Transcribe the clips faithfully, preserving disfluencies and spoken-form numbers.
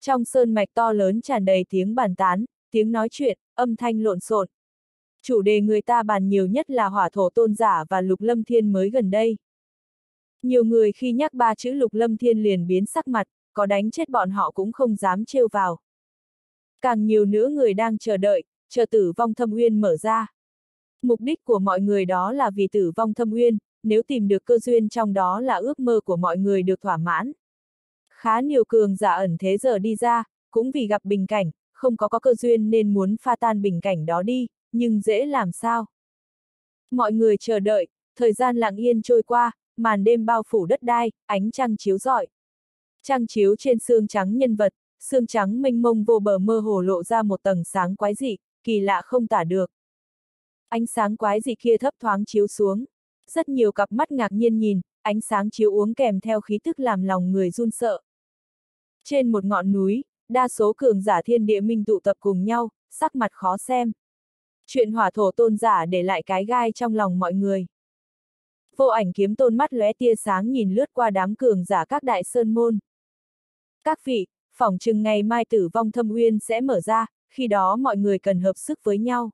Trong sơn mạch to lớn tràn đầy tiếng bàn tán, tiếng nói chuyện, âm thanh lộn xộn. Chủ đề người ta bàn nhiều nhất là hỏa thổ tôn giả và Lục Lâm Thiên mới gần đây. Nhiều người khi nhắc ba chữ Lục Lâm Thiên liền biến sắc mặt, có đánh chết bọn họ cũng không dám trêu vào. Càng nhiều nữa người đang chờ đợi, chờ Tử Vong Thâm Uyên mở ra. Mục đích của mọi người đó là vì Tử Vong Thâm Uyên, nếu tìm được cơ duyên trong đó là ước mơ của mọi người được thỏa mãn. Khá nhiều cường giả ẩn thế giờ đi ra, cũng vì gặp bình cảnh, không có có cơ duyên nên muốn pha tan bình cảnh đó đi, nhưng dễ làm sao. Mọi người chờ đợi, thời gian lặng yên trôi qua, màn đêm bao phủ đất đai, ánh trăng chiếu rọi. Trăng chiếu trên xương trắng nhân vật, xương trắng mênh mông vô bờ mơ hồ lộ ra một tầng sáng quái dị, kỳ lạ không tả được. Ánh sáng quái dị kia thấp thoáng chiếu xuống. Rất nhiều cặp mắt ngạc nhiên nhìn, ánh sáng chiếu uống kèm theo khí tức làm lòng người run sợ. Trên một ngọn núi, đa số cường giả thiên địa minh tụ tập cùng nhau, sắc mặt khó xem. Chuyện hỏa thổ tôn giả để lại cái gai trong lòng mọi người. Vô Ảnh Kiếm Tôn mắt lóe tia sáng nhìn lướt qua đám cường giả các đại sơn môn. Các vị, phỏng chừng ngày mai Tử Vong Thâm Uyên sẽ mở ra, khi đó mọi người cần hợp sức với nhau.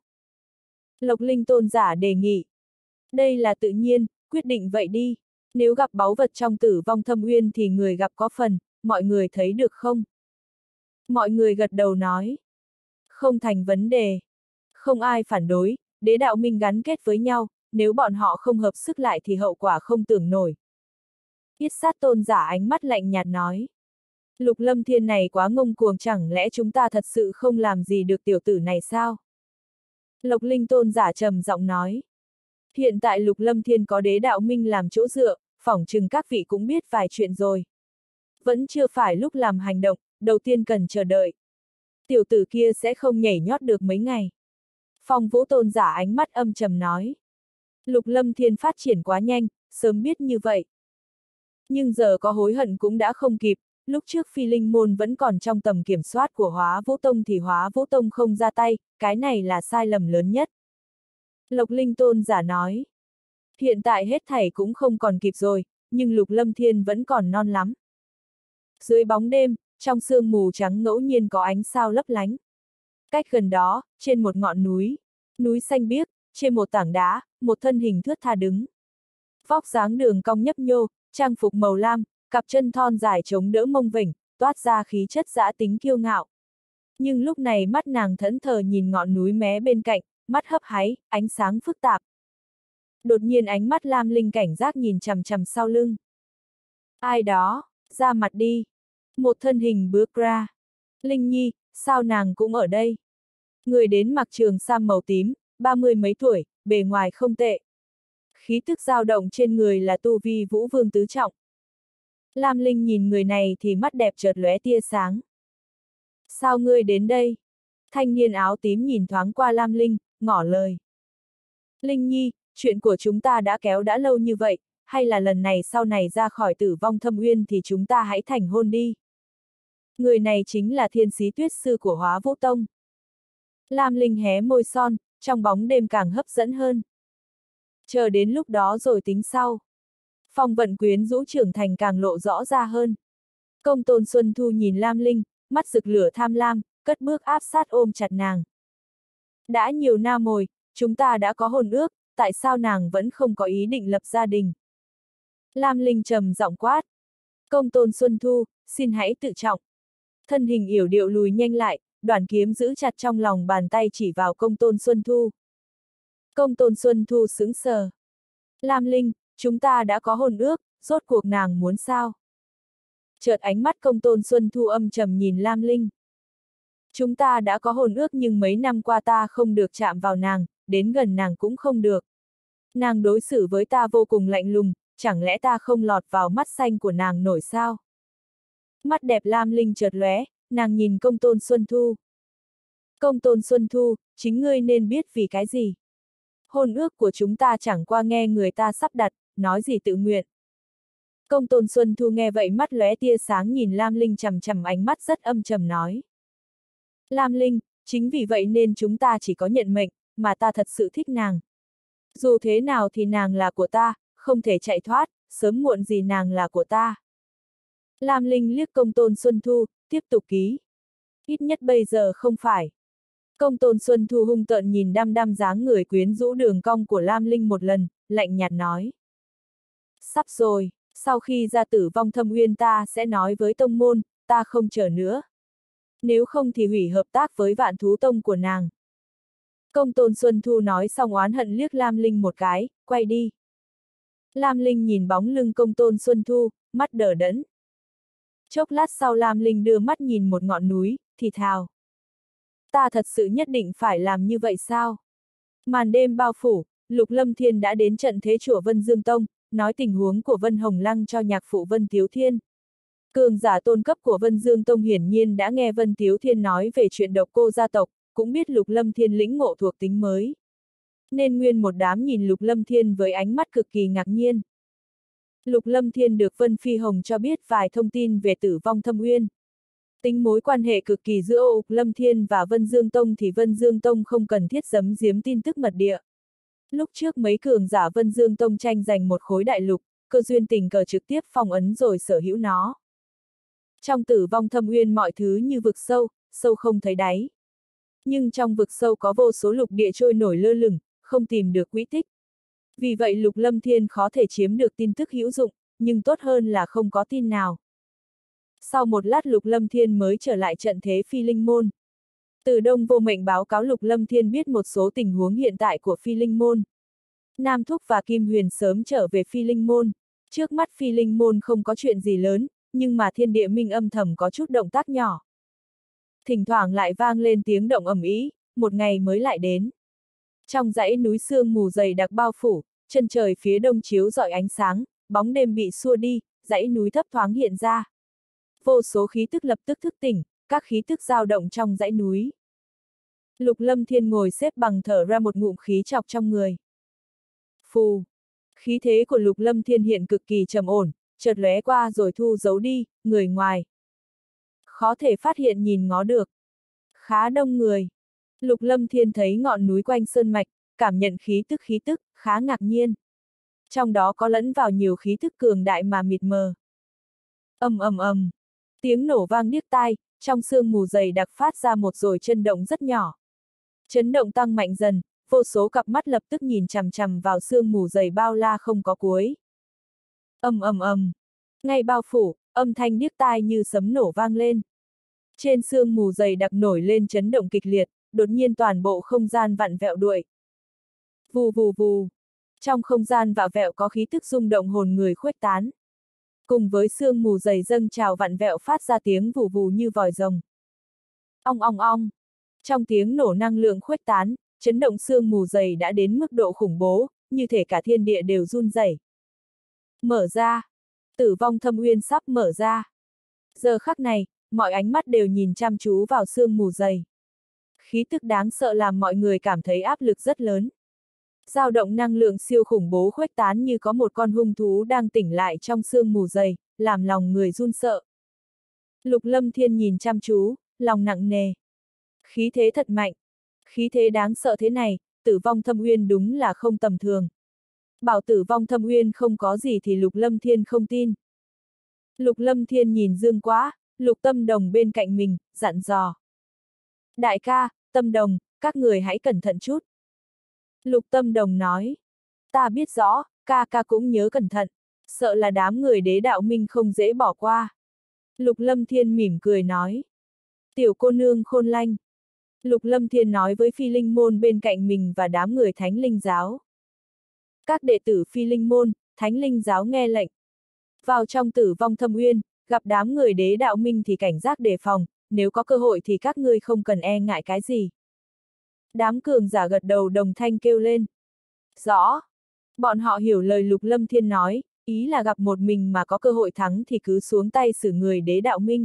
Lộc Linh Tôn giả đề nghị. Đây là tự nhiên, quyết định vậy đi. Nếu gặp báu vật trong Tử Vong Thâm Uyên thì người gặp có phần, mọi người thấy được không? Mọi người gật đầu nói. Không thành vấn đề. Không ai phản đối, đế đạo minh gắn kết với nhau, nếu bọn họ không hợp sức lại thì hậu quả không tưởng nổi. Yết sát tôn giả ánh mắt lạnh nhạt nói. Lục Lâm Thiên này quá ngông cuồng, chẳng lẽ chúng ta thật sự không làm gì được tiểu tử này sao? Lộc Linh tôn giả trầm giọng nói. Hiện tại Lục Lâm Thiên có đế đạo minh làm chỗ dựa, phỏng chừng các vị cũng biết vài chuyện rồi. Vẫn chưa phải lúc làm hành động, đầu tiên cần chờ đợi. Tiểu tử kia sẽ không nhảy nhót được mấy ngày. Phong Vũ tôn giả ánh mắt âm trầm nói. Lục Lâm Thiên phát triển quá nhanh, sớm biết như vậy. Nhưng giờ có hối hận cũng đã không kịp, lúc trước Phi Linh Môn vẫn còn trong tầm kiểm soát của Hóa Vũ Tông thì Hóa Vũ Tông không ra tay, cái này là sai lầm lớn nhất. Lộc Linh tôn giả nói. Hiện tại hết thảy cũng không còn kịp rồi, nhưng Lục Lâm Thiên vẫn còn non lắm. Dưới bóng đêm, trong sương mù trắng ngẫu nhiên có ánh sao lấp lánh. Cách gần đó, trên một ngọn núi, núi xanh biếc, trên một tảng đá, một thân hình thướt tha đứng. Vóc dáng đường cong nhấp nhô, trang phục màu lam, cặp chân thon dài chống đỡ mông vểnh, toát ra khí chất dã tính kiêu ngạo. Nhưng lúc này mắt nàng thẫn thờ nhìn ngọn núi mé bên cạnh, mắt hấp háy, ánh sáng phức tạp. Đột nhiên ánh mắt Lam Linh cảnh giác nhìn chằm chằm sau lưng. Ai đó, ra mặt đi. Một thân hình bước ra. Linh Nhi, sao nàng cũng ở đây? Người đến mặc trường sam màu tím, ba mươi mấy tuổi, bề ngoài không tệ. Khí tức dao động trên người là tu vi Vũ Vương tứ trọng. Lam Linh nhìn người này thì mắt đẹp chợt lóe tia sáng. Sao ngươi đến đây? Thanh niên áo tím nhìn thoáng qua Lam Linh, ngỏ lời. Linh Nhi, chuyện của chúng ta đã kéo đã lâu như vậy, hay là lần này sau này ra khỏi Tử Vong Thâm Uyên thì chúng ta hãy thành hôn đi. Người này chính là thiên sĩ tuyết sư của Hóa Vũ Tông. Lam Linh hé môi son, trong bóng đêm càng hấp dẫn hơn. Chờ đến lúc đó rồi tính sau. Phong vận quyến rũ trưởng thành càng lộ rõ ra hơn. Công tôn Xuân Thu nhìn Lam Linh, mắt rực lửa tham lam, cất bước áp sát ôm chặt nàng. Đã nhiều năm rồi, chúng ta đã có hôn ước, tại sao nàng vẫn không có ý định lập gia đình? Lam Linh trầm giọng quát. Công tôn Xuân Thu, xin hãy tự trọng. Thân hình yểu điệu lùi nhanh lại, đoàn kiếm giữ chặt trong lòng bàn tay chỉ vào công tôn Xuân Thu. Công tôn Xuân Thu sững sờ. Lam Linh, chúng ta đã có hôn ước, rốt cuộc nàng muốn sao? Chợt ánh mắt công tôn Xuân Thu âm trầm nhìn Lam Linh. Chúng ta đã có hôn ước nhưng mấy năm qua ta không được chạm vào nàng, đến gần nàng cũng không được. Nàng đối xử với ta vô cùng lạnh lùng, chẳng lẽ ta không lọt vào mắt xanh của nàng nổi sao? Mắt đẹp Lam Linh chợt lóe, nàng nhìn công tôn Xuân Thu. Công tôn Xuân Thu, chính ngươi nên biết vì cái gì? Hôn ước của chúng ta chẳng qua nghe người ta sắp đặt, nói gì tự nguyện. Công tôn Xuân Thu nghe vậy mắt lóe tia sáng nhìn Lam Linh chằm chằm ánh mắt rất âm trầm nói. Lam Linh, chính vì vậy nên chúng ta chỉ có nhận mệnh, mà ta thật sự thích nàng. Dù thế nào thì nàng là của ta, không thể chạy thoát, sớm muộn gì nàng là của ta. Lam Linh liếc công tôn Xuân Thu, tiếp tục ký. Ít nhất bây giờ không phải. Công Tôn Xuân Thu hung tợn nhìn đăm đăm dáng người quyến rũ đường cong của Lam Linh một lần, lạnh nhạt nói. Sắp rồi, sau khi ra Tử Vong Thâm Uyên ta sẽ nói với tông môn, ta không chờ nữa. Nếu không thì hủy hợp tác với Vạn Thú Tông của nàng. Công Tôn Xuân Thu nói xong oán hận liếc Lam Linh một cái, quay đi. Lam Linh nhìn bóng lưng Công Tôn Xuân Thu, mắt đờ đẫn. Chốc lát sau Lam Linh đưa mắt nhìn một ngọn núi, thì thào. Ta thật sự nhất định phải làm như vậy sao? Màn đêm bao phủ, Lục Lâm Thiên đã đến trận thế chùa Vân Dương Tông, nói tình huống của Vân Hồng Lăng cho nhạc phụ Vân Tiếu Thiên. Cường giả tôn cấp của Vân Dương Tông hiển nhiên đã nghe Vân Tiếu Thiên nói về chuyện độc cô gia tộc, cũng biết Lục Lâm Thiên lĩnh ngộ thuộc tính mới. Nên nguyên một đám nhìn Lục Lâm Thiên với ánh mắt cực kỳ ngạc nhiên. Lục Lâm Thiên được Vân Phi Hồng cho biết vài thông tin về Tử Vong Thâm Uyên. Tính mối quan hệ cực kỳ giữa Lục Lâm Thiên và Vân Dương Tông thì Vân Dương Tông không cần thiết giấu giếm tin tức mật địa. Lúc trước mấy cường giả Vân Dương Tông tranh giành một khối đại lục, cơ duyên tình cờ trực tiếp phong ấn rồi sở hữu nó. Trong Tử Vong Thâm Uyên mọi thứ như vực sâu, sâu không thấy đáy. Nhưng trong vực sâu có vô số lục địa trôi nổi lơ lửng, không tìm được quỹ tích. Vì vậy Lục Lâm Thiên khó thể chiếm được tin tức hữu dụng, nhưng tốt hơn là không có tin nào. Sau một lát Lục Lâm Thiên mới trở lại trận thế Phi Linh Môn. Từ Đông Vô Mệnh báo cáo Lục Lâm Thiên biết một số tình huống hiện tại của Phi Linh Môn. Nam Thúc và Kim Huyền sớm trở về Phi Linh Môn. Trước mắt Phi Linh Môn không có chuyện gì lớn, nhưng mà thiên địa minh âm thầm có chút động tác nhỏ. Thỉnh thoảng lại vang lên tiếng động ầm ĩ, một ngày mới lại đến. Trong dãy núi sương mù dày đặc bao phủ, chân trời phía đông chiếu rọi ánh sáng, bóng đêm bị xua đi, dãy núi thấp thoáng hiện ra. Vô số khí tức lập tức thức tỉnh, các khí tức dao động trong dãy núi. Lục Lâm Thiên ngồi xếp bằng thở ra một ngụm khí chọc trong người. Phù! Khí thế của Lục Lâm Thiên hiện cực kỳ trầm ổn, chợt lóe qua rồi thu giấu đi, người ngoài. Khó thể phát hiện nhìn ngó được. Khá đông người. Lục Lâm Thiên thấy ngọn núi quanh sơn mạch, cảm nhận khí tức khí tức, khá ngạc nhiên. Trong đó có lẫn vào nhiều khí tức cường đại mà mịt mờ. Ầm ầm ầm. Tiếng nổ vang điếc tai, trong sương mù dày đặc phát ra một rồi chấn động rất nhỏ. Chấn động tăng mạnh dần, vô số cặp mắt lập tức nhìn chằm chằm vào sương mù dày bao la không có cuối. Ầm ầm ầm. Ngay bao phủ, âm thanh điếc tai như sấm nổ vang lên. Trên sương mù dày đặc nổi lên chấn động kịch liệt, đột nhiên toàn bộ không gian vặn vẹo đuổi. Vù vù vù. Trong không gian vặn vẹo có khí tức rung động hồn người khuếch tán. Cùng với sương mù dày dâng trào vặn vẹo phát ra tiếng vù vù như vòi rồng. Ong ong ong. Trong tiếng nổ năng lượng khuếch tán, chấn động sương mù dày đã đến mức độ khủng bố, như thể cả thiên địa đều run rẩy. Mở ra. Tử Vong Thâm Uyên sắp mở ra. Giờ khắc này, mọi ánh mắt đều nhìn chăm chú vào sương mù dày. Khí tức đáng sợ làm mọi người cảm thấy áp lực rất lớn. Dao động năng lượng siêu khủng bố khuếch tán như có một con hung thú đang tỉnh lại trong sương mù dày, làm lòng người run sợ. Lục Lâm Thiên nhìn chăm chú, lòng nặng nề. Khí thế thật mạnh. Khí thế đáng sợ thế này, Tử Vong Thâm Uyên đúng là không tầm thường. Bảo Tử Vong Thâm Uyên không có gì thì Lục Lâm Thiên không tin. Lục Lâm Thiên nhìn Dương Quá, Lục Tâm Đồng bên cạnh mình, dặn dò. Đại ca, Tâm Đồng, các người hãy cẩn thận chút. Lục Tâm Đồng nói. Ta biết rõ, ca ca cũng nhớ cẩn thận, sợ là đám người Đế Đạo Minh không dễ bỏ qua. Lục Lâm Thiên mỉm cười nói. Tiểu cô nương khôn lanh. Lục Lâm Thiên nói với Phi Linh Môn bên cạnh mình và đám người Thánh Linh Giáo. Các đệ tử Phi Linh Môn, Thánh Linh Giáo nghe lệnh. Vào trong Tử Vong Thâm Uyên, gặp đám người Đế Đạo Minh thì cảnh giác đề phòng, nếu có cơ hội thì các ngươi không cần e ngại cái gì. Đám cường giả gật đầu đồng thanh kêu lên. Rõ. Bọn họ hiểu lời Lục Lâm Thiên nói, ý là gặp một mình mà có cơ hội thắng thì cứ xuống tay xử người Đế Đạo Minh.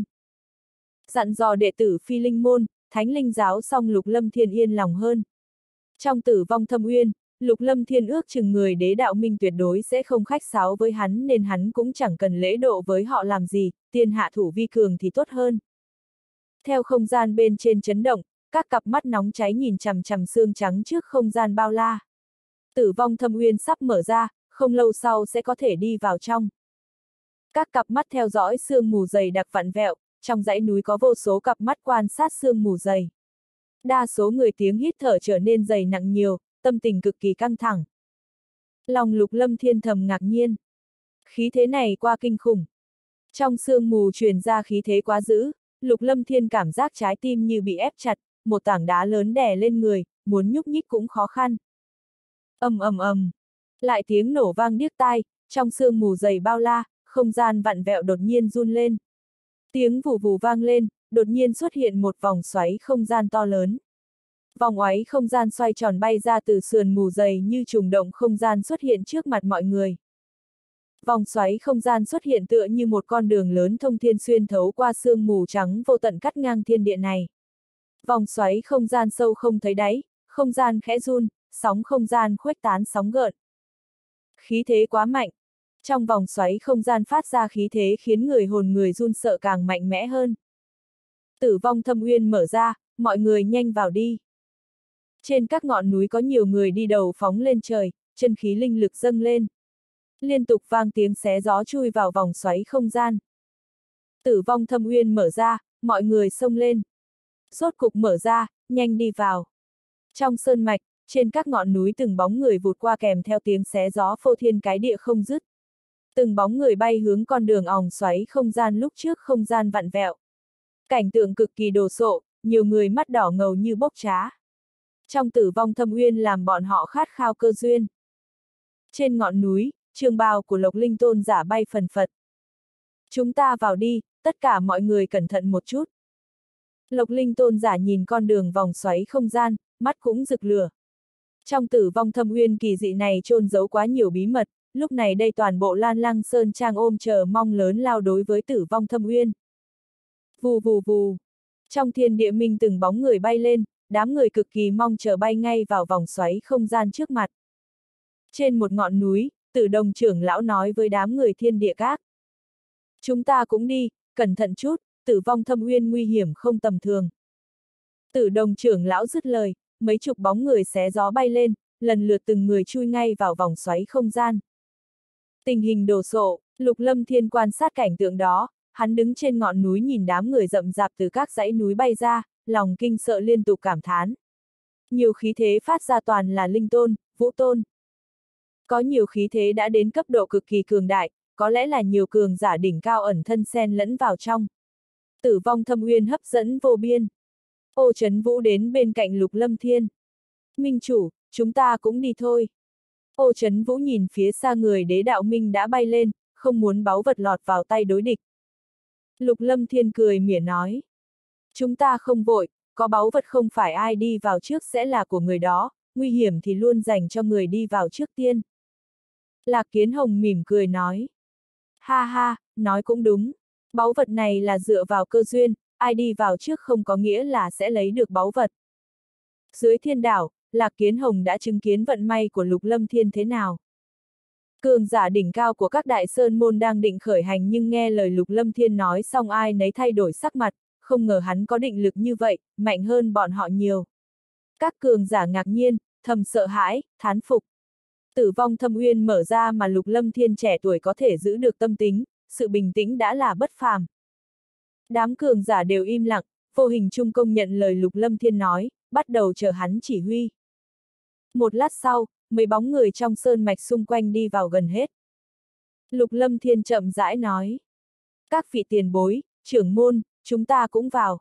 Dặn dò đệ tử Phi Linh Môn, Thánh Linh Giáo xong Lục Lâm Thiên yên lòng hơn. Trong Tử Vong Thâm Uyên, Lục Lâm Thiên ước chừng người Đế Đạo Minh tuyệt đối sẽ không khách sáo với hắn nên hắn cũng chẳng cần lễ độ với họ làm gì, tiên hạ thủ vi cường thì tốt hơn. Theo không gian bên trên chấn động, các cặp mắt nóng cháy nhìn chằm chằm xương trắng trước không gian bao la. Tử Vong Thâm Uyên sắp mở ra, không lâu sau sẽ có thể đi vào trong. Các cặp mắt theo dõi sương mù dày đặc vặn vẹo, trong dãy núi có vô số cặp mắt quan sát sương mù dày. Đa số người tiếng hít thở trở nên dày nặng nhiều, tâm tình cực kỳ căng thẳng. Lòng Lục Lâm Thiên thầm ngạc nhiên. Khí thế này quá kinh khủng. Trong sương mù truyền ra khí thế quá dữ, Lục Lâm Thiên cảm giác trái tim như bị ép chặt, một tảng đá lớn đè lên người, muốn nhúc nhích cũng khó khăn. Ầm ầm ầm, lại tiếng nổ vang điếc tai, trong sương mù dày bao la, không gian vặn vẹo đột nhiên run lên. Tiếng vù vù vang lên, đột nhiên xuất hiện một vòng xoáy không gian to lớn. Vòng oáy không gian xoay tròn bay ra từ sườn mù dày như trùng động không gian xuất hiện trước mặt mọi người. Vòng xoáy không gian xuất hiện tựa như một con đường lớn thông thiên xuyên thấu qua sương mù trắng vô tận cắt ngang thiên địa này. Vòng xoáy không gian sâu không thấy đáy, không gian khẽ run, sóng không gian khuếch tán sóng gợn. Khí thế quá mạnh. Trong vòng xoáy không gian phát ra khí thế khiến người hồn người run sợ càng mạnh mẽ hơn. Tử vong thâm uyên mở ra, mọi người nhanh vào đi. Trên các ngọn núi có nhiều người đi đầu phóng lên trời, chân khí linh lực dâng lên. Liên tục vang tiếng xé gió chui vào vòng xoáy không gian. Tử vong thâm uyên mở ra, mọi người xông lên. Rốt cục mở ra, nhanh đi vào. Trong sơn mạch, trên các ngọn núi từng bóng người vụt qua kèm theo tiếng xé gió phô thiên cái địa không dứt. Từng bóng người bay hướng con đường òng xoáy không gian lúc trước không gian vặn vẹo. Cảnh tượng cực kỳ đồ sộ, nhiều người mắt đỏ ngầu như bốc trá. Trong tử vong thâm uyên làm bọn họ khát khao cơ duyên. Trên ngọn núi, trường bào của Lộc Linh Tôn giả bay phần phật. Chúng ta vào đi, tất cả mọi người cẩn thận một chút. Lộc Linh Tôn giả nhìn con đường vòng xoáy không gian, mắt cũng rực lửa. Trong tử vong thâm uyên kỳ dị này chôn giấu quá nhiều bí mật, lúc này đây toàn bộ Lan Lăng Sơn Trang ôm chờ mong lớn lao đối với tử vong thâm uyên. Vù vù vù. Trong thiên địa minh từng bóng người bay lên, đám người cực kỳ mong chờ bay ngay vào vòng xoáy không gian trước mặt. Trên một ngọn núi, Tử Đồng trưởng lão nói với đám người thiên địa các. Chúng ta cũng đi, cẩn thận chút, tử vong thâm uyên nguy hiểm không tầm thường. Tử Đồng trưởng lão dứt lời, mấy chục bóng người xé gió bay lên, lần lượt từng người chui ngay vào vòng xoáy không gian. Tình hình đồ sộ, Lục Lâm Thiên quan sát cảnh tượng đó, hắn đứng trên ngọn núi nhìn đám người rậm rạp từ các dãy núi bay ra, lòng kinh sợ liên tục cảm thán. Nhiều khí thế phát ra toàn là linh tôn, vũ tôn. Có nhiều khí thế đã đến cấp độ cực kỳ cường đại, có lẽ là nhiều cường giả đỉnh cao ẩn thân xen lẫn vào trong. Tử vong thâm uyên hấp dẫn vô biên. Ô Trấn Vũ đến bên cạnh Lục Lâm Thiên. Minh chủ, chúng ta cũng đi thôi. Ô Trấn Vũ nhìn phía xa người đế đạo minh đã bay lên, không muốn báu vật lọt vào tay đối địch. Lục Lâm Thiên cười mỉa nói. Chúng ta không vội, có báu vật không phải ai đi vào trước sẽ là của người đó, nguy hiểm thì luôn dành cho người đi vào trước tiên. Lạc Kiến Hồng mỉm cười nói. Ha ha, nói cũng đúng. Báu vật này là dựa vào cơ duyên, ai đi vào trước không có nghĩa là sẽ lấy được báu vật. Dưới thiên đảo, Lạc Kiến Hồng đã chứng kiến vận may của Lục Lâm Thiên thế nào. Cường giả đỉnh cao của các đại sơn môn đang định khởi hành nhưng nghe lời Lục Lâm Thiên nói xong ai nấy thay đổi sắc mặt, không ngờ hắn có định lực như vậy, mạnh hơn bọn họ nhiều. Các cường giả ngạc nhiên, thầm sợ hãi, thán phục. Tử vong thâm uyên mở ra mà Lục Lâm Thiên trẻ tuổi có thể giữ được tâm tính, sự bình tĩnh đã là bất phàm. Đám cường giả đều im lặng, vô hình chung công nhận lời Lục Lâm Thiên nói, bắt đầu chờ hắn chỉ huy. Một lát sau, mấy bóng người trong sơn mạch xung quanh đi vào gần hết. Lục Lâm Thiên chậm rãi nói. Các vị tiền bối, trưởng môn, chúng ta cũng vào.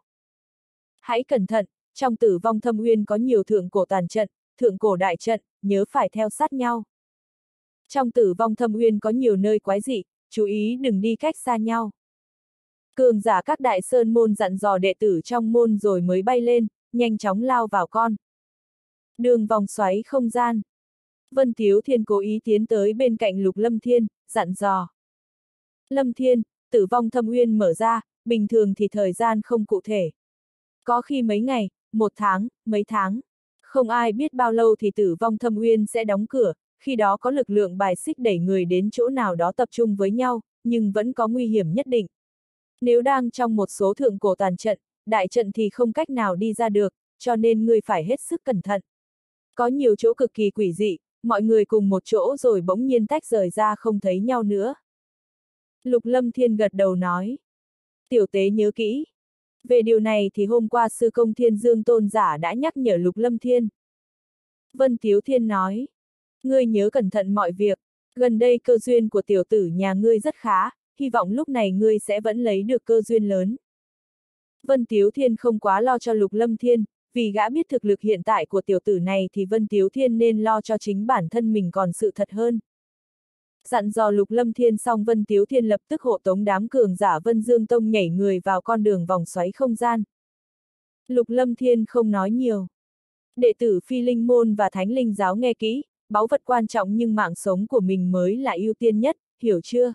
Hãy cẩn thận, trong tử vong thâm uyên có nhiều thượng cổ tàn trận, thượng cổ đại trận, nhớ phải theo sát nhau. Trong tử vong thâm uyên có nhiều nơi quái dị, chú ý đừng đi cách xa nhau. Cường giả các đại sơn môn dặn dò đệ tử trong môn rồi mới bay lên, nhanh chóng lao vào con đường vòng xoáy không gian. Vân Tiếu Thiên cố ý tiến tới bên cạnh Lục Lâm Thiên, dặn dò. Lâm Thiên, tử vong thâm uyên mở ra, bình thường thì thời gian không cụ thể. Có khi mấy ngày, một tháng, mấy tháng. Không ai biết bao lâu thì tử vong thâm uyên sẽ đóng cửa, khi đó có lực lượng bài xích đẩy người đến chỗ nào đó tập trung với nhau, nhưng vẫn có nguy hiểm nhất định. Nếu đang trong một số thượng cổ tàn trận, đại trận thì không cách nào đi ra được, cho nên ngươi phải hết sức cẩn thận. Có nhiều chỗ cực kỳ quỷ dị, mọi người cùng một chỗ rồi bỗng nhiên tách rời ra không thấy nhau nữa. Lục Lâm Thiên gật đầu nói. Tiểu tế nhớ kỹ. Về điều này thì hôm qua sư công Thiên Dương tôn giả đã nhắc nhở Lục Lâm Thiên. Vân Tiếu Thiên nói. Ngươi nhớ cẩn thận mọi việc, gần đây cơ duyên của tiểu tử nhà ngươi rất khá, hy vọng lúc này ngươi sẽ vẫn lấy được cơ duyên lớn. Vân Tiếu Thiên không quá lo cho Lục Lâm Thiên, vì gã biết thực lực hiện tại của tiểu tử này thì Vân Tiếu Thiên nên lo cho chính bản thân mình còn sự thật hơn. Dặn dò Lục Lâm Thiên xong, Vân Tiếu Thiên lập tức hộ tống đám cường giả Vân Dương Tông nhảy người vào con đường vòng xoáy không gian. Lục Lâm Thiên không nói nhiều. Đệ tử Phi Linh Môn và Thánh Linh Giáo nghe kỹ, báu vật quan trọng nhưng mạng sống của mình mới là ưu tiên nhất, hiểu chưa?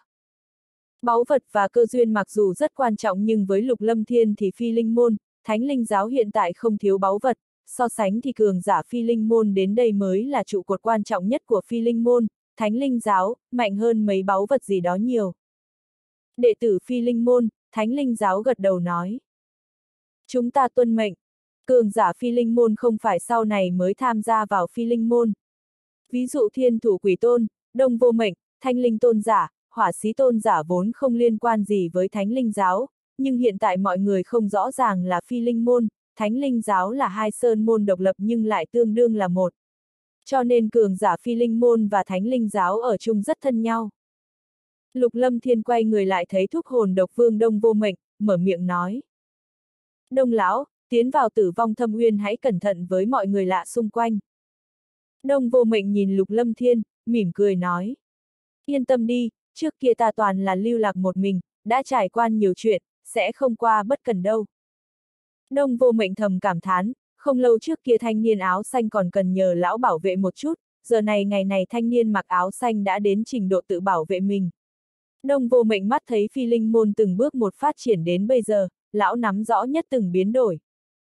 Báu vật và cơ duyên mặc dù rất quan trọng nhưng với Lục Lâm Thiên thì Phi Linh Môn, Thánh Linh Giáo hiện tại không thiếu báu vật, so sánh thì cường giả Phi Linh Môn đến đây mới là trụ cột quan trọng nhất của Phi Linh Môn, Thánh Linh Giáo, mạnh hơn mấy báu vật gì đó nhiều. Đệ tử Phi Linh Môn, Thánh Linh Giáo gật đầu nói. Chúng ta tuân mệnh. Cường giả Phi Linh Môn không phải sau này mới tham gia vào Phi Linh Môn. Ví dụ Thiên Thủ Quỷ Tôn, Đông Vô Mệnh, Thanh Linh Tôn giả, Hỏa Xí Tôn giả vốn không liên quan gì với Thánh Linh Giáo, nhưng hiện tại mọi người không rõ ràng là Phi Linh Môn, Thánh Linh Giáo là hai sơn môn độc lập nhưng lại tương đương là một. Cho nên cường giả Phi Linh Môn và Thánh Linh Giáo ở chung rất thân nhau. Lục Lâm Thiên quay người lại thấy Thúc Hồn Độc Vương Đông Vô Mệnh, mở miệng nói. Đông lão, tiến vào Tử Vong Thâm Uyên hãy cẩn thận với mọi người lạ xung quanh. Đông Vô Mệnh nhìn Lục Lâm Thiên, mỉm cười nói. Yên tâm đi, trước kia ta toàn là lưu lạc một mình, đã trải qua nhiều chuyện, sẽ không qua bất cần đâu. Đông Vô Mệnh thầm cảm thán, không lâu trước kia thanh niên áo xanh còn cần nhờ lão bảo vệ một chút, giờ này ngày này thanh niên mặc áo xanh đã đến trình độ tự bảo vệ mình. Đông Vô Mệnh mắt thấy Phi Linh Môn từng bước một phát triển đến bây giờ, lão nắm rõ nhất từng biến đổi.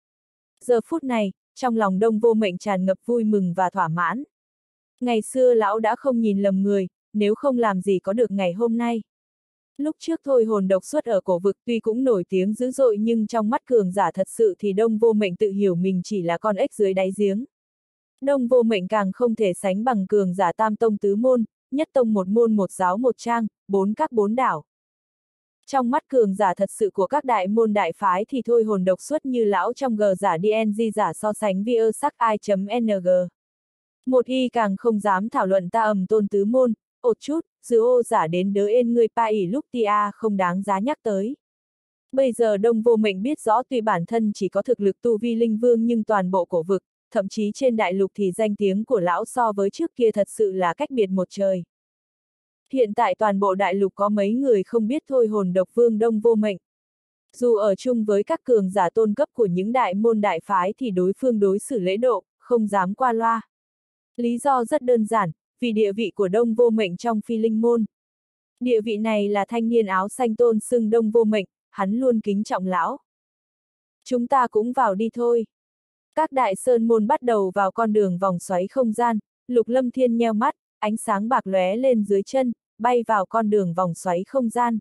Giờ phút này, trong lòng Đông Vô Mệnh tràn ngập vui mừng và thỏa mãn. Ngày xưa lão đã không nhìn lầm người, nếu không làm gì có được ngày hôm nay. Lúc trước Thôi Hồn độc xuất ở cổ vực tuy cũng nổi tiếng dữ dội nhưng trong mắt cường giả thật sự thì Đông Vô Mệnh tự hiểu mình chỉ là con ếch dưới đáy giếng. Đông Vô Mệnh càng không thể sánh bằng cường giả tam tông tứ môn, nhất tông một môn một giáo một trang, bốn các bốn đảo. Trong mắt cường giả thật sự của các đại môn đại phái thì Thôi Hồn độc xuất như lão trong G giả đê en giê giả so sánh vi ơ sắc i.ng. Một y càng không dám thảo luận ta ầm tôn tứ môn, ột chút, dư ô giả đến đớ ên người pa ỉ lúc tia không đáng giá nhắc tới. Bây giờ Đông Vô Mệnh biết rõ tuy bản thân chỉ có thực lực tu vi linh vương nhưng toàn bộ cổ vực, thậm chí trên đại lục thì danh tiếng của lão so với trước kia thật sự là cách biệt một trời. Hiện tại toàn bộ đại lục có mấy người không biết Thôi Hồn độc vương Đông Vô Mệnh. Dù ở chung với các cường giả tôn cấp của những đại môn đại phái thì đối phương đối xử lễ độ, không dám qua loa. Lý do rất đơn giản, vì địa vị của Đông Vô Mệnh trong Phi Linh Môn. Địa vị này là thanh niên áo xanh tôn xưng Đông Vô Mệnh, hắn luôn kính trọng lão. Chúng ta cũng vào đi thôi. Các đại sơn môn bắt đầu vào con đường vòng xoáy không gian, Lục Lâm Thiên nheo mắt, ánh sáng bạc lóe lên dưới chân, bay vào con đường vòng xoáy không gian.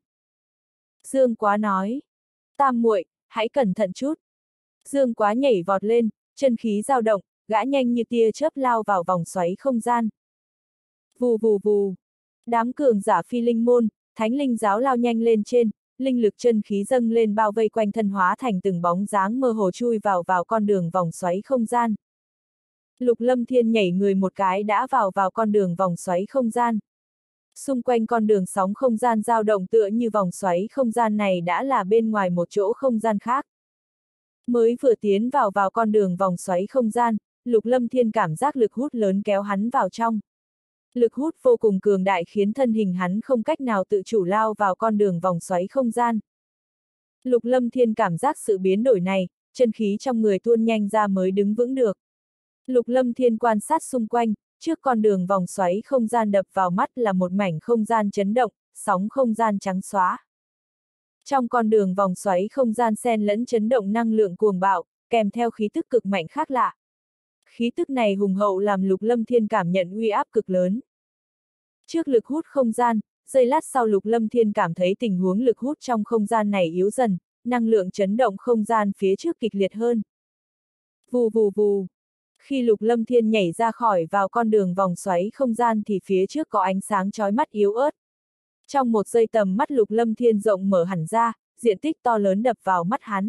Dương Quá nói, Tam muội, hãy cẩn thận chút. Dương Quá nhảy vọt lên, chân khí dao động, gã nhanh như tia chớp lao vào vòng xoáy không gian. Vù vù vù, đám cường giả Phi Linh Môn, Thánh Linh Giáo lao nhanh lên trên, linh lực chân khí dâng lên bao vây quanh thân hóa thành từng bóng dáng mơ hồ chui vào vào con đường vòng xoáy không gian. Lục Lâm Thiên nhảy người một cái đã vào vào con đường vòng xoáy không gian. Xung quanh con đường sóng không gian dao động tựa như vòng xoáy không gian này đã là bên ngoài một chỗ không gian khác. Mới vừa tiến vào vào con đường vòng xoáy không gian, Lục Lâm Thiên cảm giác lực hút lớn kéo hắn vào trong. Lực hút vô cùng cường đại khiến thân hình hắn không cách nào tự chủ lao vào con đường vòng xoáy không gian. Lục Lâm Thiên cảm giác sự biến đổi này, chân khí trong người tuôn nhanh ra mới đứng vững được. Lục Lâm Thiên quan sát xung quanh, trước con đường vòng xoáy không gian đập vào mắt là một mảnh không gian chấn động, sóng không gian trắng xóa. Trong con đường vòng xoáy không gian xen lẫn chấn động năng lượng cuồng bạo, kèm theo khí tức cực mạnh khác lạ. Khí tức này hùng hậu làm Lục Lâm Thiên cảm nhận uy áp cực lớn. Trước lực hút không gian, giây lát sau Lục Lâm Thiên cảm thấy tình huống lực hút trong không gian này yếu dần, năng lượng chấn động không gian phía trước kịch liệt hơn. Vù vù vù. Khi Lục Lâm Thiên nhảy ra khỏi vào con đường vòng xoáy không gian thì phía trước có ánh sáng chói mắt yếu ớt. Trong một giây tầm mắt Lục Lâm Thiên rộng mở hẳn ra, diện tích to lớn đập vào mắt hắn.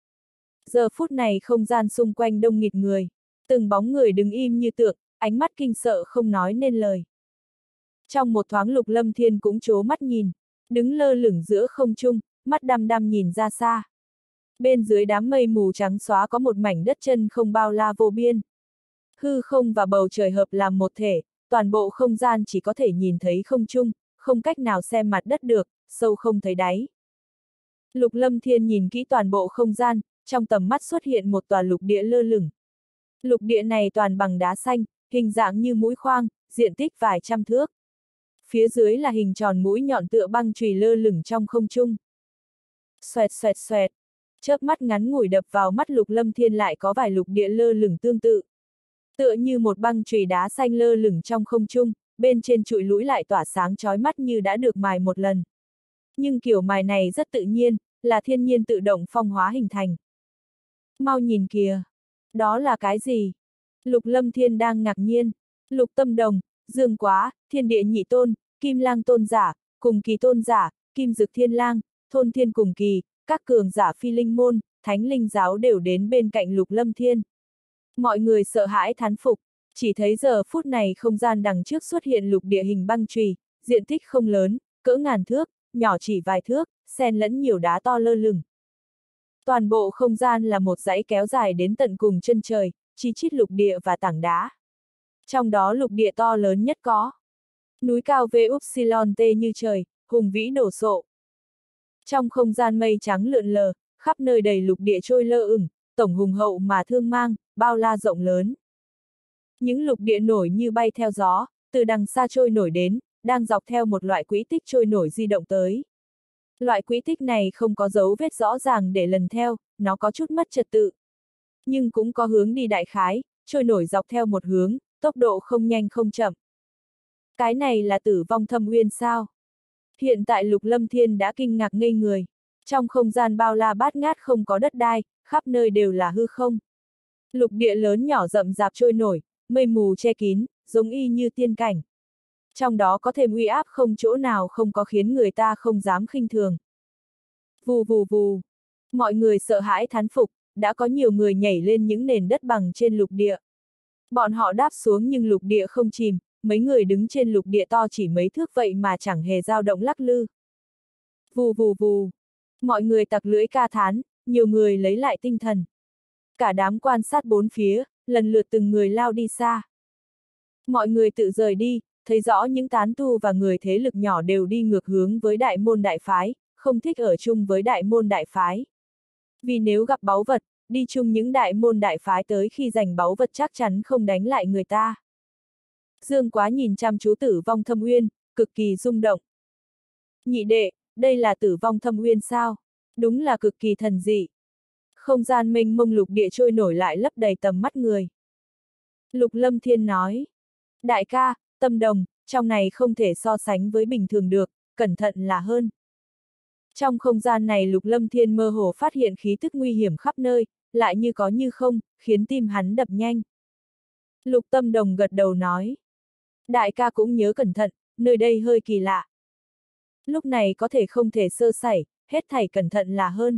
Giờ phút này không gian xung quanh đông nghịt người, từng bóng người đứng im như tượng, ánh mắt kinh sợ không nói nên lời. Trong một thoáng Lục Lâm Thiên cũng trố mắt nhìn, đứng lơ lửng giữa không trung, mắt đăm đăm nhìn ra xa. Bên dưới đám mây mù trắng xóa có một mảnh đất chân không bao la vô biên. Hư không và bầu trời hợp làm một thể, toàn bộ không gian chỉ có thể nhìn thấy không trung, không cách nào xem mặt đất được, sâu không thấy đáy. Lục Lâm Thiên nhìn kỹ toàn bộ không gian, trong tầm mắt xuất hiện một tòa lục địa lơ lửng. Lục địa này toàn bằng đá xanh, hình dạng như mũi khoan, diện tích vài trăm thước. Phía dưới là hình tròn mũi nhọn tựa băng chùy lơ lửng trong không trung. Xoẹt xoẹt xoẹt, chớp mắt ngắn ngủi đập vào mắt Lục Lâm Thiên lại có vài lục địa lơ lửng tương tự. Tựa như một băng chùy đá xanh lơ lửng trong không trung, bên trên chùi lũi lại tỏa sáng chói mắt như đã được mài một lần. Nhưng kiểu mài này rất tự nhiên, là thiên nhiên tự động phong hóa hình thành. Mau nhìn kìa! Đó là cái gì? Lục Lâm Thiên đang ngạc nhiên. Lục Tâm Đồng, Dương Quá, Thiên Địa Nhị Tôn, Kim Lang Tôn Giả, Cùng Kỳ Tôn Giả, Kim Dực Thiên Lang, Thôn Thiên Cùng Kỳ, các cường giả Phi Linh Môn, Thánh Linh Giáo đều đến bên cạnh Lục Lâm Thiên. Mọi người sợ hãi thán phục, chỉ thấy giờ phút này không gian đằng trước xuất hiện lục địa hình băng chùy, diện tích không lớn, cỡ ngàn thước, nhỏ chỉ vài thước, xen lẫn nhiều đá to lơ lửng. Toàn bộ không gian là một dãy kéo dài đến tận cùng chân trời, chi chít lục địa và tảng đá. Trong đó lục địa to lớn nhất có núi cao vê upsilon t như trời, hùng vĩ đổ sộ. Trong không gian mây trắng lượn lờ, khắp nơi đầy lục địa trôi lơ ửng, tổng hùng hậu mà thương mang, bao la rộng lớn. Những lục địa nổi như bay theo gió, từ đằng xa trôi nổi đến, đang dọc theo một loại quỹ tích trôi nổi di động tới. Loại quỹ tích này không có dấu vết rõ ràng để lần theo, nó có chút mất trật tự. Nhưng cũng có hướng đi đại khái, trôi nổi dọc theo một hướng, tốc độ không nhanh không chậm. Cái này là Tử Vong Thâm Uyên sao? Hiện tại Lục Lâm Thiên đã kinh ngạc ngây người. Trong không gian bao la bát ngát không có đất đai, khắp nơi đều là hư không. Lục địa lớn nhỏ rậm rạp trôi nổi, mây mù che kín, giống y như tiên cảnh. Trong đó có thêm uy áp không chỗ nào không có khiến người ta không dám khinh thường. Vù vù vù. Mọi người sợ hãi thán phục, đã có nhiều người nhảy lên những nền đất bằng trên lục địa. Bọn họ đáp xuống nhưng lục địa không chìm, mấy người đứng trên lục địa to chỉ mấy thước vậy mà chẳng hề dao động lắc lư. Vù vù vù. Mọi người tặc lưỡi ca thán, nhiều người lấy lại tinh thần. Cả đám quan sát bốn phía, lần lượt từng người lao đi xa. Mọi người tự rời đi, thấy rõ những tán tu và người thế lực nhỏ đều đi ngược hướng với đại môn đại phái, không thích ở chung với đại môn đại phái. Vì nếu gặp báu vật, đi chung những đại môn đại phái tới khi giành báu vật chắc chắn không đánh lại người ta. Dương Quá nhìn chăm chú Tử Vong Thâm Uyên, cực kỳ rung động. Nhị đệ, đây là Tử Vong Thâm Uyên sao? Đúng là cực kỳ thần dị. Không gian mênh mông lục địa trôi nổi lại lấp đầy tầm mắt người. Lục Lâm Thiên nói. Đại ca, Tâm Đồng, trong này không thể so sánh với bình thường được, cẩn thận là hơn. Trong không gian này Lục Lâm Thiên mơ hồ phát hiện khí tức nguy hiểm khắp nơi, lại như có như không, khiến tim hắn đập nhanh. Lục Tâm Đồng gật đầu nói. Đại ca cũng nhớ cẩn thận, nơi đây hơi kỳ lạ. Lúc này có thể không thể sơ sẩy, hết thảy cẩn thận là hơn.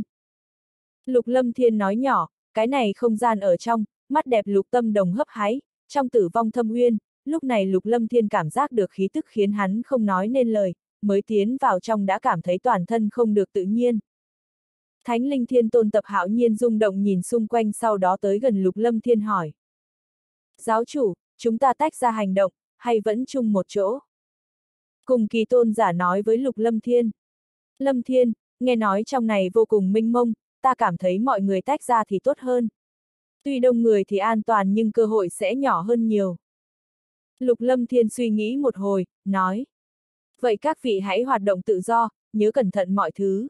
Lục Lâm Thiên nói nhỏ, cái này không gian ở trong, mắt đẹp Lục Tâm Đồng hấp háy, trong Tử Vong Thâm Uyên, lúc này Lục Lâm Thiên cảm giác được khí tức khiến hắn không nói nên lời, mới tiến vào trong đã cảm thấy toàn thân không được tự nhiên. Thánh Linh Thiên Tôn Tập Hạo Nhiên rung động nhìn xung quanh sau đó tới gần Lục Lâm Thiên hỏi. Giáo chủ, chúng ta tách ra hành động, hay vẫn chung một chỗ? Cùng Kỳ Tôn giả nói với Lục Lâm Thiên. Lâm Thiên, nghe nói trong này vô cùng mênh mông, ta cảm thấy mọi người tách ra thì tốt hơn. Tuy đông người thì an toàn nhưng cơ hội sẽ nhỏ hơn nhiều. Lục Lâm Thiên suy nghĩ một hồi, nói. Vậy các vị hãy hoạt động tự do, nhớ cẩn thận mọi thứ.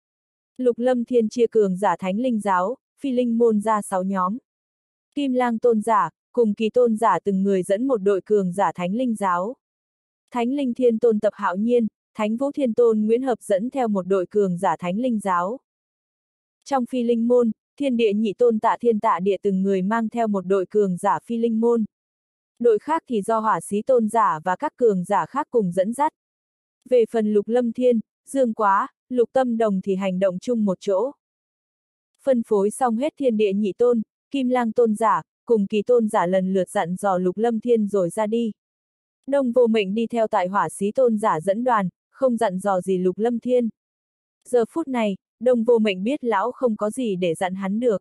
Lục Lâm Thiên chia cường giả Thánh Linh Giáo, Phi Linh Môn ra sáu nhóm. Kim Lang Tôn giả, Cùng Kỳ Tôn giả từng người dẫn một đội cường giả Thánh Linh Giáo. Thánh Linh Thiên Tôn Tập Hạo Nhiên, Thánh Vũ Thiên Tôn Nguyễn Hợp dẫn theo một đội cường giả Thánh Linh Giáo. Trong Phi Linh Môn, Thiên Địa Nhị Tôn Tạ Thiên Tạ Địa từng người mang theo một đội cường giả Phi Linh Môn. Đội khác thì do Hỏa Xí Tôn giả và các cường giả khác cùng dẫn dắt. Về phần Lục Lâm Thiên, Dương Quá, Lục Tâm Đồng thì hành động chung một chỗ. Phân phối xong hết thiên địa nhị tôn, Kim Lang tôn giả, cùng Kỳ tôn giả lần lượt dặn dò Lục Lâm Thiên rồi ra đi. Đông Vô Mệnh đi theo tại Hỏa Xí tôn giả dẫn đoàn, không dặn dò gì Lục Lâm Thiên. Giờ phút này, Đông Vô Mệnh biết lão không có gì để dặn hắn được.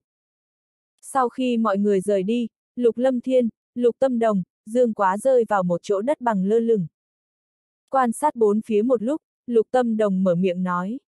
Sau khi mọi người rời đi, Lục Lâm Thiên, Lục Tâm Đồng, Dương Quá rơi vào một chỗ đất bằng lơ lửng. Quan sát bốn phía một lúc, Lục Tâm Đồng mở miệng nói.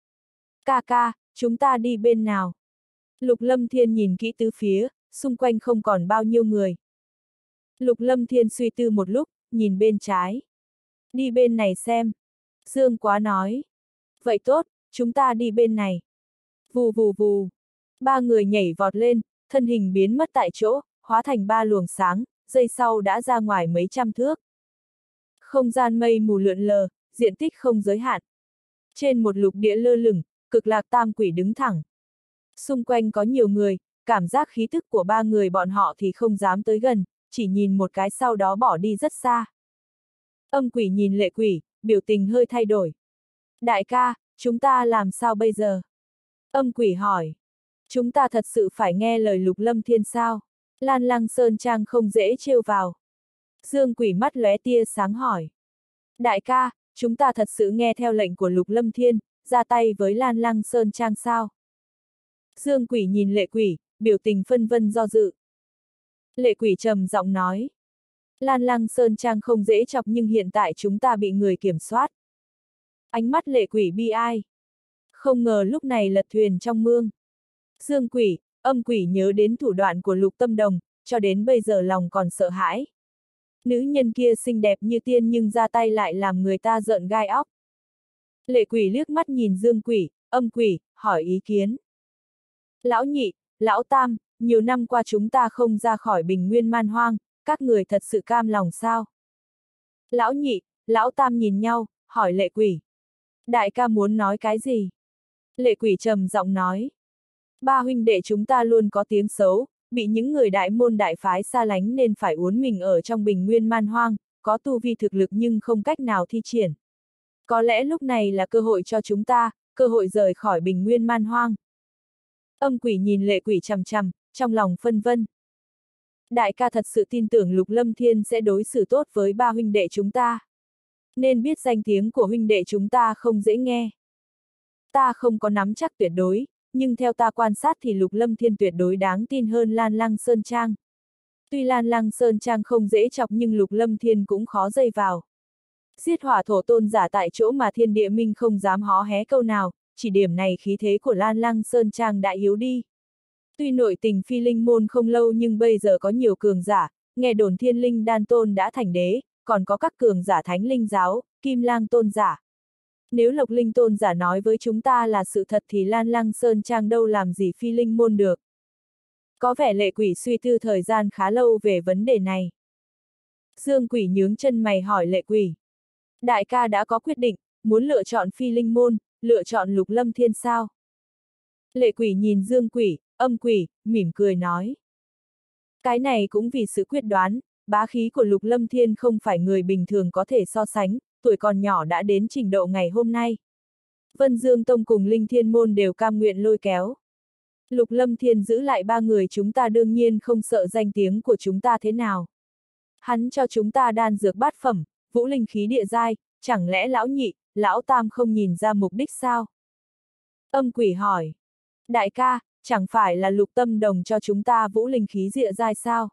Ca ca, chúng ta đi bên nào? Lục Lâm Thiên nhìn kỹ tứ phía, xung quanh không còn bao nhiêu người. Lục Lâm Thiên suy tư một lúc, nhìn bên trái. Đi bên này xem. Dương Quá nói. Vậy tốt, chúng ta đi bên này. Vù vù vù. Ba người nhảy vọt lên, thân hình biến mất tại chỗ, hóa thành ba luồng sáng, giây sau đã ra ngoài mấy trăm thước. Không gian mây mù lượn lờ, diện tích không giới hạn. Trên một lục địa lơ lửng, Cực Lạc Tam Quỷ đứng thẳng. Xung quanh có nhiều người, cảm giác khí tức của ba người bọn họ thì không dám tới gần, chỉ nhìn một cái sau đó bỏ đi rất xa. Âm Quỷ nhìn Lệ Quỷ, biểu tình hơi thay đổi. Đại ca, chúng ta làm sao bây giờ? Âm Quỷ hỏi. Chúng ta thật sự phải nghe lời Lục Lâm Thiên sao? Lan Lăng Sơn Trang không dễ trêu vào. Dương Quỷ mắt lóe tia sáng hỏi. Đại ca, chúng ta thật sự nghe theo lệnh của Lục Lâm Thiên, ra tay với Lan Lăng Sơn Trang sao? Dương Quỷ nhìn Lệ Quỷ, biểu tình phân vân do dự. Lệ Quỷ trầm giọng nói. Lan Lăng Sơn Trang không dễ chọc nhưng hiện tại chúng ta bị người kiểm soát. Ánh mắt Lệ Quỷ bi ai. Không ngờ lúc này lật thuyền trong mương. Dương Quỷ, Âm Quỷ nhớ đến thủ đoạn của Lục Tâm Đồng, cho đến bây giờ lòng còn sợ hãi. Nữ nhân kia xinh đẹp như tiên nhưng ra tay lại làm người ta rợn gai óc. Lệ Quỷ liếc mắt nhìn Dương Quỷ, Âm Quỷ, hỏi ý kiến. Lão Nhị, Lão Tam, nhiều năm qua chúng ta không ra khỏi Bình Nguyên Man Hoang, các người thật sự cam lòng sao? Lão Nhị, Lão Tam nhìn nhau, hỏi Lệ Quỷ. Đại ca muốn nói cái gì? Lệ Quỷ trầm giọng nói. Ba huynh đệ chúng ta luôn có tiếng xấu, bị những người đại môn đại phái xa lánh nên phải uốn mình ở trong Bình Nguyên Man Hoang, có tu vi thực lực nhưng không cách nào thi triển. Có lẽ lúc này là cơ hội cho chúng ta, cơ hội rời khỏi Bình Nguyên Man Hoang. Âm Quỷ nhìn Lệ Quỷ chằm chằm, trong lòng phân vân. Đại ca thật sự tin tưởng Lục Lâm Thiên sẽ đối xử tốt với ba huynh đệ chúng ta. Nên biết danh tiếng của huynh đệ chúng ta không dễ nghe. Ta không có nắm chắc tuyệt đối, nhưng theo ta quan sát thì Lục Lâm Thiên tuyệt đối đáng tin hơn Lan Lăng Sơn Trang. Tuy Lan Lăng Sơn Trang không dễ chọc nhưng Lục Lâm Thiên cũng khó dây vào. Giết hỏa thổ tôn giả tại chỗ mà Thiên Địa Minh không dám hó hé câu nào, chỉ điểm này khí thế của Lan Lăng Sơn Trang đã yếu đi. Tuy nội tình phi linh môn không lâu nhưng bây giờ có nhiều cường giả, nghe đồn Thiên Linh Đan Tôn đã thành đế, còn có các cường giả Thánh Linh Giáo, Kim Lang Tôn giả. Nếu Lộc Linh Tôn giả nói với chúng ta là sự thật thì Lan Lăng Sơn Trang đâu làm gì phi linh môn được. Có vẻ Lệ Quỷ suy tư thời gian khá lâu về vấn đề này. Dương Quỷ nhướng chân mày hỏi Lệ Quỷ. Đại ca đã có quyết định, muốn lựa chọn phi linh môn, lựa chọn Lục Lâm Thiên sao? Lệ Quỷ nhìn Dương Quỷ, Âm Quỷ, mỉm cười nói. Cái này cũng vì sự quyết đoán, bá khí của Lục Lâm Thiên không phải người bình thường có thể so sánh, tuổi còn nhỏ đã đến trình độ ngày hôm nay. Vân Dương Tông cùng Linh Thiên Môn đều cam nguyện lôi kéo. Lục Lâm Thiên giữ lại ba người chúng ta đương nhiên không sợ danh tiếng của chúng ta thế nào. Hắn cho chúng ta đan dược bát phẩm, vũ linh khí địa giai, chẳng lẽ Lão Nhị, Lão Tam không nhìn ra mục đích sao? Âm Quỷ hỏi. Đại ca, chẳng phải là Lục Tâm Đồng cho chúng ta vũ linh khí địa giai sao?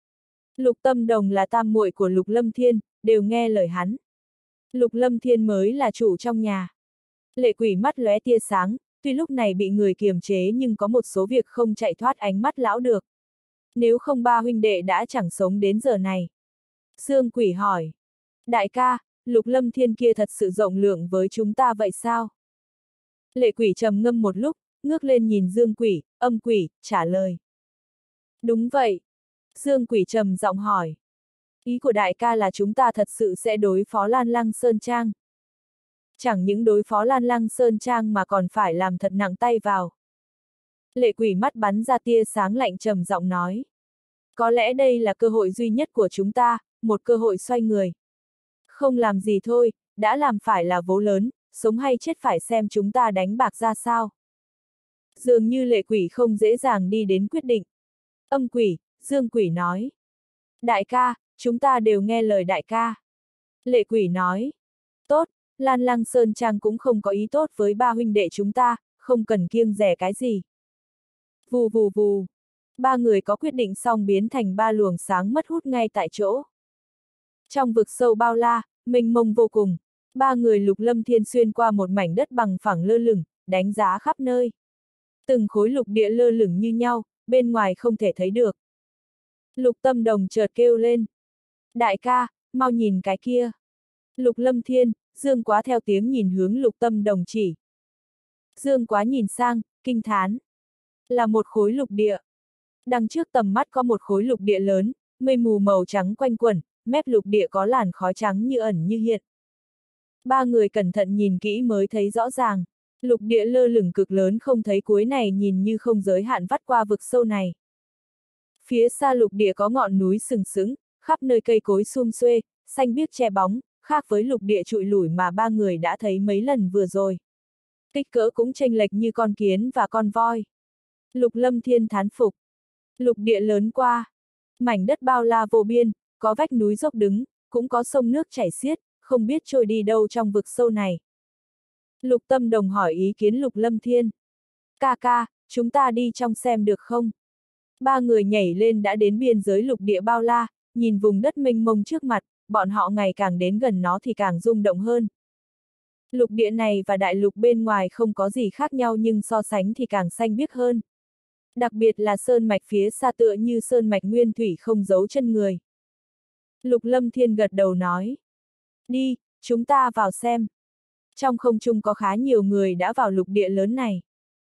Lục Tâm Đồng là tam muội của Lục Lâm Thiên, đều nghe lời hắn. Lục Lâm Thiên mới là chủ trong nhà. Lệ Quỷ mắt lóe tia sáng, tuy lúc này bị người kiềm chế nhưng có một số việc không chạy thoát ánh mắt lão được. Nếu không ba huynh đệ đã chẳng sống đến giờ này. Dương Quỷ hỏi. Đại ca, Lục Lâm Thiên kia thật sự rộng lượng với chúng ta vậy sao? Lệ Quỷ trầm ngâm một lúc, ngước lên nhìn Dương Quỷ, Âm Quỷ, trả lời. Đúng vậy. Dương Quỷ trầm giọng hỏi. Ý của đại ca là chúng ta thật sự sẽ đối phó Lan Lăng Sơn Trang. Chẳng những đối phó Lan Lăng Sơn Trang mà còn phải làm thật nặng tay vào. Lệ Quỷ mắt bắn ra tia sáng lạnh trầm giọng nói. Có lẽ đây là cơ hội duy nhất của chúng ta, một cơ hội xoay người. Không làm gì thôi, đã làm phải là vố lớn, sống hay chết phải xem chúng ta đánh bạc ra sao. Dường như lệ quỷ không dễ dàng đi đến quyết định. Âm quỷ, dương quỷ nói. Đại ca, chúng ta đều nghe lời đại ca. Lệ quỷ nói. Tốt, Lan Lăng Sơn Trang cũng không có ý tốt với ba huynh đệ chúng ta, không cần kiêng dè cái gì. Vù vù vù. Ba người có quyết định xong biến thành ba luồng sáng mất hút ngay tại chỗ. Trong vực sâu bao la, mênh mông vô cùng, ba người Lục Lâm Thiên xuyên qua một mảnh đất bằng phẳng lơ lửng, đánh giá khắp nơi. Từng khối lục địa lơ lửng như nhau, bên ngoài không thể thấy được. Lục Tâm Đồng chợt kêu lên. Đại ca, mau nhìn cái kia. Lục Lâm Thiên, Dương Quá theo tiếng nhìn hướng Lục Tâm Đồng chỉ. Dương Quá nhìn sang, kinh thán. Là một khối lục địa. Đằng trước tầm mắt có một khối lục địa lớn, mây mù màu trắng quanh quẩn, mép lục địa có làn khói trắng như ẩn như hiện. Ba người cẩn thận nhìn kỹ mới thấy rõ ràng, lục địa lơ lửng cực lớn không thấy cuối này nhìn như không giới hạn vắt qua vực sâu này. Phía xa lục địa có ngọn núi sừng sững, khắp nơi cây cối sum xuê, xanh biếc che bóng, khác với lục địa trụi lủi mà ba người đã thấy mấy lần vừa rồi. Kích cỡ cũng chênh lệch như con kiến và con voi. Lục Lâm Thiên thán phục. Lục địa lớn qua, mảnh đất bao la vô biên, có vách núi dốc đứng, cũng có sông nước chảy xiết, không biết trôi đi đâu trong vực sâu này. Lục Tâm Đồng hỏi ý kiến Lục Lâm Thiên. Ca ca, chúng ta đi trong xem được không? Ba người nhảy lên đã đến biên giới lục địa bao la, nhìn vùng đất mênh mông trước mặt, bọn họ ngày càng đến gần nó thì càng rung động hơn. Lục địa này và đại lục bên ngoài không có gì khác nhau nhưng so sánh thì càng xanh biếc hơn. Đặc biệt là sơn mạch phía xa tựa như sơn mạch nguyên thủy không giấu chân người. Lục Lâm Thiên gật đầu nói. Đi, chúng ta vào xem. Trong không trung có khá nhiều người đã vào lục địa lớn này.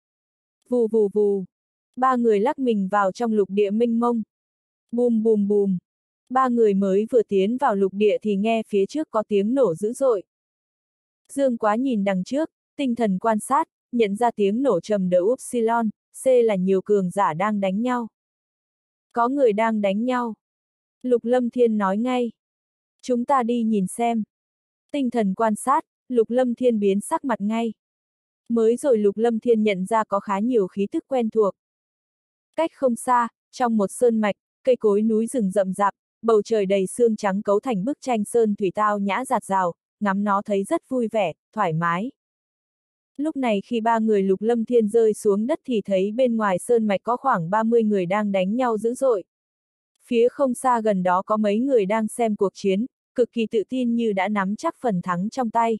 Vù vù vù. Ba người lắc mình vào trong lục địa mênh mông. Bùm bùm bùm. Ba người mới vừa tiến vào lục địa thì nghe phía trước có tiếng nổ dữ dội. Dương Quá nhìn đằng trước, tinh thần quan sát, nhận ra tiếng nổ trầm đỡ upsilon, C là nhiều cường giả đang đánh nhau. Có người đang đánh nhau. Lục Lâm Thiên nói ngay. Chúng ta đi nhìn xem. Tinh thần quan sát, Lục Lâm Thiên biến sắc mặt ngay. Mới rồi Lục Lâm Thiên nhận ra có khá nhiều khí tức quen thuộc. Cách không xa, trong một sơn mạch, cây cối núi rừng rậm rạp, bầu trời đầy sương trắng cấu thành bức tranh sơn thủy tao nhã dạt dào, ngắm nó thấy rất vui vẻ, thoải mái. Lúc này khi ba người Lục Lâm Thiên rơi xuống đất thì thấy bên ngoài sơn mạch có khoảng ba mươi người đang đánh nhau dữ dội. Phía không xa gần đó có mấy người đang xem cuộc chiến, cực kỳ tự tin như đã nắm chắc phần thắng trong tay.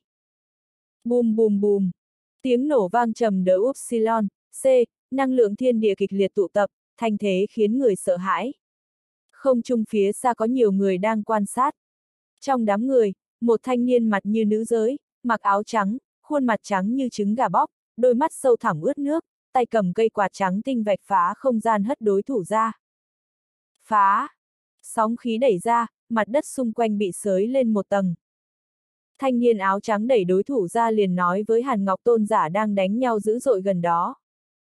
Bùm bùm bùm. Tiếng nổ vang trầm đỡ upsilon, C, năng lượng thiên địa kịch liệt tụ tập, thành thế khiến người sợ hãi. Không trung phía xa có nhiều người đang quan sát. Trong đám người, một thanh niên mặt như nữ giới, mặc áo trắng, khuôn mặt trắng như trứng gà bóc, đôi mắt sâu thẳm ướt nước, tay cầm cây quạt trắng tinh vạch phá không gian hất đối thủ ra. Phá! Sóng khí đẩy ra, mặt đất xung quanh bị xới lên một tầng. Thanh niên áo trắng đẩy đối thủ ra liền nói với Hàn Ngọc Tôn giả đang đánh nhau dữ dội gần đó.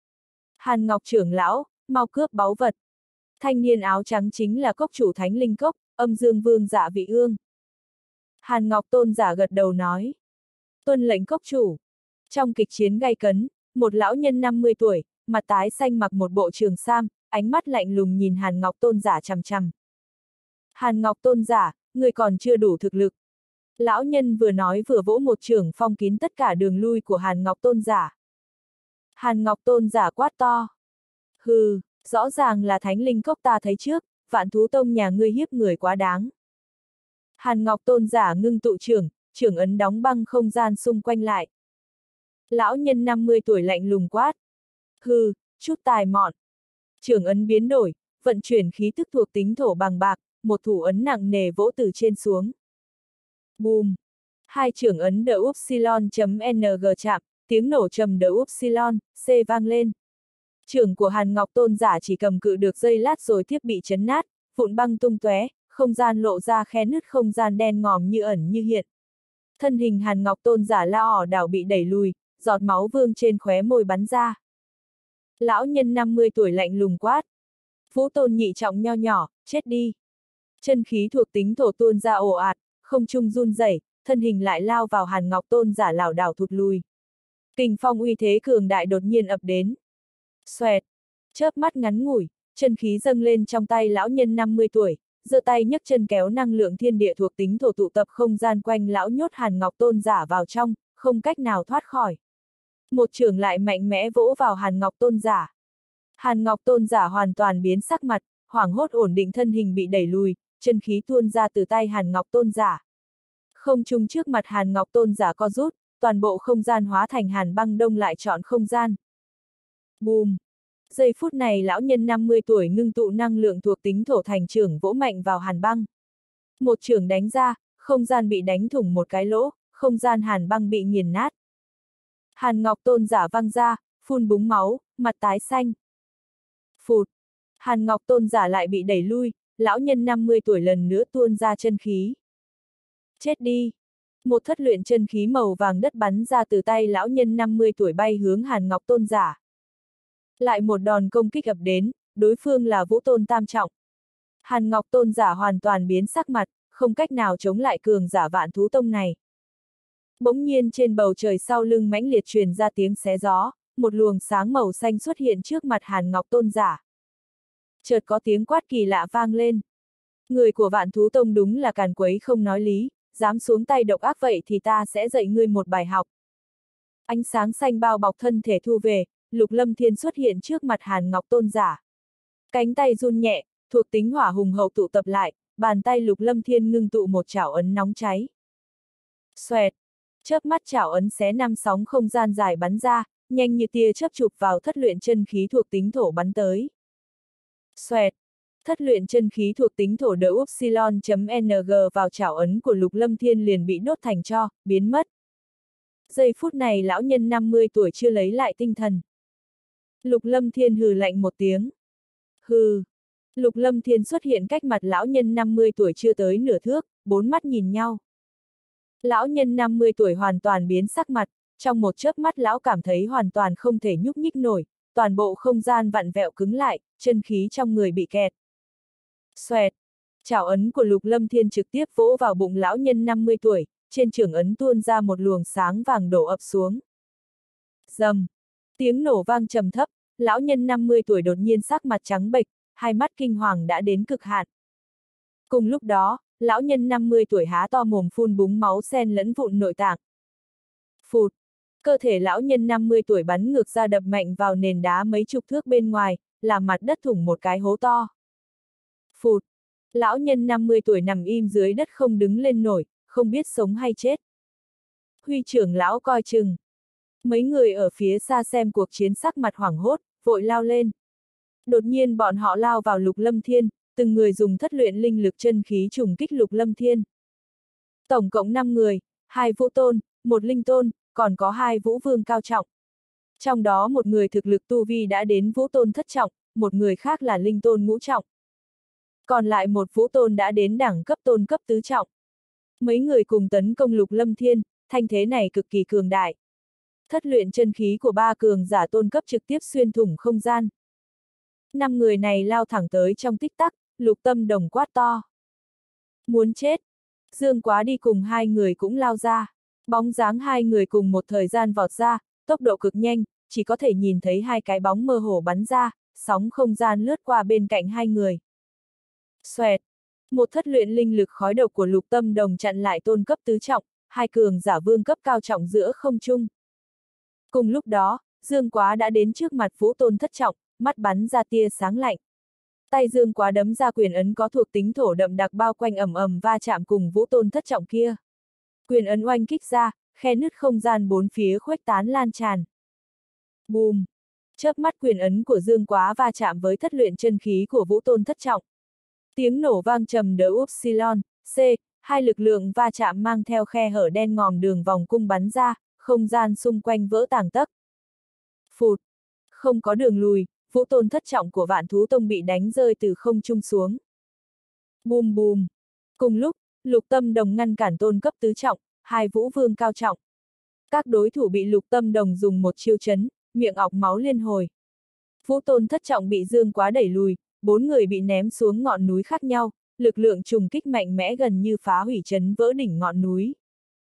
Hàn Ngọc trưởng lão, mau cướp báu vật. Thanh niên áo trắng chính là cốc chủ Thánh Linh Cốc, Âm Dương Vương Dạ Vị Ương. Hàn Ngọc Tôn giả gật đầu nói. Tuân lệnh cốc chủ. Trong kịch chiến gay cấn, một lão nhân năm mươi tuổi, mặt tái xanh mặc một bộ trường sam, ánh mắt lạnh lùng nhìn Hàn Ngọc Tôn giả chằm chằm. Hàn Ngọc Tôn giả, người còn chưa đủ thực lực. Lão nhân vừa nói vừa vỗ một chưởng phong kín tất cả đường lui của Hàn Ngọc Tôn giả. Hàn Ngọc Tôn giả quát to. Hừ, rõ ràng là Thánh Linh Cốc ta thấy trước, Vạn Thú Tông nhà ngươi hiếp người quá đáng. Hàn Ngọc Tôn giả ngưng tụ trưởng, trưởng ấn đóng băng không gian xung quanh lại. Lão nhân năm mươi tuổi lạnh lùng quát. Hừ, chút tài mọn. Trưởng ấn biến đổi, vận chuyển khí tức thuộc tính thổ bằng bạc, một thủ ấn nặng nề vỗ từ trên xuống. Bùm! Hai trưởng ấn đỡ upsilon.ng chạm, tiếng nổ trầm đỡ upsilon, C vang lên. Trưởng của Hàn Ngọc Tôn giả chỉ cầm cự được giây lát rồi tiếp bị chấn nát, vụn băng tung tóe, không gian lộ ra khe nứt không gian đen ngòm như ẩn như hiện. Thân hình Hàn Ngọc Tôn giả la ỏ đảo bị đẩy lùi, giọt máu vương trên khóe môi bắn ra. Lão nhân năm mươi tuổi lạnh lùng quát. Vũ Tôn nhị trọng nho nhỏ, chết đi. Chân khí thuộc tính thổ tuôn ra ồ ạt, không trung run rẩy, thân hình lại lao vào Hàn Ngọc Tôn giả lảo đảo thụt lùi. Kình phong uy thế cường đại đột nhiên ập đến. Xoẹt, chớp mắt ngắn ngủi, chân khí dâng lên trong tay lão nhân năm mươi tuổi, giơ tay nhấc chân kéo năng lượng thiên địa thuộc tính thổ tụ tập không gian quanh lão nhốt Hàn Ngọc Tôn giả vào trong, không cách nào thoát khỏi. Một chưởng lại mạnh mẽ vỗ vào Hàn Ngọc Tôn giả. Hàn Ngọc Tôn giả hoàn toàn biến sắc mặt, hoảng hốt ổn định thân hình bị đẩy lùi, chân khí tuôn ra từ tay Hàn Ngọc Tôn giả. Không trung trước mặt Hàn Ngọc Tôn giả co rút, toàn bộ không gian hóa thành hàn băng đông lại trọn không gian. Bùm! Giây phút này lão nhân năm mươi tuổi ngưng tụ năng lượng thuộc tính thổ thành chưởng vỗ mạnh vào hàn băng. Một chưởng đánh ra, không gian bị đánh thủng một cái lỗ, không gian hàn băng bị nghiền nát. Hàn Ngọc Tôn giả văng ra, phun búng máu, mặt tái xanh. Phụt! Hàn Ngọc Tôn giả lại bị đẩy lui, lão nhân năm mươi tuổi lần nữa tuôn ra chân khí. Chết đi! Một thất luyện chân khí màu vàng đất bắn ra từ tay lão nhân năm mươi tuổi bay hướng Hàn Ngọc Tôn giả. Lại một đòn công kích ập đến, đối phương là Vũ Tôn Tam Trọng. Hàn Ngọc Tôn giả hoàn toàn biến sắc mặt, không cách nào chống lại cường giả Vạn Thú Tông này. Bỗng nhiên trên bầu trời sau lưng mãnh liệt truyền ra tiếng xé gió, một luồng sáng màu xanh xuất hiện trước mặt Hàn Ngọc Tôn giả. Chợt có tiếng quát kỳ lạ vang lên. Người của Vạn Thú Tông đúng là càn quấy không nói lý, dám xuống tay độc ác vậy thì ta sẽ dạy ngươi một bài học. Ánh sáng xanh bao bọc thân thể thu về, Lục Lâm Thiên xuất hiện trước mặt Hàn Ngọc Tôn giả. Cánh tay run nhẹ, thuộc tính hỏa hùng hậu tụ tập lại, bàn tay Lục Lâm Thiên ngưng tụ một chảo ấn nóng cháy. Xoẹt, chớp mắt chảo ấn xé năm sóng không gian dài bắn ra, nhanh như tia chớp chụp vào thất luyện chân khí thuộc tính thổ bắn tới. Xoẹt, thất luyện chân khí thuộc tính thổ đỡ upsilon.ng vào chảo ấn của Lục Lâm Thiên liền bị đốt thành tro, biến mất. Giây phút này lão nhân năm mươi tuổi chưa lấy lại tinh thần. Lục Lâm Thiên hừ lạnh một tiếng. Hừ. Lục Lâm Thiên xuất hiện cách mặt lão nhân năm mươi tuổi chưa tới nửa thước, bốn mắt nhìn nhau. Lão nhân năm mươi tuổi hoàn toàn biến sắc mặt, trong một chớp mắt lão cảm thấy hoàn toàn không thể nhúc nhích nổi, toàn bộ không gian vặn vẹo cứng lại, chân khí trong người bị kẹt. Xoẹt. Chảo ấn của Lục Lâm Thiên trực tiếp vỗ vào bụng lão nhân năm mươi tuổi, trên chưởng ấn tuôn ra một luồng sáng vàng đổ ập xuống. Rầm. Tiếng nổ vang trầm thấp, lão nhân năm mươi tuổi đột nhiên sắc mặt trắng bệch, hai mắt kinh hoàng đã đến cực hạn. Cùng lúc đó, lão nhân năm mươi tuổi há to mồm phun búng máu xen lẫn vụn nội tạng. Phụt. Cơ thể lão nhân năm mươi tuổi bắn ngược ra đập mạnh vào nền đá mấy chục thước bên ngoài, làm mặt đất thủng một cái hố to. Phụt. Lão nhân năm mươi tuổi nằm im dưới đất không đứng lên nổi, không biết sống hay chết. Huy trưởng lão coi chừng. Mấy người ở phía xa xem cuộc chiến sắc mặt hoảng hốt, vội lao lên. Đột nhiên bọn họ lao vào Lục Lâm Thiên, từng người dùng thất luyện linh lực chân khí trùng kích Lục Lâm Thiên. Tổng cộng năm người, hai vũ tôn, một linh tôn, còn có hai vũ vương cao trọng. Trong đó một người thực lực tu vi đã đến vũ tôn thất trọng, một người khác là linh tôn ngũ trọng. Còn lại một vũ tôn đã đến đẳng cấp tôn cấp tứ trọng. Mấy người cùng tấn công Lục Lâm Thiên, thanh thế này cực kỳ cường đại. Thất luyện chân khí của ba cường giả tôn cấp trực tiếp xuyên thủng không gian. Năm người này lao thẳng tới trong tích tắc, Lục Tâm Đồng quát to. Muốn chết! Dương Quá đi cùng hai người cũng lao ra. Bóng dáng hai người cùng một thời gian vọt ra, tốc độ cực nhanh, chỉ có thể nhìn thấy hai cái bóng mơ hồ bắn ra, sóng không gian lướt qua bên cạnh hai người. Xoẹt! Một thất luyện linh lực khói độc của Lục Tâm Đồng chặn lại tôn cấp tứ trọng, hai cường giả vương cấp cao trọng giữa không trung. Cùng lúc đó, Dương Quá đã đến trước mặt vũ tôn thất trọng, mắt bắn ra tia sáng lạnh. Tay Dương Quá đấm ra quyền ấn có thuộc tính thổ đậm đặc bao quanh ầm ầm va chạm cùng vũ tôn thất trọng kia. Quyền ấn oanh kích ra, khe nứt không gian bốn phía khuếch tán lan tràn. Bùm! Chớp mắt quyền ấn của Dương Quá va chạm với thất luyện chân khí của vũ tôn thất trọng. Tiếng nổ vang trầm đỡ upsilon, C, hai lực lượng va chạm mang theo khe hở đen ngòm đường vòng cung bắn ra, không gian xung quanh vỡ tàng tấc. Phụt! Không có đường lùi, vũ tôn thất trọng của Vạn Thú Tông bị đánh rơi từ không trung xuống. Bùm bùm! Cùng lúc, Lục Tâm Đồng ngăn cản tôn cấp tứ trọng, hai vũ vương cao trọng. Các đối thủ bị Lục Tâm Đồng dùng một chiêu chấn, miệng ọc máu liên hồi. Vũ tôn thất trọng bị Dương Quá đẩy lùi, bốn người bị ném xuống ngọn núi khác nhau, lực lượng trùng kích mạnh mẽ gần như phá hủy chấn vỡ đỉnh ngọn núi.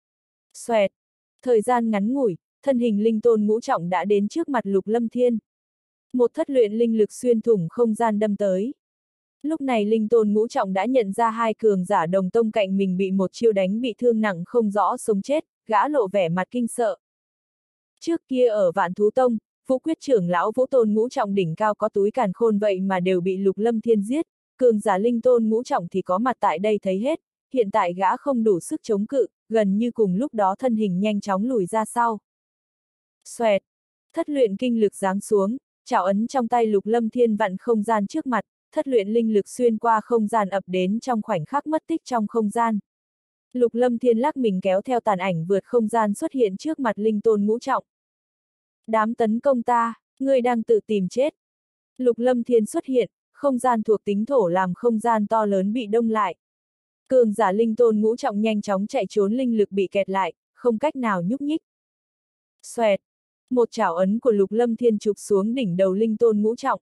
Xoẹt. Thời gian ngắn ngủi, thân hình linh tôn ngũ trọng đã đến trước mặt Lục Lâm Thiên. Một thất luyện linh lực xuyên thủng không gian đâm tới. Lúc này linh tôn ngũ trọng đã nhận ra hai cường giả đồng tông cạnh mình bị một chiêu đánh bị thương nặng không rõ sống chết, gã lộ vẻ mặt kinh sợ. Trước kia ở Vạn Thú Tông, Vũ Quyết trưởng lão Vũ Tôn ngũ trọng đỉnh cao có túi càn khôn vậy mà đều bị Lục Lâm Thiên giết, cường giả linh tôn ngũ trọng thì có mặt tại đây thấy hết, hiện tại gã không đủ sức chống cự, gần như cùng lúc đó thân hình nhanh chóng lùi ra sau. Xoẹt, thất luyện kinh lực giáng xuống, chảo ấn trong tay Lục Lâm Thiên vặn không gian trước mặt, thất luyện linh lực xuyên qua không gian ập đến trong khoảnh khắc mất tích trong không gian. Lục Lâm Thiên lắc mình kéo theo tàn ảnh vượt không gian xuất hiện trước mặt linh tôn ngũ trọng. Đám tấn công ta, ngươi đang tự tìm chết. Lục Lâm Thiên xuất hiện, không gian thuộc tính thổ làm không gian to lớn bị đông lại. Cường giả linh tôn ngũ trọng nhanh chóng chạy trốn, linh lực bị kẹt lại, không cách nào nhúc nhích. Xoẹt, một chảo ấn của Lục Lâm Thiên chụp xuống đỉnh đầu linh tôn ngũ trọng.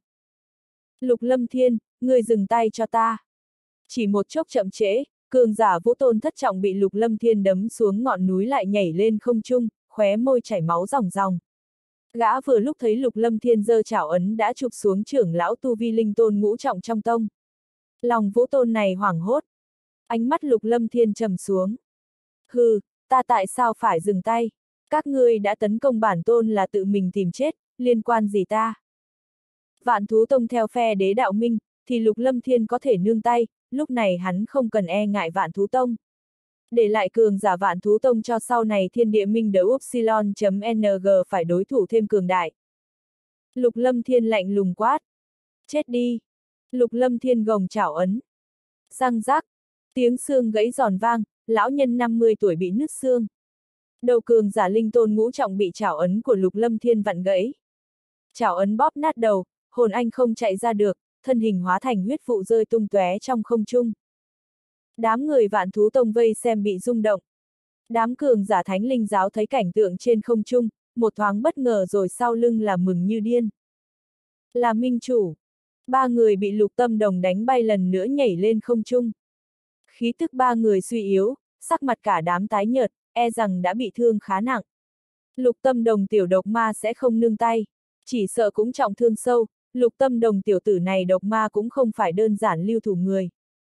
Lục Lâm Thiên, ngươi dừng tay cho ta. Chỉ một chốc chậm trễ, cường giả Vũ Tôn thất trọng bị Lục Lâm Thiên đấm xuống ngọn núi lại nhảy lên không trung, khóe môi chảy máu ròng ròng. Gã vừa lúc thấy Lục Lâm Thiên giơ chảo ấn đã chụp xuống trưởng lão tu vi linh tôn ngũ trọng trong tông. Lòng Vũ Tôn này hoảng hốt. Ánh mắt Lục Lâm Thiên trầm xuống. Hừ, ta tại sao phải dừng tay? Các ngươi đã tấn công bản tôn là tự mình tìm chết, liên quan gì ta? Vạn Thú Tông theo phe Đế Đạo Minh, thì Lục Lâm Thiên có thể nương tay, lúc này hắn không cần e ngại Vạn Thú Tông. Để lại cường giả Vạn Thú Tông cho sau này Thiên Địa Minh đấu Upsilon.ng phải đối thủ thêm cường đại. Lục Lâm Thiên lạnh lùng quát. Chết đi! Lục Lâm Thiên gồng chảo ấn. Răng rác, tiếng xương gãy giòn vang, lão nhân năm mươi tuổi bị nứt xương. Đầu cường giả linh tôn ngũ trọng bị chảo ấn của Lục Lâm Thiên vặn gãy. Chảo ấn bóp nát đầu, hồn anh không chạy ra được, thân hình hóa thành huyết vụ rơi tung tóe trong không trung. Đám người Vạn Thú Tông vây xem bị rung động. Đám cường giả Thánh Linh giáo thấy cảnh tượng trên không trung, một thoáng bất ngờ rồi sau lưng là mừng như điên. Là minh chủ. Ba người bị Lục Tâm Đồng đánh bay lần nữa nhảy lên không trung. Khí tức ba người suy yếu, sắc mặt cả đám tái nhợt, e rằng đã bị thương khá nặng. Lục Tâm Đồng tiểu độc ma sẽ không nương tay, chỉ sợ cũng trọng thương sâu. Lục Tâm Đồng tiểu tử này độc ma cũng không phải đơn giản lưu thủ người.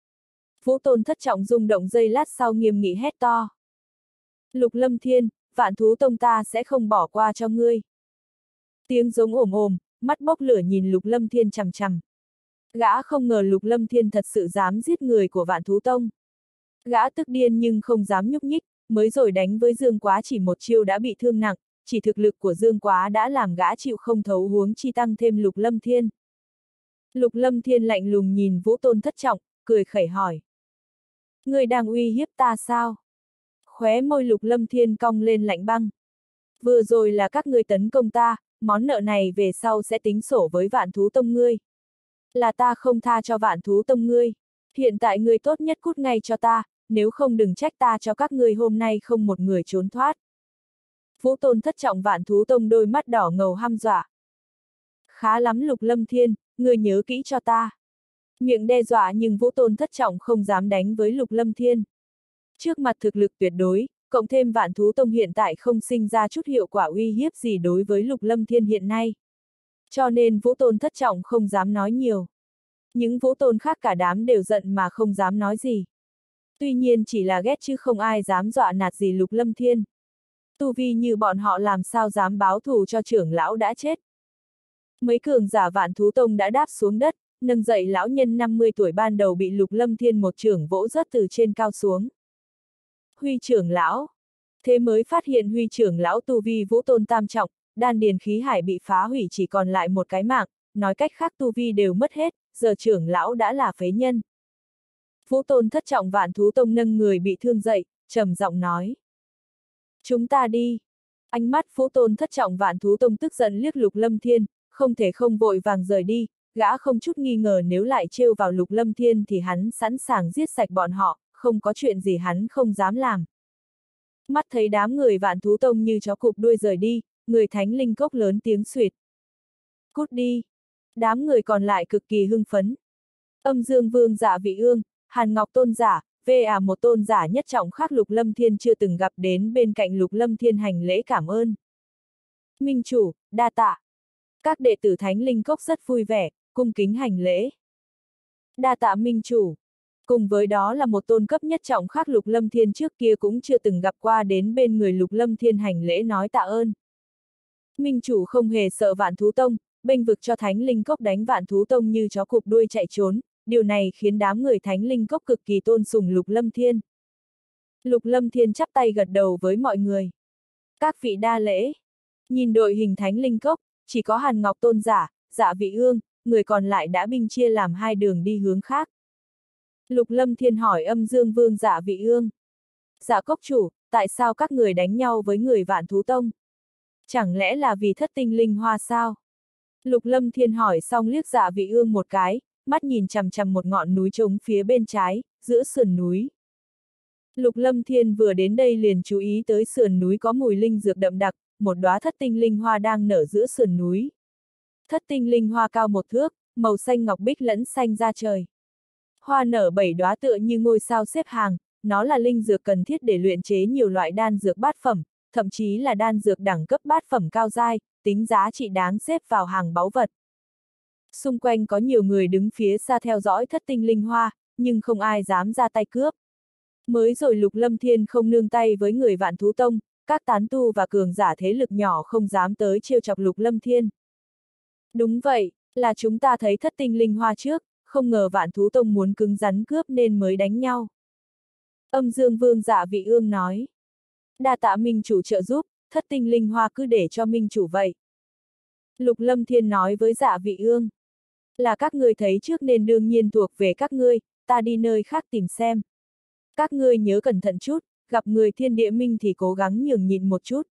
Vũ Tôn thất trọng rung động giây lát sau nghiêm nghị hét to. Lục Lâm Thiên, Vạn Thú Tông ta sẽ không bỏ qua cho ngươi. Tiếng giống ồm ồm, mắt bốc lửa nhìn Lục Lâm Thiên chằm chằm. Gã không ngờ Lục Lâm Thiên thật sự dám giết người của Vạn Thú Tông. Gã tức điên nhưng không dám nhúc nhích, mới rồi đánh với Dương Quá chỉ một chiêu đã bị thương nặng, chỉ thực lực của Dương Quá đã làm gã chịu không thấu huống chi tăng thêm Lục Lâm Thiên. Lục Lâm Thiên lạnh lùng nhìn Vũ Tôn thất trọng, cười khẩy hỏi. Ngươi đang uy hiếp ta sao? Khóe môi Lục Lâm Thiên cong lên lạnh băng. Vừa rồi là các ngươi tấn công ta, món nợ này về sau sẽ tính sổ với Vạn Thú Tông ngươi. Là ta không tha cho Vạn Thú Tông ngươi. Hiện tại ngươi tốt nhất cút ngay cho ta, nếu không đừng trách ta cho các ngươi hôm nay không một người trốn thoát. Vũ Tôn thất trọng Vạn Thú Tông đôi mắt đỏ ngầu hăm dọa. Khá lắm Lục Lâm Thiên, ngươi nhớ kỹ cho ta. Miệng đe dọa nhưng Vũ Tôn thất trọng không dám đánh với Lục Lâm Thiên. Trước mặt thực lực tuyệt đối, cộng thêm Vạn Thú Tông hiện tại không sinh ra chút hiệu quả uy hiếp gì đối với Lục Lâm Thiên hiện nay. Cho nên Vũ Tôn thất trọng không dám nói nhiều. Những Vũ Tôn khác cả đám đều giận mà không dám nói gì. Tuy nhiên chỉ là ghét chứ không ai dám dọa nạt gì Lục Lâm Thiên. Tu vi như bọn họ làm sao dám báo thù cho trưởng lão đã chết. Mấy cường giả Vạn Thú Tông đã đáp xuống đất, nâng dậy lão nhân năm mươi tuổi ban đầu bị Lục Lâm Thiên một chưởng vỗ rớt từ trên cao xuống. Huy trưởng lão. Thế mới phát hiện Huy trưởng lão tu vi Vũ Tôn tam trọng, đan điền khí hải bị phá hủy chỉ còn lại một cái mạng, nói cách khác tu vi đều mất hết, giờ trưởng lão đã là phế nhân. Vũ Tôn thất trọng Vạn Thú Tông nâng người bị thương dậy, trầm giọng nói. Chúng ta đi. Ánh mắt Vũ Tôn thất trọng Vạn Thú Tông tức giận liếc Lục Lâm Thiên, không thể không vội vàng rời đi, gã không chút nghi ngờ nếu lại trêu vào Lục Lâm Thiên thì hắn sẵn sàng giết sạch bọn họ, không có chuyện gì hắn không dám làm. Mắt thấy đám người Vạn Thú Tông như chó cụp đuôi rời đi, người Thánh Linh Cốc lớn tiếng xuýt. Cút đi. Đám người còn lại cực kỳ hưng phấn. Âm Dương Vương Dạ Vị Ương, Hàn Ngọc Tôn giả, về à một tôn giả nhất trọng khác Lục Lâm Thiên chưa từng gặp đến bên cạnh Lục Lâm Thiên hành lễ cảm ơn. Minh chủ, đa tạ. Các đệ tử Thánh Linh Cốc rất vui vẻ, cung kính hành lễ. Đa tạ Minh chủ. Cùng với đó là một tôn cấp nhất trọng khác Lục Lâm Thiên trước kia cũng chưa từng gặp qua đến bên người Lục Lâm Thiên hành lễ nói tạ ơn. Minh chủ không hề sợ Vạn Thú Tông, bênh vực cho Thánh Linh Cốc đánh Vạn Thú Tông như chó cụp đuôi chạy trốn, điều này khiến đám người Thánh Linh Cốc cực kỳ tôn sùng Lục Lâm Thiên. Lục Lâm Thiên chắp tay gật đầu với mọi người. Các vị đa lễ. Nhìn đội hình Thánh Linh Cốc, chỉ có Hàn Ngọc tôn giả, Dạ Vị Ương, người còn lại đã binh chia làm hai đường đi hướng khác. Lục Lâm Thiên hỏi Âm Dương Vương Dạ Vị Ương. Dạ cốc chủ, tại sao các người đánh nhau với người Vạn Thú Tông? Chẳng lẽ là vì thất tinh linh hoa sao? Lục Lâm Thiên hỏi xong liếc Dạ Vị Ương một cái, mắt nhìn chằm chằm một ngọn núi trống phía bên trái, giữa sườn núi. Lục Lâm Thiên vừa đến đây liền chú ý tới sườn núi có mùi linh dược đậm đặc, một đóa thất tinh linh hoa đang nở giữa sườn núi. Thất tinh linh hoa cao một thước, màu xanh ngọc bích lẫn xanh da trời. Hoa nở bảy đóa tựa như ngôi sao xếp hàng, nó là linh dược cần thiết để luyện chế nhiều loại đan dược bát phẩm, thậm chí là đan dược đẳng cấp bát phẩm cao giai, tính giá trị đáng xếp vào hàng báu vật. Xung quanh có nhiều người đứng phía xa theo dõi thất tinh linh hoa, nhưng không ai dám ra tay cướp. Mới rồi Lục Lâm Thiên không nương tay với người Vạn Thú Tông, các tán tu và cường giả thế lực nhỏ không dám tới trêu chọc Lục Lâm Thiên. Đúng vậy, là chúng ta thấy thất tinh linh hoa trước, không ngờ Vạn Thú Tông muốn cứng rắn cướp nên mới đánh nhau. Âm Dương Vương Dạ Vị Ương nói. Đa tạ Minh chủ trợ giúp, thất tinh linh hoa cứ để cho Minh chủ vậy. Lục Lâm Thiên nói với Dạ Vị Ương. Là các ngươi thấy trước nên đương nhiên thuộc về các ngươi, ta đi nơi khác tìm xem. Các ngươi nhớ cẩn thận chút, gặp người Thiên Địa Minh thì cố gắng nhường nhịn một chút.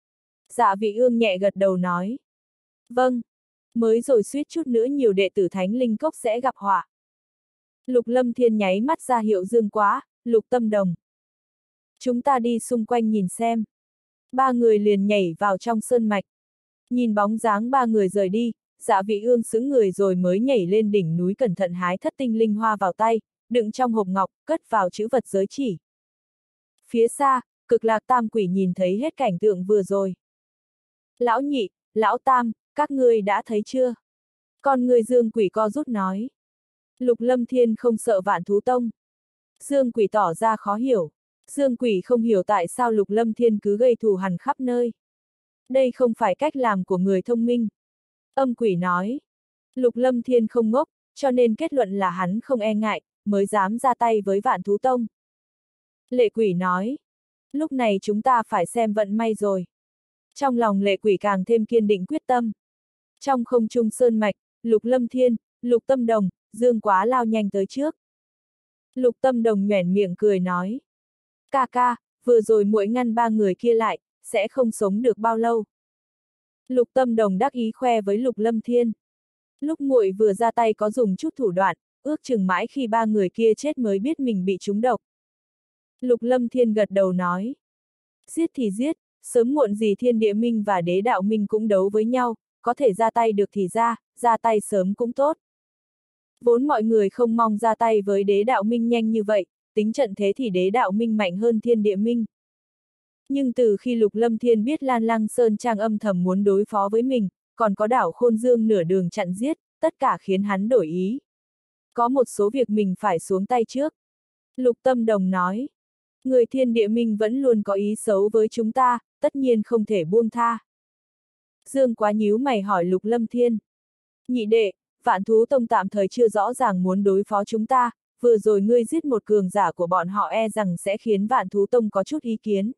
Dạ Vị Ương nhẹ gật đầu nói. Vâng. Mới rồi suýt chút nữa nhiều đệ tử Thánh Linh Cốc sẽ gặp họa. Lục Lâm Thiên nháy mắt ra hiệu Dương Quá, Lục Tâm Đồng. Chúng ta đi xung quanh nhìn xem. Ba người liền nhảy vào trong sơn mạch. Nhìn bóng dáng ba người rời đi, Dạ Vị Ương sững người rồi mới nhảy lên đỉnh núi cẩn thận hái thất tinh linh hoa vào tay, đựng trong hộp ngọc, cất vào chữ vật giới chỉ. Phía xa, Cực Lạc Tam Quỷ nhìn thấy hết cảnh tượng vừa rồi. Lão Nhị, Lão Tam, các ngươi đã thấy chưa? Con người Dương Quỷ co rút nói. Lục Lâm Thiên không sợ Vạn Thú Tông. Dương Quỷ tỏ ra khó hiểu. Dương Quỷ không hiểu tại sao Lục Lâm Thiên cứ gây thù hằn khắp nơi. Đây không phải cách làm của người thông minh. Âm Quỷ nói. Lục Lâm Thiên không ngốc, cho nên kết luận là hắn không e ngại, mới dám ra tay với Vạn Thú Tông. Lệ Quỷ nói. Lúc này chúng ta phải xem vận may rồi. Trong lòng Lệ Quỷ càng thêm kiên định quyết tâm. Trong không trung sơn mạch, Lục Lâm Thiên, Lục Tâm Đồng, Dương Quá lao nhanh tới trước. Lục Tâm Đồng nhoẻn miệng cười nói. Ca ca, vừa rồi muội ngăn ba người kia lại, sẽ không sống được bao lâu. Lục Tâm Đồng đắc ý khoe với Lục Lâm Thiên. Lúc muội vừa ra tay có dùng chút thủ đoạn, ước chừng mãi khi ba người kia chết mới biết mình bị trúng độc. Lục Lâm Thiên gật đầu nói. Giết thì giết, sớm muộn gì Thiên Địa Minh và Đế Đạo Minh cũng đấu với nhau, có thể ra tay được thì ra, ra tay sớm cũng tốt. Vốn mọi người không mong ra tay với Đế Đạo Minh nhanh như vậy, tính trận thế thì Đế Đạo Minh mạnh hơn Thiên Địa Minh. Nhưng từ khi Lục Lâm Thiên biết Lan Lăng Sơn Trang âm thầm muốn đối phó với mình, còn có đảo Khôn Dương nửa đường chặn giết, tất cả khiến hắn đổi ý. Có một số việc mình phải xuống tay trước. Lục Tâm Đồng nói. Người Thiên Địa Minh vẫn luôn có ý xấu với chúng ta, tất nhiên không thể buông tha. Dương Quá nhíu mày hỏi Lục Lâm Thiên. Nhị đệ, Vạn Thú Tông tạm thời chưa rõ ràng muốn đối phó chúng ta, vừa rồi ngươi giết một cường giả của bọn họ e rằng sẽ khiến Vạn Thú Tông có chút ý kiến.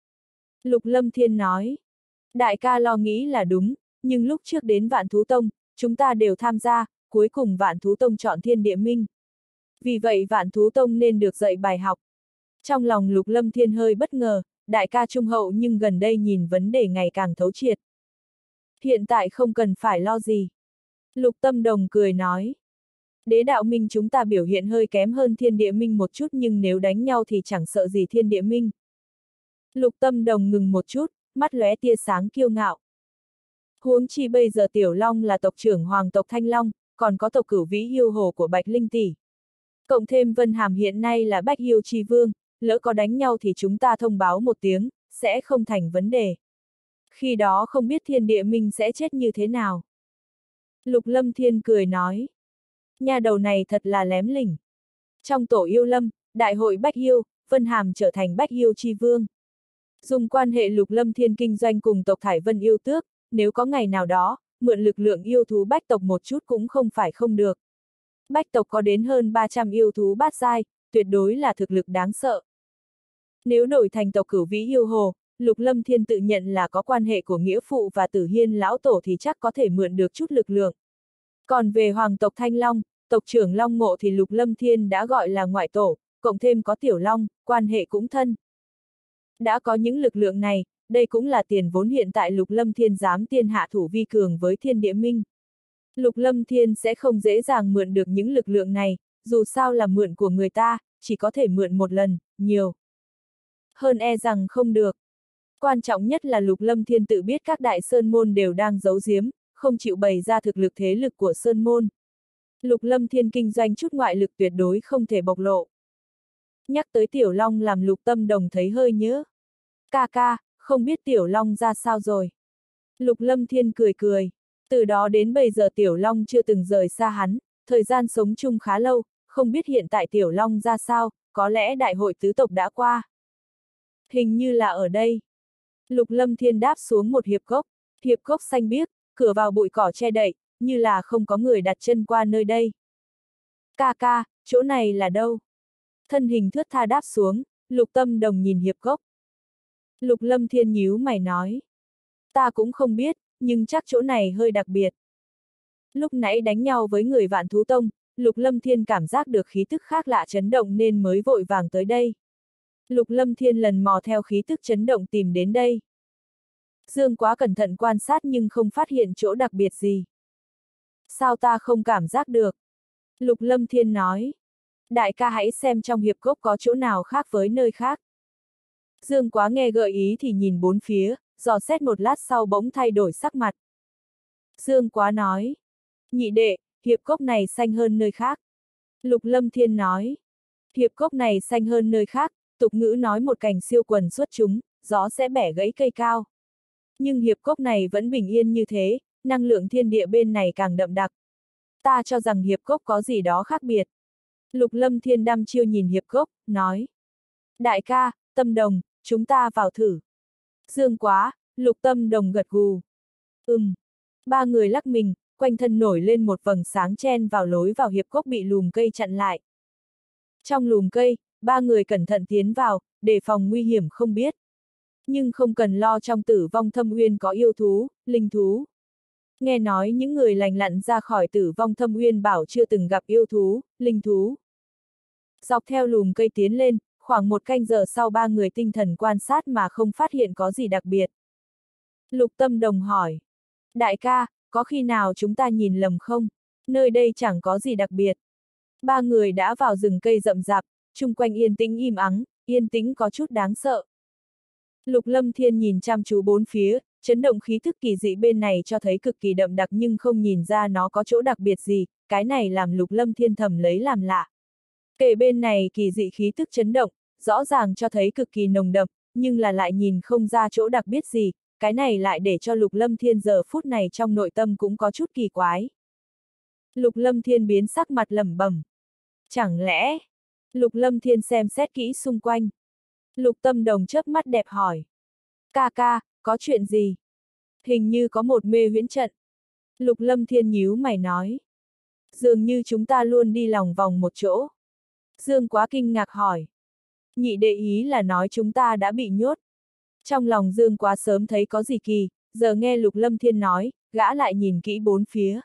Lục Lâm Thiên nói. Đại ca lo nghĩ là đúng, nhưng lúc trước đến Vạn Thú Tông, chúng ta đều tham gia, cuối cùng Vạn Thú Tông chọn Thiên Địa Minh. Vì vậy Vạn Thú Tông nên được dạy bài học. Trong lòng Lục Lâm Thiên hơi bất ngờ, đại ca trung hậu nhưng gần đây nhìn vấn đề ngày càng thấu triệt. Hiện tại không cần phải lo gì. Lục Tâm Đồng cười nói. Đế Đạo Minh chúng ta biểu hiện hơi kém hơn Thiên Địa Minh một chút nhưng nếu đánh nhau thì chẳng sợ gì Thiên Địa Minh. Lục Tâm Đồng ngừng một chút, mắt lóe tia sáng kiêu ngạo. Huống chi bây giờ Tiểu Long là tộc trưởng hoàng tộc Thanh Long, còn có tộc Cửu Vĩ Yêu Hồ của Bạch Linh Tỷ. Cộng thêm Vân Hàm hiện nay là Bách Yêu Chi Vương, lỡ có đánh nhau thì chúng ta thông báo một tiếng, sẽ không thành vấn đề. Khi đó không biết Thiên Địa Minh sẽ chết như thế nào. Lục Lâm Thiên cười nói. Nhà đầu này thật là lém lỉnh. Trong tổ yêu lâm, đại hội Bách Yêu, Vân Hàm trở thành Bách Yêu Chi Vương. Dùng quan hệ Lục Lâm Thiên kinh doanh cùng tộc Thải Vân yêu tước, nếu có ngày nào đó, mượn lực lượng yêu thú bách tộc một chút cũng không phải không được. Bách tộc có đến hơn ba trăm yêu thú bát giai, tuyệt đối là thực lực đáng sợ. Nếu đổi thành tộc Cửu Vĩ yêu hồ, Lục Lâm Thiên tự nhận là có quan hệ của nghĩa phụ và Tử Hiên lão tổ thì chắc có thể mượn được chút lực lượng. Còn về hoàng tộc Thanh Long, tộc trưởng Long Ngộ thì Lục Lâm Thiên đã gọi là ngoại tổ, cộng thêm có Tiểu Long, quan hệ cũng thân. Đã có những lực lượng này, đây cũng là tiền vốn hiện tại Lục Lâm Thiên dám tiên hạ thủ vi cường với Thiên Địa Minh. Lục Lâm Thiên sẽ không dễ dàng mượn được những lực lượng này, dù sao là mượn của người ta, chỉ có thể mượn một lần, nhiều. Hơn e rằng không được. Quan trọng nhất là Lục Lâm Thiên tự biết các đại sơn môn đều đang giấu giếm, không chịu bày ra thực lực thế lực của sơn môn. Lục Lâm Thiên kinh doanh chút ngoại lực tuyệt đối không thể bộc lộ. Nhắc tới Tiểu Long làm Lục Tâm Đồng thấy hơi nhớ. Ca ca, không biết Tiểu Long ra sao rồi. Lục Lâm Thiên cười cười. Từ đó đến bây giờ Tiểu Long chưa từng rời xa hắn, thời gian sống chung khá lâu, không biết hiện tại Tiểu Long ra sao, có lẽ đại hội tứ tộc đã qua. Hình như là ở đây. Lục Lâm Thiên đáp xuống một hiệp cốc, hiệp cốc xanh biếc, cửa vào bụi cỏ che đậy, như là không có người đặt chân qua nơi đây. Ca ca, chỗ này là đâu? Thân hình thướt tha đáp xuống, Lục Tâm Đồng nhìn hiệp cốc. Lục Lâm Thiên nhíu mày nói. Ta cũng không biết, nhưng chắc chỗ này hơi đặc biệt. Lúc nãy đánh nhau với người Vạn Thú Tông, Lục Lâm Thiên cảm giác được khí tức khác lạ chấn động nên mới vội vàng tới đây. Lục Lâm Thiên lần mò theo khí tức chấn động tìm đến đây. Dương Quá cẩn thận quan sát nhưng không phát hiện chỗ đặc biệt gì. Sao ta không cảm giác được? Lục Lâm Thiên nói. Đại ca hãy xem trong hiệp cốc có chỗ nào khác với nơi khác. Dương Quá nghe gợi ý thì nhìn bốn phía, dò xét một lát sau bỗng thay đổi sắc mặt. Dương Quá nói. Nhị đệ, hiệp cốc này xanh hơn nơi khác. Lục Lâm Thiên nói. Hiệp cốc này xanh hơn nơi khác, tục ngữ nói một cành siêu quần xuất chúng, gió sẽ bẻ gãy cây cao. Nhưng hiệp cốc này vẫn bình yên như thế, năng lượng thiên địa bên này càng đậm đặc. Ta cho rằng hiệp cốc có gì đó khác biệt. Lục Lâm Thiên đăm chiêu nhìn hiệp cốc, nói. Đại ca, Tâm Đồng, chúng ta vào thử. Dương Quá, Lục Tâm Đồng gật gù. Ừm. Ba người lắc mình, quanh thân nổi lên một vầng sáng chen vào lối vào hiệp cốc bị lùm cây chặn lại. Trong lùm cây, ba người cẩn thận tiến vào, đề phòng nguy hiểm không biết. Nhưng không cần lo, trong Tử Vong Thâm Uyên có yêu thú, linh thú. Nghe nói những người lành lặn ra khỏi Tử Vong Thâm Uyên bảo chưa từng gặp yêu thú, linh thú. Dọc theo lùm cây tiến lên, khoảng một canh giờ sau ba người tinh thần quan sát mà không phát hiện có gì đặc biệt. Lục Tâm Đồng hỏi. Đại ca, có khi nào chúng ta nhìn lầm không? Nơi đây chẳng có gì đặc biệt. Ba người đã vào rừng cây rậm rạp, chung quanh yên tĩnh im ắng, yên tĩnh có chút đáng sợ. Lục Lâm Thiên nhìn chăm chú bốn phía, chấn động khí thức kỳ dị bên này cho thấy cực kỳ đậm đặc nhưng không nhìn ra nó có chỗ đặc biệt gì, cái này làm Lục Lâm Thiên thầm lấy làm lạ. Kể bên này kỳ dị khí tức chấn động, rõ ràng cho thấy cực kỳ nồng đậm, nhưng là lại nhìn không ra chỗ đặc biệt gì, cái này lại để cho Lục Lâm Thiên giờ phút này trong nội tâm cũng có chút kỳ quái. Lục Lâm Thiên biến sắc mặt lẩm bẩm. Chẳng lẽ... Lục Lâm Thiên xem xét kỹ xung quanh. Lục Tâm Đồng chớp mắt đẹp hỏi. Ca ca, có chuyện gì? Hình như có một mê huyễn trận. Lục Lâm Thiên nhíu mày nói. Dường như chúng ta luôn đi lòng vòng một chỗ. Dương Quá kinh ngạc hỏi. Nhị đệ ý là nói chúng ta đã bị nhốt. Trong lòng Dương Quá sớm thấy có gì kỳ, giờ nghe Lục Lâm Thiên nói, gã lại nhìn kỹ bốn phía.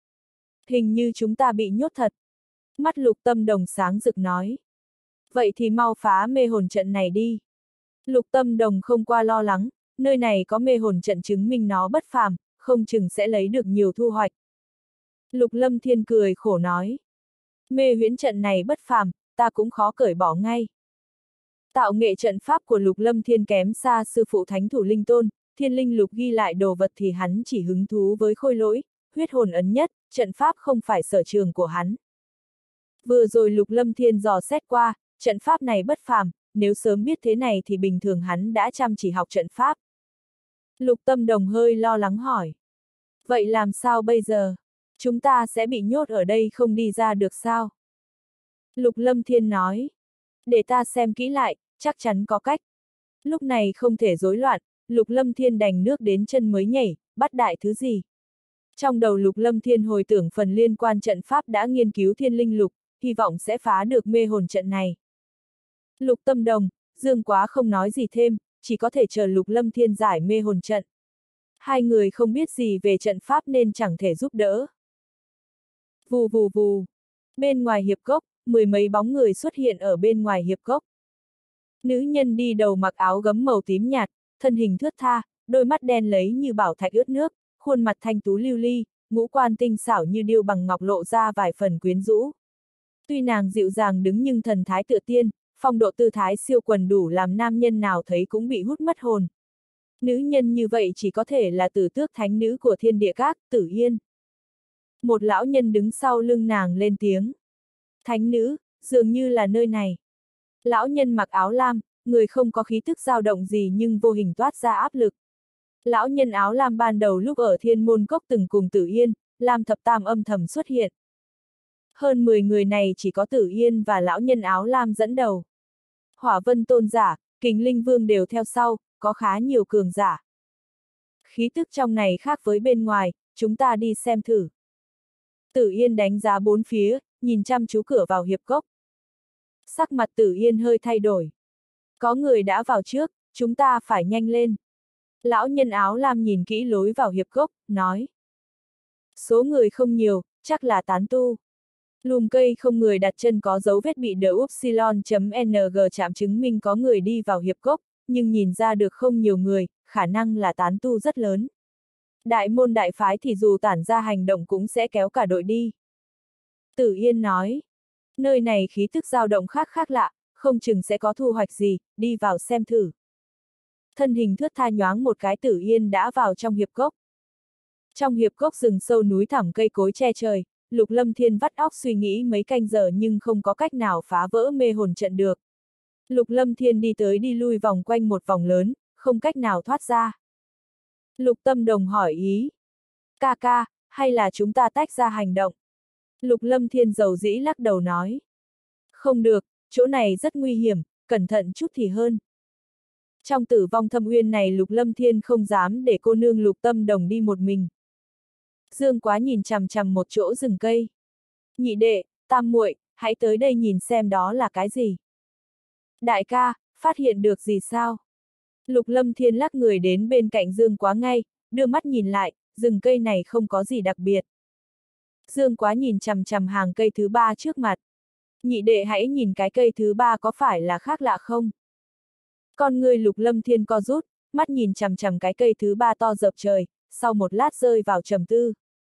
Hình như chúng ta bị nhốt thật. Mắt Lục Tâm Đồng sáng rực nói. Vậy thì mau phá mê hồn trận này đi. Lục Tâm Đồng không qua lo lắng, nơi này có mê hồn trận chứng minh nó bất phàm, không chừng sẽ lấy được nhiều thu hoạch. Lục Lâm Thiên cười khổ nói. Mê huyễn trận này bất phàm, ta cũng khó cởi bỏ ngay. Tạo nghệ trận pháp của Lục Lâm Thiên kém xa sư phụ Thánh Thủ Linh Tôn, Thiên Linh Lục ghi lại đồ vật thì hắn chỉ hứng thú với khôi lỗi, huyết hồn ấn nhất, trận pháp không phải sở trường của hắn. Vừa rồi Lục Lâm Thiên dò xét qua, trận pháp này bất phàm, nếu sớm biết thế này thì bình thường hắn đã chăm chỉ học trận pháp. Lục Tâm Đồng hơi lo lắng hỏi. Vậy làm sao bây giờ? Chúng ta sẽ bị nhốt ở đây không đi ra được sao? Lục Lâm Thiên nói. Để ta xem kỹ lại, chắc chắn có cách. Lúc này không thể rối loạn, Lục Lâm Thiên đành nước đến chân mới nhảy, bắt đại thứ gì? Trong đầu Lục Lâm Thiên hồi tưởng phần liên quan trận pháp đã nghiên cứu thiên linh lục, hy vọng sẽ phá được mê hồn trận này. Lục Tâm Đồng, Dương Quá không nói gì thêm, chỉ có thể chờ Lục Lâm Thiên giải mê hồn trận. Hai người không biết gì về trận pháp nên chẳng thể giúp đỡ. Vù vù vù. Bên ngoài hiệp cốc, mười mấy bóng người xuất hiện ở bên ngoài hiệp cốc. Nữ nhân đi đầu mặc áo gấm màu tím nhạt, thân hình thướt tha, đôi mắt đen lấy như bảo thạch ướt nước, khuôn mặt thanh tú lưu ly, ngũ quan tinh xảo như điêu bằng ngọc lộ ra vài phần quyến rũ. Tuy nàng dịu dàng đứng nhưng thần thái tựa tiên, phong độ tư thái siêu quần đủ làm nam nhân nào thấy cũng bị hút mất hồn. Nữ nhân như vậy chỉ có thể là Tử Tước thánh nữ của Thiên Địa Các, Tử Yên. Một lão nhân đứng sau lưng nàng lên tiếng. Thánh nữ, dường như là nơi này. Lão nhân mặc áo lam, người không có khí tức dao động gì nhưng vô hình toát ra áp lực. Lão nhân áo lam ban đầu lúc ở Thiên Môn Cốc từng cùng Tử Yên, Lam Thập Tam âm thầm xuất hiện. Hơn mười người này chỉ có Tử Yên và lão nhân áo lam dẫn đầu. Hỏa Vân Tôn giả, Kình Linh Vương đều theo sau, có khá nhiều cường giả. Khí tức trong này khác với bên ngoài, chúng ta đi xem thử. Tử Yên đánh giá bốn phía, nhìn chăm chú cửa vào hiệp cốc. Sắc mặt Tử Yên hơi thay đổi. Có người đã vào trước, chúng ta phải nhanh lên. Lão nhân áo lam nhìn kỹ lối vào hiệp cốc, nói. Số người không nhiều, chắc là tán tu. Lùm cây không người đặt chân có dấu vết bị đờ upsilon.ng chạm chứng minh có người đi vào hiệp cốc, nhưng nhìn ra được không nhiều người, khả năng là tán tu rất lớn. Đại môn đại phái thì dù tản ra hành động cũng sẽ kéo cả đội đi. Tử Yên nói, nơi này khí tức dao động khác khác lạ, không chừng sẽ có thu hoạch gì, đi vào xem thử. Thân hình thướt tha nhoáng một cái Tử Yên đã vào trong hiệp cốc. Trong hiệp cốc rừng sâu núi thẳm cây cối che trời, Lục Lâm Thiên vắt óc suy nghĩ mấy canh giờ nhưng không có cách nào phá vỡ mê hồn trận được. Lục Lâm Thiên đi tới đi lui vòng quanh một vòng lớn, không cách nào thoát ra. Lục Tâm Đồng hỏi ý. Ca ca, hay là chúng ta tách ra hành động? Lục Lâm Thiên dầu dĩ lắc đầu nói. Không được, chỗ này rất nguy hiểm, cẩn thận chút thì hơn. Trong Tử Vong Thâm Uyên này Lục Lâm Thiên không dám để cô nương Lục Tâm Đồng đi một mình. Dương Quá nhìn chằm chằm một chỗ rừng cây. Nhị đệ, tam muội, hãy tới đây nhìn xem đó là cái gì. Đại ca, phát hiện được gì sao? Lục Lâm Thiên lắc người đến bên cạnh Dương Quá ngay, đưa mắt nhìn lại, rừng cây này không có gì đặc biệt. Dương Quá nhìn chằm chằm hàng cây thứ ba trước mặt. Nhị đệ hãy nhìn cái cây thứ ba có phải là khác lạ không? Con người Lục Lâm Thiên co rút, mắt nhìn chằm chằm cái cây thứ ba to dập trời, sau một lát rơi vào trầm tư.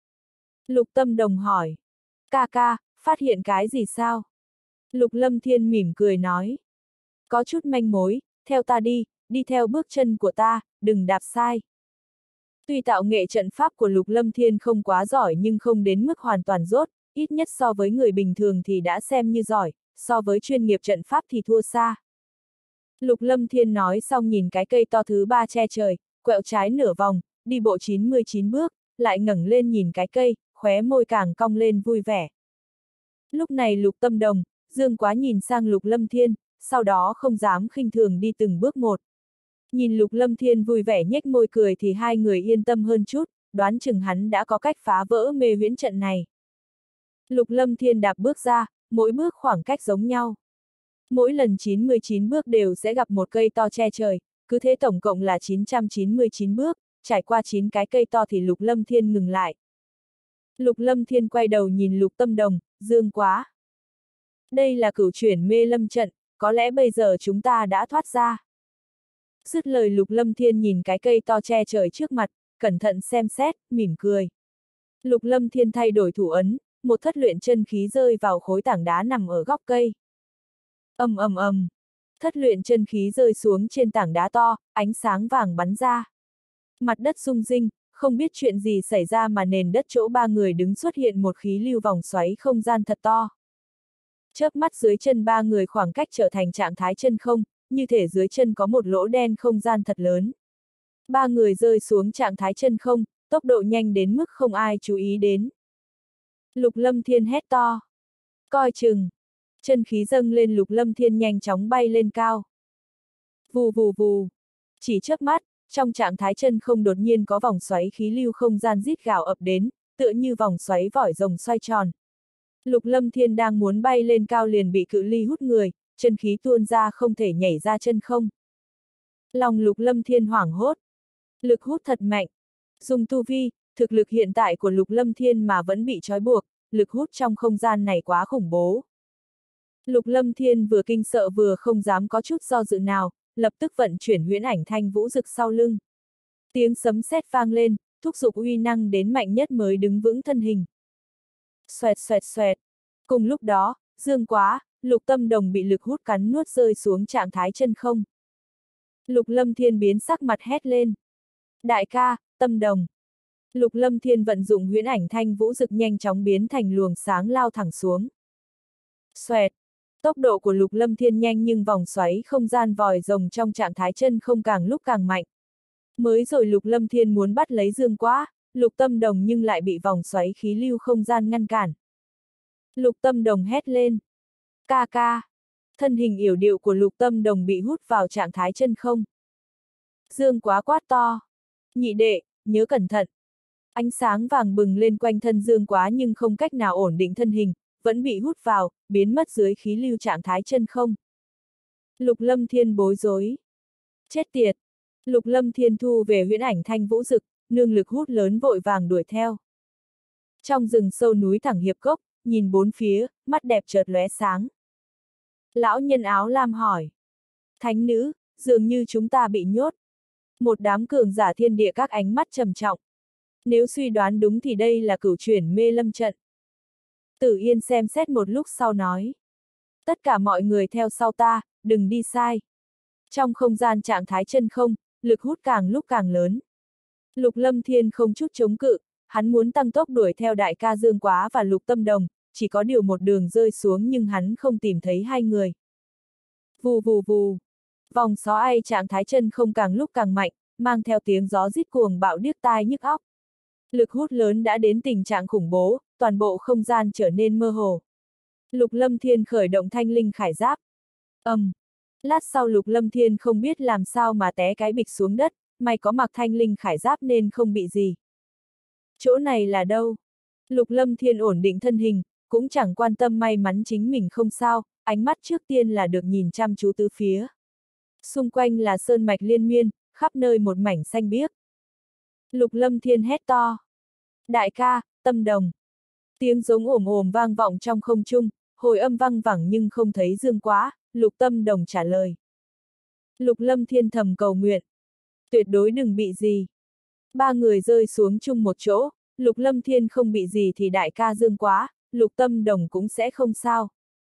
Lục Tâm Đồng hỏi. Ca ca, phát hiện cái gì sao? Lục Lâm Thiên mỉm cười nói. Có chút manh mối, theo ta đi, đi theo bước chân của ta, đừng đạp sai. Tuy tạo nghệ trận pháp của Lục Lâm Thiên không quá giỏi nhưng không đến mức hoàn toàn dốt, ít nhất so với người bình thường thì đã xem như giỏi, so với chuyên nghiệp trận pháp thì thua xa. Lục Lâm Thiên nói xong nhìn cái cây to thứ ba che trời, quẹo trái nửa vòng, đi bộ chín mươi chín bước, lại ngẩng lên nhìn cái cây, khóe môi càng cong lên vui vẻ. Lúc này Lục Tâm Đồng, Dương Quá nhìn sang Lục Lâm Thiên, sau đó không dám khinh thường đi từng bước một. Nhìn Lục Lâm Thiên vui vẻ nhếch môi cười thì hai người yên tâm hơn chút, đoán chừng hắn đã có cách phá vỡ mê huyễn trận này. Lục Lâm Thiên đạp bước ra, mỗi bước khoảng cách giống nhau. Mỗi lần chín mươi chín bước đều sẽ gặp một cây to che trời, cứ thế tổng cộng là chín trăm chín mươi chín bước, trải qua chín cái cây to thì Lục Lâm Thiên ngừng lại. Lục Lâm Thiên quay đầu nhìn Lục Tâm Đồng, Dương Quá. Đây là cửu chuyển mê lâm trận, có lẽ bây giờ chúng ta đã thoát ra. Dứt lời Lục Lâm Thiên nhìn cái cây to che trời trước mặt, cẩn thận xem xét, mỉm cười. Lục Lâm Thiên thay đổi thủ ấn, một thất luyện chân khí rơi vào khối tảng đá nằm ở góc cây. Ầm ầm ầm, thất luyện chân khí rơi xuống trên tảng đá to, ánh sáng vàng bắn ra. Mặt đất rung rinh, không biết chuyện gì xảy ra mà nền đất chỗ ba người đứng xuất hiện một khí lưu vòng xoáy không gian thật to. Chớp mắt dưới chân ba người khoảng cách trở thành trạng thái chân không, như thể dưới chân có một lỗ đen không gian thật lớn. Ba người rơi xuống trạng thái chân không, tốc độ nhanh đến mức không ai chú ý đến. Lục Lâm Thiên hét to. Coi chừng. Chân khí dâng lên, Lục Lâm Thiên nhanh chóng bay lên cao. Vù vù vù. Chỉ chớp mắt, trong trạng thái chân không đột nhiên có vòng xoáy khí lưu không gian rít gào ập đến, tựa như vòng xoáy vỏi rồng xoay tròn. Lục Lâm Thiên đang muốn bay lên cao liền bị cự ly hút người, chân khí tuôn ra không thể nhảy ra chân không. Lòng Lục Lâm Thiên hoảng hốt. Lực hút thật mạnh. Dùng tu vi, thực lực hiện tại của Lục Lâm Thiên mà vẫn bị trói buộc, lực hút trong không gian này quá khủng bố. Lục Lâm Thiên vừa kinh sợ vừa không dám có chút do dự nào, lập tức vận chuyển huyễn ảnh thanh vũ dực sau lưng. Tiếng sấm sét vang lên, thúc giục uy năng đến mạnh nhất mới đứng vững thân hình. Xoẹt xoẹt xoẹt. Cùng lúc đó, Dương Quá, Lục Tâm Đồng bị lực hút cắn nuốt rơi xuống trạng thái chân không. Lục Lâm Thiên biến sắc mặt hét lên. Đại ca, Tâm Đồng. Lục Lâm Thiên vận dụng huyễn ảnh thanh vũ dực nhanh chóng biến thành luồng sáng lao thẳng xuống. Xoẹt. Tốc độ của Lục Lâm Thiên nhanh nhưng vòng xoáy không gian vòi rồng trong trạng thái chân không càng lúc càng mạnh. Mới rồi Lục Lâm Thiên muốn bắt lấy Dương Quá, Lục Tâm Đồng nhưng lại bị vòng xoáy khí lưu không gian ngăn cản. Lục Tâm Đồng hét lên. Ca ca. Thân hình yểu điệu của Lục Tâm Đồng bị hút vào trạng thái chân không. Dương Quá quát to. Nhị đệ, nhớ cẩn thận. Ánh sáng vàng bừng lên quanh thân Dương Quá nhưng không cách nào ổn định thân hình, vẫn bị hút vào, biến mất dưới khí lưu trạng thái chân không. Lục Lâm Thiên bối rối. Chết tiệt. Lục Lâm Thiên thu về huyễn ảnh thanh vũ dực, nương lực hút lớn vội vàng đuổi theo. Trong rừng sâu núi thẳng hiệp cốc, nhìn bốn phía, mắt đẹp chợt lóe sáng. Lão nhân áo lam hỏi. Thánh nữ, dường như chúng ta bị nhốt. Một đám cường giả thiên địa các ánh mắt trầm trọng. Nếu suy đoán đúng thì đây là cửu chuyển mê lâm trận. Tử Yên xem xét một lúc sau nói. Tất cả mọi người theo sau ta, đừng đi sai. Trong không gian trạng thái chân không, lực hút càng lúc càng lớn. Lục Lâm Thiên không chút chống cự, hắn muốn tăng tốc đuổi theo đại ca Dương Quá và Lục Tâm Đồng, chỉ có điều một đường rơi xuống nhưng hắn không tìm thấy hai người. Vù vù vù. Vòng gió ai trạng thái chân không càng lúc càng mạnh, mang theo tiếng gió rít cuồng bạo điếc tai nhức óc. Lực hút lớn đã đến tình trạng khủng bố, toàn bộ không gian trở nên mơ hồ. Lục Lâm Thiên khởi động thanh linh khải giáp. ầm, um. Lát sau Lục Lâm Thiên không biết làm sao mà té cái bịch xuống đất, may có mặc thanh linh khải giáp nên không bị gì. Chỗ này là đâu? Lục Lâm Thiên ổn định thân hình, cũng chẳng quan tâm may mắn chính mình không sao, ánh mắt trước tiên là được nhìn chăm chú tứ phía. Xung quanh là sơn mạch liên miên, khắp nơi một mảnh xanh biếc. Lục Lâm Thiên hét to. Đại ca, Tâm Đồng. Tiếng giống ồm ồm vang vọng trong không trung, hồi âm vang vẳng nhưng không thấy Dương Quá, Lục Tâm Đồng trả lời. Lục Lâm Thiên thầm cầu nguyện. Tuyệt đối đừng bị gì. Ba người rơi xuống chung một chỗ, Lục Lâm Thiên không bị gì thì đại ca Dương Quá, Lục Tâm Đồng cũng sẽ không sao.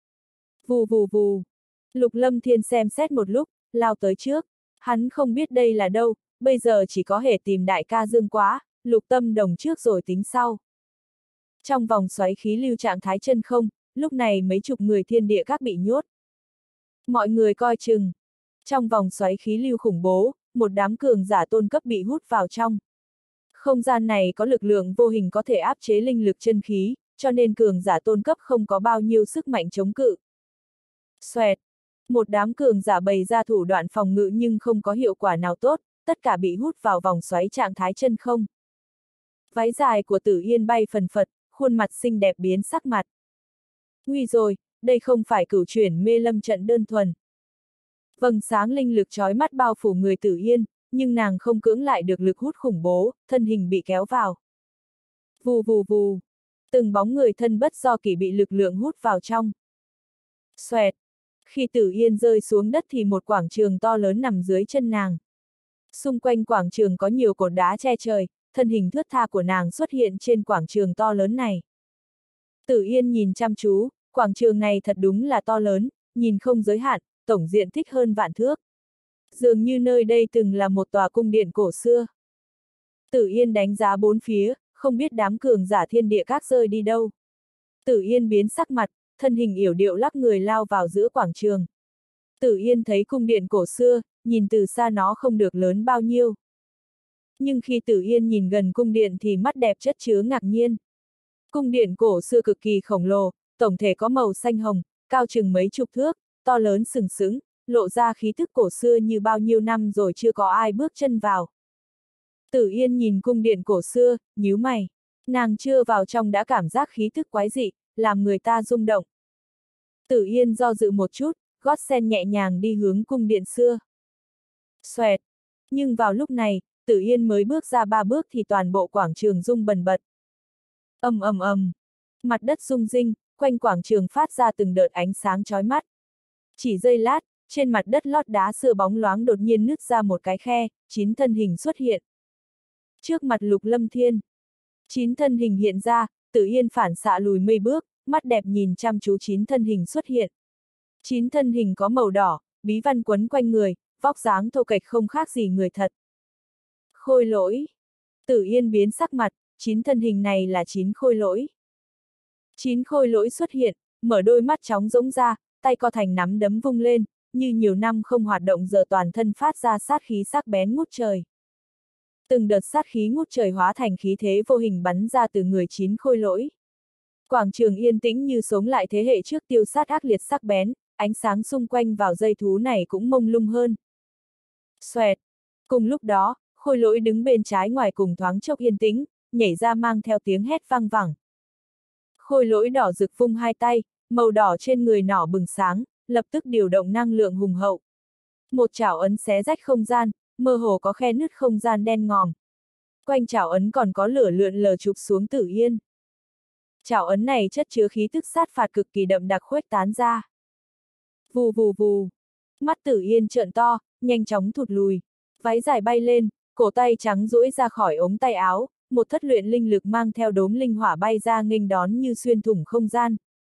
Vù vù vù. Lục Lâm Thiên xem xét một lúc, lao tới trước. Hắn không biết đây là đâu, bây giờ chỉ có thể tìm đại ca Dương Quá, Lục Tâm Đồng trước rồi tính sau. Trong vòng xoáy khí lưu trạng thái chân không, lúc này mấy chục người thiên địa các bị nhốt. Mọi người coi chừng. Trong vòng xoáy khí lưu khủng bố, một đám cường giả tôn cấp bị hút vào trong. Không gian này có lực lượng vô hình có thể áp chế linh lực chân khí, cho nên cường giả tôn cấp không có bao nhiêu sức mạnh chống cự. Xoẹt. Một đám cường giả bày ra thủ đoạn phòng ngự nhưng không có hiệu quả nào tốt, tất cả bị hút vào vòng xoáy trạng thái chân không. Váy dài của Tử Yên bay phần phật, khuôn mặt xinh đẹp biến sắc mặt. Nguy rồi, đây không phải cửu chuyển mê lâm trận đơn thuần. Vầng sáng linh lực chói mắt bao phủ người Tử Yên, nhưng nàng không cưỡng lại được lực hút khủng bố, thân hình bị kéo vào. Vù vù vù. Từng bóng người thân bất do kỷ bị lực lượng hút vào trong. Xoẹt. Khi Tử Yên rơi xuống đất thì một quảng trường to lớn nằm dưới chân nàng. Xung quanh quảng trường có nhiều cột đá che trời, thân hình thướt tha của nàng xuất hiện trên quảng trường to lớn này. Tử Yên nhìn chăm chú, quảng trường này thật đúng là to lớn, nhìn không giới hạn, tổng diện tích hơn vạn thước. Dường như nơi đây từng là một tòa cung điện cổ xưa. Tử Yên đánh giá bốn phía, không biết đám cường giả thiên địa các rơi đi đâu. Tử Yên biến sắc mặt, thân hình yểu điệu lắc người lao vào giữa quảng trường. Tử Yên thấy cung điện cổ xưa, nhìn từ xa nó không được lớn bao nhiêu. Nhưng khi Tử Yên nhìn gần cung điện thì mắt đẹp chất chứa ngạc nhiên. Cung điện cổ xưa cực kỳ khổng lồ, tổng thể có màu xanh hồng, cao chừng mấy chục thước, to lớn sừng sững, lộ ra khí thức cổ xưa như bao nhiêu năm rồi chưa có ai bước chân vào. Tử Yên nhìn cung điện cổ xưa, nhíu mày. Nàng chưa vào trong đã cảm giác khí thức quái dị, làm người ta rung động. Tử Yên do dự một chút, gót sen nhẹ nhàng đi hướng cung điện xưa. Xoẹt! Nhưng vào lúc này, Tử Yên mới bước ra ba bước thì toàn bộ quảng trường rung bần bật. Ầm ầm ầm! Mặt đất rung rinh, quanh quảng trường phát ra từng đợt ánh sáng chói mắt. Chỉ giây lát, trên mặt đất lót đá xưa bóng loáng đột nhiên nứt ra một cái khe, chín thân hình xuất hiện. Trước mặt Lục Lâm Thiên, chín thân hình hiện ra, Tử Yên phản xạ lùi mây bước, mắt đẹp nhìn chăm chú chín thân hình xuất hiện. Chín thân hình có màu đỏ, bí văn quấn quanh người, vóc dáng thô kệch không khác gì người thật. Khôi lỗi. Tử Yên biến sắc mặt, chín thân hình này là chín khôi lỗi. Chín khôi lỗi xuất hiện, mở đôi mắt trống rỗng ra, tay co thành nắm đấm vung lên, như nhiều năm không hoạt động giờ toàn thân phát ra sát khí sắc bén ngút trời. Từng đợt sát khí ngút trời hóa thành khí thế vô hình bắn ra từ người chín khôi lỗi. Quảng trường yên tĩnh như sống lại thế hệ trước tiêu sát ác liệt sắc bén, ánh sáng xung quanh vào dây thú này cũng mông lung hơn. Xoẹt! Cùng lúc đó, khôi lỗi đứng bên trái ngoài cùng thoáng chốc yên tĩnh, nhảy ra mang theo tiếng hét vang vẳng. Khôi lỗi đỏ rực vung hai tay, màu đỏ trên người nỏ bừng sáng, lập tức điều động năng lượng hùng hậu. Một chảo ấn xé rách không gian, mơ hồ có khe nứt không gian đen ngòm. Quanh chảo ấn còn có lửa lượn lờ chụp xuống Tử Yên. Chảo ấn này chất chứa khí tức sát phạt cực kỳ đậm đặc khuếch tán ra. Vù vù vù. Mắt Tử Yên trợn to, nhanh chóng thụt lùi. Váy dài bay lên, cổ tay trắng duỗi ra khỏi ống tay áo, một thất luyện linh lực mang theo đốm linh hỏa bay ra nghênh đón như xuyên thủng không gian.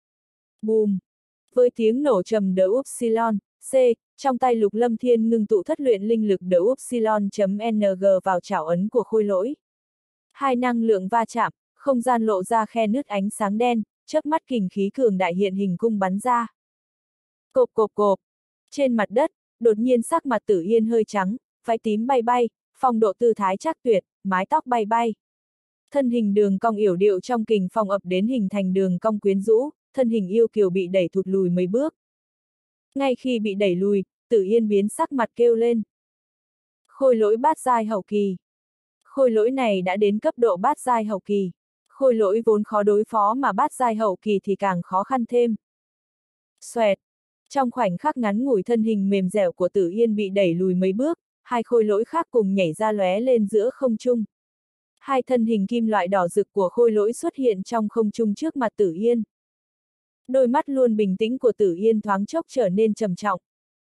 Bùm! Với tiếng nổ trầm đỡ upsilon, C, trong tay Lục Lâm Thiên ngưng tụ thất luyện linh lực đỡ upsilon.ng vào chảo ấn của khôi lỗi. Hai năng lượng va chạm, không gian lộ ra khe nứt ánh sáng đen, chớp mắt kình khí cường đại hiện hình cung bắn ra. Cộp cộp cộp! Trên mặt đất, đột nhiên sắc mặt Tử Yên hơi trắng, váy tím bay bay, phong độ tư thái chắc tuyệt, mái tóc bay bay. Thân hình đường cong yểu điệu trong kình phong ập đến hình thành đường cong quyến rũ, thân hình yêu kiều bị đẩy thụt lùi mấy bước. Ngay khi bị đẩy lùi, Tử Yên biến sắc mặt kêu lên. Khôi lỗi bát giai hậu kỳ. Khôi lỗi này đã đến cấp độ bát giai hậu kỳ. Khôi lỗi vốn khó đối phó mà bát giai hậu kỳ thì càng khó khăn thêm. Xoẹt. Trong khoảnh khắc ngắn ngủi thân hình mềm dẻo của Tử Yên bị đẩy lùi mấy bước, hai khôi lỗi khác cùng nhảy ra lóe lên giữa không trung. Hai thân hình kim loại đỏ rực của khôi lỗi xuất hiện trong không trung trước mặt Tử Yên. Đôi mắt luôn bình tĩnh của Tử Yên thoáng chốc trở nên trầm trọng.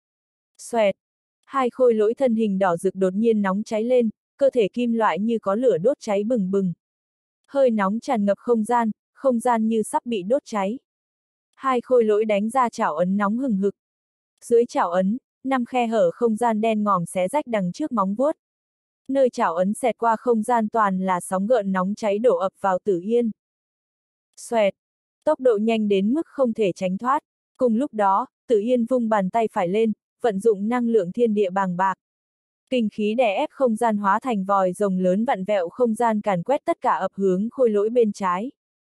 Xoẹt! Hai khôi lỗi thân hình đỏ rực đột nhiên nóng cháy lên, cơ thể kim loại như có lửa đốt cháy bừng bừng. Hơi nóng tràn ngập không gian, không gian như sắp bị đốt cháy. Hai khôi lỗi đánh ra chảo ấn nóng hừng hực. Dưới chảo ấn, năm khe hở không gian đen ngòm xé rách đằng trước móng vuốt. Nơi chảo ấn xẹt qua không gian toàn là sóng gợn nóng cháy đổ ập vào Tử Yên. Xoẹt! Tốc độ nhanh đến mức không thể tránh thoát. Cùng lúc đó, Tử Yên vung bàn tay phải lên, vận dụng năng lượng thiên địa bàng bạc. Kình khí đè ép không gian hóa thành vòi rồng lớn vặn vẹo không gian càn quét tất cả ập hướng khôi lỗi bên trái.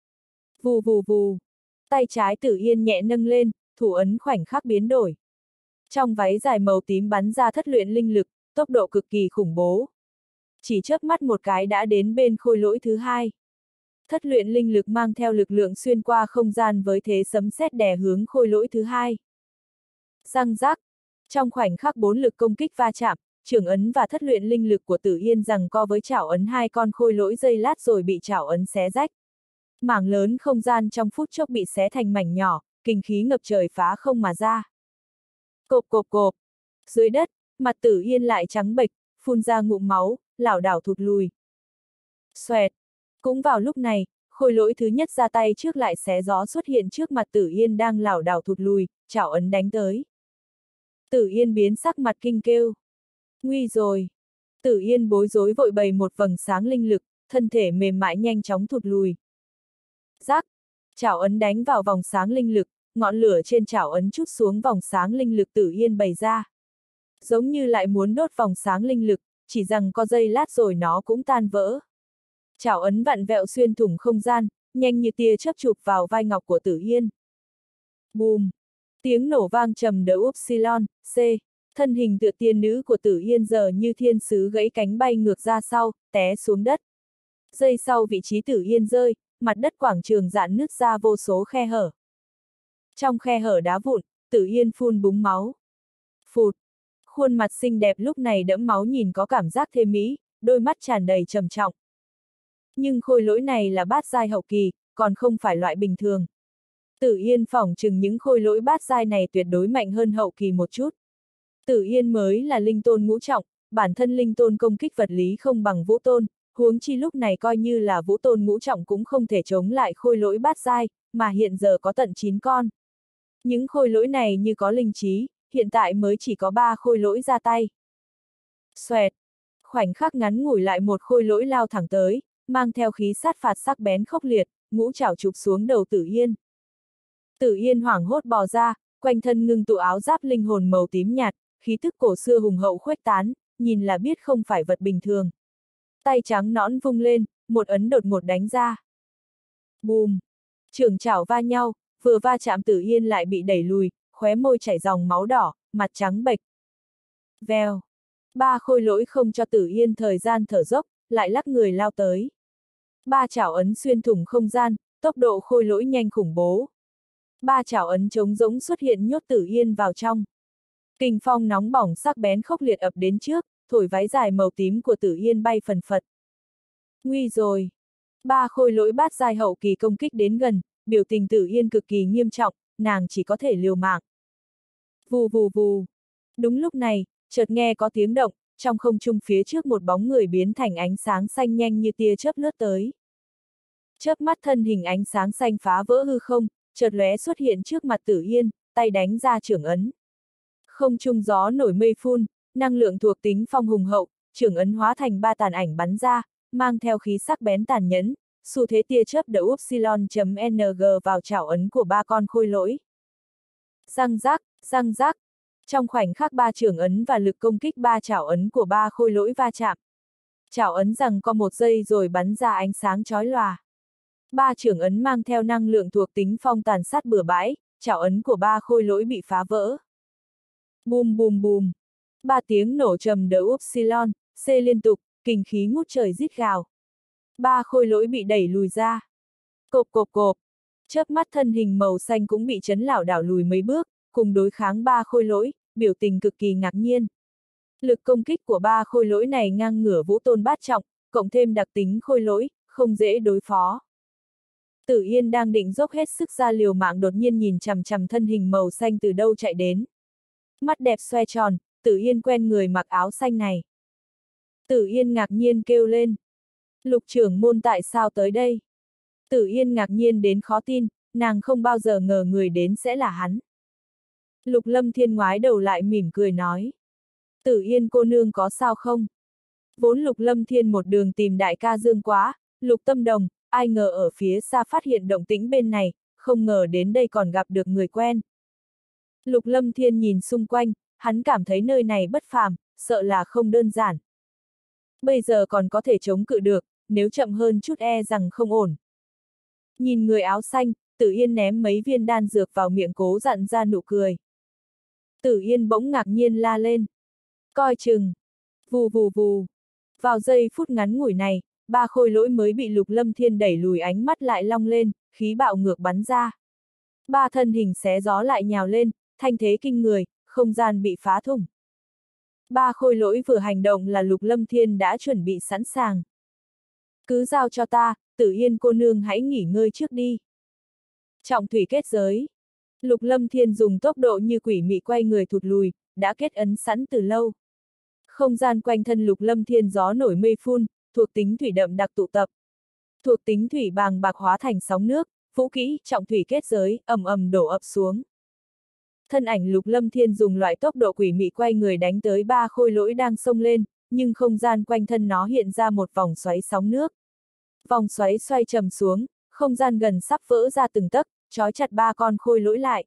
Vù vù vù. Tay trái Tử Yên nhẹ nâng lên, thủ ấn khoảnh khắc biến đổi. Trong váy dài màu tím bắn ra thất luyện linh lực, tốc độ cực kỳ khủng bố. Chỉ chớp mắt một cái đã đến bên khôi lỗi thứ hai. Thất luyện linh lực mang theo lực lượng xuyên qua không gian với thế sấm sét đè hướng khôi lỗi thứ hai. Răng rác. Trong khoảnh khắc bốn lực công kích va chạm, trường ấn và thất luyện linh lực của Tử Yên giằng co với chảo ấn hai con khôi lỗi giây lát rồi bị chảo ấn xé rách. Mảng lớn không gian trong phút chốc bị xé thành mảnh nhỏ, kình khí ngập trời phá không mà ra. Cộp cộp cộp. Dưới đất, mặt Tử Yên lại trắng bệch, phun ra ngụm máu, lảo đảo thụt lùi. Xoẹt. Cũng vào lúc này, khôi lỗi thứ nhất ra tay trước lại xé gió xuất hiện trước mặt Tử Yên đang lảo đảo thụt lùi, chảo ấn đánh tới. Tử Yên biến sắc mặt kinh kêu. Nguy rồi. Tử Yên bối rối vội bày một vầng sáng linh lực, thân thể mềm mại nhanh chóng thụt lùi. Rắc. Chảo ấn đánh vào vòng sáng linh lực, ngọn lửa trên chảo ấn trút xuống vòng sáng linh lực Tử Yên bày ra. Giống như lại muốn đốt vòng sáng linh lực, chỉ rằng có giây lát rồi nó cũng tan vỡ. Chảo ấn vặn vẹo xuyên thủng không gian, nhanh như tia chớp chụp vào vai ngọc của Tử Yên. Bùm! Tiếng nổ vang trầm đỡ upsilon, C. Thân hình tựa tiên nữ của Tử Yên giờ như thiên sứ gãy cánh bay ngược ra sau, té xuống đất. Giây sau vị trí Tử Yên rơi, mặt đất quảng trường rạn nứt ra vô số khe hở. Trong khe hở đá vụn, Tử Yên phun búng máu. Phụt! Khuôn mặt xinh đẹp lúc này đẫm máu nhìn có cảm giác thê mỹ, đôi mắt tràn đầy trầm trọng. Nhưng khôi lỗi này là bát giai hậu kỳ, còn không phải loại bình thường. Tử Yên phỏng chừng những khôi lỗi bát giai này tuyệt đối mạnh hơn hậu kỳ một chút. Tử Yên mới là linh tôn ngũ trọng, bản thân linh tôn công kích vật lý không bằng vũ tôn, huống chi lúc này coi như là vũ tôn ngũ trọng cũng không thể chống lại khôi lỗi bát giai, mà hiện giờ có tận chín con. Những khôi lỗi này như có linh trí, hiện tại mới chỉ có ba khôi lỗi ra tay. Xoẹt! Khoảnh khắc ngắn ngủi lại một khôi lỗi lao thẳng tới, mang theo khí sát phạt sắc bén khốc liệt, ngũ trảo chụp xuống đầu Tử Yên. Tử Yên hoảng hốt bò ra, quanh thân ngưng tụ áo giáp linh hồn màu tím nhạt, khí tức cổ xưa hùng hậu khuếch tán, nhìn là biết không phải vật bình thường. Tay trắng nõn vung lên, một ấn đột ngột đánh ra. Bùm! Trường chảo va nhau, vừa va chạm Tử Yên lại bị đẩy lùi, khóe môi chảy dòng máu đỏ, mặt trắng bệch. Vèo! Ba khôi lỗi không cho Tử Yên thời gian thở dốc, lại lắc người lao tới. Ba chảo ấn xuyên thủng không gian, tốc độ khôi lỗi nhanh khủng bố. Ba chảo ấn trống rỗng xuất hiện nhốt Tử Yên vào trong. Kình phong nóng bỏng sắc bén khốc liệt ập đến trước, thổi váy dài màu tím của Tử Yên bay phần phật. Nguy rồi! Ba khôi lỗi bát giai hậu kỳ công kích đến gần, biểu tình Tử Yên cực kỳ nghiêm trọng, nàng chỉ có thể liều mạng. Vù vù vù! Đúng lúc này, chợt nghe có tiếng động, trong không trung phía trước một bóng người biến thành ánh sáng xanh nhanh như tia chớp lướt tới. Chớp mắt thân hình ánh sáng xanh phá vỡ hư không, chợt lóe xuất hiện trước mặt Tử Yên, tay đánh ra chưởng ấn. Không trung gió nổi mây phun, năng lượng thuộc tính phong hùng hậu, chưởng ấn hóa thành ba tàn ảnh bắn ra, mang theo khí sắc bén tàn nhẫn, xu thế tia chớp đỡ upsilon.ng vào chảo ấn của ba con khôi lỗi. Răng rác, răng rác. Trong khoảnh khắc ba chưởng ấn và lực công kích ba chảo ấn của ba khôi lỗi va chạm. Chảo ấn rằng có một giây rồi bắn ra ánh sáng chói lòa. Ba chưởng ấn mang theo năng lượng thuộc tính phong tàn sát bừa bãi, chảo ấn của ba khôi lỗi bị phá vỡ. Bùm bùm bùm. Ba tiếng nổ trầm đỡ upsilon, C liên tục, kình khí ngút trời rít gào. Ba khôi lỗi bị đẩy lùi ra. Cộp cộp cộp. Chớp mắt thân hình màu xanh cũng bị chấn lảo đảo lùi mấy bước, cùng đối kháng ba khôi lỗi, biểu tình cực kỳ ngạc nhiên. Lực công kích của ba khôi lỗi này ngang ngửa vũ tôn bát trọng, cộng thêm đặc tính khôi lỗi, không dễ đối phó. Tử Yên đang định dốc hết sức ra liều mạng đột nhiên nhìn chằm chằm thân hình màu xanh từ đâu chạy đến. Mắt đẹp xoe tròn, Tử Yên quen người mặc áo xanh này. Tử Yên ngạc nhiên kêu lên. Lục trưởng môn tại sao tới đây? Tử Yên ngạc nhiên đến khó tin, nàng không bao giờ ngờ người đến sẽ là hắn. Lục Lâm Thiên ngoái đầu lại mỉm cười nói. Tử Yên cô nương có sao không? Vốn Lục Lâm Thiên một đường tìm đại ca Dương Quá, Lục Tâm Đồng, ai ngờ ở phía xa phát hiện động tĩnh bên này, không ngờ đến đây còn gặp được người quen. Lục Lâm Thiên nhìn xung quanh, hắn cảm thấy nơi này bất phàm, sợ là không đơn giản. Bây giờ còn có thể chống cự được, nếu chậm hơn chút e rằng không ổn. Nhìn người áo xanh, Tử Yên ném mấy viên đan dược vào miệng cố dặn ra nụ cười. Tử Yên bỗng ngạc nhiên la lên. Coi chừng! Vù vù vù! Vào giây phút ngắn ngủi này, ba khôi lỗi mới bị Lục Lâm Thiên đẩy lùi ánh mắt lại long lên, khí bạo ngược bắn ra. Ba thân hình xé gió lại nhào lên, thanh thế kinh người, không gian bị phá thủng. Ba khôi lỗi vừa hành động là Lục Lâm Thiên đã chuẩn bị sẵn sàng. Cứ giao cho ta, Tử Yên cô nương hãy nghỉ ngơi trước đi. Trọng thủy kết giới. Lục Lâm Thiên dùng tốc độ như quỷ mị quay người thụt lùi, đã kết ấn sẵn từ lâu. Không gian quanh thân Lục Lâm Thiên gió nổi mây phun, thuộc tính thủy đậm đặc tụ tập. Thuộc tính thủy bàng bạc hóa thành sóng nước, vũ kỹ, trọng thủy kết giới, ầm ầm đổ ập xuống. Thân ảnh Lục Lâm Thiên dùng loại tốc độ quỷ mị quay người đánh tới ba khôi lỗi đang xông lên, nhưng không gian quanh thân nó hiện ra một vòng xoáy sóng nước. Vòng xoáy xoay trầm xuống, Không gian gần sắp vỡ ra từng tấc, trói chặt ba con khôi lỗi lại.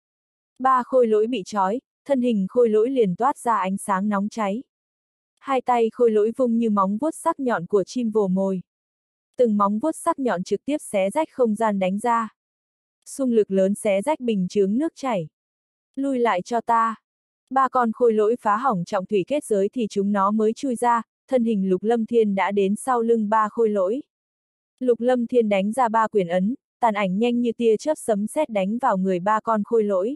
Ba khôi lỗi bị trói, thân hình khôi lỗi liền toát ra ánh sáng nóng cháy. Hai tay khôi lỗi vung như móng vuốt sắc nhọn của chim vồ mồi. Từng móng vuốt sắc nhọn trực tiếp xé rách không gian đánh ra. Xung lực lớn xé rách bình chướng nước chảy. Lui lại cho ta. Ba con khôi lỗi phá hỏng trọng thủy kết giới thì chúng nó mới chui ra, thân hình Lục Lâm Thiên đã đến sau lưng ba khôi lỗi. Lục Lâm Thiên đánh ra ba quyền ấn, tàn ảnh nhanh như tia chớp sấm sét đánh vào người ba con khôi lỗi.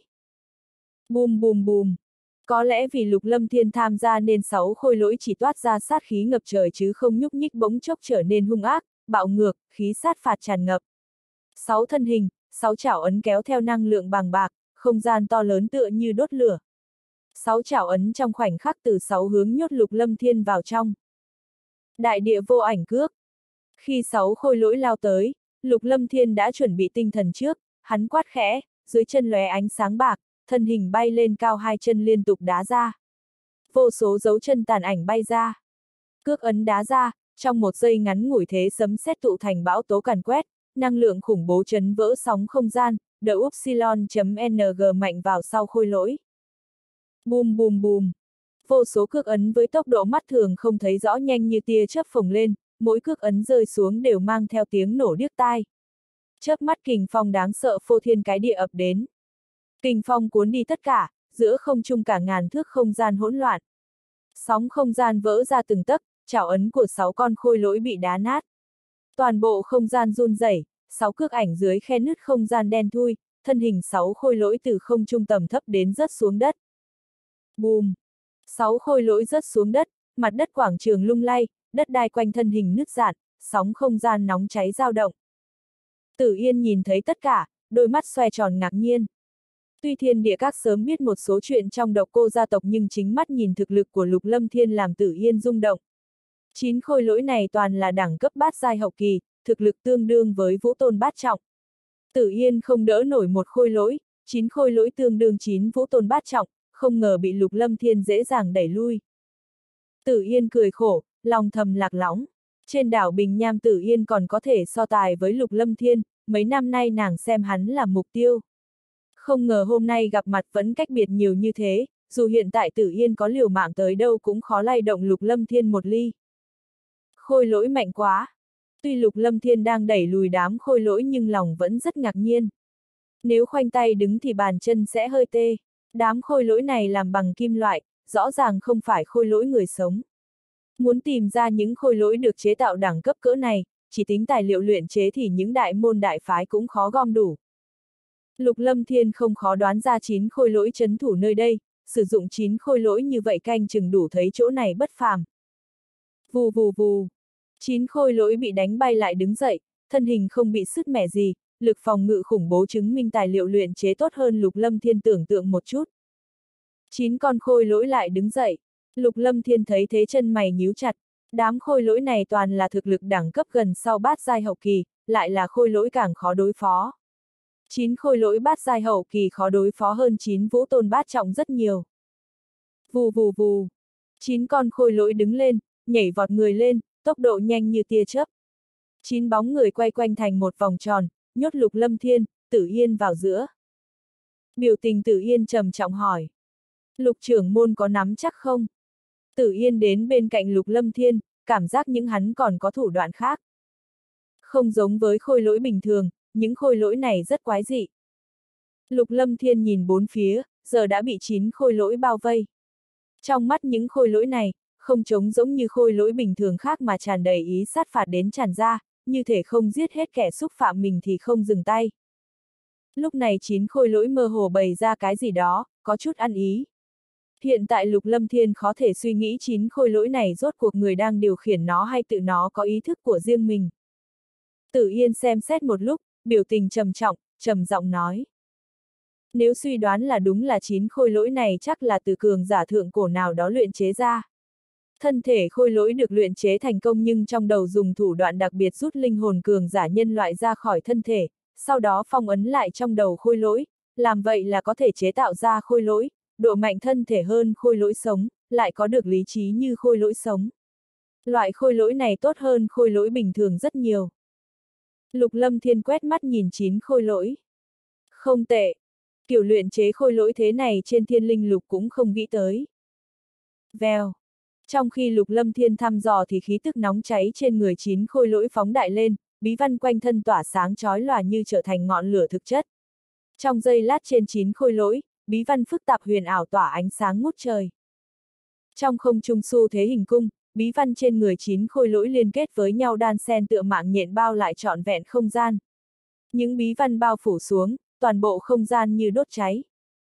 Bùm bùm bùm. Có lẽ vì Lục Lâm Thiên tham gia nên sáu khôi lỗi chỉ toát ra sát khí ngập trời chứ không nhúc nhích, bỗng chốc trở nên hung ác, bạo ngược, khí sát phạt tràn ngập. Sáu thân hình, sáu chảo ấn kéo theo năng lượng bàng bạc, không gian to lớn tựa như đốt lửa. Sáu chảo ấn trong khoảnh khắc từ sáu hướng nhốt Lục Lâm Thiên vào trong. Đại địa vô ảnh cước. Khi sáu khôi lỗi lao tới, Lục Lâm Thiên đã chuẩn bị tinh thần trước, hắn quát khẽ, dưới chân lóe ánh sáng bạc, thân hình bay lên cao, hai chân liên tục đá ra. Vô số dấu chân tàn ảnh bay ra. Cước ấn đá ra, trong một giây ngắn ngủi thế sấm sét tụ thành bão tố càn quét, năng lượng khủng bố chấn vỡ sóng không gian, đỡ upsilon.ng mạnh vào sau khôi lỗi. Bùm bùm bùm. Vô số cước ấn với tốc độ mắt thường không thấy rõ nhanh như tia chớp phồng lên, mỗi cước ấn rơi xuống đều mang theo tiếng nổ điếc tai. Chớp mắt kình phong đáng sợ phô thiên cái địa ập đến. Kình phong cuốn đi tất cả, giữa không trung cả ngàn thước không gian hỗn loạn. Sóng không gian vỡ ra từng tấc, chảo ấn của sáu con khôi lỗi bị đá nát. Toàn bộ không gian run rẩy, sáu cước ảnh dưới khe nứt không gian đen thui, thân hình sáu khôi lỗi từ không trung tầm thấp đến rớt xuống đất. Bùm! Sáu khôi lỗi rớt xuống đất, mặt đất quảng trường lung lay, đất đai quanh thân hình nứt rạn, sóng không gian nóng cháy dao động. Tử Yên nhìn thấy tất cả, đôi mắt xoe tròn ngạc nhiên. Tuy Thiên Địa Các sớm biết một số chuyện trong Độc Cô gia tộc nhưng chính mắt nhìn thực lực của Lục Lâm Thiên làm Tử Yên rung động. Chín khôi lỗi này toàn là đẳng cấp bát giai hậu kỳ, thực lực tương đương với Vũ Tôn bát trọng. Tử Yên không đỡ nổi một khôi lỗi, chín khôi lỗi tương đương chín Vũ Tôn bát trọng, không ngờ bị Lục Lâm Thiên dễ dàng đẩy lui. Tử Yên cười khổ, lòng thầm lạc lõng. Trên đảo Bình Nham Tử Yên còn có thể so tài với Lục Lâm Thiên, mấy năm nay nàng xem hắn là mục tiêu. Không ngờ hôm nay gặp mặt vẫn cách biệt nhiều như thế, dù hiện tại Tử Yên có liều mạng tới đâu cũng khó lay động Lục Lâm Thiên một ly. Khôi lỗi mạnh quá. Tuy Lục Lâm Thiên đang đẩy lùi đám khôi lỗi nhưng lòng vẫn rất ngạc nhiên. Nếu khoanh tay đứng thì bàn chân sẽ hơi tê. Đám khôi lỗi này làm bằng kim loại, rõ ràng không phải khôi lỗi người sống. Muốn tìm ra những khôi lỗi được chế tạo đẳng cấp cỡ này, chỉ tính tài liệu luyện chế thì những đại môn đại phái cũng khó gom đủ. Lục Lâm Thiên không khó đoán ra chín khôi lỗi trấn thủ nơi đây, sử dụng chín khôi lỗi như vậy canh chừng đủ thấy chỗ này bất phàm. Vù vù vù. Chín khôi lỗi bị đánh bay lại đứng dậy, thân hình không bị sứt mẻ gì, lực phòng ngự khủng bố chứng minh tài liệu luyện chế tốt hơn Lục Lâm Thiên tưởng tượng một chút. Chín con khôi lỗi lại đứng dậy. Lục Lâm Thiên thấy thế chân mày nhíu chặt, đám khôi lỗi này toàn là thực lực đẳng cấp gần sau bát giai hậu kỳ, lại là khôi lỗi càng khó đối phó. Chín khôi lỗi bát giai hậu kỳ khó đối phó hơn chín Vũ Tôn bát trọng rất nhiều. Vù vù vù. Chín con khôi lỗi đứng lên, nhảy vọt người lên, tốc độ nhanh như tia chớp. Chín bóng người quay quanh thành một vòng tròn, nhốt Lục Lâm Thiên, Tử Yên vào giữa. Biểu tình Tử Yên trầm trọng hỏi. Lục trưởng môn có nắm chắc không? Tử Yên đến bên cạnh Lục Lâm Thiên, cảm giác những hắn còn có thủ đoạn khác. Không giống với khôi lỗi bình thường, những khôi lỗi này rất quái dị. Lục Lâm Thiên nhìn bốn phía, giờ đã bị chín khôi lỗi bao vây. Trong mắt những khôi lỗi này, không trống giống như khôi lỗi bình thường khác mà tràn đầy ý sát phạt đến tràn ra, như thể không giết hết kẻ xúc phạm mình thì không dừng tay. Lúc này chín khôi lỗi mơ hồ bày ra cái gì đó, có chút ăn ý. Hiện tại Lục Lâm Thiên khó thể suy nghĩ chín khôi lỗi này rốt cuộc người đang điều khiển nó hay tự nó có ý thức của riêng mình. Tử Yên xem xét một lúc, biểu tình trầm trọng, trầm giọng nói. Nếu suy đoán là đúng là chín khôi lỗi này chắc là từ cường giả thượng cổ nào đó luyện chế ra. Thân thể khôi lỗi được luyện chế thành công nhưng trong đầu dùng thủ đoạn đặc biệt rút linh hồn cường giả nhân loại ra khỏi thân thể, sau đó phong ấn lại trong đầu khôi lỗi, làm vậy là có thể chế tạo ra khôi lỗi, độ mạnh thân thể hơn khôi lỗi sống, lại có được lý trí như khôi lỗi sống. Loại khôi lỗi này tốt hơn khôi lỗi bình thường rất nhiều. Lục Lâm Thiên quét mắt nhìn chín khôi lỗi. Không tệ. Kiểu luyện chế khôi lỗi thế này trên Thiên Linh Lục cũng không nghĩ tới. Vèo. Trong khi Lục Lâm Thiên thăm dò thì khí tức nóng cháy trên người chín khôi lỗi phóng đại lên, bí văn quanh thân tỏa sáng chói lòa như trở thành ngọn lửa thực chất. Trong giây lát trên chín khôi lỗi, bí văn phức tạp huyền ảo tỏa ánh sáng ngút trời. Trong không trung xu thế hình cung, bí văn trên người chín khôi lỗi liên kết với nhau đan xen tựa mạng nhện bao lại trọn vẹn không gian. Những bí văn bao phủ xuống, toàn bộ không gian như đốt cháy.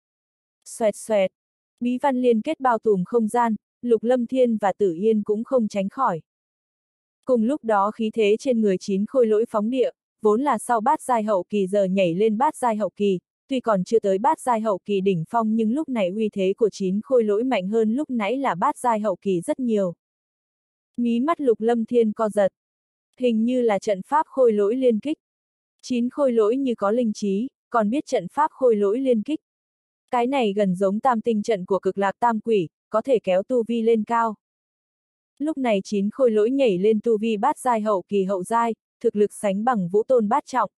Xoẹt xoẹt, bí văn liên kết bao trùm không gian, Lục Lâm Thiên và Tử Yên cũng không tránh khỏi. Cùng lúc đó khí thế trên người chín khôi lỗi phóng địa, vốn là sau bát giai hậu kỳ giờ nhảy lên bát giai hậu kỳ, tuy còn chưa tới bát giai hậu kỳ đỉnh phong nhưng lúc này uy thế của chín khôi lỗi mạnh hơn lúc nãy là bát giai hậu kỳ rất nhiều. Mí mắt Lục Lâm Thiên co giật. Hình như là trận pháp khôi lỗi liên kích. Chín khôi lỗi như có linh trí, còn biết trận pháp khôi lỗi liên kích. Cái này gần giống tam tinh trận của cực lạc tam quỷ, có thể kéo tu vi lên cao. Lúc này chín khôi lỗi nhảy lên tu vi bát giai hậu kỳ hậu giai, thực lực sánh bằng vũ tôn bát trọng.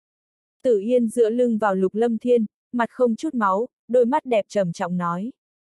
Tử Yên dựa lưng vào Lục Lâm Thiên, mặt không chút máu, đôi mắt đẹp trầm trọng nói.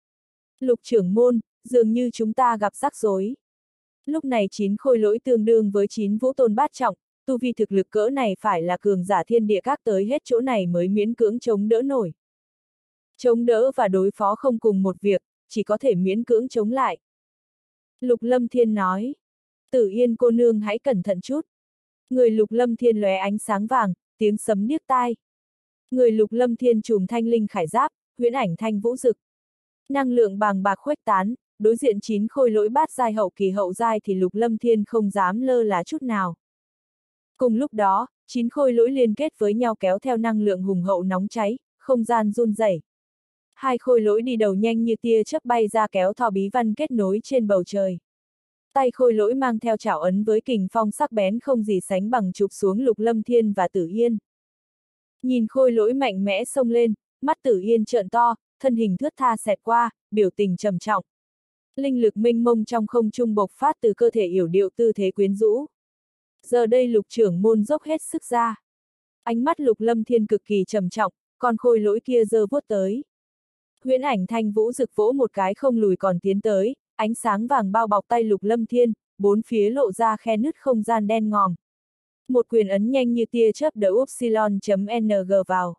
Lục trưởng môn, dường như chúng ta gặp rắc rối. Lúc này chín khôi lỗi tương đương với chín vũ tôn bát trọng, tu vi thực lực cỡ này phải là cường giả thiên địa các tới hết chỗ này mới miễn cưỡng chống đỡ nổi. Chống đỡ và đối phó không cùng một việc, chỉ có thể miễn cưỡng chống lại. Lục Lâm Thiên nói. Tử Yên cô nương hãy cẩn thận chút. Người Lục Lâm Thiên lóe ánh sáng vàng, tiếng sấm điếc tai. Người Lục Lâm Thiên trùm thanh linh khải giáp, huyễn ảnh thanh vũ dực. Năng lượng bàng bạc khuếch tán, đối diện chín khôi lỗi bát giai hậu kỳ hậu giai thì Lục Lâm Thiên không dám lơ là chút nào. Cùng lúc đó, chín khôi lỗi liên kết với nhau kéo theo năng lượng hùng hậu nóng cháy, không gian run rẩy. Hai khôi lỗi đi đầu nhanh như tia chớp bay ra kéo thò bí văn kết nối trên bầu trời. Tay khôi lỗi mang theo chảo ấn với kình phong sắc bén không gì sánh bằng chụp xuống Lục Lâm Thiên và Tử Yên. Nhìn khôi lỗi mạnh mẽ xông lên, mắt Tử Yên trợn to, thân hình thướt tha xẹt qua, biểu tình trầm trọng. Linh lực mênh mông trong không trung bộc phát từ cơ thể yểu điệu tư thế quyến rũ. Giờ đây Lục trưởng môn dốc hết sức ra. Ánh mắt Lục Lâm Thiên cực kỳ trầm trọng, còn khôi lỗi kia giơ vuốt tới. Huyễn ảnh thanh vũ rực vỗ một cái không lùi còn tiến tới, ánh sáng vàng bao bọc tay Lục Lâm Thiên, bốn phía lộ ra khe nứt không gian đen ngòm. Một quyền ấn nhanh như tia chớp đỡ upsilon.ng vào.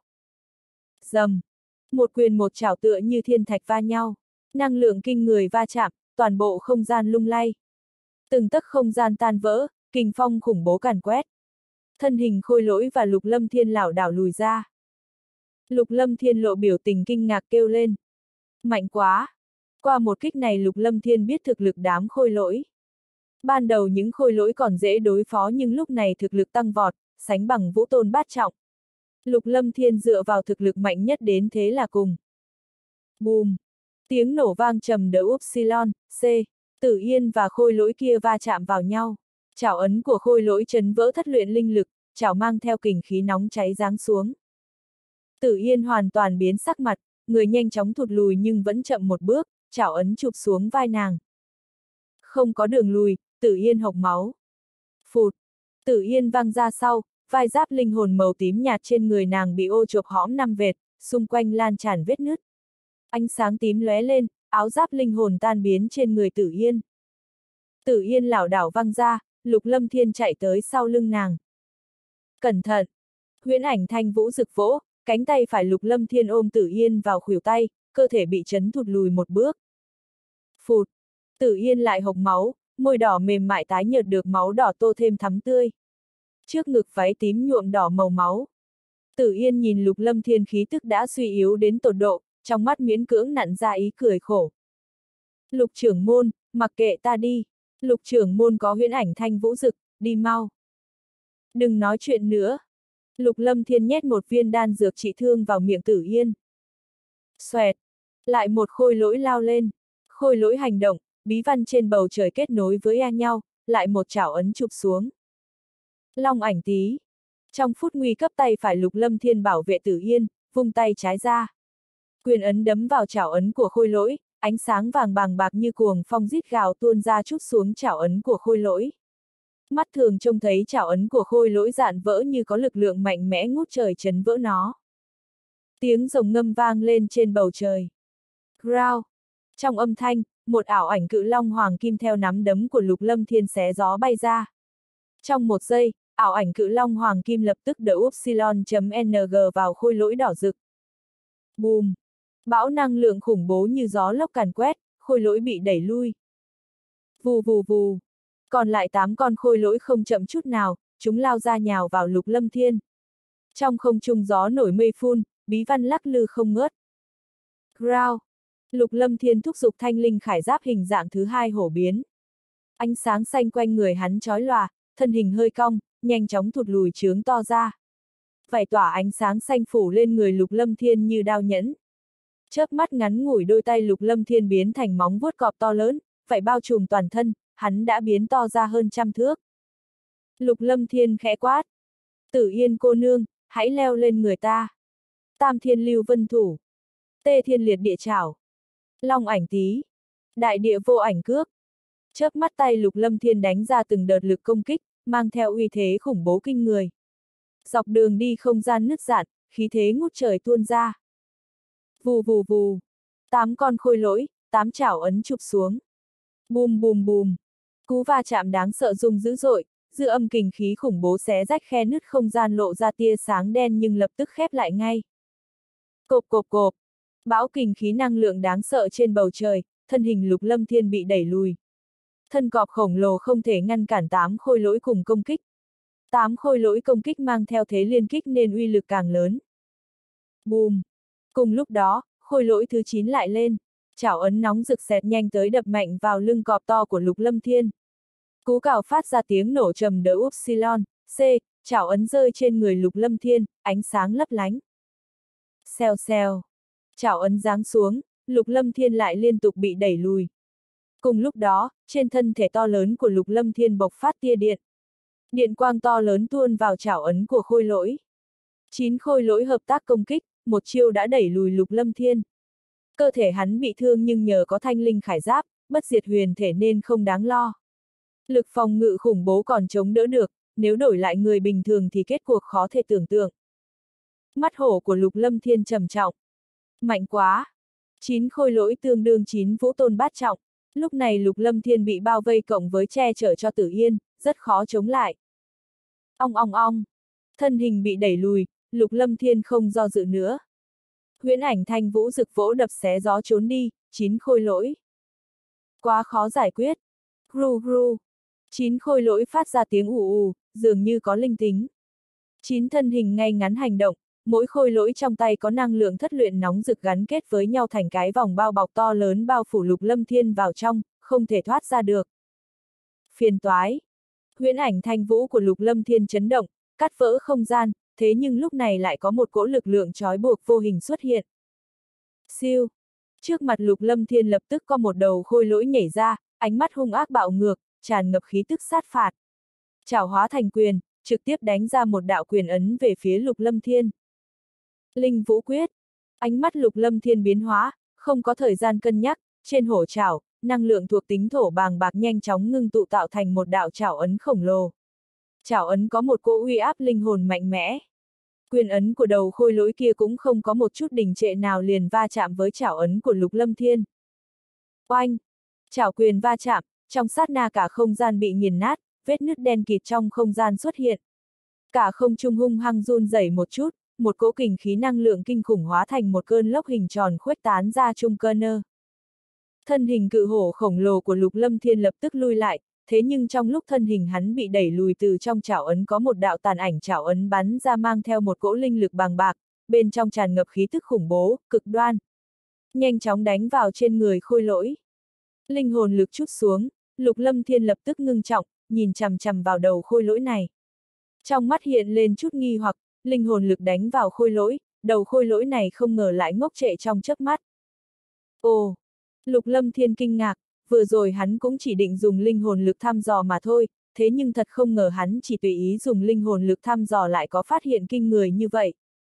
Dầm. Một quyền một chảo tựa như thiên thạch va nhau. Năng lượng kinh người va chạm, toàn bộ không gian lung lay. Từng tấc không gian tan vỡ, kình phong khủng bố càn quét. Thân hình khôi lỗi và Lục Lâm Thiên lảo đảo lùi ra. Lục Lâm Thiên lộ biểu tình kinh ngạc kêu lên. Mạnh quá! Qua một kích này Lục Lâm Thiên biết thực lực đám khôi lỗi. Ban đầu những khôi lỗi còn dễ đối phó nhưng lúc này thực lực tăng vọt, sánh bằng vũ tôn bát trọng. Lục Lâm Thiên dựa vào thực lực mạnh nhất đến thế là cùng. Bùm! Tiếng nổ vang trầm đỡ upsilon, C. Tử Yên và khôi lỗi kia va chạm vào nhau. Chảo ấn của khôi lỗi chấn vỡ thất luyện linh lực, chảo mang theo kình khí nóng cháy giáng xuống. Tử Yên hoàn toàn biến sắc mặt, người nhanh chóng thụt lùi nhưng vẫn chậm một bước, chảo ấn chụp xuống vai nàng. Không có đường lùi, Tử Yên hộc máu. Phụt! Tử Yên văng ra sau, vai giáp linh hồn màu tím nhạt trên người nàng bị ô chộp hõm năm vệt, xung quanh lan tràn vết nứt. Ánh sáng tím lóe lên, áo giáp linh hồn tan biến trên người Tử Yên. Tử Yên lảo đảo văng ra, Lục Lâm Thiên chạy tới sau lưng nàng. Cẩn thận! Huyễn ảnh thanh vũ rực vỗ, cánh tay phải Lục Lâm Thiên ôm Tử Yên vào khuỷu tay, cơ thể bị chấn thụt lùi một bước. Phụt! Tử Yên lại hộc máu, môi đỏ mềm mại tái nhợt được máu đỏ tô thêm thắm tươi. Trước ngực váy tím nhuộm đỏ màu máu. Tử Yên nhìn Lục Lâm Thiên khí tức đã suy yếu đến tột độ, trong mắt miễn cưỡng nặn ra ý cười khổ. Lục trưởng môn, mặc kệ ta đi. Lục trưởng môn có huyễn ảnh thanh vũ rực, đi mau. Đừng nói chuyện nữa. Lục Lâm Thiên nhét một viên đan dược trị thương vào miệng Tử Yên. Xoẹt. Lại một khôi lỗi lao lên. Khôi lỗi hành động, bí văn trên bầu trời kết nối với a nhau, lại một chảo ấn chụp xuống. Long ảnh tí. Trong phút nguy cấp tay phải Lục Lâm Thiên bảo vệ Tử Yên, vung tay trái ra. Quyền ấn đấm vào chảo ấn của khôi lỗi, ánh sáng vàng bàng bạc như cuồng phong rít gào tuôn ra chút xuống chảo ấn của khôi lỗi. Mắt thường trông thấy chảo ấn của khôi lỗi dạn vỡ như có lực lượng mạnh mẽ ngút trời chấn vỡ nó. Tiếng rồng ngâm vang lên trên bầu trời. Growl. Trong âm thanh, một ảo ảnh cự long hoàng kim theo nắm đấm của Lục Lâm Thiên xé gió bay ra. Trong một giây, ảo ảnh cự long hoàng kim lập tức đỡ Upsilon.ng vào khôi lỗi đỏ rực. Bùm! Bão năng lượng khủng bố như gió lốc càn quét, khôi lỗi bị đẩy lui. Vù vù vù! Còn lại tám con khôi lỗi không chậm chút nào, chúng lao ra nhào vào Lục Lâm Thiên. Trong không trung gió nổi mây phun, bí văn lắc lư không ngớt. Growl! Lục Lâm Thiên thúc giục thanh linh khải giáp hình dạng thứ hai hổ biến. Ánh sáng xanh quanh người hắn chói lòa, thân hình hơi cong, nhanh chóng thụt lùi trướng to ra. Vảy tỏa ánh sáng xanh phủ lên người Lục Lâm Thiên như đao nhẫn. Chớp mắt ngắn ngủi đôi tay Lục Lâm Thiên biến thành móng vuốt cọp to lớn, vảy bao trùm toàn thân, hắn đã biến to ra hơn trăm thước. Lục Lâm Thiên khẽ quát. Tử Yên cô nương, hãy leo lên người ta. Tam Thiên Lưu Vân Thủ. Tê Thiên Liệt Địa Chảo. Long Ảnh Tý. Đại Địa Vô Ảnh Cước. Chớp mắt tay Lục Lâm Thiên đánh ra từng đợt lực công kích, mang theo uy thế khủng bố kinh người. Dọc đường đi không gian nứt rạn, khí thế ngút trời tuôn ra. Vù vù vù. Tám con khôi lỗi, tám chảo ấn chụp xuống. Bùm bùm bùm. Cú va chạm đáng sợ rung dữ dội, dư âm kình khí khủng bố xé rách khe nứt không gian lộ ra tia sáng đen nhưng lập tức khép lại ngay. Cộp cộp cộp. Bão kình khí năng lượng đáng sợ trên bầu trời, thân hình Lục Lâm Thiên bị đẩy lùi. Thân cọp khổng lồ không thể ngăn cản tám khôi lỗi cùng công kích. Tám khôi lỗi công kích mang theo thế liên kích nên uy lực càng lớn. Bùm! Cùng lúc đó, khôi lỗi thứ chín lại lên. Chảo ấn nóng rực xẹt nhanh tới đập mạnh vào lưng cọp to của Lục Lâm Thiên. Cú cào phát ra tiếng nổ trầm đỡ Upsilon, C, chảo ấn rơi trên người Lục Lâm Thiên, ánh sáng lấp lánh. Xèo xèo. Chảo ấn giáng xuống, Lục Lâm Thiên lại liên tục bị đẩy lùi. Cùng lúc đó, trên thân thể to lớn của Lục Lâm Thiên bộc phát tia điện. Điện quang to lớn tuôn vào chảo ấn của khôi lỗi. Chín khôi lỗi hợp tác công kích, một chiêu đã đẩy lùi Lục Lâm Thiên. Cơ thể hắn bị thương nhưng nhờ có thanh linh khải giáp, bất diệt huyền thể nên không đáng lo. Lực phòng ngự khủng bố còn chống đỡ được, nếu đổi lại người bình thường thì kết cuộc khó thể tưởng tượng. Mắt hổ của Lục Lâm Thiên trầm trọng. Mạnh quá! Chín khôi lỗi tương đương chín vũ tôn bát trọng. Lúc này Lục Lâm Thiên bị bao vây cộng với che chở cho Tử Yên, rất khó chống lại. Ong ong ong! Thân hình bị đẩy lùi, Lục Lâm Thiên không do dự nữa. Huyễn ảnh thanh vũ rực vỗ đập xé gió trốn đi, chín khôi lỗi. Quá khó giải quyết. Gru gru. Chín khôi lỗi phát ra tiếng ù ù, dường như có linh tính. Chín thân hình ngay ngắn hành động, mỗi khôi lỗi trong tay có năng lượng thất luyện nóng rực gắn kết với nhau thành cái vòng bao bọc to lớn bao phủ Lục Lâm Thiên vào trong, không thể thoát ra được. Phiền toái. Huyễn ảnh thanh vũ của Lục Lâm Thiên chấn động, cắt vỡ không gian, thế nhưng lúc này lại có một cỗ lực lượng trói buộc vô hình xuất hiện. Siêu. Trước mặt Lục Lâm Thiên lập tức có một đầu khôi lỗi nhảy ra, ánh mắt hung ác bạo ngược, tràn ngập khí tức sát phạt. Chảo hóa thành quyền, trực tiếp đánh ra một đạo quyền ấn về phía Lục Lâm Thiên. Linh Vũ Quyết. Ánh mắt Lục Lâm Thiên biến hóa, không có thời gian cân nhắc, trên hổ chảo, năng lượng thuộc tính thổ bàng bạc nhanh chóng ngưng tụ tạo thành một đạo chảo ấn khổng lồ. Chảo ấn có một cỗ uy áp linh hồn mạnh mẽ. Quyền ấn của đầu khôi lỗi kia cũng không có một chút đình trệ nào liền va chạm với chảo ấn của Lục Lâm Thiên. Oanh! Chảo quyền va chạm, trong sát na cả không gian bị nghiền nát, vết nứt đen kịt trong không gian xuất hiện. Cả không trung hung hăng run rẩy một chút, một cỗ kình khí năng lượng kinh khủng hóa thành một cơn lốc hình tròn khuếch tán ra trung cơ nơ. Thân hình cự hổ khổng lồ của Lục Lâm Thiên lập tức lui lại, thế nhưng trong lúc thân hình hắn bị đẩy lùi từ trong chảo ấn có một đạo tàn ảnh chảo ấn bắn ra mang theo một cỗ linh lực bàng bạc, bên trong tràn ngập khí tức khủng bố, cực đoan. Nhanh chóng đánh vào trên người khôi lỗi. Linh hồn lực trút xuống, Lục Lâm Thiên lập tức ngưng trọng, nhìn chằm chằm vào đầu khôi lỗi này. Trong mắt hiện lên chút nghi hoặc, linh hồn lực đánh vào khôi lỗi, đầu khôi lỗi này không ngờ lại ngốc trệ trong chớp mắt. Ồ! Lục Lâm Thiên kinh ngạc, vừa rồi hắn cũng chỉ định dùng linh hồn lực thăm dò mà thôi, thế nhưng thật không ngờ hắn chỉ tùy ý dùng linh hồn lực thăm dò lại có phát hiện kinh người như vậy.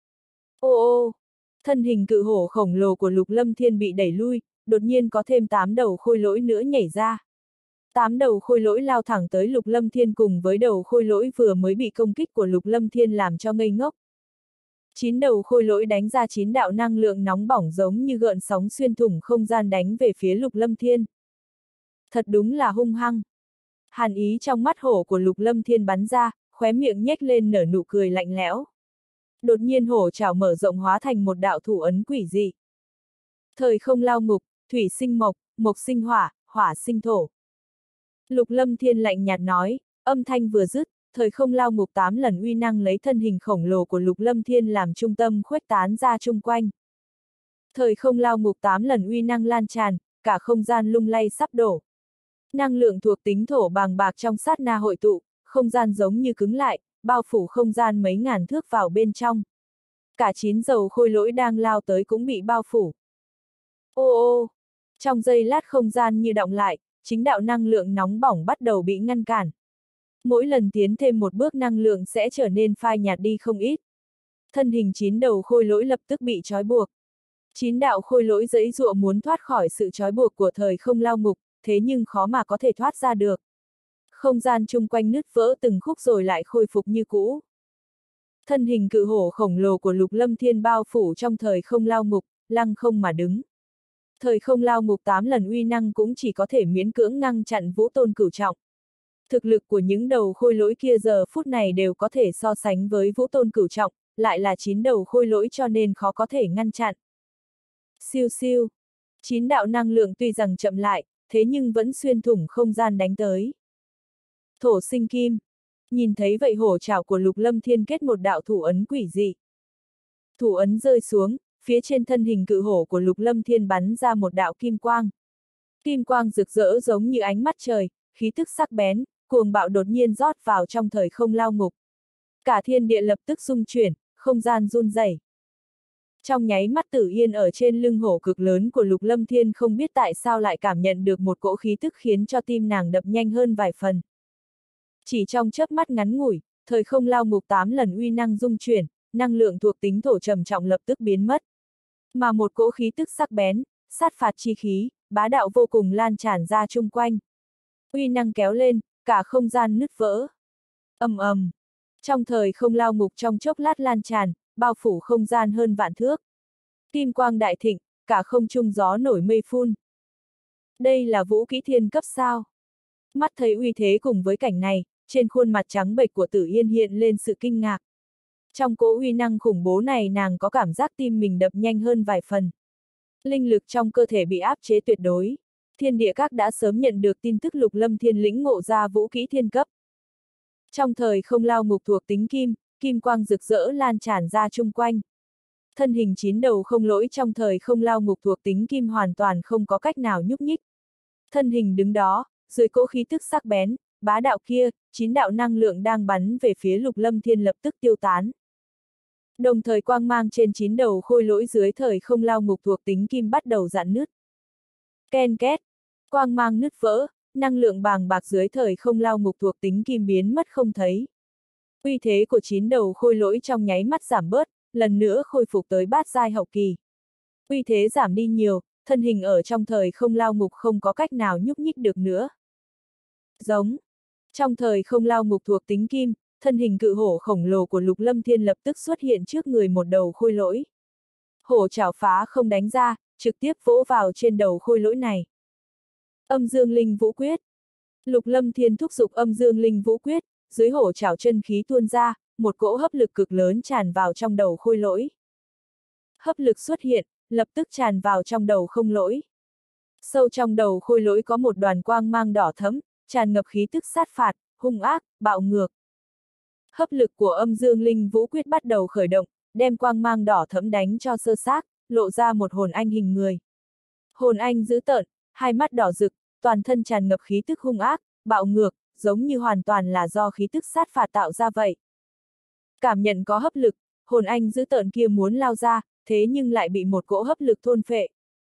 Ô ô! Thân hình cự hổ khổng lồ của Lục Lâm Thiên bị đẩy lui, đột nhiên có thêm tám đầu khôi lỗi nữa nhảy ra. Tám đầu khôi lỗi lao thẳng tới Lục Lâm Thiên cùng với đầu khôi lỗi vừa mới bị công kích của Lục Lâm Thiên làm cho ngây ngốc. Chín đầu khôi lỗi đánh ra chín đạo năng lượng nóng bỏng giống như gợn sóng xuyên thủng không gian đánh về phía Lục Lâm Thiên. Thật đúng là hung hăng. Hàn ý trong mắt hổ của Lục Lâm Thiên bắn ra, khóe miệng nhếch lên nở nụ cười lạnh lẽo. Đột nhiên hổ trảo mở rộng hóa thành một đạo thủ ấn quỷ dị. Thời không lao ngục, thủy sinh mộc, mộc sinh hỏa, hỏa sinh thổ. Lục Lâm Thiên lạnh nhạt nói, âm thanh vừa dứt, thời không lao ngục tám lần uy năng lấy thân hình khổng lồ của Lục Lâm Thiên làm trung tâm khuếch tán ra chung quanh. Thời không lao ngục tám lần uy năng lan tràn, cả không gian lung lay sắp đổ. Năng lượng thuộc tính thổ bàng bạc trong sát na hội tụ, không gian giống như cứng lại, bao phủ không gian mấy ngàn thước vào bên trong. Cả chín dầu khôi lỗi đang lao tới cũng bị bao phủ. Ô ô! Trong giây lát không gian như đọng lại, chính đạo năng lượng nóng bỏng bắt đầu bị ngăn cản. Mỗi lần tiến thêm một bước năng lượng sẽ trở nên phai nhạt đi không ít. Thân hình chín đầu khôi lỗi lập tức bị trói buộc. Chín đạo khôi lỗi giãy giụa muốn thoát khỏi sự trói buộc của thời không lao ngục, thế nhưng khó mà có thể thoát ra được. Không gian chung quanh nứt vỡ từng khúc rồi lại khôi phục như cũ. Thân hình cự hổ khổng lồ của Lục Lâm Thiên bao phủ trong thời không lao ngục, lăng không mà đứng. Thời không lao ngục tám lần uy năng cũng chỉ có thể miễn cưỡng ngăn chặn vũ tôn cửu trọng. Thực lực của những đầu khôi lỗi kia giờ phút này đều có thể so sánh với vũ tôn cửu trọng, lại là chín đầu khôi lỗi cho nên khó có thể ngăn chặn. Siêu siêu. Chín đạo năng lượng tuy rằng chậm lại, thế nhưng vẫn xuyên thủng không gian đánh tới. Thổ sinh kim. Nhìn thấy vậy hổ trảo của Lục Lâm Thiên kết một đạo thủ ấn quỷ dị. Thủ ấn rơi xuống, phía trên thân hình cự hổ của Lục Lâm Thiên bắn ra một đạo kim quang. Kim quang rực rỡ giống như ánh mắt trời, khí tức sắc bén, cuồng bạo đột nhiên rót vào trong thời không lao ngục. Cả thiên địa lập tức rung chuyển, không gian run rẩy. Trong nháy mắt Tử Yên ở trên lưng hổ cực lớn của Lục Lâm Thiên không biết tại sao lại cảm nhận được một cỗ khí tức khiến cho tim nàng đập nhanh hơn vài phần. Chỉ trong chớp mắt ngắn ngủi, thời không lao ngục tám lần uy năng rung chuyển, năng lượng thuộc tính thổ trầm trọng lập tức biến mất. Mà một cỗ khí tức sắc bén, sát phạt chi khí, bá đạo vô cùng lan tràn ra chung quanh. Uy năng kéo lên, cả không gian nứt vỡ. Ầm ầm. Trong thời không lao ngục trong chốc lát lan tràn, bao phủ không gian hơn vạn thước. Kim quang đại thịnh, cả không trung gió nổi mây phun. Đây là vũ kỹ thiên cấp sao? Mắt thấy uy thế cùng với cảnh này, trên khuôn mặt trắng bệch của Tử Yên hiện lên sự kinh ngạc. Trong cỗ uy năng khủng bố này nàng có cảm giác tim mình đập nhanh hơn vài phần. Linh lực trong cơ thể bị áp chế tuyệt đối. Thiên địa các đã sớm nhận được tin tức Lục Lâm Thiên lĩnh ngộ ra vũ kỹ thiên cấp. Trong thời không lao ngục thuộc tính kim, kim quang rực rỡ lan tràn ra chung quanh. Thân hình chín đầu không lỗi trong thời không lao ngục thuộc tính kim hoàn toàn không có cách nào nhúc nhích. Thân hình đứng đó, dưới cỗ khí tức sắc bén, bá đạo kia, chín đạo năng lượng đang bắn về phía Lục Lâm Thiên lập tức tiêu tán. Đồng thời quang mang trên chín đầu khôi lỗi dưới thời không lao ngục thuộc tính kim bắt đầu rạn nứt. Ken két, quang mang nứt vỡ, năng lượng bàng bạc dưới thời không lao ngục thuộc tính kim biến mất không thấy. Uy thế của chín đầu khôi lỗi trong nháy mắt giảm bớt, lần nữa khôi phục tới bát giai hậu kỳ. Uy thế giảm đi nhiều, thân hình ở trong thời không lao ngục không có cách nào nhúc nhích được nữa. Giống. Trong thời không lao ngục thuộc tính kim, thân hình cự hổ khổng lồ của Lục Lâm Thiên lập tức xuất hiện trước người một đầu khôi lỗi. Hổ trảo phá không đánh ra, trực tiếp vỗ vào trên đầu khôi lỗi này. Âm dương linh vũ quyết. Lục Lâm Thiên thúc giục âm dương linh vũ quyết, dưới hổ trảo chân khí tuôn ra, một cỗ hấp lực cực lớn tràn vào trong đầu khôi lỗi. Hấp lực xuất hiện, lập tức tràn vào trong đầu không lỗi. Sâu trong đầu khôi lỗi có một đoàn quang mang đỏ thẫm, tràn ngập khí tức sát phạt, hung ác, bạo ngược. Hấp lực của âm dương linh vũ quyết bắt đầu khởi động, đem quang mang đỏ thẫm đánh cho sơ xác, lộ ra một hồn anh hình người. Hồn anh dữ tợn, hai mắt đỏ rực, toàn thân tràn ngập khí tức hung ác, bạo ngược, giống như hoàn toàn là do khí tức sát phạt tạo ra vậy. Cảm nhận có hấp lực, hồn anh dữ tợn kia muốn lao ra, thế nhưng lại bị một cỗ hấp lực thôn phệ.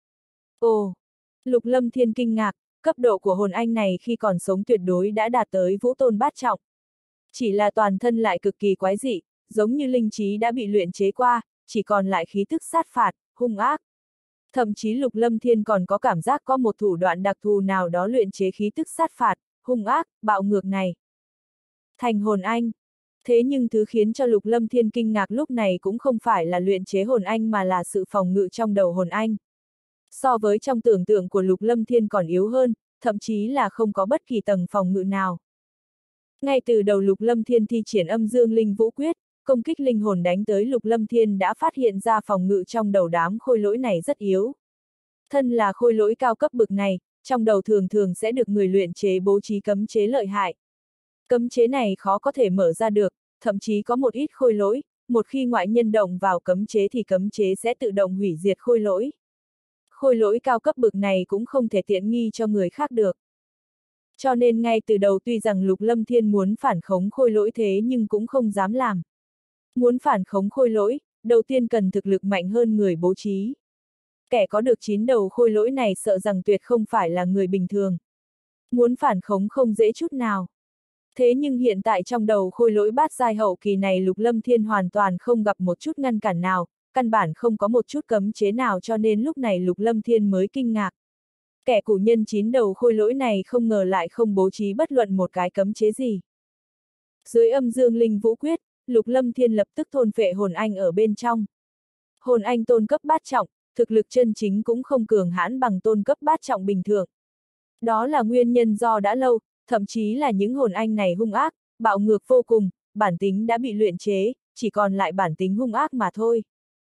Ồ! Lục Lâm Thiên kinh ngạc, cấp độ của hồn anh này khi còn sống tuyệt đối đã đạt tới vũ tôn bát trọng. Chỉ là toàn thân lại cực kỳ quái dị, giống như linh trí đã bị luyện chế qua, chỉ còn lại khí tức sát phạt, hung ác. Thậm chí Lục Lâm Thiên còn có cảm giác có một thủ đoạn đặc thù nào đó luyện chế khí tức sát phạt, hung ác, bạo ngược này. Thành hồn anh. Thế nhưng thứ khiến cho Lục Lâm Thiên kinh ngạc lúc này cũng không phải là luyện chế hồn anh mà là sự phòng ngự trong đầu hồn anh. So với trong tưởng tượng của Lục Lâm Thiên còn yếu hơn, thậm chí là không có bất kỳ tầng phòng ngự nào. Ngay từ đầu Lục Lâm Thiên thi triển âm dương linh vũ quyết, công kích linh hồn đánh tới Lục Lâm Thiên đã phát hiện ra phòng ngự trong đầu đám khôi lỗi này rất yếu. Thân là khôi lỗi cao cấp bực này, trong đầu thường thường sẽ được người luyện chế bố trí cấm chế lợi hại. Cấm chế này khó có thể mở ra được, thậm chí có một ít khôi lỗi, một khi ngoại nhân động vào cấm chế thì cấm chế sẽ tự động hủy diệt khôi lỗi. Khôi lỗi cao cấp bực này cũng không thể tiện nghi cho người khác được. Cho nên ngay từ đầu tuy rằng Lục Lâm Thiên muốn phản khống khôi lỗi thế nhưng cũng không dám làm. Muốn phản khống khôi lỗi, đầu tiên cần thực lực mạnh hơn người bố trí. Kẻ có được chín đầu khôi lỗi này sợ rằng tuyệt không phải là người bình thường. Muốn phản khống không dễ chút nào. Thế nhưng hiện tại trong đầu khôi lỗi bát giai hậu kỳ này Lục Lâm Thiên hoàn toàn không gặp một chút ngăn cản nào, căn bản không có một chút cấm chế nào cho nên lúc này Lục Lâm Thiên mới kinh ngạc. Kẻ chủ nhân chín đầu khôi lỗi này không ngờ lại không bố trí bất luận một cái cấm chế gì. Dưới âm dương linh vũ quyết, Lục Lâm Thiên lập tức thôn phệ hồn anh ở bên trong. Hồn anh tôn cấp bát trọng, thực lực chân chính cũng không cường hãn bằng tôn cấp bát trọng bình thường. Đó là nguyên nhân do đã lâu, thậm chí là những hồn anh này hung ác, bạo ngược vô cùng, bản tính đã bị luyện chế, chỉ còn lại bản tính hung ác mà thôi.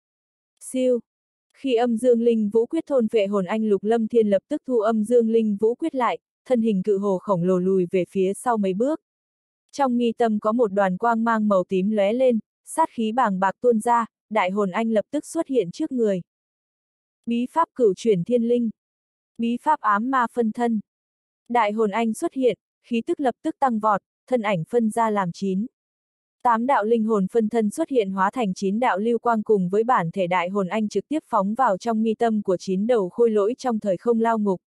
Siêu. Khi âm dương linh vũ quyết thôn phệ hồn anh Lục Lâm Thiên lập tức thu âm dương linh vũ quyết lại, thân hình cự hồ khổng lồ lùi về phía sau mấy bước. Trong mi tâm có một đoàn quang mang màu tím lóe lên, sát khí bàng bạc tuôn ra, đại hồn anh lập tức xuất hiện trước người. Bí pháp cửu chuyển thiên linh. Bí pháp ám ma phân thân. Đại hồn anh xuất hiện, khí tức lập tức tăng vọt, thân ảnh phân ra làm chín. Tám đạo linh hồn phân thân xuất hiện hóa thành chín đạo lưu quang cùng với bản thể đại hồn anh trực tiếp phóng vào trong mi tâm của chín đầu khôi lỗi trong thời không lao ngục.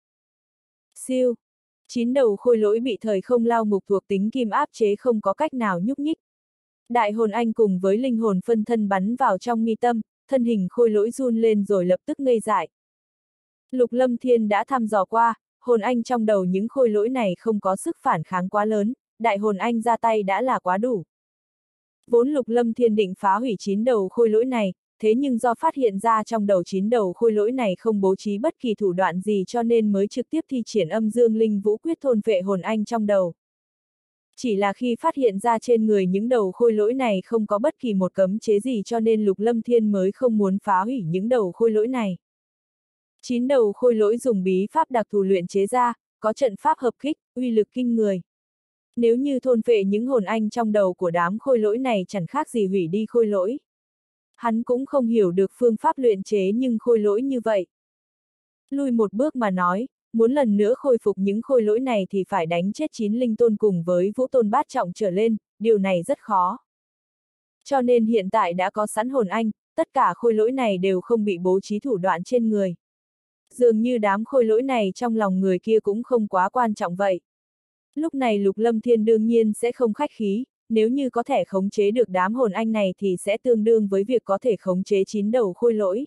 Siêu. Chín đầu khôi lỗi bị thời không lao ngục thuộc tính kim áp chế không có cách nào nhúc nhích. Đại hồn anh cùng với linh hồn phân thân bắn vào trong mi tâm, thân hình khôi lỗi run lên rồi lập tức ngây dại. Lục Lâm Thiên đã thăm dò qua, hồn anh trong đầu những khôi lỗi này không có sức phản kháng quá lớn, đại hồn anh ra tay đã là quá đủ. Vốn Lục Lâm Thiên định phá hủy chín đầu khôi lỗi này, thế nhưng do phát hiện ra trong đầu chín đầu khôi lỗi này không bố trí bất kỳ thủ đoạn gì cho nên mới trực tiếp thi triển âm dương linh vũ quyết thôn phệ hồn anh trong đầu. Chỉ là khi phát hiện ra trên người những đầu khôi lỗi này không có bất kỳ một cấm chế gì cho nên Lục Lâm Thiên mới không muốn phá hủy những đầu khôi lỗi này. Chín đầu khôi lỗi dùng bí pháp đặc thù luyện chế ra, có trận pháp hợp kích, uy lực kinh người. Nếu như thôn phệ những hồn anh trong đầu của đám khôi lỗi này chẳng khác gì hủy đi khôi lỗi. Hắn cũng không hiểu được phương pháp luyện chế nhưng khôi lỗi như vậy. Lui một bước mà nói, muốn lần nữa khôi phục những khôi lỗi này thì phải đánh chết chín linh tôn cùng với vũ tôn bát trọng trở lên, điều này rất khó. Cho nên hiện tại đã có sẵn hồn anh, tất cả khôi lỗi này đều không bị bố trí thủ đoạn trên người. Dường như đám khôi lỗi này trong lòng người kia cũng không quá quan trọng vậy. Lúc này Lục Lâm Thiên đương nhiên sẽ không khách khí, nếu như có thể khống chế được đám hồn anh này thì sẽ tương đương với việc có thể khống chế chín đầu khôi lỗi.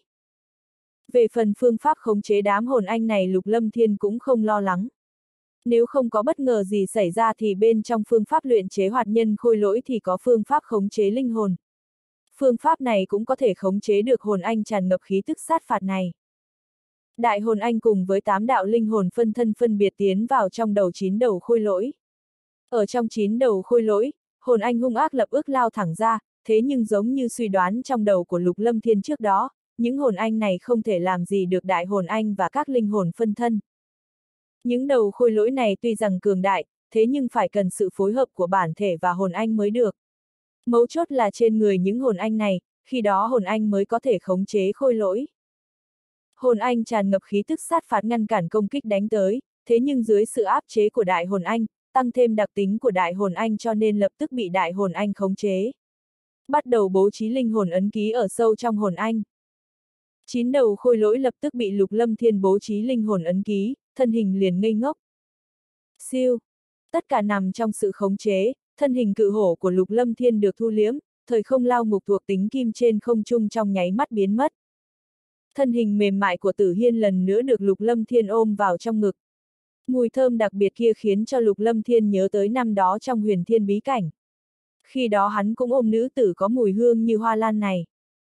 Về phần phương pháp khống chế đám hồn anh này Lục Lâm Thiên cũng không lo lắng. Nếu không có bất ngờ gì xảy ra thì bên trong phương pháp luyện chế hoạt nhân khôi lỗi thì có phương pháp khống chế linh hồn. Phương pháp này cũng có thể khống chế được hồn anh tràn ngập khí tức sát phạt này. Đại hồn anh cùng với tám đạo linh hồn phân thân phân biệt tiến vào trong đầu chín đầu khôi lỗi. Ở trong chín đầu khôi lỗi, hồn anh hung ác lập ức lao thẳng ra, thế nhưng giống như suy đoán trong đầu của Lục Lâm Thiên trước đó, những hồn anh này không thể làm gì được đại hồn anh và các linh hồn phân thân. Những đầu khôi lỗi này tuy rằng cường đại, thế nhưng phải cần sự phối hợp của bản thể và hồn anh mới được. Mấu chốt là trên người những hồn anh này, khi đó hồn anh mới có thể khống chế khôi lỗi. Hồn anh tràn ngập khí tức sát phạt ngăn cản công kích đánh tới, thế nhưng dưới sự áp chế của đại hồn anh, tăng thêm đặc tính của đại hồn anh cho nên lập tức bị đại hồn anh khống chế. Bắt đầu bố trí linh hồn ấn ký ở sâu trong hồn anh. Chín đầu khôi lỗi lập tức bị Lục Lâm Thiên bố trí linh hồn ấn ký, thân hình liền ngây ngốc. Siêu. Tất cả nằm trong sự khống chế, thân hình cự hổ của Lục Lâm Thiên được thu liếm, thời không lao ngục thuộc tính kim trên không trung trong nháy mắt biến mất. thân hình mềm mại của Tử Hiên lần nữa được Lục Lâm Thiên ôm vào trong ngực. Mùi thơm đặc biệt kia khiến cho Lục Lâm Thiên nhớ tới năm đó trong Huyền Thiên bí cảnh. Khi đó hắn cũng ôm nữ tử có mùi hương như hoa lan này.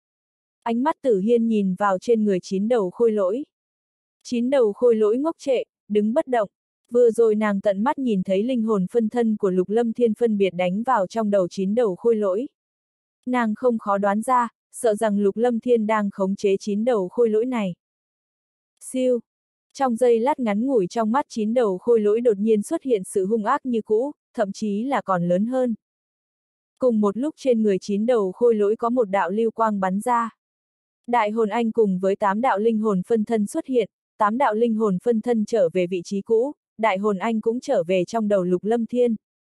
Ánh mắt Tử Hiên nhìn vào trên người chín đầu khôi lỗi. Chín đầu khôi lỗi ngốc trệ, đứng bất động. Vừa rồi nàng tận mắt nhìn thấy linh hồn phân thân của Lục Lâm Thiên phân biệt đánh vào trong đầu chín đầu khôi lỗi. Nàng không khó đoán ra, sợ rằng Lục Lâm Thiên đang khống chế chín đầu khôi lỗi này. Siêu! Trong giây lát ngắn ngủi trong mắt chín đầu khôi lỗi đột nhiên xuất hiện sự hung ác như cũ, thậm chí là còn lớn hơn. Cùng một lúc trên người chín đầu khôi lỗi có một đạo lưu quang bắn ra. Đại hồn anh cùng với tám đạo linh hồn phân thân xuất hiện, tám đạo linh hồn phân thân trở về vị trí cũ, đại hồn anh cũng trở về trong đầu Lục Lâm Thiên.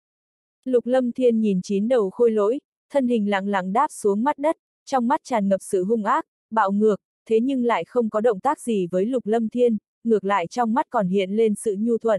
Lục Lâm Thiên nhìn chín đầu khôi lỗi, thân hình lặng lặng đáp xuống mặt đất, trong mắt tràn ngập sự hung ác, bạo ngược, thế nhưng lại không có động tác gì với Lục Lâm Thiên, ngược lại trong mắt còn hiện lên sự nhu thuận.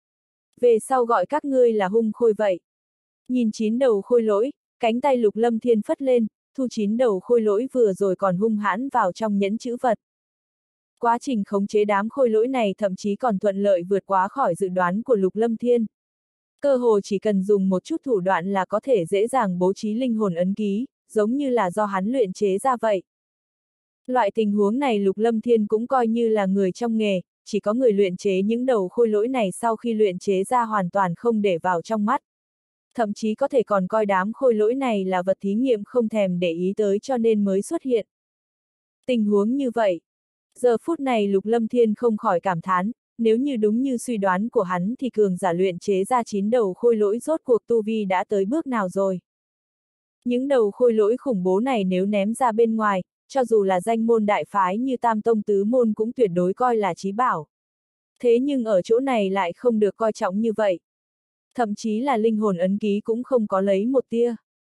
Về sau gọi các ngươi là hung khôi vậy. Nhìn chín đầu khôi lỗi, cánh tay Lục Lâm Thiên phất lên, thu chín đầu khôi lỗi vừa rồi còn hung hãn vào trong nhẫn chữ vật. Quá trình khống chế đám khôi lỗi này thậm chí còn thuận lợi vượt quá khỏi dự đoán của Lục Lâm Thiên. Cơ hồ chỉ cần dùng một chút thủ đoạn là có thể dễ dàng bố trí linh hồn ấn ký, giống như là do hắn luyện chế ra vậy. Loại tình huống này Lục Lâm Thiên cũng coi như là người trong nghề, chỉ có người luyện chế những đầu khôi lỗi này sau khi luyện chế ra hoàn toàn không để vào trong mắt. Thậm chí có thể còn coi đám khôi lỗi này là vật thí nghiệm không thèm để ý tới cho nên mới xuất hiện. Tình huống như vậy. Giờ phút này Lục Lâm Thiên không khỏi cảm thán, nếu như đúng như suy đoán của hắn thì cường giả luyện chế ra chín đầu khôi lỗi rốt cuộc tu vi đã tới bước nào rồi. Những đầu khôi lỗi khủng bố này nếu ném ra bên ngoài, cho dù là danh môn đại phái như Tam Tông Tứ Môn cũng tuyệt đối coi là chí bảo. Thế nhưng ở chỗ này lại không được coi trọng như vậy. Thậm chí là linh hồn ấn ký cũng không có lấy một tia.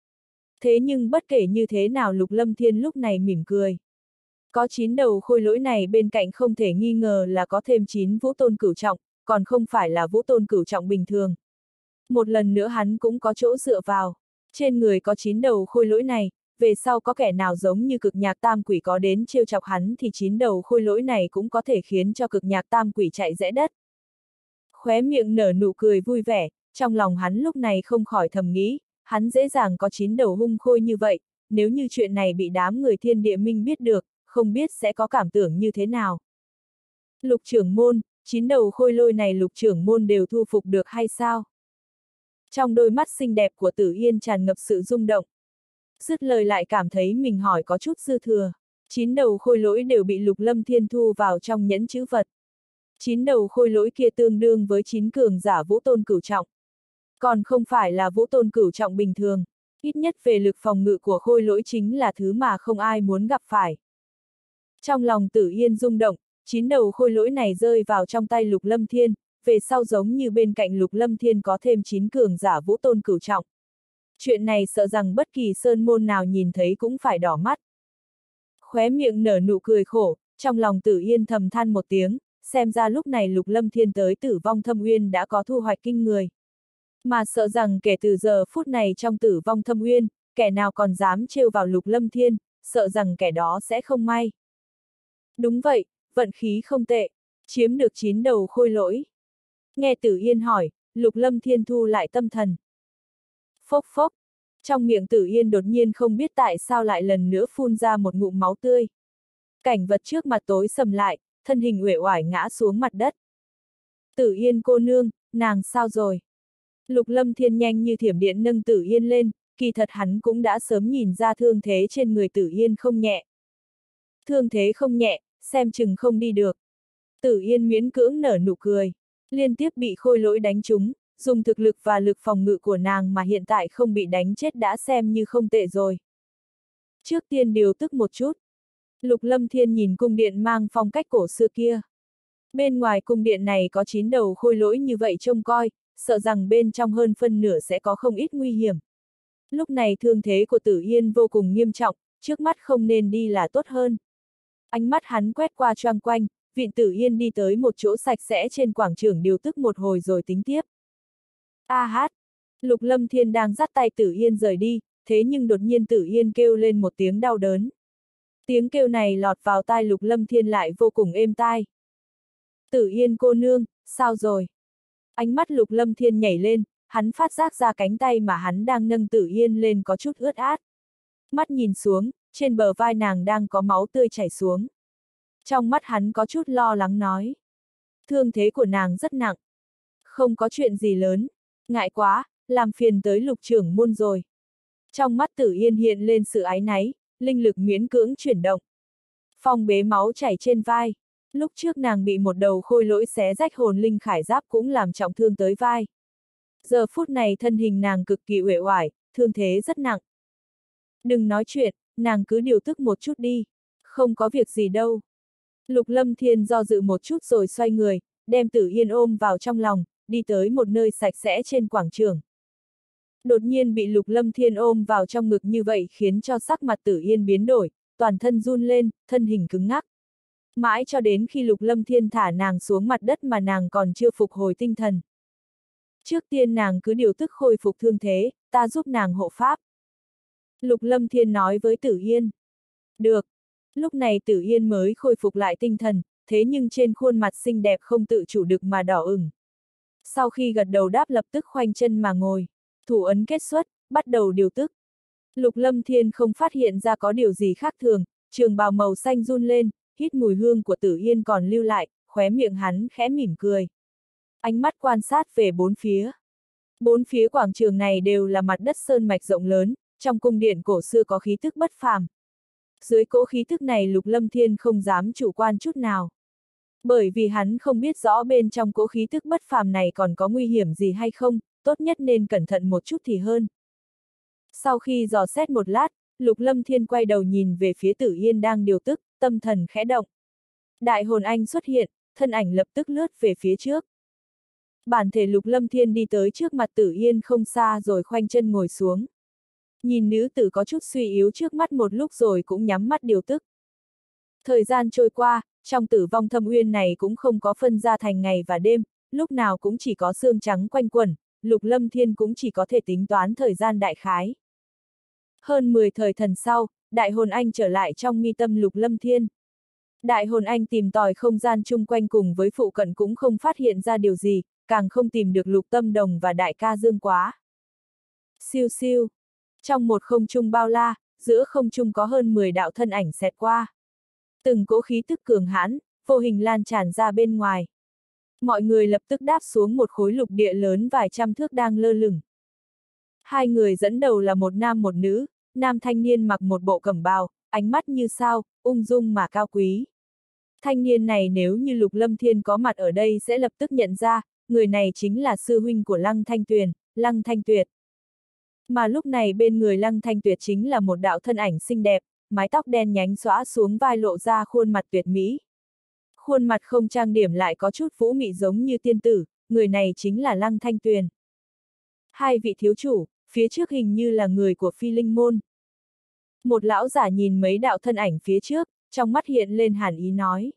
Thế nhưng bất kể như thế nào Lục Lâm Thiên lúc này mỉm cười. Có chín đầu khôi lỗi này bên cạnh không thể nghi ngờ là có thêm chín vũ tôn cửu trọng, còn không phải là vũ tôn cửu trọng bình thường. Một lần nữa hắn cũng có chỗ dựa vào. Trên người có chín đầu khôi lỗi này, về sau có kẻ nào giống như cực nhạc tam quỷ có đến trêu chọc hắn thì chín đầu khôi lỗi này cũng có thể khiến cho cực nhạc tam quỷ chạy rẽ đất. Khóe miệng nở nụ cười vui vẻ, trong lòng hắn lúc này không khỏi thầm nghĩ, hắn dễ dàng có chín đầu hung khôi như vậy, nếu như chuyện này bị đám người Thiên Địa Minh biết được, không biết sẽ có cảm tưởng như thế nào. Lục trưởng môn, chín đầu khôi lôi này Lục trưởng môn đều thu phục được hay sao? Trong đôi mắt xinh đẹp của Tử Yên tràn ngập sự rung động. Dứt lời lại cảm thấy mình hỏi có chút dư thừa. Chín đầu khôi lỗi đều bị Lục Lâm Thiên thu vào trong nhẫn chữ vật. Chín đầu khôi lỗi kia tương đương với chín cường giả vũ tôn cửu trọng. Còn không phải là vũ tôn cửu trọng bình thường. Ít nhất về lực phòng ngự của khôi lỗi chính là thứ mà không ai muốn gặp phải. Trong lòng Tử Yên rung động, chín đầu khôi lỗi này rơi vào trong tay Lục Lâm Thiên, về sau giống như bên cạnh Lục Lâm Thiên có thêm chín cường giả vũ tôn cửu trọng. Chuyện này sợ rằng bất kỳ sơn môn nào nhìn thấy cũng phải đỏ mắt. Khóe miệng nở nụ cười khổ, trong lòng Tử Yên thầm than một tiếng, xem ra lúc này Lục Lâm Thiên tới Tử Vong Thâm Uyên đã có thu hoạch kinh người. Mà sợ rằng kể từ giờ phút này trong Tử Vong Thâm Uyên, kẻ nào còn dám trêu vào Lục Lâm Thiên, sợ rằng kẻ đó sẽ không may. Đúng vậy, vận khí không tệ, chiếm được chín đầu khôi lỗi. Nghe Tử Yên hỏi, Lục Lâm Thiên thu lại tâm thần. Phốc phốc, trong miệng Tử Yên đột nhiên không biết tại sao lại lần nữa phun ra một ngụm máu tươi. Cảnh vật trước mặt tối sầm lại, thân hình uể oải ngã xuống mặt đất. Tử Yên cô nương, nàng sao rồi? Lục Lâm Thiên nhanh như thiểm điện nâng Tử Yên lên, kỳ thật hắn cũng đã sớm nhìn ra thương thế trên người Tử Yên không nhẹ. Thương thế không nhẹ, xem chừng không đi được. Tử Yên miễn cưỡng nở nụ cười, liên tiếp bị khôi lỗi đánh trúng, dùng thực lực và lực phòng ngự của nàng mà hiện tại không bị đánh chết đã xem như không tệ rồi. Trước tiên điều tức một chút. Lục Lâm Thiên nhìn cung điện mang phong cách cổ xưa kia. Bên ngoài cung điện này có chín đầu khôi lỗi như vậy trông coi, sợ rằng bên trong hơn phân nửa sẽ có không ít nguy hiểm. Lúc này thương thế của Tử Yên vô cùng nghiêm trọng, trước mắt không nên đi là tốt hơn. Ánh mắt hắn quét qua choang quanh, viện Tử Yên đi tới một chỗ sạch sẽ trên quảng trường điều tức một hồi rồi tính tiếp. A hát! Lục Lâm Thiên đang dắt tay Tử Yên rời đi, thế nhưng đột nhiên Tử Yên kêu lên một tiếng đau đớn. Tiếng kêu này lọt vào tai Lục Lâm Thiên lại vô cùng êm tai. Tử Yên cô nương, sao rồi? Ánh mắt Lục Lâm Thiên nhảy lên, hắn phát giác ra cánh tay mà hắn đang nâng Tử Yên lên có chút ướt át. Mắt nhìn xuống, trên bờ vai nàng đang có máu tươi chảy xuống. Trong mắt hắn có chút lo lắng nói. Thương thế của nàng rất nặng. Không có chuyện gì lớn. Ngại quá, làm phiền tới Lục trưởng môn rồi. Trong mắt Tử Yên hiện lên sự áy náy, linh lực miễn cưỡng chuyển động. Phong bế máu chảy trên vai. Lúc trước nàng bị một đầu khôi lỗi xé rách hồn linh khải giáp cũng làm trọng thương tới vai. Giờ phút này thân hình nàng cực kỳ uể oải, thương thế rất nặng. Đừng nói chuyện, nàng cứ điều tức một chút đi. Không có việc gì đâu. Lục Lâm Thiên do dự một chút rồi xoay người, đem Tử Yên ôm vào trong lòng, đi tới một nơi sạch sẽ trên quảng trường. Đột nhiên bị Lục Lâm Thiên ôm vào trong ngực như vậy khiến cho sắc mặt Tử Yên biến đổi, toàn thân run lên, thân hình cứng ngắc. Mãi cho đến khi Lục Lâm Thiên thả nàng xuống mặt đất mà nàng còn chưa phục hồi tinh thần. Trước tiên nàng cứ điều tức khôi phục thương thế, ta giúp nàng hộ pháp. Lục Lâm Thiên nói với Tử Yên. Được. Lúc này Tử Yên mới khôi phục lại tinh thần, thế nhưng trên khuôn mặt xinh đẹp không tự chủ được mà đỏ ửng. Sau khi gật đầu đáp lập tức khoanh chân mà ngồi, thủ ấn kết xuất, bắt đầu điều tức. Lục Lâm Thiên không phát hiện ra có điều gì khác thường, trường bào màu xanh run lên, hít mùi hương của Tử Yên còn lưu lại, khóe miệng hắn khẽ mỉm cười. Ánh mắt quan sát về bốn phía. Bốn phía quảng trường này đều là mặt đất sơn mạch rộng lớn, trong cung điện cổ xưa có khí thức bất phàm. Dưới cỗ khí thức này Lục Lâm Thiên không dám chủ quan chút nào. Bởi vì hắn không biết rõ bên trong cỗ khí thức bất phàm này còn có nguy hiểm gì hay không, tốt nhất nên cẩn thận một chút thì hơn. Sau khi dò xét một lát, Lục Lâm Thiên quay đầu nhìn về phía Tử Yên đang điều tức, tâm thần khẽ động. Đại hồn anh xuất hiện, thân ảnh lập tức lướt về phía trước. Bản thể Lục Lâm Thiên đi tới trước mặt Tử Yên không xa rồi khoanh chân ngồi xuống. Nhìn nữ tử có chút suy yếu trước mắt một lúc rồi cũng nhắm mắt điều tức. Thời gian trôi qua, trong Tử Vong Thâm Uyên này cũng không có phân ra thành ngày và đêm, lúc nào cũng chỉ có sương trắng quanh quẩn, Lục Lâm Thiên cũng chỉ có thể tính toán thời gian đại khái. Hơn mười thời thần sau, đại hồn anh trở lại trong mi tâm Lục Lâm Thiên. Đại hồn anh tìm tòi không gian chung quanh cùng với phụ cận cũng không phát hiện ra điều gì, càng không tìm được Lục Tâm Đồng và đại ca Dương Quá. Siêu siêu. Trong một không trung bao la, giữa không trung có hơn mười đạo thân ảnh xẹt qua. Từng cỗ khí tức cường hãn, vô hình lan tràn ra bên ngoài. Mọi người lập tức đáp xuống một khối lục địa lớn vài trăm thước đang lơ lửng. Hai người dẫn đầu là một nam một nữ, nam thanh niên mặc một bộ cẩm bào, ánh mắt như sao, ung dung mà cao quý. Thanh niên này nếu như Lục Lâm Thiên có mặt ở đây sẽ lập tức nhận ra, người này chính là sư huynh của Lăng Thanh Tuyền, Lăng Thanh Tuyệt. Mà lúc này bên người Lăng Thanh Tuyệt chính là một đạo thân ảnh xinh đẹp, mái tóc đen nhánh xõa xuống vai lộ ra khuôn mặt tuyệt mỹ. Khuôn mặt không trang điểm lại có chút vũ mị giống như tiên tử, người này chính là Lăng Thanh Tuyền. Hai vị thiếu chủ, phía trước hình như là người của Phi Linh Môn. Một lão giả nhìn mấy đạo thân ảnh phía trước, trong mắt hiện lên hàn ý nói.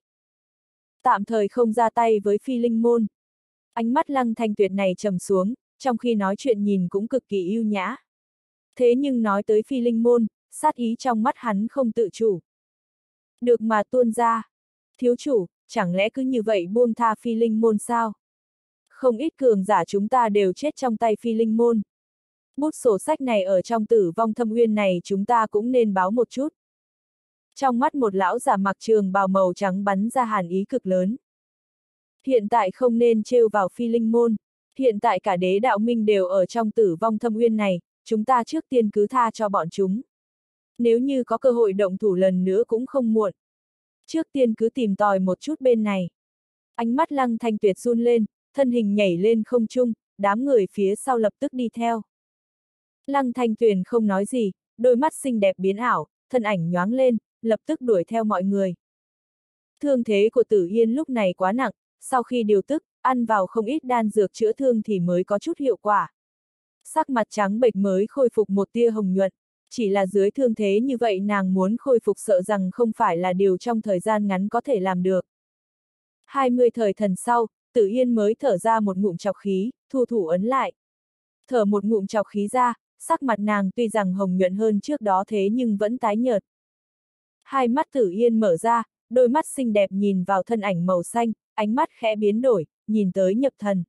Tạm thời không ra tay với Phi Linh Môn. Ánh mắt Lăng Thanh Tuyệt này trầm xuống, trong khi nói chuyện nhìn cũng cực kỳ ưu nhã. Thế nhưng nói tới Phi Linh Môn, sát ý trong mắt hắn không tự chủ. Được mà tuôn ra. Thiếu chủ, chẳng lẽ cứ như vậy buông tha Phi Linh Môn sao? Không ít cường giả chúng ta đều chết trong tay Phi Linh Môn. Bút sổ sách này ở trong Tử Vong Thâm Uyên này chúng ta cũng nên báo một chút. Trong mắt một lão giả mặc trường bào màu trắng bắn ra hàn ý cực lớn. Hiện tại không nên trêu vào Phi Linh Môn. Hiện tại cả đế đạo minh đều ở trong Tử Vong Thâm Uyên này, chúng ta trước tiên cứ tha cho bọn chúng. Nếu như có cơ hội động thủ lần nữa cũng không muộn. Trước tiên cứ tìm tòi một chút bên này. Ánh mắt Lăng Thanh Tuyệt run lên, thân hình nhảy lên không trung, đám người phía sau lập tức đi theo. Lăng Thanh Tuyền không nói gì, đôi mắt xinh đẹp biến ảo, thân ảnh nhoáng lên, lập tức đuổi theo mọi người. Thương thế của Tử Yên lúc này quá nặng, sau khi điều tức, ăn vào không ít đan dược chữa thương thì mới có chút hiệu quả. Sắc mặt trắng bệch mới khôi phục một tia hồng nhuận, chỉ là dưới thương thế như vậy nàng muốn khôi phục sợ rằng không phải là điều trong thời gian ngắn có thể làm được. hai mươi thời thần sau, Tử Yên mới thở ra một ngụm trọc khí, thu thủ ấn lại. Thở một ngụm trọc khí ra, sắc mặt nàng tuy rằng hồng nhuận hơn trước đó thế nhưng vẫn tái nhợt. Hai mắt Tử Yên mở ra, đôi mắt xinh đẹp nhìn vào thân ảnh màu xanh, ánh mắt khẽ biến đổi, nhìn tới Nhập Thần.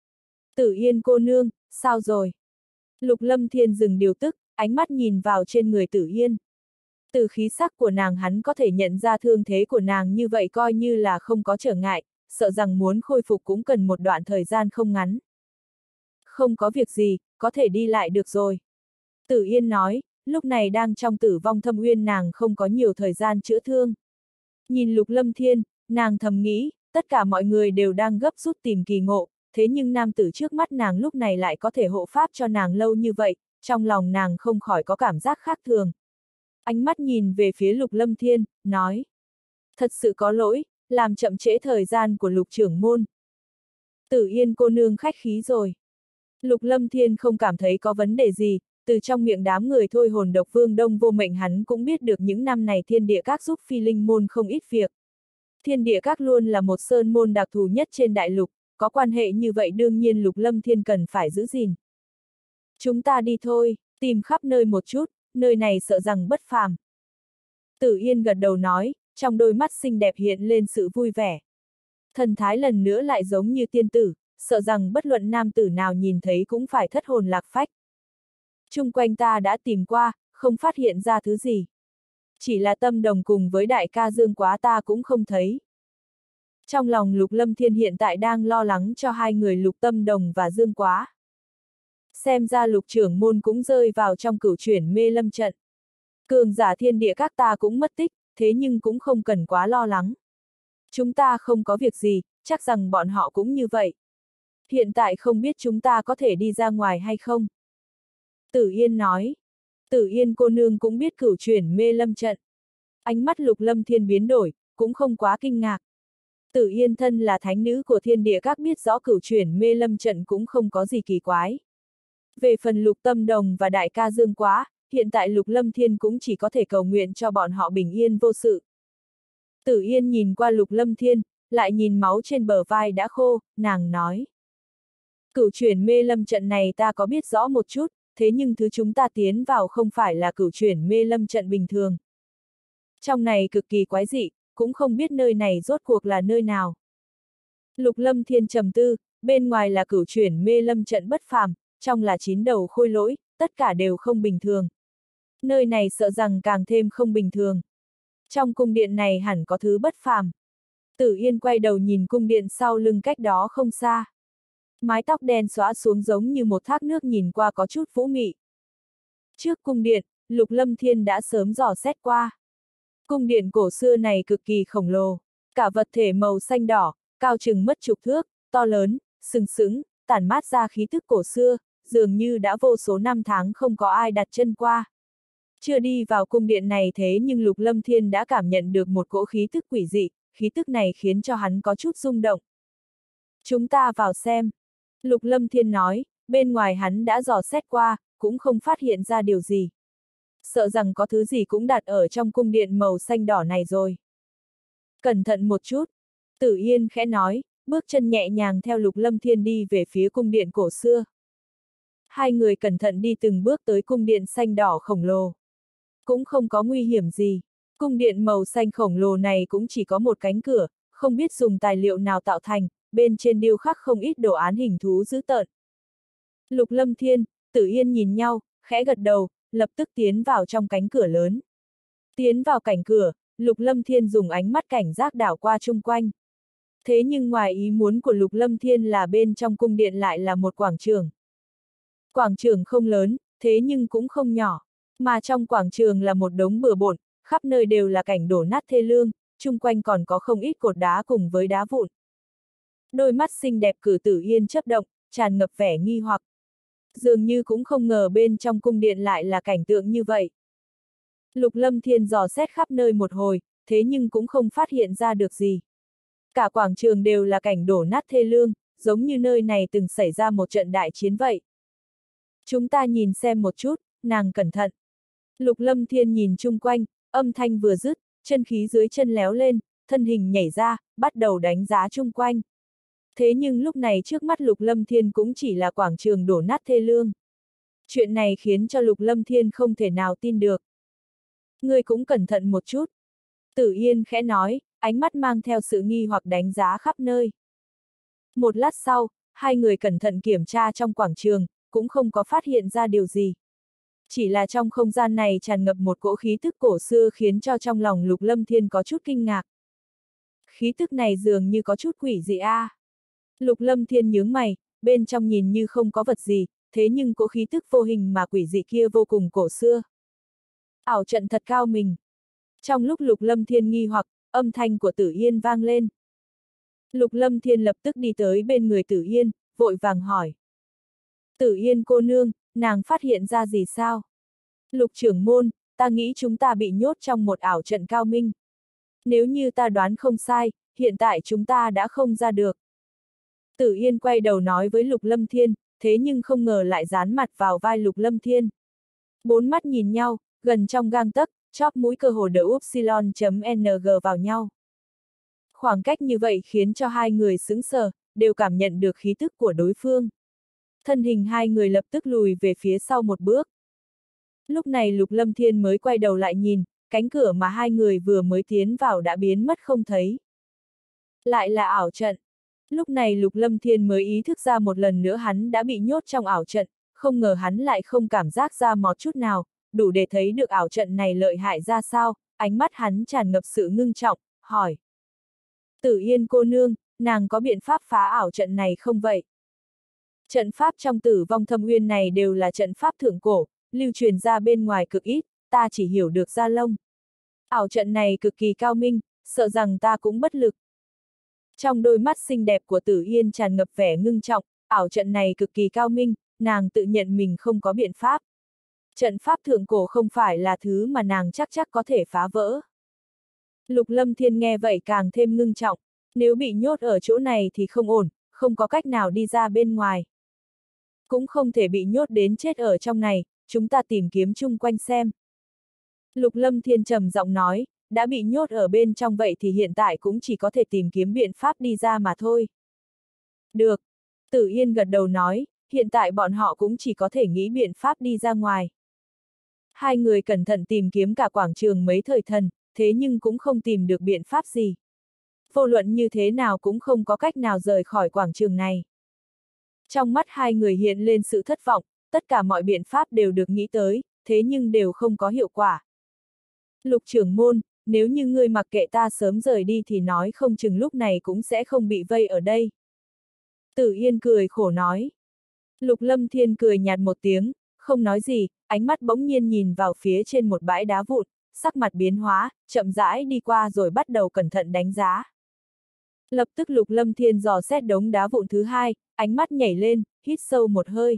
Tử Yên cô nương, sao rồi? Lục Lâm Thiên dừng điều tức, ánh mắt nhìn vào trên người Tử Yên. Từ khí sắc của nàng hắn có thể nhận ra thương thế của nàng như vậy coi như là không có trở ngại, sợ rằng muốn khôi phục cũng cần một đoạn thời gian không ngắn. Không có việc gì, có thể đi lại được rồi. Tử Yên nói, lúc này đang trong tử vong thâm uyên nàng không có nhiều thời gian chữa thương. Nhìn Lục Lâm Thiên, nàng thầm nghĩ, tất cả mọi người đều đang gấp rút tìm kỳ ngộ, thế nhưng nam tử trước mắt nàng lúc này lại có thể hộ pháp cho nàng lâu như vậy, trong lòng nàng không khỏi có cảm giác khác thường. Ánh mắt nhìn về phía Lục Lâm Thiên, nói. Thật sự có lỗi, làm chậm trễ thời gian của Lục trưởng môn. Tử Yên cô nương khách khí rồi. Lục Lâm Thiên không cảm thấy có vấn đề gì, từ trong miệng đám người thôi hồn độc vương Đông Vô Mệnh hắn cũng biết được những năm này thiên địa các giúp phi linh môn không ít việc. Thiên địa các luôn là một sơn môn đặc thù nhất trên đại lục, có quan hệ như vậy đương nhiên Lục Lâm Thiên cần phải giữ gìn. Chúng ta đi thôi, tìm khắp nơi một chút, nơi này sợ rằng bất phàm. Tử Yên gật đầu nói, trong đôi mắt xinh đẹp hiện lên sự vui vẻ. Thần thái lần nữa lại giống như tiên tử, sợ rằng bất luận nam tử nào nhìn thấy cũng phải thất hồn lạc phách. Chung quanh ta đã tìm qua, không phát hiện ra thứ gì. Chỉ là Tâm Đồng cùng với đại ca Dương Quá ta cũng không thấy. Trong lòng Lục Lâm Thiên hiện tại đang lo lắng cho hai người Lục Tâm Đồng và Dương Quá. Xem ra Lục trưởng môn cũng rơi vào trong cửu chuyển mê lâm trận. Cường giả thiên địa các ta cũng mất tích, thế nhưng cũng không cần quá lo lắng. Chúng ta không có việc gì, chắc rằng bọn họ cũng như vậy. Hiện tại không biết chúng ta có thể đi ra ngoài hay không? Tử Yên nói. Tử Yên cô nương cũng biết cửu chuyển mê lâm trận. Ánh mắt Lục Lâm Thiên biến đổi, cũng không quá kinh ngạc. Tử Yên thân là thánh nữ của thiên địa các biết rõ cửu chuyển mê lâm trận cũng không có gì kỳ quái. Về phần Lục Tâm Đồng và đại ca Dương Quá, hiện tại Lục Lâm Thiên cũng chỉ có thể cầu nguyện cho bọn họ bình yên vô sự. Tử Yên nhìn qua Lục Lâm Thiên, lại nhìn máu trên bờ vai đã khô, nàng nói. Cửu chuyển mê lâm trận này ta có biết rõ một chút, thế nhưng thứ chúng ta tiến vào không phải là cửu chuyển mê lâm trận bình thường. Trong này cực kỳ quái dị, cũng không biết nơi này rốt cuộc là nơi nào. Lục Lâm Thiên trầm tư, bên ngoài là cửu chuyển mê lâm trận bất phàm, trong là chín đầu khôi lỗi, tất cả đều không bình thường. Nơi này sợ rằng càng thêm không bình thường. Trong cung điện này hẳn có thứ bất phàm. Tử Yên quay đầu nhìn cung điện sau lưng cách đó không xa. Mái tóc đen xõa xuống giống như một thác nước nhìn qua có chút vũ mị. Trước cung điện, Lục Lâm Thiên đã sớm dò xét qua. Cung điện cổ xưa này cực kỳ khổng lồ, cả vật thể màu xanh đỏ, cao chừng mất chục thước, to lớn, sừng sững, tản mát ra khí tức cổ xưa, dường như đã vô số năm tháng không có ai đặt chân qua. Chưa đi vào cung điện này thế nhưng Lục Lâm Thiên đã cảm nhận được một cỗ khí tức quỷ dị, khí tức này khiến cho hắn có chút rung động. Chúng ta vào xem. Lục Lâm Thiên nói, bên ngoài hắn đã dò xét qua, cũng không phát hiện ra điều gì. Sợ rằng có thứ gì cũng đặt ở trong cung điện màu xanh đỏ này rồi. Cẩn thận một chút. Tử Yên khẽ nói, bước chân nhẹ nhàng theo Lục Lâm Thiên đi về phía cung điện cổ xưa. Hai người cẩn thận đi từng bước tới cung điện xanh đỏ khổng lồ. Cũng không có nguy hiểm gì. Cung điện màu xanh khổng lồ này cũng chỉ có một cánh cửa, không biết dùng tài liệu nào tạo thành, bên trên điêu khắc không ít đồ án hình thú dữ tợn. Lục Lâm Thiên, Tử Yên nhìn nhau, khẽ gật đầu, lập tức tiến vào trong cánh cửa lớn. Tiến vào cảnh cửa, Lục Lâm Thiên dùng ánh mắt cảnh giác đảo qua chung quanh. Thế nhưng ngoài ý muốn của Lục Lâm Thiên là bên trong cung điện lại là một quảng trường. Quảng trường không lớn, thế nhưng cũng không nhỏ, mà trong quảng trường là một đống bừa bộn, khắp nơi đều là cảnh đổ nát thê lương, chung quanh còn có không ít cột đá cùng với đá vụn. Đôi mắt xinh đẹp Cử Tử Yên chớp động, tràn ngập vẻ nghi hoặc. Dường như cũng không ngờ bên trong cung điện lại là cảnh tượng như vậy. Lục Lâm Thiên dò xét khắp nơi một hồi, thế nhưng cũng không phát hiện ra được gì. Cả quảng trường đều là cảnh đổ nát thê lương, giống như nơi này từng xảy ra một trận đại chiến vậy. Chúng ta nhìn xem một chút, nàng cẩn thận. Lục Lâm Thiên nhìn chung quanh, âm thanh vừa dứt, chân khí dưới chân léo lên, thân hình nhảy ra, bắt đầu đánh giá chung quanh. Thế nhưng lúc này trước mắt Lục Lâm Thiên cũng chỉ là quảng trường đổ nát thê lương. Chuyện này khiến cho Lục Lâm Thiên không thể nào tin được. Ngươi cũng cẩn thận một chút, Tử Yên khẽ nói, ánh mắt mang theo sự nghi hoặc đánh giá khắp nơi. Một lát sau, hai người cẩn thận kiểm tra trong quảng trường, cũng không có phát hiện ra điều gì. Chỉ là trong không gian này tràn ngập một cỗ khí tức cổ xưa khiến cho trong lòng Lục Lâm Thiên có chút kinh ngạc. Khí tức này dường như có chút quỷ dị a. À. Lục Lâm Thiên nhướng mày, bên trong nhìn như không có vật gì, thế nhưng cỗ khí tức vô hình mà quỷ dị kia vô cùng cổ xưa. Ảo trận thật cao mình. Trong lúc Lục Lâm Thiên nghi hoặc, âm thanh của Tử Yên vang lên. Lục Lâm Thiên lập tức đi tới bên người Tử Yên, vội vàng hỏi. Tử Yên cô nương, nàng phát hiện ra gì sao? Lục trưởng môn, ta nghĩ chúng ta bị nhốt trong một ảo trận cao minh. Nếu như ta đoán không sai, hiện tại chúng ta đã không ra được. Tử Yên quay đầu nói với Lục Lâm Thiên, thế nhưng không ngờ lại dán mặt vào vai Lục Lâm Thiên. Bốn mắt nhìn nhau, gần trong gang tấc, chóp mũi cơ hồ đỡ upsilon.ng vào nhau. Khoảng cách như vậy khiến cho hai người sững sờ, đều cảm nhận được khí tức của đối phương. Thân hình hai người lập tức lùi về phía sau một bước. Lúc này Lục Lâm Thiên mới quay đầu lại nhìn, cánh cửa mà hai người vừa mới tiến vào đã biến mất không thấy. Lại là ảo trận. Lúc này Lục Lâm Thiên mới ý thức ra một lần nữa hắn đã bị nhốt trong ảo trận, không ngờ hắn lại không cảm giác ra một chút nào, đủ để thấy được ảo trận này lợi hại ra sao, ánh mắt hắn tràn ngập sự ngưng trọng, hỏi. Tử Yên cô nương, nàng có biện pháp phá ảo trận này không vậy? Trận pháp trong Tử Vong Thâm Uyên này đều là trận pháp thượng cổ, lưu truyền ra bên ngoài cực ít, ta chỉ hiểu được ra lông. Ảo trận này cực kỳ cao minh, sợ rằng ta cũng bất lực. Trong đôi mắt xinh đẹp của Tử Yên tràn ngập vẻ ngưng trọng, ảo trận này cực kỳ cao minh, nàng tự nhận mình không có biện pháp. Trận pháp thượng cổ không phải là thứ mà nàng chắc chắc có thể phá vỡ. Lục Lâm Thiên nghe vậy càng thêm ngưng trọng, nếu bị nhốt ở chỗ này thì không ổn, không có cách nào đi ra bên ngoài. Cũng không thể bị nhốt đến chết ở trong này, chúng ta tìm kiếm chung quanh xem. Lục Lâm Thiên trầm giọng nói, đã bị nhốt ở bên trong vậy thì hiện tại cũng chỉ có thể tìm kiếm biện pháp đi ra mà thôi. Được. Tử Yên gật đầu nói, hiện tại bọn họ cũng chỉ có thể nghĩ biện pháp đi ra ngoài. Hai người cẩn thận tìm kiếm cả quảng trường mấy thời thần, thế nhưng cũng không tìm được biện pháp gì. Vô luận như thế nào cũng không có cách nào rời khỏi quảng trường này. Trong mắt hai người hiện lên sự thất vọng, tất cả mọi biện pháp đều được nghĩ tới, thế nhưng đều không có hiệu quả. Lục trưởng môn, nếu như ngươi mặc kệ ta sớm rời đi thì nói không chừng lúc này cũng sẽ không bị vây ở đây. Tử Yên cười khổ nói. Lục Lâm Thiên cười nhạt một tiếng, không nói gì, ánh mắt bỗng nhiên nhìn vào phía trên một bãi đá vụn, sắc mặt biến hóa, chậm rãi đi qua rồi bắt đầu cẩn thận đánh giá. Lập tức Lục Lâm Thiên dò xét đống đá vụn thứ hai, ánh mắt nhảy lên, hít sâu một hơi.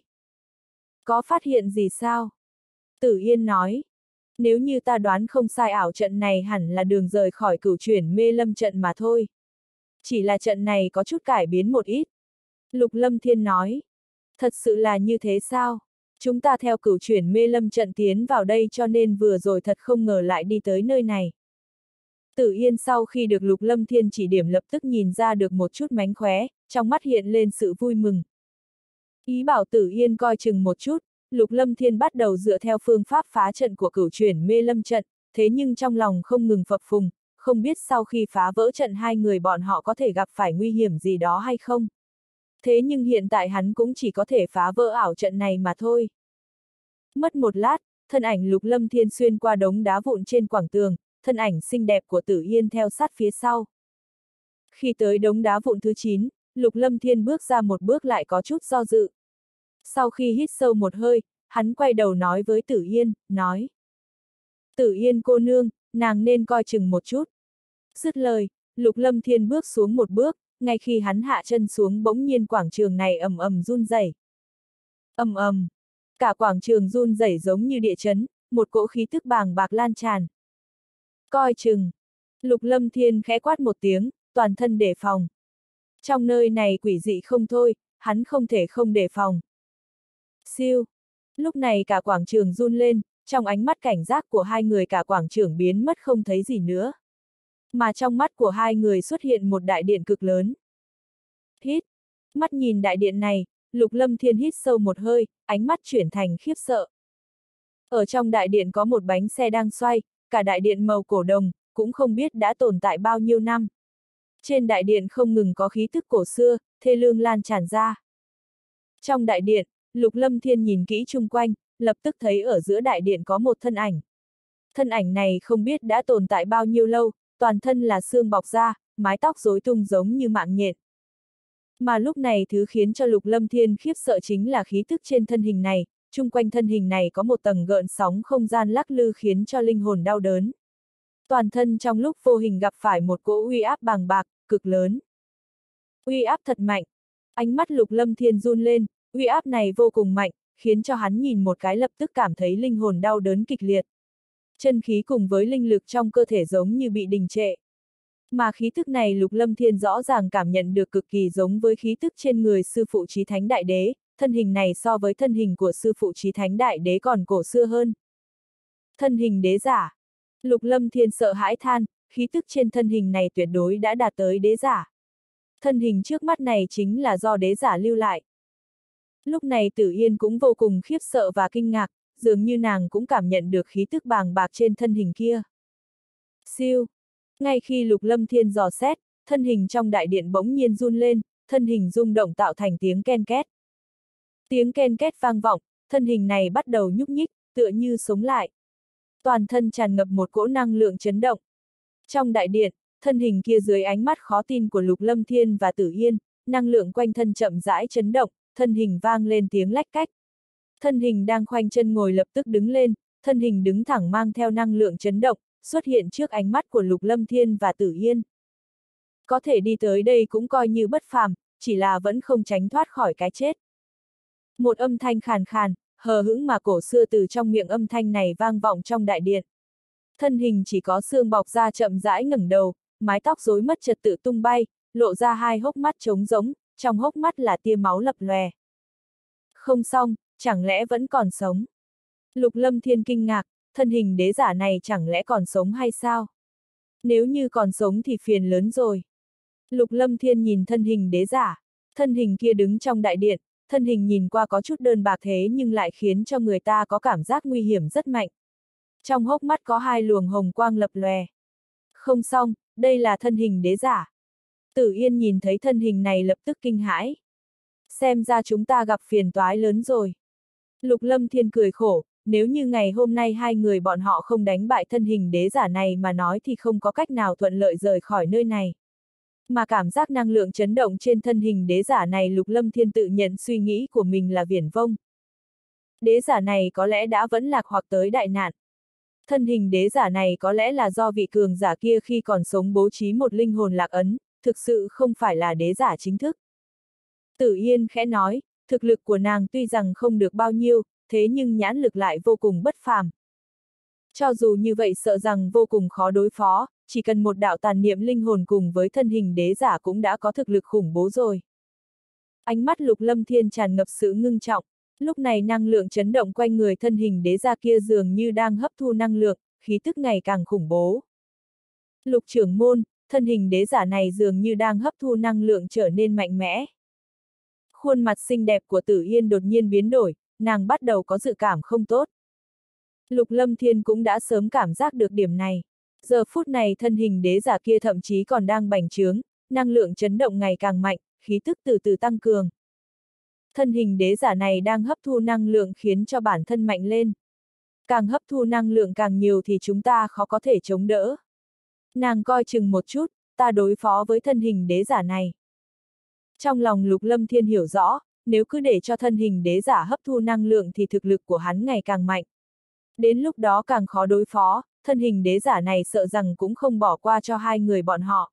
Có phát hiện gì sao? Tử Yên nói. Nếu như ta đoán không sai ảo trận này hẳn là đường rời khỏi cửu chuyển mê lâm trận mà thôi. Chỉ là trận này có chút cải biến một ít. Lục Lâm Thiên nói. Thật sự là như thế sao? Chúng ta theo cửu chuyển mê lâm trận tiến vào đây cho nên vừa rồi thật không ngờ lại đi tới nơi này. Tử Yên sau khi được Lục Lâm Thiên chỉ điểm lập tức nhìn ra được một chút mánh khóe, trong mắt hiện lên sự vui mừng. Ý bảo Tử Yên coi chừng một chút, Lục Lâm Thiên bắt đầu dựa theo phương pháp phá trận của cửu chuyển mê lâm trận, thế nhưng trong lòng không ngừng phập phùng, không biết sau khi phá vỡ trận hai người bọn họ có thể gặp phải nguy hiểm gì đó hay không. Thế nhưng hiện tại hắn cũng chỉ có thể phá vỡ ảo trận này mà thôi. Mất một lát, thân ảnh Lục Lâm Thiên xuyên qua đống đá vụn trên quảng tường, thân ảnh xinh đẹp của Tử Yên theo sát phía sau. Khi tới đống đá vụn thứ chín, Lục Lâm Thiên bước ra một bước lại có chút do dự. Sau khi hít sâu một hơi, hắn quay đầu nói với Tử Yên, nói. Tử Yên cô nương, nàng nên coi chừng một chút. Dứt lời, Lục Lâm Thiên bước xuống một bước, ngay khi hắn hạ chân xuống bỗng nhiên quảng trường này ầm ầm run rẩy. Ầm ầm, cả quảng trường run rẩy giống như địa chấn, một cỗ khí tức bàng bạc lan tràn. Coi chừng. Lục Lâm Thiên khẽ quát một tiếng, toàn thân đề phòng. Trong nơi này quỷ dị không thôi, hắn không thể không đề phòng. Siêu. Lúc này cả quảng trường run lên, trong ánh mắt cảnh giác của hai người cả quảng trường biến mất không thấy gì nữa. Mà trong mắt của hai người xuất hiện một đại điện cực lớn. Hít. Mắt nhìn đại điện này, Lục Lâm Thiên hít sâu một hơi, ánh mắt chuyển thành khiếp sợ. Ở trong đại điện có một bánh xe đang xoay, cả đại điện màu cổ đồng, cũng không biết đã tồn tại bao nhiêu năm. Trên đại điện không ngừng có khí thức cổ xưa, thê lương lan tràn ra. Trong đại điện, Lục Lâm Thiên nhìn kỹ chung quanh, lập tức thấy ở giữa đại điện có một thân ảnh. Thân ảnh này không biết đã tồn tại bao nhiêu lâu, toàn thân là xương bọc da, mái tóc rối tung giống như mạng nhện. Mà lúc này thứ khiến cho Lục Lâm Thiên khiếp sợ chính là khí tức trên thân hình này, chung quanh thân hình này có một tầng gợn sóng không gian lắc lư khiến cho linh hồn đau đớn. Toàn thân trong lúc vô hình gặp phải một cỗ uy áp bàng bạc, cực lớn. Uy áp thật mạnh. Ánh mắt Lục Lâm Thiên run lên, uy áp này vô cùng mạnh, khiến cho hắn nhìn một cái lập tức cảm thấy linh hồn đau đớn kịch liệt. Chân khí cùng với linh lực trong cơ thể giống như bị đình trệ. Mà khí tức này Lục Lâm Thiên rõ ràng cảm nhận được cực kỳ giống với khí tức trên người sư phụ Chí Thánh Đại Đế, thân hình này so với thân hình của sư phụ Chí Thánh Đại Đế còn cổ xưa hơn. Thân hình đế giả. Lục Lâm Thiên sợ hãi than, khí tức trên thân hình này tuyệt đối đã đạt tới đế giả. Thân hình trước mắt này chính là do đế giả lưu lại. Lúc này Tử Yên cũng vô cùng khiếp sợ và kinh ngạc, dường như nàng cũng cảm nhận được khí tức bàng bạc trên thân hình kia. Siêu! Ngay khi Lục Lâm Thiên dò xét, thân hình trong đại điện bỗng nhiên run lên, thân hình rung động tạo thành tiếng ken két. Tiếng ken két vang vọng, thân hình này bắt đầu nhúc nhích, tựa như sống lại. Toàn thân tràn ngập một cỗ năng lượng chấn động. Trong đại điện, thân hình kia dưới ánh mắt khó tin của Lục Lâm Thiên và Tử Yên, năng lượng quanh thân chậm rãi chấn động, thân hình vang lên tiếng lách cách. Thân hình đang khoanh chân ngồi lập tức đứng lên, thân hình đứng thẳng mang theo năng lượng chấn động, xuất hiện trước ánh mắt của Lục Lâm Thiên và Tử Yên. Có thể đi tới đây cũng coi như bất phàm, chỉ là vẫn không tránh thoát khỏi cái chết. Một âm thanh khàn khàn, hờ hững mà cổ xưa từ trong miệng âm thanh này vang vọng trong đại điện. Thân hình chỉ có xương bọc da chậm rãi ngẩng đầu, mái tóc rối mất trật tự tung bay, lộ ra hai hốc mắt trống rỗng, trong hốc mắt là tia máu lập lòe. Không xong, chẳng lẽ vẫn còn sống? Lục Lâm Thiên kinh ngạc, thân hình đế giả này chẳng lẽ còn sống hay sao? Nếu như còn sống thì phiền lớn rồi. Lục Lâm Thiên nhìn thân hình đế giả, thân hình kia đứng trong đại điện, thân hình nhìn qua có chút đơn bạc thế nhưng lại khiến cho người ta có cảm giác nguy hiểm rất mạnh. Trong hốc mắt có hai luồng hồng quang lập lòe. Không xong, đây là thân hình đế giả. Tử Yên nhìn thấy thân hình này lập tức kinh hãi. Xem ra chúng ta gặp phiền toái lớn rồi. Lục Lâm Thiên cười khổ, nếu như ngày hôm nay hai người bọn họ không đánh bại thân hình đế giả này mà nói thì không có cách nào thuận lợi rời khỏi nơi này. Mà cảm giác năng lượng chấn động trên thân hình đế giả này Lục Lâm Thiên tự nhận suy nghĩ của mình là viển vông. Đế giả này có lẽ đã vẫn lạc hoặc tới đại nạn. Thân hình đế giả này có lẽ là do vị cường giả kia khi còn sống bố trí một linh hồn lạc ấn, thực sự không phải là đế giả chính thức. Tử Yên khẽ nói, thực lực của nàng tuy rằng không được bao nhiêu, thế nhưng nhãn lực lại vô cùng bất phàm. Cho dù như vậy sợ rằng vô cùng khó đối phó, chỉ cần một đạo tàn niệm linh hồn cùng với thân hình đế giả cũng đã có thực lực khủng bố rồi. Ánh mắt Lục Lâm Thiên tràn ngập sự ngưng trọng, lúc này năng lượng chấn động quanh người thân hình đế giả kia dường như đang hấp thu năng lượng, khí tức ngày càng khủng bố. Lục trưởng môn, thân hình đế giả này dường như đang hấp thu năng lượng trở nên mạnh mẽ. Khuôn mặt xinh đẹp của Tử Yên đột nhiên biến đổi, nàng bắt đầu có dự cảm không tốt. Lục Lâm Thiên cũng đã sớm cảm giác được điểm này. Giờ phút này thân hình đế giả kia thậm chí còn đang bành trướng, năng lượng chấn động ngày càng mạnh, khí tức từ từ tăng cường. Thân hình đế giả này đang hấp thu năng lượng khiến cho bản thân mạnh lên. Càng hấp thu năng lượng càng nhiều thì chúng ta khó có thể chống đỡ. Nàng coi chừng một chút, ta đối phó với thân hình đế giả này. Trong lòng Lục Lâm Thiên hiểu rõ, nếu cứ để cho thân hình đế giả hấp thu năng lượng thì thực lực của hắn ngày càng mạnh. Đến lúc đó càng khó đối phó, thân hình đế giả này sợ rằng cũng không bỏ qua cho hai người bọn họ.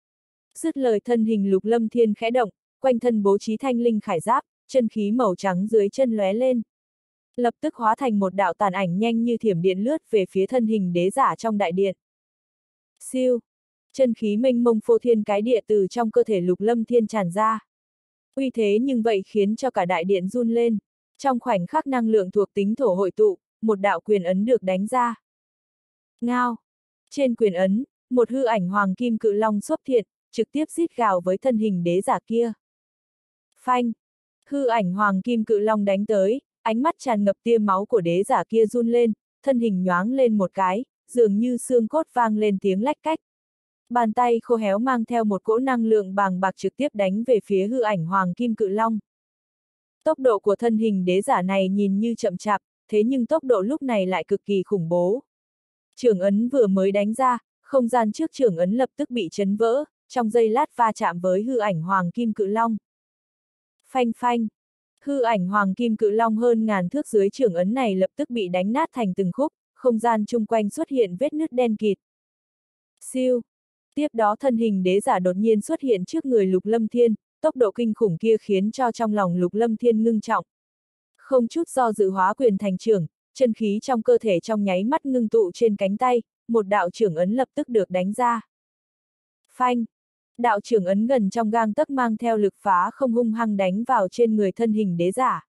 Dứt lời thân hình Lục Lâm Thiên khẽ động, quanh thân bố trí thanh linh khải giáp, chân khí màu trắng dưới chân lóe lên. Lập tức hóa thành một đạo tàn ảnh nhanh như thiểm điện lướt về phía thân hình đế giả trong đại điện. Siêu! Chân khí mênh mông phô thiên cái địa từ trong cơ thể Lục Lâm Thiên tràn ra. Uy thế nhưng vậy khiến cho cả đại điện run lên. Trong khoảnh khắc năng lượng thuộc tính thổ hội tụ, một đạo quyền ấn được đánh ra. Ngao! Trên quyền ấn, một hư ảnh hoàng kim cự long xuất hiện, trực tiếp rít gào với thân hình đế giả kia. Phanh! Hư ảnh hoàng kim cự long đánh tới, ánh mắt tràn ngập tia máu của đế giả kia run lên, thân hình nhoáng lên một cái, dường như xương cốt vang lên tiếng lách cách. Bàn tay khô héo mang theo một cỗ năng lượng bàng bạc trực tiếp đánh về phía hư ảnh Hoàng Kim Cự Long. Tốc độ của thân hình đế giả này nhìn như chậm chạp, thế nhưng tốc độ lúc này lại cực kỳ khủng bố. Chưởng ấn vừa mới đánh ra, không gian trước chưởng ấn lập tức bị chấn vỡ, trong giây lát va chạm với hư ảnh Hoàng Kim Cự Long. Phanh phanh, hư ảnh Hoàng Kim Cự Long hơn ngàn thước dưới chưởng ấn này lập tức bị đánh nát thành từng khúc, không gian chung quanh xuất hiện vết nứt đen kịt. Siêu, tiếp đó thân hình đế giả đột nhiên xuất hiện trước người Lục Lâm Thiên, tốc độ kinh khủng kia khiến cho trong lòng Lục Lâm Thiên ngưng trọng. Không chút do dự hóa quyền thành chưởng, chân khí trong cơ thể trong nháy mắt ngưng tụ trên cánh tay, một đạo chưởng ấn lập tức được đánh ra. Phanh! Đạo chưởng ấn gần trong gang tấc mang theo lực phá không hung hăng đánh vào trên người thân hình đế giả.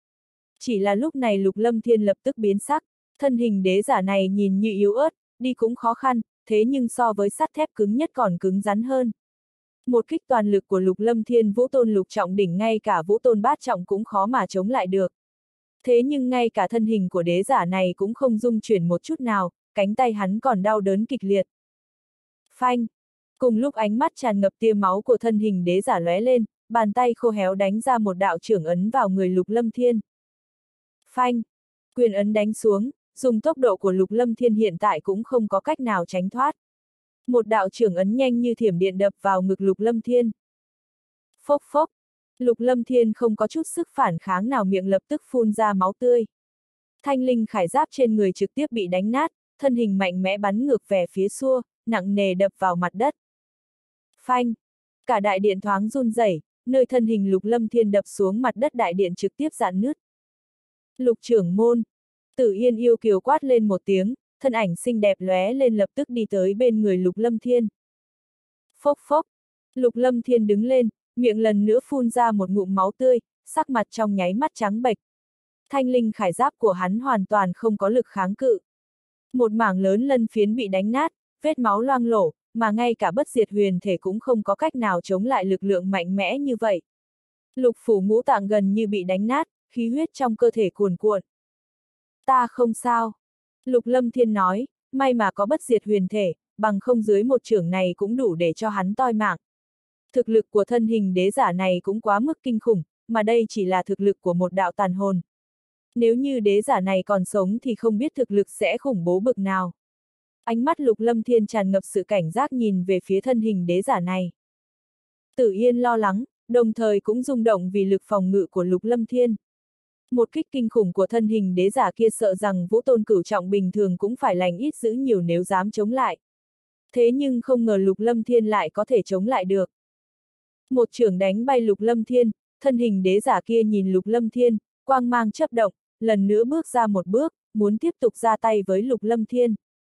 Chỉ là lúc này Lục Lâm Thiên lập tức biến sắc, thân hình đế giả này nhìn như yếu ớt, đi cũng khó khăn, thế nhưng so với sắt thép cứng nhất còn cứng rắn hơn. Một kích toàn lực của Lục Lâm Thiên Vũ Tôn lục trọng đỉnh ngay cả Vũ Tôn bát trọng cũng khó mà chống lại được. Thế nhưng ngay cả thân hình của đế giả này cũng không rung chuyển một chút nào, cánh tay hắn còn đau đớn kịch liệt. Phanh! Cùng lúc ánh mắt tràn ngập tia máu của thân hình đế giả lóe lên, bàn tay khô héo đánh ra một đạo chưởng ấn vào người Lục Lâm Thiên. Phanh! Quyền ấn đánh xuống, dùng tốc độ của Lục Lâm Thiên hiện tại cũng không có cách nào tránh thoát. Một đạo chưởng ấn nhanh như thiểm điện đập vào ngực Lục Lâm Thiên. Phốc phốc! Lục Lâm Thiên không có chút sức phản kháng nào, miệng lập tức phun ra máu tươi. Thanh linh khải giáp trên người trực tiếp bị đánh nát, thân hình mạnh mẽ bắn ngược về phía xua, nặng nề đập vào mặt đất. Phanh! Cả đại điện thoáng run rẩy, nơi thân hình Lục Lâm Thiên đập xuống mặt đất đại điện trực tiếp rạn nứt. Lục trưởng môn! Tử Yên yêu kiều quát lên một tiếng, thân ảnh xinh đẹp lóe lên lập tức đi tới bên người Lục Lâm Thiên. Phốc phốc! Lục Lâm Thiên đứng lên, miệng lần nữa phun ra một ngụm máu tươi, sắc mặt trong nháy mắt trắng bệch. Thanh linh khải giáp của hắn hoàn toàn không có lực kháng cự. Một mảng lớn lân phiến bị đánh nát, vết máu loang lổ, mà ngay cả bất diệt huyền thể cũng không có cách nào chống lại lực lượng mạnh mẽ như vậy. Lục phủ ngũ tạng gần như bị đánh nát, khí huyết trong cơ thể cuồn cuộn. Ta không sao. Lục Lâm Thiên nói, may mà có bất diệt huyền thể, bằng không dưới một chưởng này cũng đủ để cho hắn toi mạng. Thực lực của thân hình đế giả này cũng quá mức kinh khủng, mà đây chỉ là thực lực của một đạo tàn hồn. Nếu như đế giả này còn sống thì không biết thực lực sẽ khủng bố bực nào. Ánh mắt Lục Lâm Thiên tràn ngập sự cảnh giác nhìn về phía thân hình đế giả này. Tử Yên lo lắng, đồng thời cũng rung động vì lực phòng ngự của Lục Lâm Thiên. Một kích kinh khủng của thân hình đế giả kia sợ rằng Vũ Tôn cửu trọng bình thường cũng phải lành ít dữ nhiều nếu dám chống lại. Thế nhưng không ngờ Lục Lâm Thiên lại có thể chống lại được. Một chưởng đánh bay Lục Lâm Thiên, thân hình đế giả kia nhìn Lục Lâm Thiên, quang mang chớp động, lần nữa bước ra một bước, muốn tiếp tục ra tay với Lục Lâm Thiên.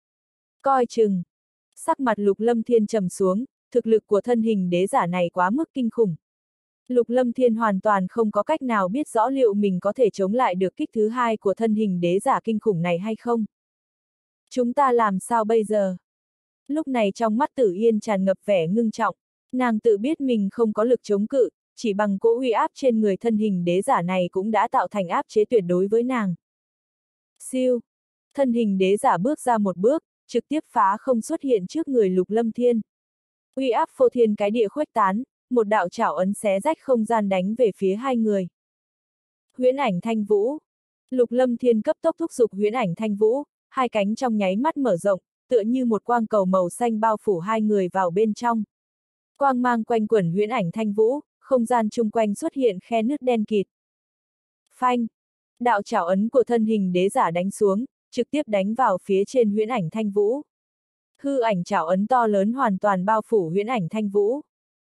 Coi chừng! Sắc mặt Lục Lâm Thiên trầm xuống, thực lực của thân hình đế giả này quá mức kinh khủng. Lục Lâm Thiên hoàn toàn không có cách nào biết rõ liệu mình có thể chống lại được kích thứ hai của thân hình đế giả kinh khủng này hay không. Chúng ta làm sao bây giờ? Lúc này trong mắt Tử Yên tràn ngập vẻ ngưng trọng, nàng tự biết mình không có lực chống cự, chỉ bằng cỗ uy áp trên người thân hình đế giả này cũng đã tạo thành áp chế tuyệt đối với nàng. Siêu! Thân hình đế giả bước ra một bước, trực tiếp phá không xuất hiện trước người Lục Lâm Thiên. Uy áp phô thiên cái địa khuếch tán, một đạo chảo ấn xé rách không gian đánh về phía hai người. Huyễn ảnh thanh vũ. Lục Lâm Thiên cấp tốc thúc giục huyễn ảnh thanh vũ, hai cánh trong nháy mắt mở rộng, tựa như một quang cầu màu xanh bao phủ hai người vào bên trong. Quang mang quanh quẩn huyễn ảnh thanh vũ, không gian chung quanh xuất hiện khe nứt đen kịt. Phanh! Đạo chảo ấn của thân hình đế giả đánh xuống, trực tiếp đánh vào phía trên huyễn ảnh thanh vũ. Hư ảnh chảo ấn to lớn hoàn toàn bao phủ huyễn ảnh thanh vũ.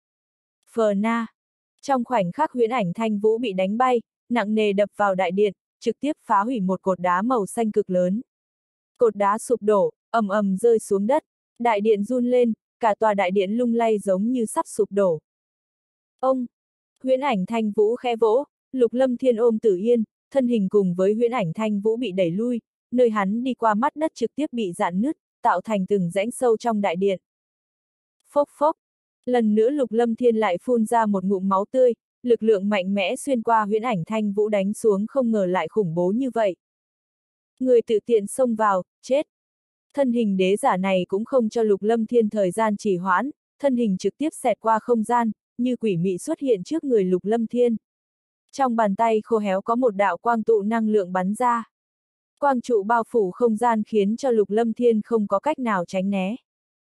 Phờ na! Trong khoảnh khắc huyễn ảnh thanh vũ bị đánh bay, nặng nề đập vào đại điện, trực tiếp phá hủy một cột đá màu xanh cực lớn. Cột đá sụp đổ, ầm ầm rơi xuống đất, đại điện run lên, cả tòa đại điện lung lay giống như sắp sụp đổ. Ông! Huyễn ảnh thanh vũ khẽ vỗ, Lục Lâm Thiên ôm Tử Yên, thân hình cùng với huyễn ảnh thanh vũ bị đẩy lui, nơi hắn đi qua mắt đất trực tiếp bị rạn nứt, tạo thành từng rãnh sâu trong đại điện. Phốc phốc! Lần nữa Lục Lâm Thiên lại phun ra một ngụm máu tươi, lực lượng mạnh mẽ xuyên qua huyễn ảnh thanh vũ đánh xuống không ngờ lại khủng bố như vậy. Người tự tiện xông vào, chết! Thân hình đế giả này cũng không cho Lục Lâm Thiên thời gian trì hoãn, thân hình trực tiếp xẹt qua không gian, như quỷ mị xuất hiện trước người Lục Lâm Thiên. Trong bàn tay khô héo có một đạo quang tụ năng lượng bắn ra. Quang trụ bao phủ không gian khiến cho Lục Lâm Thiên không có cách nào tránh né.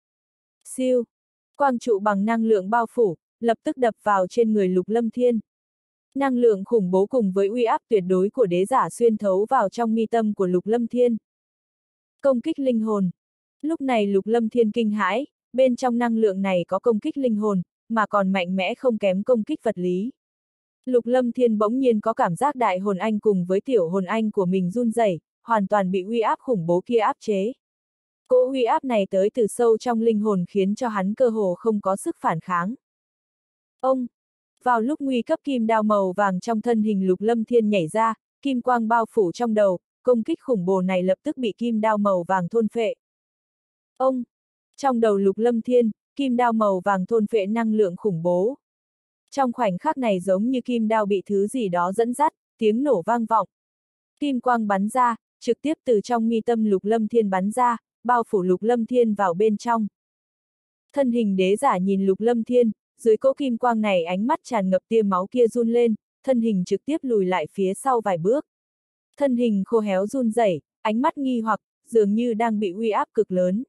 Siêu! Quang trụ bằng năng lượng bao phủ, lập tức đập vào trên người Lục Lâm Thiên. Năng lượng khủng bố cùng với uy áp tuyệt đối của đế giả xuyên thấu vào trong mi tâm của Lục Lâm Thiên. Công kích linh hồn. Lúc này Lục Lâm Thiên kinh hãi, bên trong năng lượng này có công kích linh hồn, mà còn mạnh mẽ không kém công kích vật lý. Lục Lâm Thiên bỗng nhiên có cảm giác đại hồn anh cùng với tiểu hồn anh của mình run rẩy, hoàn toàn bị uy áp khủng bố kia áp chế. Cỗ uy áp này tới từ sâu trong linh hồn khiến cho hắn cơ hồ không có sức phản kháng. Ông! Vào lúc nguy cấp kim đao màu vàng trong thân hình Lục Lâm Thiên nhảy ra, kim quang bao phủ trong đầu, công kích khủng bố này lập tức bị kim đao màu vàng thôn phệ. Ông! Trong đầu Lục Lâm Thiên, kim đao màu vàng thôn phệ năng lượng khủng bố. Trong khoảnh khắc này giống như kim đao bị thứ gì đó dẫn dắt, tiếng nổ vang vọng. Kim quang bắn ra, trực tiếp từ trong mi tâm Lục Lâm Thiên bắn ra, bao phủ Lục Lâm Thiên vào bên trong. Thân hình đế giả nhìn Lục Lâm Thiên, dưới cỗ kim quang này ánh mắt tràn ngập tia máu kia run lên, thân hình trực tiếp lùi lại phía sau vài bước. Thân hình khô héo run rẩy, ánh mắt nghi hoặc, dường như đang bị uy áp cực lớn.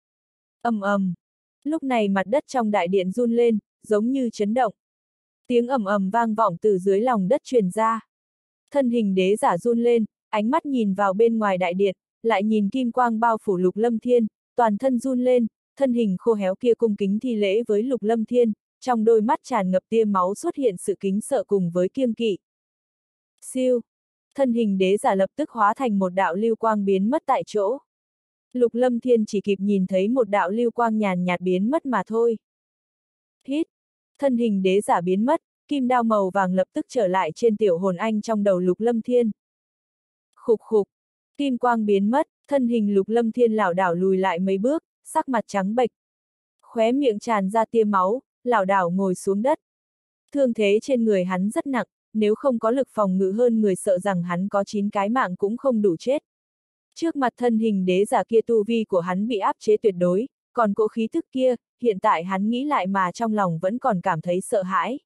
Ầm ầm. Lúc này mặt đất trong đại điện run lên, giống như chấn động. Tiếng ầm ầm vang vọng từ dưới lòng đất truyền ra. Thân hình đế giả run lên, ánh mắt nhìn vào bên ngoài đại điện, lại nhìn kim quang bao phủ Lục Lâm Thiên, toàn thân run lên, thân hình khô héo kia cung kính thi lễ với Lục Lâm Thiên, trong đôi mắt tràn ngập tia máu xuất hiện sự kính sợ cùng với kiêng kỵ. Siêu! Thân hình đế giả lập tức hóa thành một đạo lưu quang biến mất tại chỗ. Lục Lâm Thiên chỉ kịp nhìn thấy một đạo lưu quang nhàn nhạt biến mất mà thôi. Hít! Thân hình đế giả biến mất, kim đao màu vàng lập tức trở lại trên tiểu hồn anh trong đầu Lục Lâm Thiên. Khục khục! Kim quang biến mất, thân hình Lục Lâm Thiên lảo đảo lùi lại mấy bước, sắc mặt trắng bệch. Khóe miệng tràn ra tia máu, lảo đảo ngồi xuống đất. Thương thế trên người hắn rất nặng, nếu không có lực phòng ngự hơn người sợ rằng hắn có chín cái mạng cũng không đủ chết. Trước mặt thân hình đế giả kia tu vi của hắn bị áp chế tuyệt đối, còn cỗ khí thức kia, hiện tại hắn nghĩ lại mà trong lòng vẫn còn cảm thấy sợ hãi.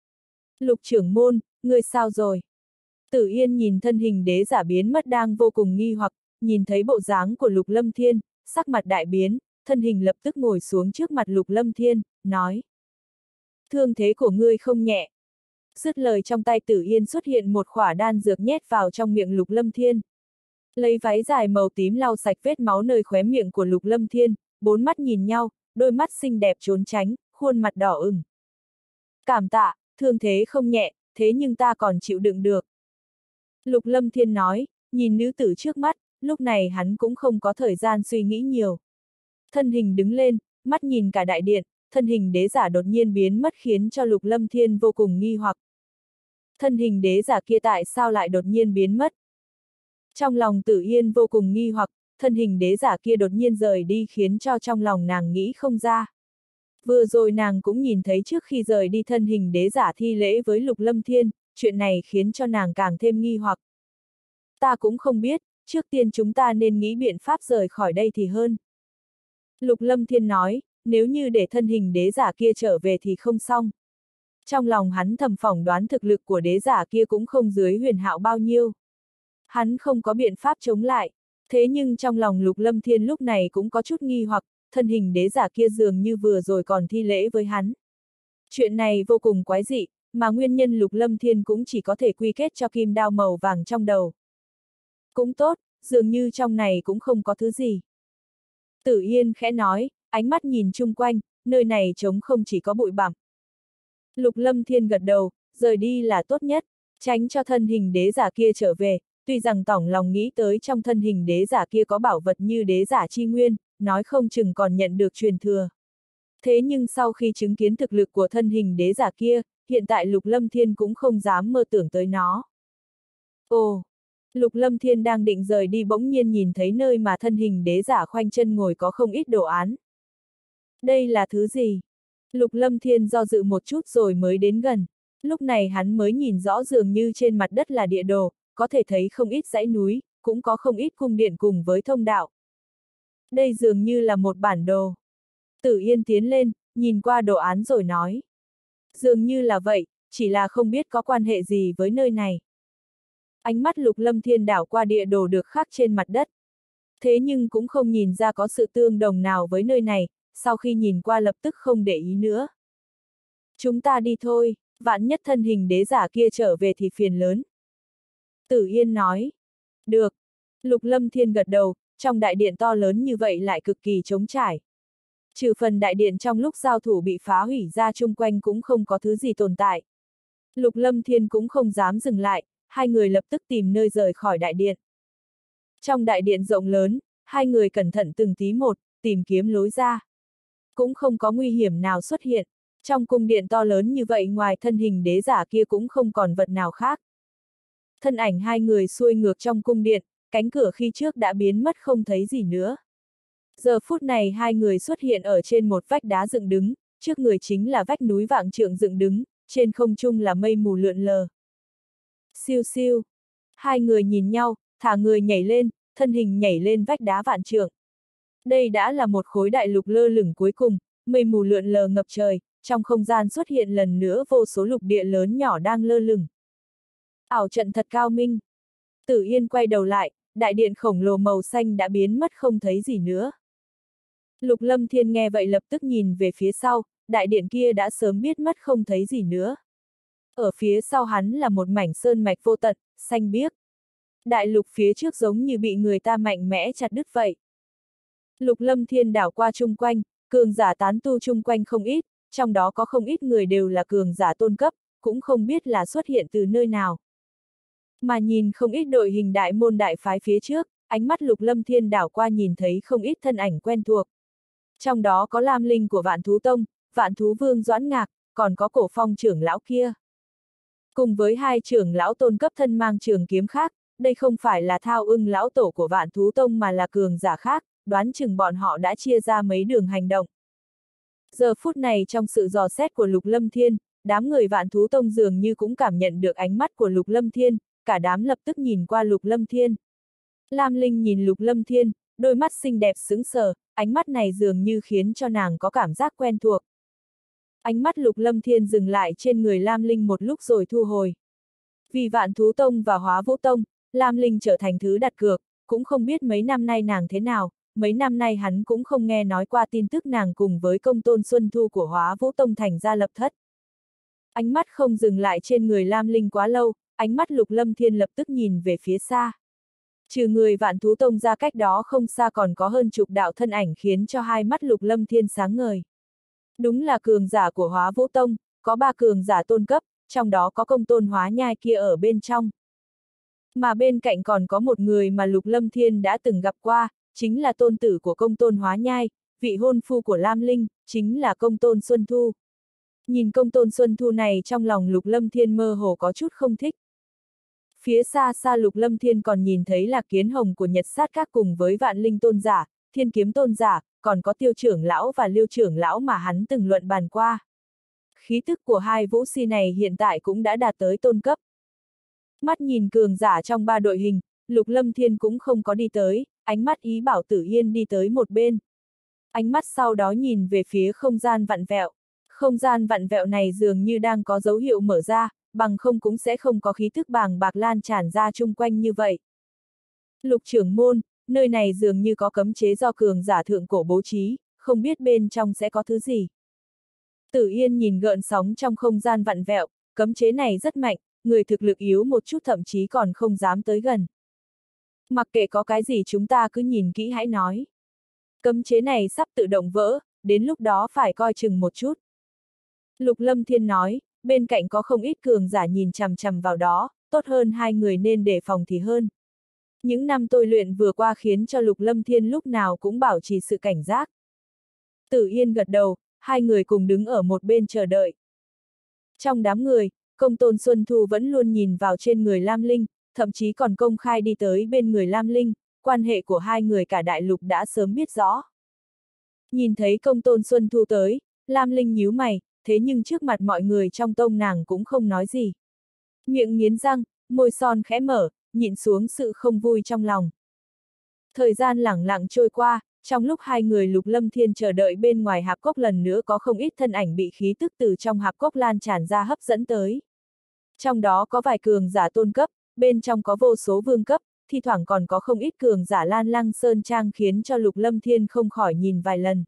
Lục trưởng môn, ngươi sao rồi? Tử Yên nhìn thân hình đế giả biến mất đang vô cùng nghi hoặc, nhìn thấy bộ dáng của Lục Lâm Thiên, sắc mặt đại biến, thân hình lập tức ngồi xuống trước mặt Lục Lâm Thiên, nói. Thương thế của ngươi không nhẹ. Dứt lời trong tay Tử Yên xuất hiện một khỏa đan dược nhét vào trong miệng Lục Lâm Thiên. Lấy váy dài màu tím lau sạch vết máu nơi khóe miệng của Lục Lâm Thiên, bốn mắt nhìn nhau, đôi mắt xinh đẹp trốn tránh, khuôn mặt đỏ ửng. Cảm tạ, thương thế không nhẹ, thế nhưng ta còn chịu đựng được. Lục Lâm Thiên nói, nhìn nữ tử trước mắt, lúc này hắn cũng không có thời gian suy nghĩ nhiều. Thân hình đứng lên, mắt nhìn cả đại điện, thân hình đế giả đột nhiên biến mất khiến cho Lục Lâm Thiên vô cùng nghi hoặc. Thân hình đế giả kia tại sao lại đột nhiên biến mất? Trong lòng Tử Yên vô cùng nghi hoặc, thân hình đế giả kia đột nhiên rời đi khiến cho trong lòng nàng nghĩ không ra. Vừa rồi nàng cũng nhìn thấy trước khi rời đi thân hình đế giả thi lễ với Lục Lâm Thiên, chuyện này khiến cho nàng càng thêm nghi hoặc. Ta cũng không biết, trước tiên chúng ta nên nghĩ biện pháp rời khỏi đây thì hơn. Lục Lâm Thiên nói, nếu như để thân hình đế giả kia trở về thì không xong. Trong lòng hắn thầm phỏng đoán thực lực của đế giả kia cũng không dưới Huyền Hạo bao nhiêu. Hắn không có biện pháp chống lại, thế nhưng trong lòng Lục Lâm Thiên lúc này cũng có chút nghi hoặc, thân hình đế giả kia dường như vừa rồi còn thi lễ với hắn. Chuyện này vô cùng quái dị, mà nguyên nhân Lục Lâm Thiên cũng chỉ có thể quy kết cho kim đao màu vàng trong đầu. Cũng tốt, dường như trong này cũng không có thứ gì. Tử Yên khẽ nói, ánh mắt nhìn chung quanh, nơi này trống không chỉ có bụi bặm. Lục Lâm Thiên gật đầu, rời đi là tốt nhất, tránh cho thân hình đế giả kia trở về, tuy rằng tỏng lòng nghĩ tới trong thân hình đế giả kia có bảo vật như đế giả chi nguyên, nói không chừng còn nhận được truyền thừa. Thế nhưng sau khi chứng kiến thực lực của thân hình đế giả kia, hiện tại Lục Lâm Thiên cũng không dám mơ tưởng tới nó. Ồ! Lục Lâm Thiên đang định rời đi bỗng nhiên nhìn thấy nơi mà thân hình đế giả khoanh chân ngồi có không ít đồ án. Đây là thứ gì? Lục Lâm Thiên do dự một chút rồi mới đến gần. Lúc này hắn mới nhìn rõ dường như trên mặt đất là địa đồ, có thể thấy không ít dãy núi, cũng có không ít cung điện cùng với thông đạo. Đây dường như là một bản đồ. Tử Yên tiến lên, nhìn qua đồ án rồi nói. Dường như là vậy, chỉ là không biết có quan hệ gì với nơi này. Ánh mắt Lục Lâm Thiên đảo qua địa đồ được khắc trên mặt đất. Thế nhưng cũng không nhìn ra có sự tương đồng nào với nơi này, sau khi nhìn qua lập tức không để ý nữa. Chúng ta đi thôi, vạn nhất thân hình đế giả kia trở về thì phiền lớn. Tử Yên nói. Được. Lục Lâm Thiên gật đầu, trong đại điện to lớn như vậy lại cực kỳ trống trải. Trừ phần đại điện trong lúc giao thủ bị phá hủy ra chung quanh cũng không có thứ gì tồn tại. Lục Lâm Thiên cũng không dám dừng lại, hai người lập tức tìm nơi rời khỏi đại điện. Trong đại điện rộng lớn, hai người cẩn thận từng tí một, tìm kiếm lối ra. Cũng không có nguy hiểm nào xuất hiện. Trong cung điện to lớn như vậy ngoài thân hình đế giả kia cũng không còn vật nào khác. Thân ảnh hai người xuôi ngược trong cung điện, cánh cửa khi trước đã biến mất không thấy gì nữa. Giờ phút này hai người xuất hiện ở trên một vách đá dựng đứng, trước người chính là vách núi vạn trượng dựng đứng, trên không trung là mây mù lượn lờ. Siêu siêu. Hai người nhìn nhau, thả người nhảy lên, thân hình nhảy lên vách đá vạn trượng. Đây đã là một khối đại lục lơ lửng cuối cùng, mây mù lượn lờ ngập trời, trong không gian xuất hiện lần nữa vô số lục địa lớn nhỏ đang lơ lửng. Ảo trận thật cao minh. Tử Yên quay đầu lại, đại điện khổng lồ màu xanh đã biến mất không thấy gì nữa. Lục Lâm Thiên nghe vậy lập tức nhìn về phía sau, đại điện kia đã sớm biết mất không thấy gì nữa. Ở phía sau hắn là một mảnh sơn mạch vô tận, xanh biếc. Đại lục phía trước giống như bị người ta mạnh mẽ chặt đứt vậy. Lục Lâm Thiên đảo qua chung quanh, cường giả tán tu chung quanh không ít, trong đó có không ít người đều là cường giả tôn cấp, cũng không biết là xuất hiện từ nơi nào. Mà nhìn không ít đội hình đại môn đại phái phía trước, ánh mắt Lục Lâm Thiên đảo qua nhìn thấy không ít thân ảnh quen thuộc. Trong đó có Lam Linh của Vạn Thú Tông, Vạn Thú Vương Doãn Ngạc, còn có Cổ Phong trưởng lão kia. Cùng với hai trưởng lão tôn cấp thân mang trường kiếm khác, đây không phải là Thao Ưng lão tổ của Vạn Thú Tông mà là cường giả khác, đoán chừng bọn họ đã chia ra mấy đường hành động. Giờ phút này trong sự dò xét của Lục Lâm Thiên, đám người Vạn Thú Tông dường như cũng cảm nhận được ánh mắt của Lục Lâm Thiên, cả đám lập tức nhìn qua Lục Lâm Thiên. Lam Linh nhìn Lục Lâm Thiên, đôi mắt xinh đẹp sững sờ, ánh mắt này dường như khiến cho nàng có cảm giác quen thuộc. Ánh mắt Lục Lâm Thiên dừng lại trên người Lam Linh một lúc rồi thu hồi. Vì Vạn Thú Tông và Hóa Vũ Tông, Lam Linh trở thành thứ đặt cược, cũng không biết mấy năm nay nàng thế nào, mấy năm nay hắn cũng không nghe nói qua tin tức nàng cùng với công tôn Xuân Thu của Hóa Vũ Tông thành ra lập thất. Ánh mắt không dừng lại trên người Lam Linh quá lâu, ánh mắt Lục Lâm Thiên lập tức nhìn về phía xa. Trừ người Vạn Thú Tông ra cách đó không xa còn có hơn chục đạo thân ảnh khiến cho hai mắt Lục Lâm Thiên sáng ngời. Đúng là cường giả của Hóa Vũ Tông, có ba cường giả tôn cấp, trong đó có công tôn Hóa Nhai kia ở bên trong. Mà bên cạnh còn có một người mà Lục Lâm Thiên đã từng gặp qua, chính là tôn tử của công tôn Hóa Nhai, vị hôn phu của Lam Linh, chính là công tôn Xuân Thu. Nhìn công tôn Xuân Thu này trong lòng Lục Lâm Thiên mơ hồ có chút không thích. Phía xa xa Lục Lâm Thiên còn nhìn thấy là Kiến Hồng của Nhật Sát Các cùng với Vạn Linh tôn giả, Thiên Kiếm tôn giả, còn có Tiêu trưởng lão và Liêu trưởng lão mà hắn từng luận bàn qua. Khí tức của hai vũ si này hiện tại cũng đã đạt tới tôn cấp. Mắt nhìn cường giả trong ba đội hình, Lục Lâm Thiên cũng không có đi tới, ánh mắt ý bảo Tử Yên đi tới một bên. Ánh mắt sau đó nhìn về phía không gian vặn vẹo. Không gian vặn vẹo này dường như đang có dấu hiệu mở ra, bằng không cũng sẽ không có khí thức bàng bạc lan tràn ra chung quanh như vậy. Lục trưởng môn, nơi này dường như có cấm chế do cường giả thượng cổ bố trí, không biết bên trong sẽ có thứ gì. Tử Yên nhìn gợn sóng trong không gian vặn vẹo, cấm chế này rất mạnh, người thực lực yếu một chút thậm chí còn không dám tới gần. Mặc kệ có cái gì chúng ta cứ nhìn kỹ hãy nói. Cấm chế này sắp tự động vỡ, đến lúc đó phải coi chừng một chút. Lục Lâm Thiên nói, bên cạnh có không ít cường giả nhìn chằm chằm vào đó, tốt hơn hai người nên đề phòng thì hơn. Những năm tôi luyện vừa qua khiến cho Lục Lâm Thiên lúc nào cũng bảo trì sự cảnh giác. Tử Yên gật đầu, hai người cùng đứng ở một bên chờ đợi. Trong đám người, công tôn Xuân Thu vẫn luôn nhìn vào trên người Lam Linh, thậm chí còn công khai đi tới bên người Lam Linh, quan hệ của hai người cả đại lục đã sớm biết rõ. Nhìn thấy công tôn Xuân Thu tới, Lam Linh nhíu mày, thế nhưng trước mặt mọi người trong tông nàng cũng không nói gì. Miệng nghiến răng, môi son khẽ mở, nhịn xuống sự không vui trong lòng. Thời gian lẳng lặng trôi qua, Trong lúc hai người Lục Lâm Thiên chờ đợi bên ngoài hạp cốc lần nữa có không ít thân ảnh bị khí tức từ trong hạp cốc lan tràn ra hấp dẫn tới. Trong đó có vài cường giả tôn cấp, bên trong có vô số vương cấp, thi thoảng còn có không ít cường giả Lan Lăng Sơn Trang khiến cho Lục Lâm Thiên không khỏi nhìn vài lần.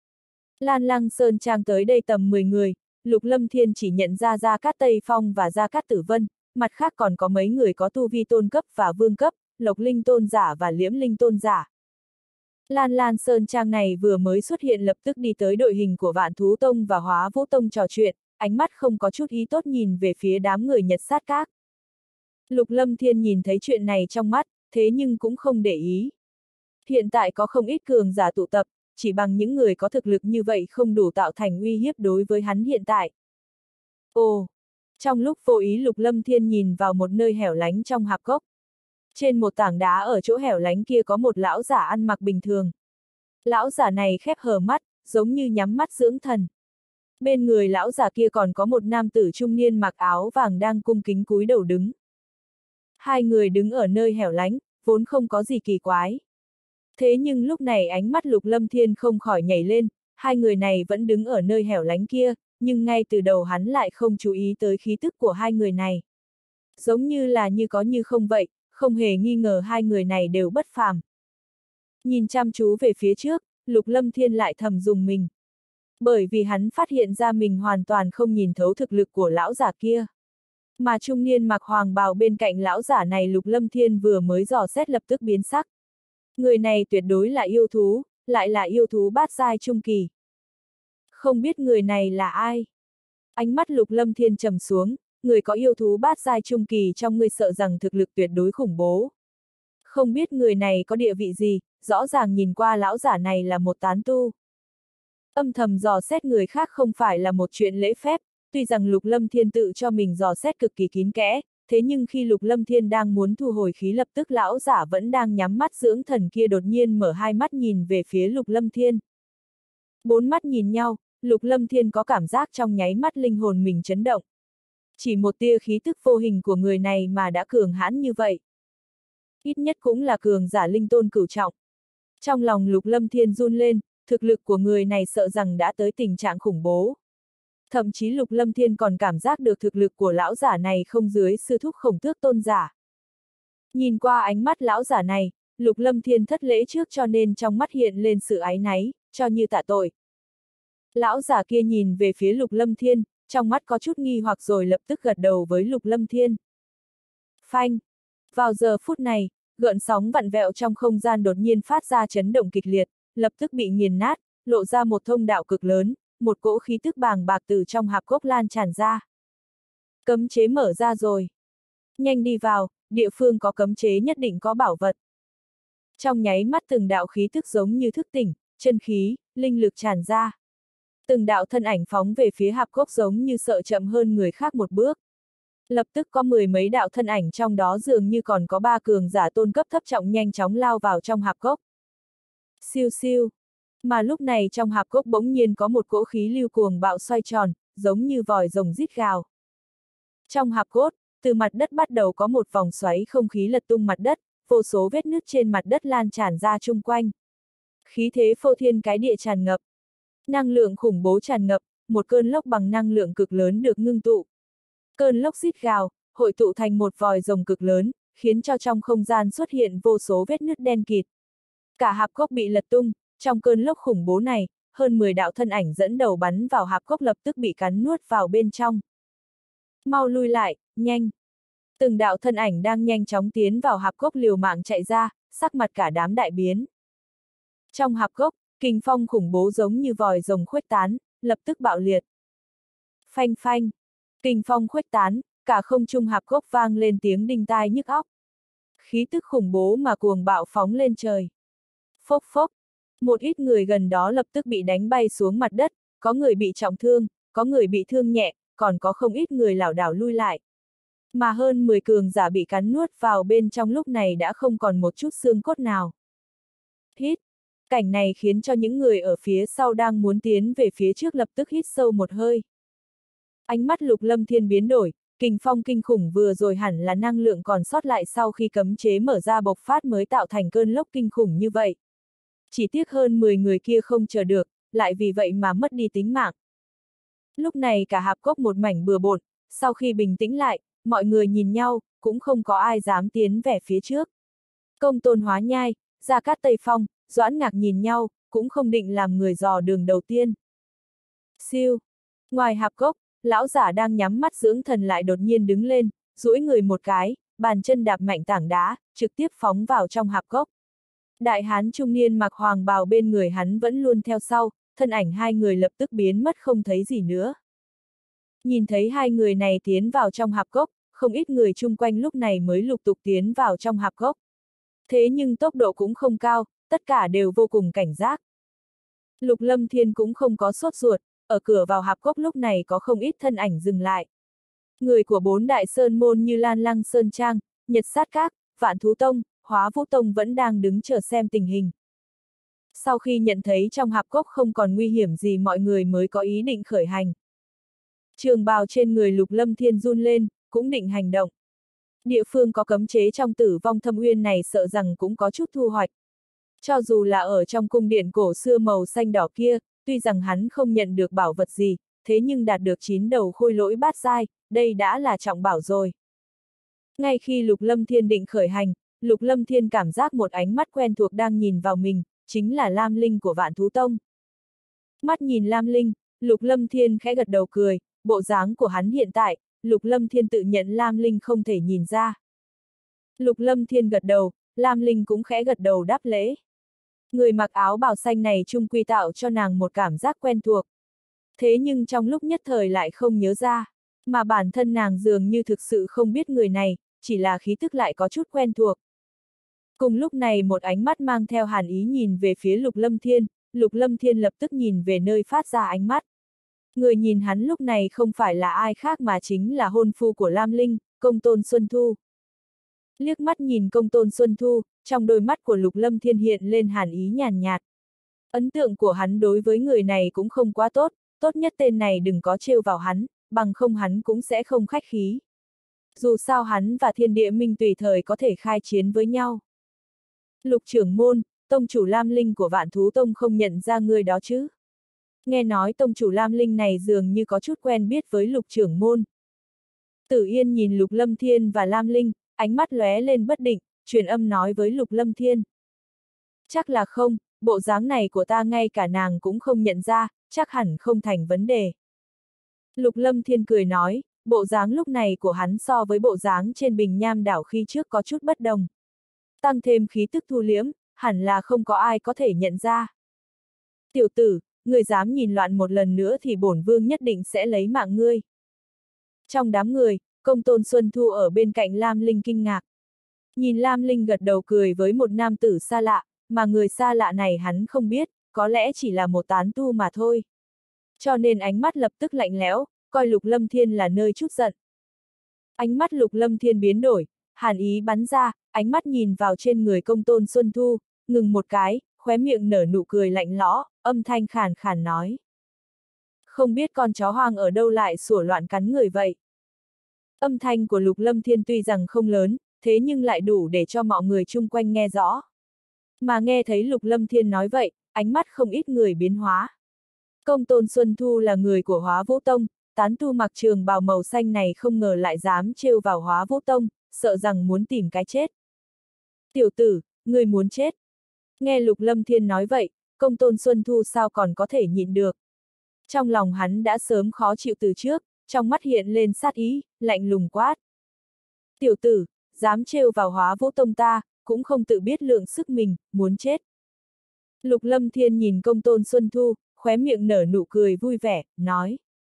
Lan Lăng Sơn Trang tới đây tầm mười người, Lục Lâm Thiên chỉ nhận ra Gia Cát Tây Phong và Gia Cát Tử Vân, mặt khác còn có mấy người có tu vi tôn cấp và vương cấp, Lộc Linh tôn giả và Liễm Linh tôn giả. Lan Lan Sơn Trang này vừa mới xuất hiện lập tức đi tới đội hình của Vạn Thú Tông và Hóa Vũ Tông trò chuyện, ánh mắt không có chút ý tốt nhìn về phía đám người Nhật Sát Các. Lục Lâm Thiên nhìn thấy chuyện này trong mắt, thế nhưng cũng không để ý. Hiện tại có không ít cường giả tụ tập, chỉ bằng những người có thực lực như vậy không đủ tạo thành uy hiếp đối với hắn hiện tại. Ồ! Trong lúc vô ý Lục Lâm Thiên nhìn vào một nơi hẻo lánh trong hạp cốc. Trên một tảng đá ở chỗ hẻo lánh kia có một lão giả ăn mặc bình thường. Lão giả này khép hờ mắt, giống như nhắm mắt dưỡng thần. Bên người lão giả kia còn có một nam tử trung niên mặc áo vàng đang cung kính cúi đầu đứng. Hai người đứng ở nơi hẻo lánh, vốn không có gì kỳ quái. Thế nhưng lúc này ánh mắt Lục Lâm Thiên không khỏi nhảy lên, hai người này vẫn đứng ở nơi hẻo lánh kia, nhưng ngay từ đầu hắn lại không chú ý tới khí tức của hai người này. Giống như là như có như không vậy, không hề nghi ngờ hai người này đều bất phàm. Nhìn chăm chú về phía trước, Lục Lâm Thiên lại thầm dùng mình. Bởi vì hắn phát hiện ra mình hoàn toàn không nhìn thấu thực lực của lão giả kia. Mà trung niên mặc hoàng bào bên cạnh lão giả này Lục Lâm Thiên vừa mới dò xét lập tức biến sắc. Người này tuyệt đối là yêu thú, lại là yêu thú bát giai trung kỳ. Không biết người này là ai? Ánh mắt Lục Lâm Thiên trầm xuống, người có yêu thú bát giai trung kỳ trong ngươi sợ rằng thực lực tuyệt đối khủng bố. Không biết người này có địa vị gì, rõ ràng nhìn qua lão giả này là một tán tu. Âm thầm dò xét người khác không phải là một chuyện lễ phép, tuy rằng Lục Lâm Thiên tự cho mình dò xét cực kỳ kín kẽ, thế nhưng khi Lục Lâm Thiên đang muốn thu hồi khí lập tức lão giả vẫn đang nhắm mắt dưỡng thần kia đột nhiên mở hai mắt nhìn về phía Lục Lâm Thiên. Bốn mắt nhìn nhau, Lục Lâm Thiên có cảm giác trong nháy mắt linh hồn mình chấn động. Chỉ một tia khí tức vô hình của người này mà đã cường hãn như vậy. Ít nhất cũng là cường giả linh tôn cửu trọng. Trong lòng Lục Lâm Thiên run lên, thực lực của người này sợ rằng đã tới tình trạng khủng bố. Thậm chí Lục Lâm Thiên còn cảm giác được thực lực của lão giả này không dưới sư thúc Khổng Tước tôn giả. Nhìn qua ánh mắt lão giả này, Lục Lâm Thiên thất lễ trước cho nên trong mắt hiện lên sự áy náy, cho như tạ tội. Lão giả kia nhìn về phía Lục Lâm Thiên, trong mắt có chút nghi hoặc rồi lập tức gật đầu với Lục Lâm Thiên. Phanh! Vào giờ phút này, gợn sóng vặn vẹo trong không gian đột nhiên phát ra chấn động kịch liệt, lập tức bị nghiền nát, lộ ra một thông đạo cực lớn, một cỗ khí tức bàng bạc từ trong hạp cốc lan tràn ra. Cấm chế mở ra rồi. Nhanh đi vào, địa phương có cấm chế nhất định có bảo vật. Trong nháy mắt từng đạo khí tức giống như thức tỉnh, chân khí, linh lực tràn ra. Từng đạo thân ảnh phóng về phía hạp cốc giống như sợ chậm hơn người khác một bước. Lập tức có mười mấy đạo thân ảnh trong đó dường như còn có ba cường giả tôn cấp thấp trọng nhanh chóng lao vào trong hạp cốc. Siêu siêu. Mà lúc này trong hạp cốc bỗng nhiên có một cỗ khí lưu cuồng bạo xoay tròn, giống như vòi rồng rít gào. Trong hạp cốt, từ mặt đất bắt đầu có một vòng xoáy không khí lật tung mặt đất, vô số vết nứt trên mặt đất lan tràn ra chung quanh. Khí thế phô thiên cái địa tràn ngập. Năng lượng khủng bố tràn ngập, một cơn lốc bằng năng lượng cực lớn được ngưng tụ. Cơn lốc rít gào, hội tụ thành một vòi rồng cực lớn, khiến cho trong không gian xuất hiện vô số vết nứt đen kịt. Cả hạp cốc bị lật tung, trong cơn lốc khủng bố này, hơn mười đạo thân ảnh dẫn đầu bắn vào hạp cốc lập tức bị cắn nuốt vào bên trong. Mau lui lại, nhanh! Từng đạo thân ảnh đang nhanh chóng tiến vào hạp cốc liều mạng chạy ra, sắc mặt cả đám đại biến. Trong hạp cốc, kình phong khủng bố giống như vòi rồng khuếch tán, lập tức bạo liệt. Phanh phanh! Kình phong khuếch tán, cả không trung hạp cốc vang lên tiếng đinh tai nhức óc. Khí tức khủng bố mà cuồng bạo phóng lên trời. Phốc phốc! Một ít người gần đó lập tức bị đánh bay xuống mặt đất, có người bị trọng thương, có người bị thương nhẹ, còn có không ít người lảo đảo lui lại. Mà hơn mười cường giả bị cắn nuốt vào bên trong lúc này đã không còn một chút xương cốt nào. Hít! Cảnh này khiến cho những người ở phía sau đang muốn tiến về phía trước lập tức hít sâu một hơi. Ánh mắt Lục Lâm Thiên biến đổi, kình phong kinh khủng vừa rồi hẳn là năng lượng còn sót lại sau khi cấm chế mở ra bộc phát mới tạo thành cơn lốc kinh khủng như vậy. Chỉ tiếc hơn mười người kia không chờ được, lại vì vậy mà mất đi tính mạng. Lúc này cả hạp cốc một mảnh bừa bộn, sau khi bình tĩnh lại, mọi người nhìn nhau, cũng không có ai dám tiến về phía trước. Công Tôn Hóa Nhai, Gia Cát Tây Phong, Doãn Ngạc nhìn nhau, cũng không định làm người dò đường đầu tiên. Siêu! Ngoài hạp cốc, lão giả đang nhắm mắt dưỡng thần lại đột nhiên đứng lên, duỗi người một cái, bàn chân đạp mạnh tảng đá, trực tiếp phóng vào trong hạp cốc. Đại hán trung niên mặc hoàng bào bên người hắn vẫn luôn theo sau, thân ảnh hai người lập tức biến mất không thấy gì nữa. Nhìn thấy hai người này tiến vào trong hạp cốc, không ít người chung quanh lúc này mới lục tục tiến vào trong hạp cốc. Thế nhưng tốc độ cũng không cao, tất cả đều vô cùng cảnh giác. Lục Lâm Thiên cũng không có sốt ruột, ở cửa vào hạp cốc lúc này có không ít thân ảnh dừng lại. Người của bốn đại sơn môn như Lan Lăng Sơn Trang, Nhật Sát Các, Vạn Thú Tông, Hóa Vũ Tông vẫn đang đứng chờ xem tình hình. Sau khi nhận thấy trong hạp cốc không còn nguy hiểm gì mọi người mới có ý định khởi hành. Trường bào trên người Lục Lâm Thiên run lên, cũng định hành động. Địa phương có cấm chế trong Tử Vong Thâm Uyên này sợ rằng cũng có chút thu hoạch. Cho dù là ở trong cung điện cổ xưa màu xanh đỏ kia, tuy rằng hắn không nhận được bảo vật gì, thế nhưng đạt được chín đầu khôi lỗi bát giai, đây đã là trọng bảo rồi. Ngay khi Lục Lâm Thiên định khởi hành, Lục Lâm Thiên cảm giác một ánh mắt quen thuộc đang nhìn vào mình, chính là Lam Linh của Vạn Thú Tông. Mắt nhìn Lam Linh, Lục Lâm Thiên khẽ gật đầu cười, bộ dáng của hắn hiện tại, Lục Lâm Thiên tự nhận Lam Linh không thể nhìn ra. Lục Lâm Thiên gật đầu, Lam Linh cũng khẽ gật đầu đáp lễ. Người mặc áo bào xanh này chung quy tạo cho nàng một cảm giác quen thuộc. Thế nhưng trong lúc nhất thời lại không nhớ ra, mà bản thân nàng dường như thực sự không biết người này, chỉ là khí tức lại có chút quen thuộc. Cùng lúc này một ánh mắt mang theo hàn ý nhìn về phía Lục Lâm Thiên, Lục Lâm Thiên lập tức nhìn về nơi phát ra ánh mắt. Người nhìn hắn lúc này không phải là ai khác mà chính là hôn phu của Lam Linh, Công Tôn Xuân Thu. Liếc mắt nhìn Công Tôn Xuân Thu, trong đôi mắt của Lục Lâm Thiên hiện lên hàn ý nhàn nhạt. Ấn tượng của hắn đối với người này cũng không quá tốt, tốt nhất tên này đừng có trêu vào hắn, bằng không hắn cũng sẽ không khách khí. Dù sao hắn và Thiên Địa Minh tùy thời có thể khai chiến với nhau. Lục trưởng môn, tông chủ Lam Linh của Vạn Thú Tông không nhận ra người đó chứ? Nghe nói tông chủ Lam Linh này dường như có chút quen biết với Lục trưởng môn. Tử Yên nhìn Lục Lâm Thiên và Lam Linh, ánh mắt lóe lên bất định, truyền âm nói với Lục Lâm Thiên. Chắc là không, bộ dáng này của ta ngay cả nàng cũng không nhận ra, chắc hẳn không thành vấn đề. Lục Lâm Thiên cười nói, bộ dáng lúc này của hắn so với bộ dáng trên Bình Nham đảo khi trước có chút bất đồng. Tăng thêm khí tức thu liễm, hẳn là không có ai có thể nhận ra. Tiểu tử, người dám nhìn loạn một lần nữa thì bổn vương nhất định sẽ lấy mạng ngươi. Trong đám người, Công Tôn Xuân Thu ở bên cạnh Lam Linh kinh ngạc. Nhìn Lam Linh gật đầu cười với một nam tử xa lạ, mà người xa lạ này hắn không biết, có lẽ chỉ là một tán tu mà thôi. Cho nên ánh mắt lập tức lạnh lẽo, coi Lục Lâm Thiên là nơi chút giận. Ánh mắt Lục Lâm Thiên biến đổi, hàn ý bắn ra, ánh mắt nhìn vào trên người Công Tôn Xuân Thu, ngừng một cái, khóe miệng nở nụ cười lạnh lẽo, âm thanh khàn khàn nói. Không biết con chó hoang ở đâu lại sủa loạn cắn người vậy. Âm thanh của Lục Lâm Thiên tuy rằng không lớn, thế nhưng lại đủ để cho mọi người chung quanh nghe rõ. Mà nghe thấy Lục Lâm Thiên nói vậy, ánh mắt không ít người biến hóa. Công Tôn Xuân Thu là người của Hóa Vũ Tông, tán tu mặc trường bào màu xanh này không ngờ lại dám trêu vào Hóa Vũ Tông, sợ rằng muốn tìm cái chết. Tiểu tử, người muốn chết. Nghe Lục Lâm Thiên nói vậy, Công Tôn Xuân Thu sao còn có thể nhịn được. Trong lòng hắn đã sớm khó chịu từ trước, trong mắt hiện lên sát ý, lạnh lùng quát. Tiểu tử, dám trêu vào Hóa Vũ Tông ta, cũng không tự biết lượng sức mình, muốn chết. Lục Lâm Thiên nhìn Công Tôn Xuân Thu, khóe miệng nở nụ cười vui vẻ, nói.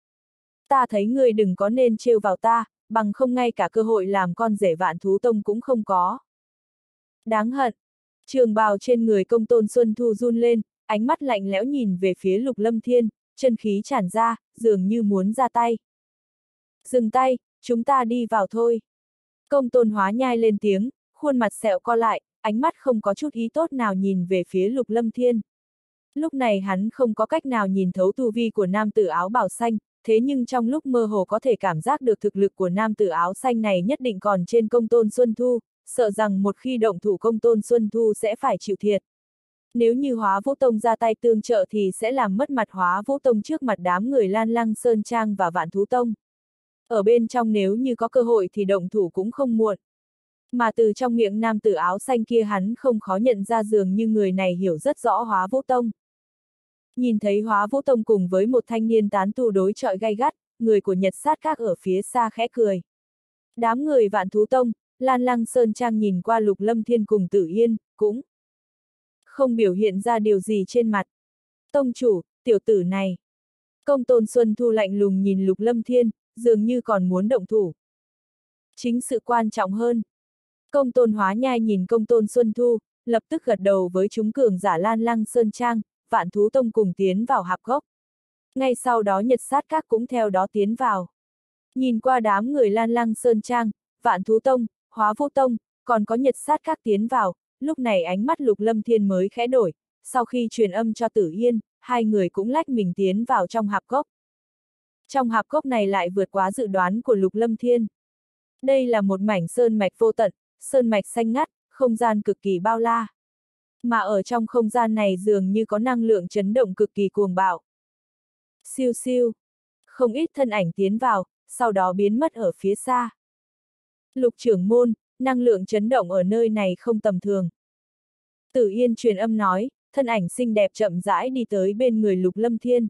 Ta thấy ngươi đừng có nên trêu vào ta, bằng không ngay cả cơ hội làm con rể Vạn Thú Tông cũng không có. Đáng hận. Trường bào trên người Công Tôn Xuân Thu run lên, ánh mắt lạnh lẽo nhìn về phía Lục Lâm Thiên, chân khí tràn ra, dường như muốn ra tay. Dừng tay, chúng ta đi vào thôi. Công Tôn Hóa Nhai lên tiếng, khuôn mặt sẹo co lại, ánh mắt không có chút ý tốt nào nhìn về phía Lục Lâm Thiên. Lúc này hắn không có cách nào nhìn thấu tu vi của nam tử áo bào xanh, thế nhưng trong lúc mơ hồ có thể cảm giác được thực lực của nam tử áo xanh này nhất định còn trên Công Tôn Xuân Thu, sợ rằng một khi động thủ Công Tôn Xuân Thu sẽ phải chịu thiệt. Nếu như Hóa Vũ Tông ra tay tương trợ thì sẽ làm mất mặt Hóa Vũ Tông trước mặt đám người Lan Lăng Sơn Trang và Vạn Thú Tông. Ở bên trong nếu như có cơ hội thì động thủ cũng không muộn. Mà từ trong miệng nam tử áo xanh kia hắn không khó nhận ra dường như người này hiểu rất rõ Hóa Vũ Tông. Nhìn thấy Hóa Vũ Tông cùng với một thanh niên tán tu đối chọi gay gắt, người của Nhật Sát Các ở phía xa khẽ cười. Đám người Vạn Thú Tông, Lan Lăng Sơn Trang nhìn qua Lục Lâm Thiên cùng Tử Yên, cũng không biểu hiện ra điều gì trên mặt. Tông chủ, tiểu tử này. Công Tôn Xuân Thu lạnh lùng nhìn Lục Lâm Thiên, dường như còn muốn động thủ. Chính sự quan trọng hơn. Công Tôn Hóa Nhai nhìn Công Tôn Xuân Thu, lập tức gật đầu với chúng cường giả Lan Lăng Sơn Trang, Vạn Thú Tông cùng tiến vào hạp gốc. Ngay sau đó Nhật Sát Các cũng theo đó tiến vào. Nhìn qua đám người Lan Lăng Sơn Trang, Vạn Thú Tông, Hóa Vũ Tông, còn có Nhật Sát Các tiến vào, lúc này ánh mắt Lục Lâm Thiên mới khẽ đổi, sau khi truyền âm cho Tử Yên, hai người cũng lách mình tiến vào trong hạp gốc. Trong hạp gốc này lại vượt quá dự đoán của Lục Lâm Thiên. Đây là một mảnh sơn mạch vô tận, sơn mạch xanh ngắt, không gian cực kỳ bao la. Mà ở trong không gian này dường như có năng lượng chấn động cực kỳ cuồng bạo. Siêu siêu. Không ít thân ảnh tiến vào, sau đó biến mất ở phía xa. Lục trưởng môn, năng lượng chấn động ở nơi này không tầm thường. Tử Yên truyền âm nói, thân ảnh xinh đẹp chậm rãi đi tới bên người Lục Lâm Thiên.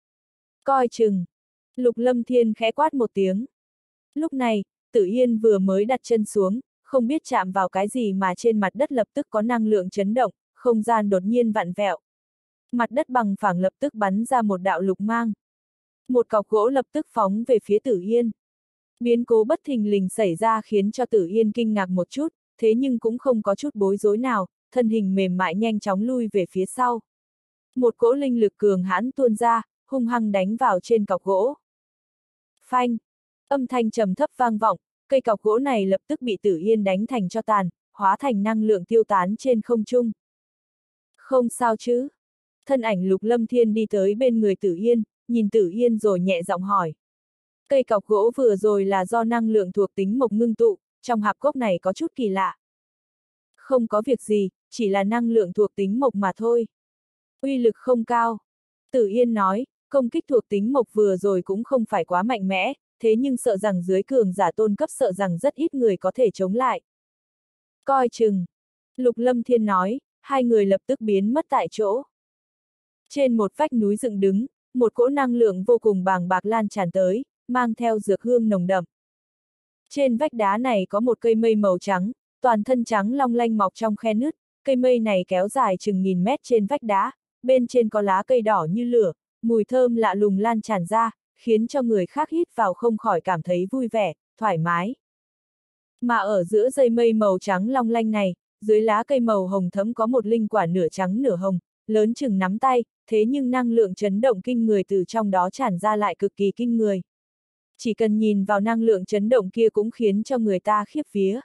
Coi chừng. Lục Lâm Thiên khẽ quát một tiếng. Lúc này, Tử Yên vừa mới đặt chân xuống, không biết chạm vào cái gì mà trên mặt đất lập tức có năng lượng chấn động, không gian đột nhiên vặn vẹo. Mặt đất bằng phẳng lập tức bắn ra một đạo lục mang. Một cọc gỗ lập tức phóng về phía Tử Yên. Biến cố bất thình lình xảy ra khiến cho Tử Yên kinh ngạc một chút, thế nhưng cũng không có chút bối rối nào, thân hình mềm mại nhanh chóng lui về phía sau. Một cỗ linh lực cường hãn tuôn ra, hung hăng đánh vào trên cọc gỗ. Phanh! Âm thanh trầm thấp vang vọng, cây cọc gỗ này lập tức bị Tử Yên đánh thành tro tàn, hóa thành năng lượng tiêu tán trên không trung. Không sao chứ? Thân ảnh Lục Lâm Thiên đi tới bên người Tử Yên, nhìn Tử Yên rồi nhẹ giọng hỏi. Cây cọc gỗ vừa rồi là do năng lượng thuộc tính mộc ngưng tụ, trong hạp gốc này có chút kỳ lạ. Không có việc gì, chỉ là năng lượng thuộc tính mộc mà thôi. Uy lực không cao. Tử Yên nói, công kích thuộc tính mộc vừa rồi cũng không phải quá mạnh mẽ, thế nhưng sợ rằng dưới cường giả tôn cấp sợ rằng rất ít người có thể chống lại. Coi chừng. Lục Lâm Thiên nói, hai người lập tức biến mất tại chỗ. Trên một vách núi dựng đứng, một cỗ năng lượng vô cùng bàng bạc lan tràn tới, mang theo dược hương nồng đậm. Trên vách đá này có một cây mây màu trắng, toàn thân trắng long lanh mọc trong khe nứt, cây mây này kéo dài chừng nghìn mét trên vách đá, bên trên có lá cây đỏ như lửa, mùi thơm lạ lùng lan tràn ra, khiến cho người khác hít vào không khỏi cảm thấy vui vẻ, thoải mái. Mà ở giữa dây mây màu trắng long lanh này, dưới lá cây màu hồng thẫm có một linh quả nửa trắng nửa hồng, lớn chừng nắm tay, thế nhưng năng lượng chấn động kinh người từ trong đó tràn ra lại cực kỳ kinh người. Chỉ cần nhìn vào năng lượng chấn động kia cũng khiến cho người ta khiếp vía.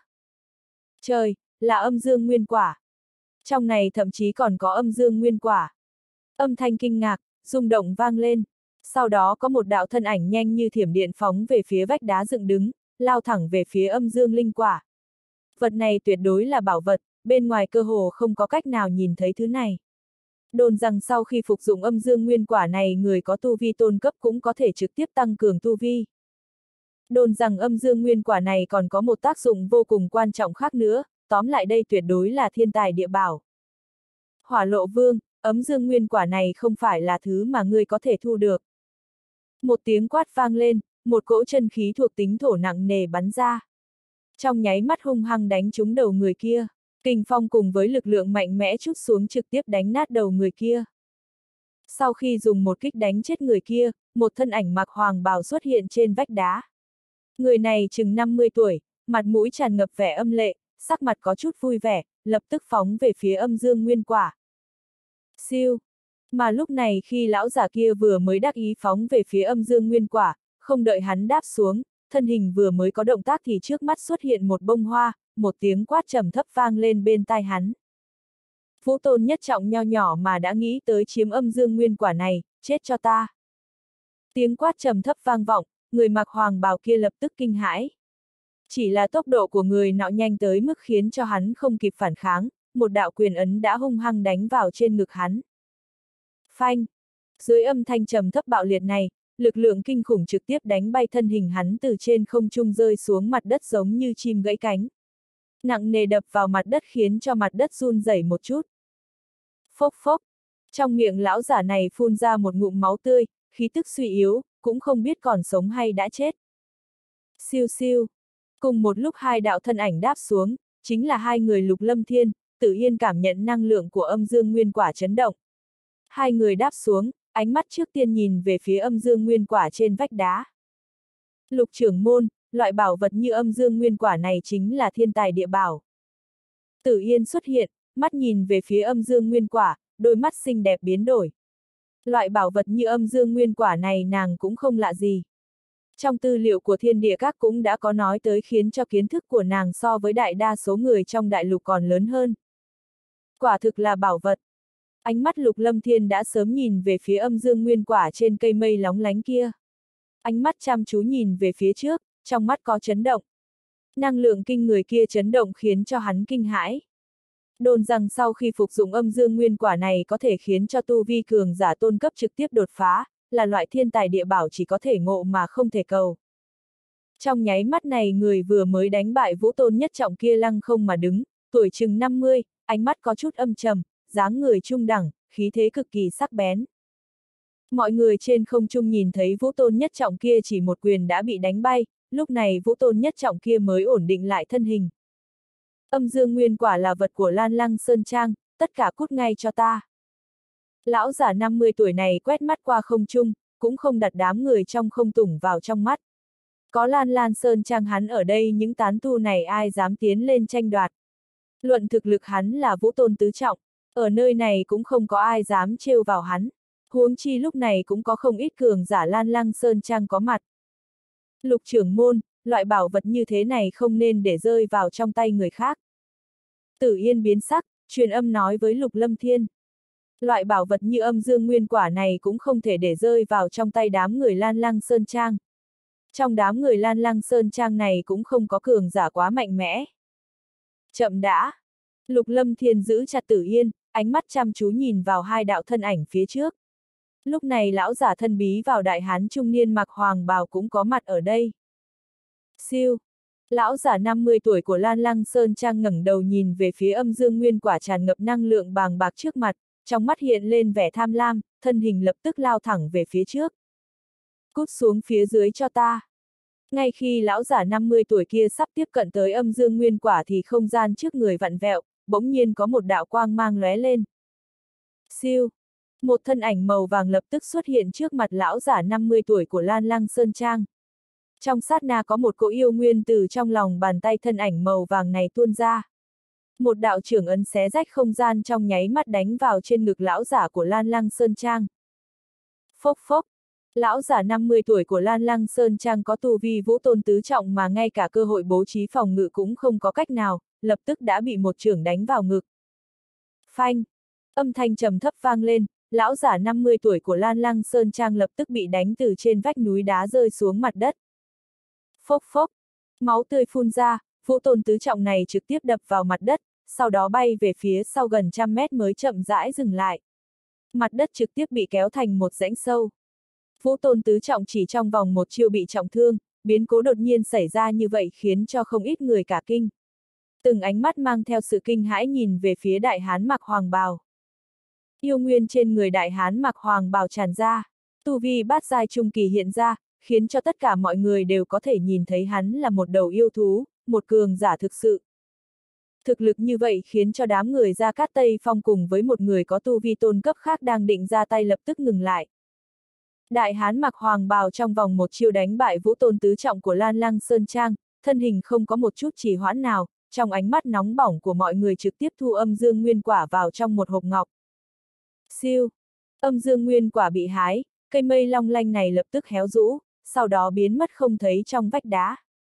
Trời, là âm dương nguyên quả. Trong này thậm chí còn có âm dương nguyên quả. Âm thanh kinh ngạc, rung động vang lên. Sau đó có một đạo thân ảnh nhanh như thiểm điện phóng về phía vách đá dựng đứng, lao thẳng về phía âm dương linh quả. Vật này tuyệt đối là bảo vật, bên ngoài cơ hồ không có cách nào nhìn thấy thứ này. Đồn rằng sau khi phục dụng âm dương nguyên quả này người có tu vi tôn cấp cũng có thể trực tiếp tăng cường tu vi. Đồn rằng âm dương nguyên quả này còn có một tác dụng vô cùng quan trọng khác nữa, tóm lại đây tuyệt đối là thiên tài địa bảo. Hỏa Lộ Vương, âm dương nguyên quả này không phải là thứ mà ngươi có thể thu được. Một tiếng quát vang lên, một cỗ chân khí thuộc tính thổ nặng nề bắn ra. Trong nháy mắt hung hăng đánh trúng đầu người kia, kình phong cùng với lực lượng mạnh mẽ trút xuống trực tiếp đánh nát đầu người kia. Sau khi dùng một kích đánh chết người kia, một thân ảnh mặc hoàng bào xuất hiện trên vách đá. Người này chừng năm mươi tuổi, mặt mũi tràn ngập vẻ âm lệ, sắc mặt có chút vui vẻ, lập tức phóng về phía âm dương nguyên quả. Siêu! Mà lúc này khi lão giả kia vừa mới đắc ý phóng về phía âm dương nguyên quả, không đợi hắn đáp xuống, thân hình vừa mới có động tác thì trước mắt xuất hiện một bông hoa, một tiếng quát trầm thấp vang lên bên tai hắn. Vũ Tôn nhất trọng nho nhỏ mà đã nghĩ tới chiếm âm dương nguyên quả này, chết cho ta. Tiếng quát trầm thấp vang vọng, người mặc hoàng bào kia lập tức kinh hãi. Chỉ là tốc độ của người nọ nhanh tới mức khiến cho hắn không kịp phản kháng, một đạo quyền ấn đã hung hăng đánh vào trên ngực hắn. Phanh! Dưới âm thanh trầm thấp bạo liệt này, lực lượng kinh khủng trực tiếp đánh bay thân hình hắn từ trên không trung rơi xuống mặt đất giống như chim gãy cánh. Nặng nề đập vào mặt đất khiến cho mặt đất run rẩy một chút. Phốc phốc! Trong miệng lão giả này phun ra một ngụm máu tươi, khí tức suy yếu, cũng không biết còn sống hay đã chết. Siêu siêu! Cùng một lúc hai đạo thân ảnh đáp xuống, chính là hai người Lục Lâm Thiên, Tử Yên cảm nhận năng lượng của âm dương nguyên quả chấn động. Hai người đáp xuống, ánh mắt trước tiên nhìn về phía âm dương nguyên quả trên vách đá. Lục trưởng môn, loại bảo vật như âm dương nguyên quả này chính là thiên tài địa bảo. Tử Yên xuất hiện, mắt nhìn về phía âm dương nguyên quả, đôi mắt xinh đẹp biến đổi. Loại bảo vật như âm dương nguyên quả này nàng cũng không lạ gì. Trong tư liệu của Thiên Địa Các cũng đã có nói tới khiến cho kiến thức của nàng so với đại đa số người trong đại lục còn lớn hơn. Quả thực là bảo vật. Ánh mắt Lục Lâm Thiên đã sớm nhìn về phía âm dương nguyên quả trên cây mây lóng lánh kia. Ánh mắt chăm chú nhìn về phía trước, trong mắt có chấn động. Năng lượng kinh người kia chấn động khiến cho hắn kinh hãi. Đồn rằng sau khi phục dụng âm dương nguyên quả này có thể khiến cho tu vi cường giả tôn cấp trực tiếp đột phá, là loại thiên tài địa bảo chỉ có thể ngộ mà không thể cầu. Trong nháy mắt này người vừa mới đánh bại Vũ Tôn nhất trọng kia lăng không mà đứng, tuổi chừng năm mươi, ánh mắt có chút âm trầm, dáng người trung đẳng, khí thế cực kỳ sắc bén. Mọi người trên không trung nhìn thấy Vũ Tôn nhất trọng kia chỉ một quyền đã bị đánh bay, lúc này Vũ Tôn nhất trọng kia mới ổn định lại thân hình. Âm dương nguyên quả là vật của Lan Lăng Sơn Trang, tất cả cút ngay cho ta. Lão giả năm mươi tuổi này quét mắt qua không trung, cũng không đặt đám người trong không tủng vào trong mắt. Có Lan Lan Sơn Trang hắn ở đây những tán tu này ai dám tiến lên tranh đoạt. Luận thực lực hắn là Vũ Tôn tứ trọng, ở nơi này cũng không có ai dám trêu vào hắn. Huống chi lúc này cũng có không ít cường giả Lan Lăng Sơn Trang có mặt. Lục trưởng môn, loại bảo vật như thế này không nên để rơi vào trong tay người khác. Tử Yên biến sắc, truyền âm nói với Lục Lâm Thiên. Loại bảo vật như âm dương nguyên quả này cũng không thể để rơi vào trong tay đám người Lan Lăng Sơn Trang. Trong đám người Lan Lăng Sơn Trang này cũng không có cường giả quá mạnh mẽ. Chậm đã! Lục Lâm Thiên giữ chặt Tử Yên, ánh mắt chăm chú nhìn vào hai đạo thân ảnh phía trước. Lúc này lão giả thân bí vào đại hán trung niên mặc hoàng bào cũng có mặt ở đây. Siêu! Lão giả năm mươi tuổi của Lan Lăng Sơn Trang ngẩng đầu nhìn về phía âm dương nguyên quả tràn ngập năng lượng bàng bạc trước mặt, trong mắt hiện lên vẻ tham lam, thân hình lập tức lao thẳng về phía trước. Cút xuống phía dưới cho ta. Ngay khi lão giả năm mươi tuổi kia sắp tiếp cận tới âm dương nguyên quả thì không gian trước người vặn vẹo, bỗng nhiên có một đạo quang mang lóe lên. Siêu! Một thân ảnh màu vàng lập tức xuất hiện trước mặt lão giả năm mươi tuổi của Lan Lăng Sơn Trang. Trong sát na có một cỗ yêu nguyên từ trong lòng bàn tay thân ảnh màu vàng này tuôn ra. Một đạo trưởng ấn xé rách không gian trong nháy mắt đánh vào trên ngực lão giả của Lan Lăng Sơn Trang. Phốc phốc! Lão giả năm mươi tuổi của Lan Lăng Sơn Trang có tu vi Vũ Tôn tứ trọng mà ngay cả cơ hội bố trí phòng ngự cũng không có cách nào, lập tức đã bị một chưởng đánh vào ngực. Phanh! Âm thanh trầm thấp vang lên, lão giả năm mươi tuổi của Lan Lăng Sơn Trang lập tức bị đánh từ trên vách núi đá rơi xuống mặt đất. Phốc phốc! Máu tươi phun ra, Vũ Tôn tứ trọng này trực tiếp đập vào mặt đất, sau đó bay về phía sau gần trăm mét mới chậm rãi dừng lại. Mặt đất trực tiếp bị kéo thành một rãnh sâu. Vũ Tôn tứ trọng chỉ trong vòng một chiêu bị trọng thương, biến cố đột nhiên xảy ra như vậy khiến cho không ít người cả kinh. Từng ánh mắt mang theo sự kinh hãi nhìn về phía đại hán mặc hoàng bào. Yêu nguyên trên người đại hán mặc hoàng bào tràn ra, tu vi bát giai trung kỳ hiện ra, khiến cho tất cả mọi người đều có thể nhìn thấy hắn là một đầu yêu thú, một cường giả thực sự. Thực lực như vậy khiến cho đám người Gia Cát Tây Phong cùng với một người có tu vi tôn cấp khác đang định ra tay lập tức ngừng lại. Đại hán mặc hoàng bào trong vòng một chiêu đánh bại Vũ Tôn tứ trọng của Lan Lăng Sơn Trang, thân hình không có một chút trì hoãn nào, trong ánh mắt nóng bỏng của mọi người trực tiếp thu âm dương nguyên quả vào trong một hộp ngọc. Siêu! Âm dương nguyên quả bị hái, cây mây long lanh này lập tức héo rũ, sau đó biến mất không thấy trong vách đá.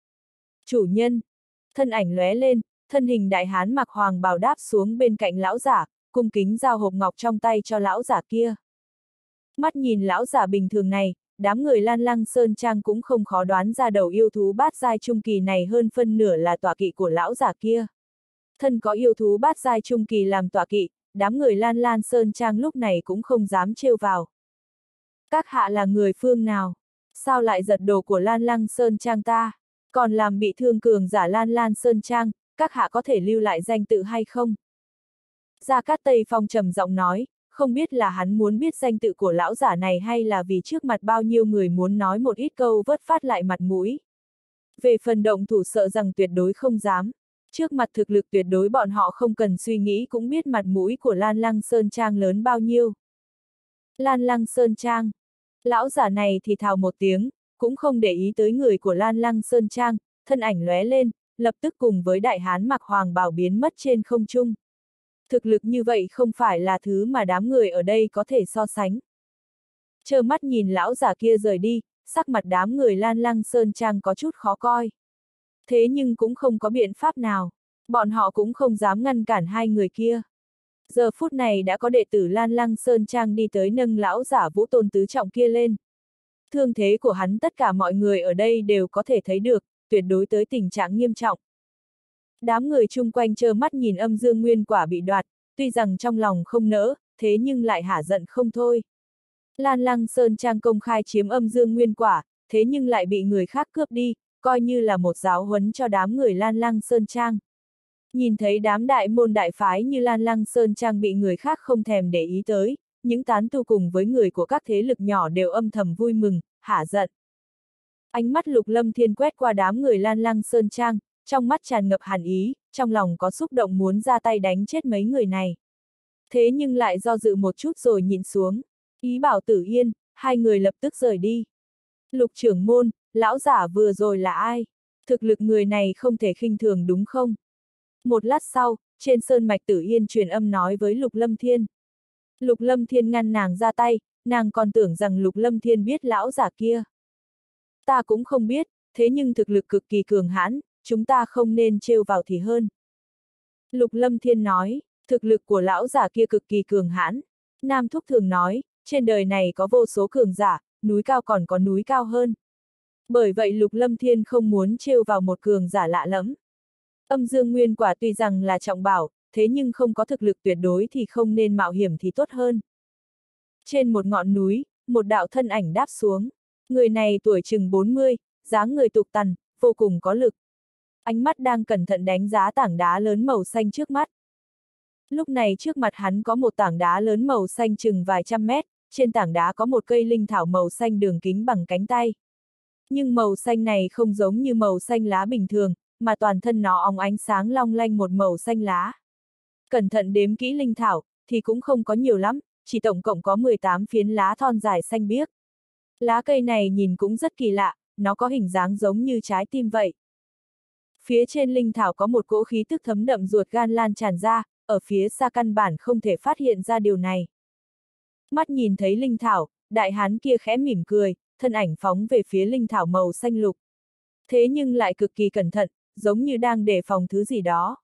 Chủ nhân! Thân ảnh lóe lên, thân hình đại hán mặc hoàng bào đáp xuống bên cạnh lão giả, cung kính giao hộp ngọc trong tay cho lão giả kia. Mắt nhìn lão giả bình thường này, đám người Lan Lăng Sơn Trang cũng không khó đoán ra đầu yêu thú bát giai trung kỳ này hơn phân nửa là tọa kỵ của lão giả kia. thân có yêu thú bát giai trung kỳ làm tọa kỵ, đám người Lan Lan Sơn Trang lúc này cũng không dám trêu vào. Các hạ là người phương nào? Sao lại giật đồ của Lan Lan Sơn Trang ta? Còn làm bị thương cường giả Lan Lan Sơn Trang, các hạ có thể lưu lại danh tự hay không? Gia Cát Tây Phong trầm giọng nói, không biết là hắn muốn biết danh tự của lão giả này hay là vì trước mặt bao nhiêu người muốn nói một ít câu vớt phát lại mặt mũi. Về phần động thủ sợ rằng tuyệt đối không dám. Trước mặt thực lực tuyệt đối bọn họ không cần suy nghĩ cũng biết mặt mũi của Lan Lăng Sơn Trang lớn bao nhiêu. Lan Lăng Sơn Trang. Lão giả này thì thào một tiếng, cũng không để ý tới người của Lan Lăng Sơn Trang, thân ảnh lóe lên, lập tức cùng với đại hán mặc hoàng bào biến mất trên không trung. Thực lực như vậy không phải là thứ mà đám người ở đây có thể so sánh. Trơ mắt nhìn lão giả kia rời đi, sắc mặt đám người Lan Lăng Sơn Trang có chút khó coi. Thế nhưng cũng không có biện pháp nào, bọn họ cũng không dám ngăn cản hai người kia. Giờ phút này đã có đệ tử Lan Lăng Sơn Trang đi tới nâng lão giả Vũ Tôn tứ trọng kia lên. Thương thế của hắn tất cả mọi người ở đây đều có thể thấy được, tuyệt đối tới tình trạng nghiêm trọng. Đám người chung quanh trơ mắt nhìn âm dương nguyên quả bị đoạt, tuy rằng trong lòng không nỡ, thế nhưng lại hả giận không thôi. Lan Lăng Sơn Trang công khai chiếm âm dương nguyên quả, thế nhưng lại bị người khác cướp đi, coi như là một giáo huấn cho đám người Lan Lăng Sơn Trang. Nhìn thấy đám đại môn đại phái như Lan Lăng Sơn Trang bị người khác không thèm để ý tới, những tán tu cùng với người của các thế lực nhỏ đều âm thầm vui mừng, hả giận. Ánh mắt Lục Lâm Thiên quét qua đám người Lan Lăng Sơn Trang, trong mắt tràn ngập hàn ý, trong lòng có xúc động muốn ra tay đánh chết mấy người này. Thế nhưng lại do dự một chút rồi nhìn xuống, ý bảo Tử Yên, hai người lập tức rời đi. Lục trưởng môn, lão giả vừa rồi là ai? Thực lực người này không thể khinh thường đúng không? Một lát sau, trên sơn mạch Tử Yên truyền âm nói với Lục Lâm Thiên. Lục Lâm Thiên ngăn nàng ra tay, nàng còn tưởng rằng Lục Lâm Thiên biết lão giả kia. Ta cũng không biết, thế nhưng thực lực cực kỳ cường hãn, chúng ta không nên trêu vào thì hơn. Lục Lâm Thiên nói, thực lực của lão giả kia cực kỳ cường hãn. Nam Thúc thường nói, trên đời này có vô số cường giả, núi cao còn có núi cao hơn. Bởi vậy Lục Lâm Thiên không muốn trêu vào một cường giả lạ lẫm. Âm dương nguyên quả tuy rằng là trọng bảo, thế nhưng không có thực lực tuyệt đối thì không nên mạo hiểm thì tốt hơn. Trên một ngọn núi, một đạo thân ảnh đáp xuống. Người này tuổi chừng bốn mươi, dáng người tục tằn, vô cùng có lực. Ánh mắt đang cẩn thận đánh giá tảng đá lớn màu xanh trước mắt. Lúc này trước mặt hắn có một tảng đá lớn màu xanh chừng vài trăm mét, trên tảng đá có một cây linh thảo màu xanh đường kính bằng cánh tay. Nhưng màu xanh này không giống như màu xanh lá bình thường, mà toàn thân nó óng ánh sáng long lanh một màu xanh lá. Cẩn thận đếm kỹ linh thảo, thì cũng không có nhiều lắm, chỉ tổng cộng có mười tám phiến lá thon dài xanh biếc. Lá cây này nhìn cũng rất kỳ lạ, nó có hình dáng giống như trái tim vậy. Phía trên linh thảo có một cỗ khí tức thấm đậm ruột gan lan tràn ra, ở phía xa căn bản không thể phát hiện ra điều này. Mắt nhìn thấy linh thảo, đại hán kia khẽ mỉm cười, thân ảnh phóng về phía linh thảo màu xanh lục. Thế nhưng lại cực kỳ cẩn thận, giống như đang đề phòng thứ gì đó.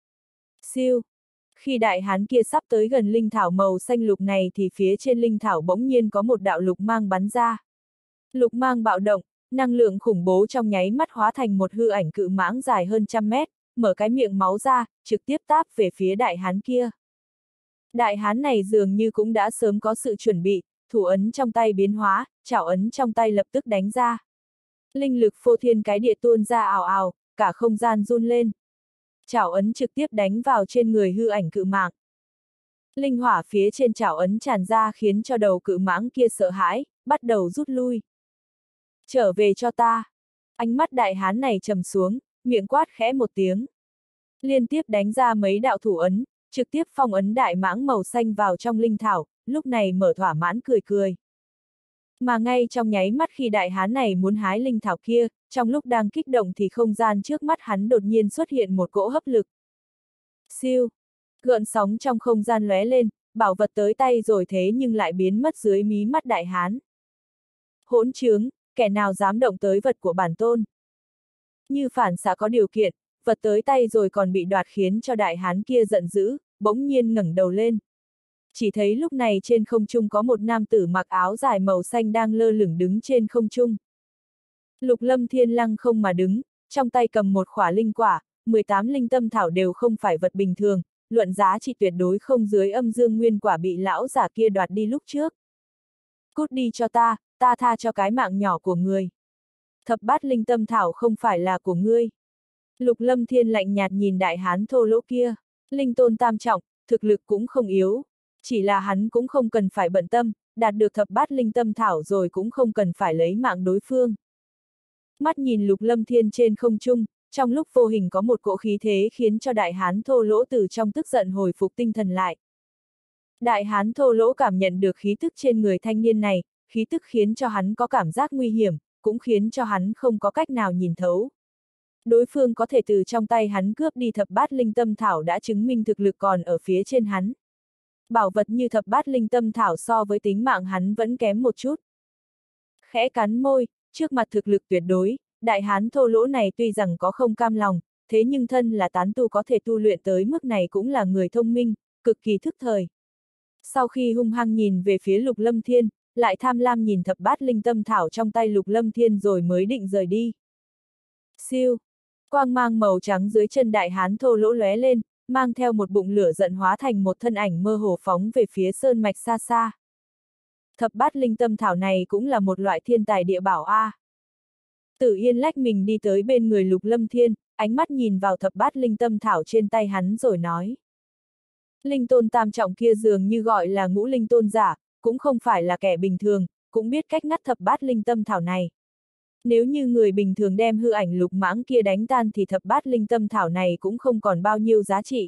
Siêu! Khi đại hán kia sắp tới gần linh thảo màu xanh lục này thì phía trên linh thảo bỗng nhiên có một đạo lục mang bắn ra. Lục mang bạo động, năng lượng khủng bố trong nháy mắt hóa thành một hư ảnh cự mãng dài hơn trăm mét, mở cái miệng máu ra, trực tiếp táp về phía đại hán kia. Đại hán này dường như cũng đã sớm có sự chuẩn bị, thủ ấn trong tay biến hóa, chảo ấn trong tay lập tức đánh ra. Linh lực phô thiên cái địa tuôn ra ào ào, cả không gian run lên. Chảo ấn trực tiếp đánh vào trên người hư ảnh cự mãng. Linh hỏa phía trên chảo ấn tràn ra khiến cho đầu cự mãng kia sợ hãi, bắt đầu rút lui. Trở về cho ta. Ánh mắt đại hán này trầm xuống, miệng quát khẽ một tiếng. Liên tiếp đánh ra mấy đạo thủ ấn, trực tiếp phong ấn đại mãng màu xanh vào trong linh thảo, lúc này mở thỏa mãn cười cười. Mà ngay trong nháy mắt khi đại hán này muốn hái linh thảo kia, trong lúc đang kích động thì không gian trước mắt hắn đột nhiên xuất hiện một cỗ hấp lực. Siêu! Gợn sóng trong không gian lóe lên, bảo vật tới tay rồi thế nhưng lại biến mất dưới mí mắt đại hán. Hỗn trướng, kẻ nào dám động tới vật của bản tôn? Như phản xạ có điều kiện, vật tới tay rồi còn bị đoạt khiến cho đại hán kia giận dữ, bỗng nhiên ngẩng đầu lên. Chỉ thấy lúc này trên không trung có một nam tử mặc áo dài màu xanh đang lơ lửng đứng trên không trung. Lục Lâm Thiên lăng không mà đứng, trong tay cầm một khỏa linh quả, mười tám linh tâm thảo đều không phải vật bình thường, luận giá trị tuyệt đối không dưới âm dương nguyên quả bị lão giả kia đoạt đi lúc trước. Cút đi cho ta, ta tha cho cái mạng nhỏ của người. Thập bát linh tâm thảo không phải là của ngươi. Lục Lâm Thiên lạnh nhạt nhìn đại hán thô lỗ kia, linh tôn tam trọng, thực lực cũng không yếu. Chỉ là hắn cũng không cần phải bận tâm, đạt được thập bát linh tâm thảo rồi cũng không cần phải lấy mạng đối phương. Mắt nhìn Lục Lâm Thiên trên không trung, trong lúc vô hình có một cỗ khí thế khiến cho đại hán thô lỗ từ trong tức giận hồi phục tinh thần lại. Đại hán thô lỗ cảm nhận được khí tức trên người thanh niên này, khí tức khiến cho hắn có cảm giác nguy hiểm, cũng khiến cho hắn không có cách nào nhìn thấu. Đối phương có thể từ trong tay hắn cướp đi thập bát linh tâm thảo đã chứng minh thực lực còn ở phía trên hắn. Bảo vật như thập bát linh tâm thảo so với tính mạng hắn vẫn kém một chút. Khẽ cắn môi, trước mặt thực lực tuyệt đối, đại hán thô lỗ này tuy rằng có không cam lòng, thế nhưng thân là tán tu có thể tu luyện tới mức này cũng là người thông minh, cực kỳ thức thời. Sau khi hung hăng nhìn về phía Lục Lâm Thiên, lại tham lam nhìn thập bát linh tâm thảo trong tay Lục Lâm Thiên rồi mới định rời đi. Siêu! Quang mang màu trắng dưới chân đại hán thô lỗ lóe lên, mang theo một bụng lửa giận hóa thành một thân ảnh mơ hồ phóng về phía sơn mạch xa xa. Thập bát linh tâm thảo này cũng là một loại thiên tài địa bảo a. À. Tử Yên lách mình đi tới bên người Lục Lâm Thiên, ánh mắt nhìn vào thập bát linh tâm thảo trên tay hắn rồi nói. Linh tôn tam trọng kia dường như gọi là ngũ linh tôn giả, cũng không phải là kẻ bình thường, cũng biết cách ngắt thập bát linh tâm thảo này. Nếu như người bình thường đem hư ảnh lục mãng kia đánh tan thì thập bát linh tâm thảo này cũng không còn bao nhiêu giá trị.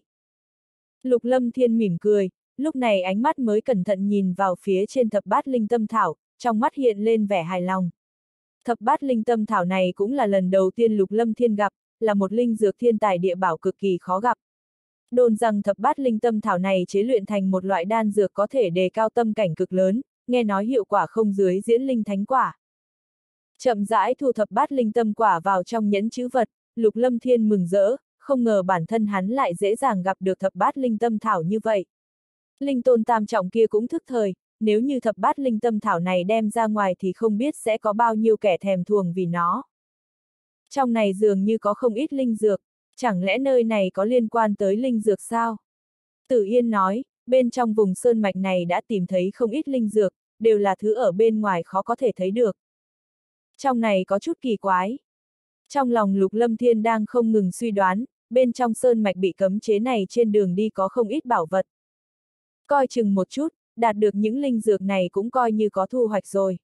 Lục Lâm Thiên mỉm cười, lúc này ánh mắt mới cẩn thận nhìn vào phía trên thập bát linh tâm thảo, trong mắt hiện lên vẻ hài lòng. Thập bát linh tâm thảo này cũng là lần đầu tiên Lục Lâm Thiên gặp, là một linh dược thiên tài địa bảo cực kỳ khó gặp. Đồn rằng thập bát linh tâm thảo này chế luyện thành một loại đan dược có thể đề cao tâm cảnh cực lớn, nghe nói hiệu quả không dưới diễn linh thánh quả. Chậm rãi thu thập bát linh tâm quả vào trong nhẫn trữ vật, Lục Lâm Thiên mừng rỡ, không ngờ bản thân hắn lại dễ dàng gặp được thập bát linh tâm thảo như vậy. Linh tôn tam trọng kia cũng thức thời, nếu như thập bát linh tâm thảo này đem ra ngoài thì không biết sẽ có bao nhiêu kẻ thèm thuồng vì nó. Trong này dường như có không ít linh dược, chẳng lẽ nơi này có liên quan tới linh dược sao? Tử Yên nói, bên trong vùng sơn mạch này đã tìm thấy không ít linh dược, đều là thứ ở bên ngoài khó có thể thấy được. Trong này có chút kỳ quái. Trong lòng Lục Lâm Thiên đang không ngừng suy đoán, bên trong sơn mạch bị cấm chế này trên đường đi có không ít bảo vật. Coi chừng một chút, đạt được những linh dược này cũng coi như có thu hoạch rồi.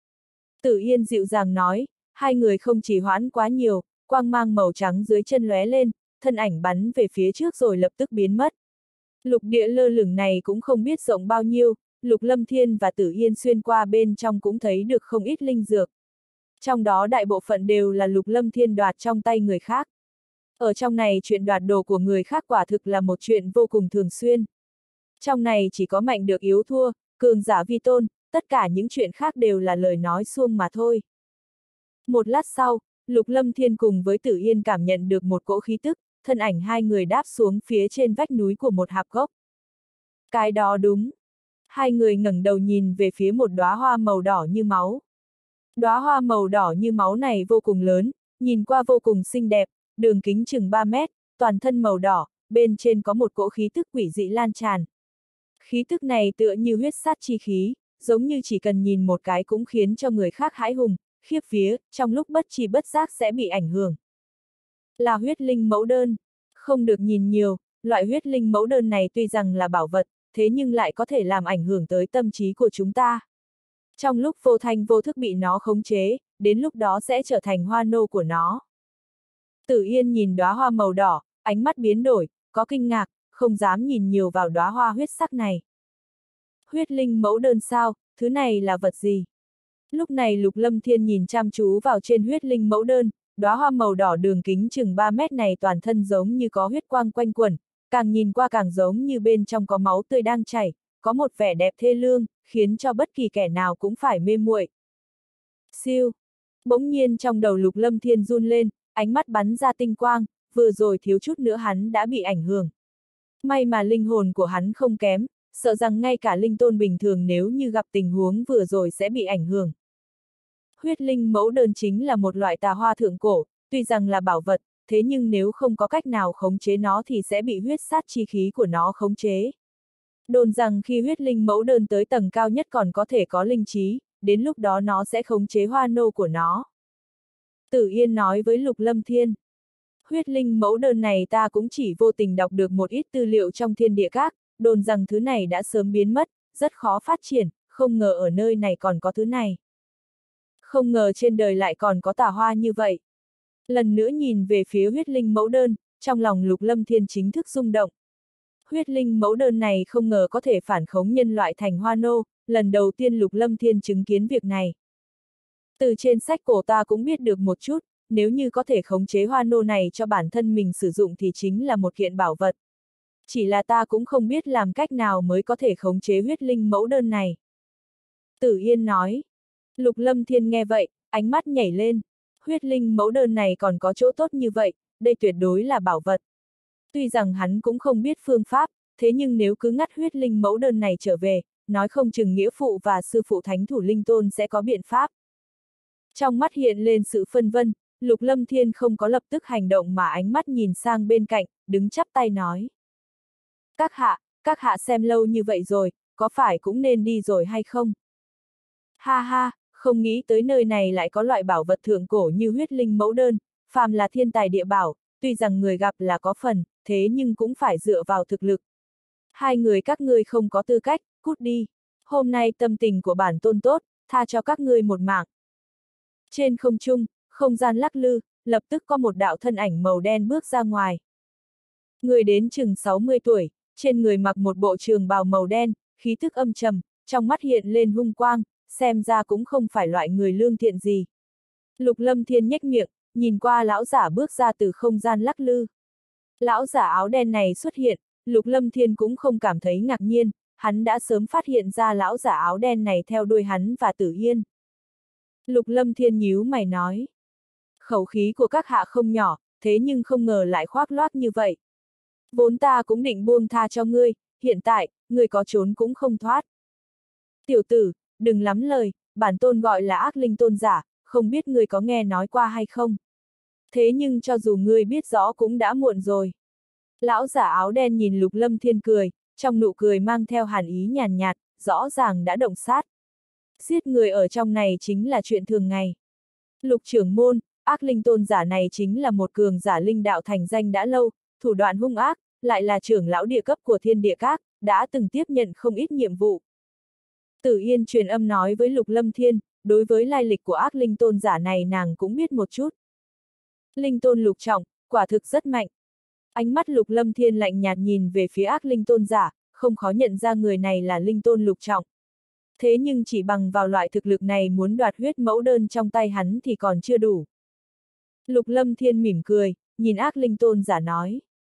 Tử Yên dịu dàng nói, hai người không trì hoãn quá nhiều, quang mang màu trắng dưới chân lóe lên, thân ảnh bắn về phía trước rồi lập tức biến mất. Lục địa lơ lửng này cũng không biết rộng bao nhiêu, Lục Lâm Thiên và Tử Yên xuyên qua bên trong cũng thấy được không ít linh dược. Trong đó đại bộ phận đều là Lục Lâm Thiên đoạt trong tay người khác. Ở trong này chuyện đoạt đồ của người khác quả thực là một chuyện vô cùng thường xuyên. Trong này chỉ có mạnh được yếu thua, cường giả vi tôn, tất cả những chuyện khác đều là lời nói suông mà thôi. Một lát sau, Lục Lâm Thiên cùng với Tử Yên cảm nhận được một cỗ khí tức, thân ảnh hai người đáp xuống phía trên vách núi của một hạp gốc. Cái đó đúng. Hai người ngẩng đầu nhìn về phía một đóa hoa màu đỏ như máu. Đóa hoa màu đỏ như máu này vô cùng lớn, nhìn qua vô cùng xinh đẹp, đường kính chừng ba mét, toàn thân màu đỏ, bên trên có một cỗ khí tức quỷ dị lan tràn. Khí tức này tựa như huyết sát chi khí, giống như chỉ cần nhìn một cái cũng khiến cho người khác hãi hùng, khiếp vía, trong lúc bất tri bất giác sẽ bị ảnh hưởng. Là huyết linh mẫu đơn. Không được nhìn nhiều, loại huyết linh mẫu đơn này tuy rằng là bảo vật, thế nhưng lại có thể làm ảnh hưởng tới tâm trí của chúng ta. Trong lúc vô thanh vô thức bị nó khống chế, đến lúc đó sẽ trở thành hoa nô của nó. Tử Yên nhìn đóa hoa màu đỏ, ánh mắt biến đổi, có kinh ngạc, không dám nhìn nhiều vào đóa hoa huyết sắc này. Huyết linh mẫu đơn sao, thứ này là vật gì? Lúc này Lục Lâm Thiên nhìn chăm chú vào trên huyết linh mẫu đơn, đóa hoa màu đỏ đường kính chừng ba mét này toàn thân giống như có huyết quang quanh quẩn, càng nhìn qua càng giống như bên trong có máu tươi đang chảy, có một vẻ đẹp thê lương, khiến cho bất kỳ kẻ nào cũng phải mê muội. Siêu! Bỗng nhiên trong đầu Lục Lâm Thiên run lên, ánh mắt bắn ra tinh quang, vừa rồi thiếu chút nữa hắn đã bị ảnh hưởng. May mà linh hồn của hắn không kém, sợ rằng ngay cả linh tôn bình thường nếu như gặp tình huống vừa rồi sẽ bị ảnh hưởng. Huyết linh mẫu đơn chính là một loại tà hoa thượng cổ, tuy rằng là bảo vật, thế nhưng nếu không có cách nào khống chế nó thì sẽ bị huyết sát chi khí của nó khống chế. Đồn rằng khi huyết linh mẫu đơn tới tầng cao nhất còn có thể có linh trí, đến lúc đó nó sẽ khống chế hoa nô của nó. Tử Yên nói với Lục Lâm Thiên. Huyết linh mẫu đơn này ta cũng chỉ vô tình đọc được một ít tư liệu trong thiên địa các, đồn rằng thứ này đã sớm biến mất, rất khó phát triển, không ngờ ở nơi này còn có thứ này. Không ngờ trên đời lại còn có tà hoa như vậy. Lần nữa nhìn về phía huyết linh mẫu đơn, trong lòng Lục Lâm Thiên chính thức rung động. Huyết linh mẫu đơn này không ngờ có thể phản khống nhân loại thành hoa nô, lần đầu tiên Lục Lâm Thiên chứng kiến việc này. Từ trên sách cổ ta cũng biết được một chút, nếu như có thể khống chế hoa nô này cho bản thân mình sử dụng thì chính là một kiện bảo vật. Chỉ là ta cũng không biết làm cách nào mới có thể khống chế huyết linh mẫu đơn này. Tử Yên nói. Lục Lâm Thiên nghe vậy, ánh mắt nhảy lên. Huyết linh mẫu đơn này còn có chỗ tốt như vậy, đây tuyệt đối là bảo vật. Tuy rằng hắn cũng không biết phương pháp, thế nhưng nếu cứ ngắt huyết linh mẫu đơn này trở về, nói không chừng nghĩa phụ và sư phụ thánh thủ linh tôn sẽ có biện pháp. Trong mắt hiện lên sự phân vân, Lục Lâm Thiên không có lập tức hành động mà ánh mắt nhìn sang bên cạnh, đứng chắp tay nói. Các hạ, các hạ xem lâu như vậy rồi, có phải cũng nên đi rồi hay không? Ha ha, không nghĩ tới nơi này lại có loại bảo vật thượng cổ như huyết linh mẫu đơn, phàm là thiên tài địa bảo, tuy rằng người gặp là có phần, thế nhưng cũng phải dựa vào thực lực. Hai người các ngươi không có tư cách, cút đi. Hôm nay tâm tình của bản tôn tốt, tha cho các ngươi một mạng. Trên không trung, không gian lắc lư, lập tức có một đạo thân ảnh màu đen bước ra ngoài. Người đến chừng sáu mươi tuổi, trên người mặc một bộ trường bào màu đen, khí thức âm trầm, trong mắt hiện lên hung quang, xem ra cũng không phải loại người lương thiện gì. Lục Lâm Thiên nhếch miệng, nhìn qua lão giả bước ra từ không gian lắc lư. Lão giả áo đen này xuất hiện, Lục Lâm Thiên cũng không cảm thấy ngạc nhiên, hắn đã sớm phát hiện ra lão giả áo đen này theo đuôi hắn và Tử Yên. Lục Lâm Thiên nhíu mày nói. Khẩu khí của các hạ không nhỏ, thế nhưng không ngờ lại khoác loác như vậy. Vốn ta cũng định buông tha cho ngươi, hiện tại, ngươi có trốn cũng không thoát. Tiểu tử, đừng lắm lời, bản tôn gọi là ác linh tôn giả, không biết ngươi có nghe nói qua hay không. Thế nhưng cho dù ngươi biết rõ cũng đã muộn rồi. Lão giả áo đen nhìn Lục Lâm Thiên cười, trong nụ cười mang theo hàn ý nhàn nhạt, rõ ràng đã động sát. Giết người ở trong này chính là chuyện thường ngày. Lục trưởng môn, ác linh tôn giả này chính là một cường giả linh đạo thành danh đã lâu, thủ đoạn hung ác, lại là trưởng lão địa cấp của thiên địa các, đã từng tiếp nhận không ít nhiệm vụ. Tử Yên truyền âm nói với Lục Lâm Thiên, đối với lai lịch của ác linh tôn giả này nàng cũng biết một chút. Linh tôn lục trọng, quả thực rất mạnh. Ánh mắt Lục Lâm Thiên lạnh nhạt nhìn về phía ác linh tôn giả, không khó nhận ra người này là linh tôn lục trọng. Thế nhưng chỉ bằng vào loại thực lực này muốn đoạt huyết mẫu đơn trong tay hắn thì còn chưa đủ. Lục Lâm Thiên mỉm cười, nhìn ác linh tôn giả nói.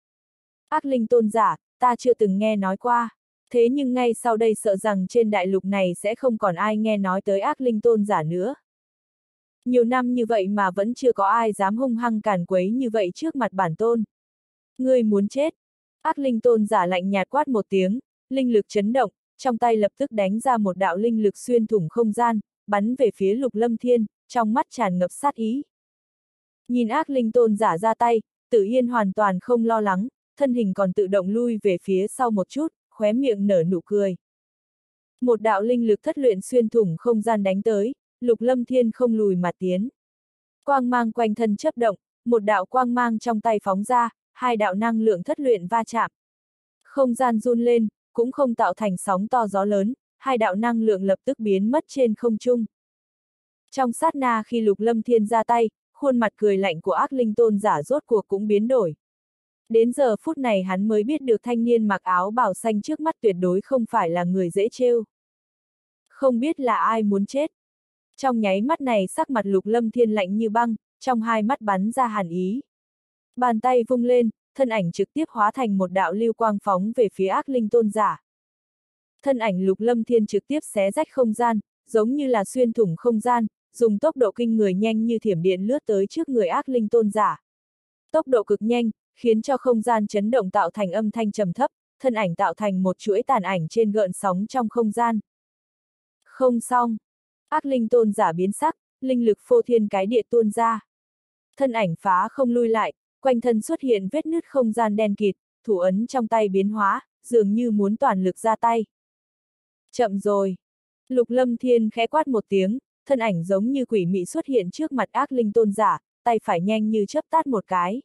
Ác linh tôn giả, ta chưa từng nghe nói qua. Thế nhưng ngay sau đây sợ rằng trên đại lục này sẽ không còn ai nghe nói tới ác linh tôn giả nữa. Nhiều năm như vậy mà vẫn chưa có ai dám hung hăng càn quấy như vậy trước mặt bản tôn. Ngươi muốn chết. Ác linh tôn giả lạnh nhạt quát một tiếng, linh lực chấn động, trong tay lập tức đánh ra một đạo linh lực xuyên thủng không gian, bắn về phía Lục Lâm Thiên, trong mắt tràn ngập sát ý. Nhìn ác linh tôn giả ra tay, Tử Yên hoàn toàn không lo lắng, thân hình còn tự động lui về phía sau một chút, khóe miệng nở nụ cười. Một đạo linh lực thất luyện xuyên thủng không gian đánh tới, Lục Lâm Thiên không lùi mà tiến. Quang mang quanh thân chớp động, một đạo quang mang trong tay phóng ra, hai đạo năng lượng thất luyện va chạm. Không gian run lên, cũng không tạo thành sóng to gió lớn, hai đạo năng lượng lập tức biến mất trên không trung. Trong sát na khi Lục Lâm Thiên ra tay, khuôn mặt cười lạnh của ác linh tôn giả rốt cuộc cũng biến đổi. Đến giờ phút này hắn mới biết được thanh niên mặc áo bào xanh trước mắt tuyệt đối không phải là người dễ trêu. Không biết là ai muốn chết. Trong nháy mắt này sắc mặt Lục Lâm Thiên lạnh như băng, trong hai mắt bắn ra hàn ý. Bàn tay vung lên, thân ảnh trực tiếp hóa thành một đạo lưu quang phóng về phía ác linh tôn giả. Thân ảnh Lục Lâm Thiên trực tiếp xé rách không gian, giống như là xuyên thủng không gian, dùng tốc độ kinh người nhanh như thiểm điện lướt tới trước người ác linh tôn giả. Tốc độ cực nhanh, khiến cho không gian chấn động tạo thành âm thanh trầm thấp, thân ảnh tạo thành một chuỗi tàn ảnh trên gợn sóng trong không gian. Không xong. Ác linh tôn giả biến sắc, linh lực phô thiên cái địa tuôn ra. Thân ảnh phá không lui lại, quanh thân xuất hiện vết nứt không gian đen kịt, thủ ấn trong tay biến hóa, dường như muốn toàn lực ra tay. Chậm rồi. Lục Lâm Thiên khẽ quát một tiếng, thân ảnh giống như quỷ mị xuất hiện trước mặt ác linh tôn giả, tay phải nhanh như chớp tát một cái.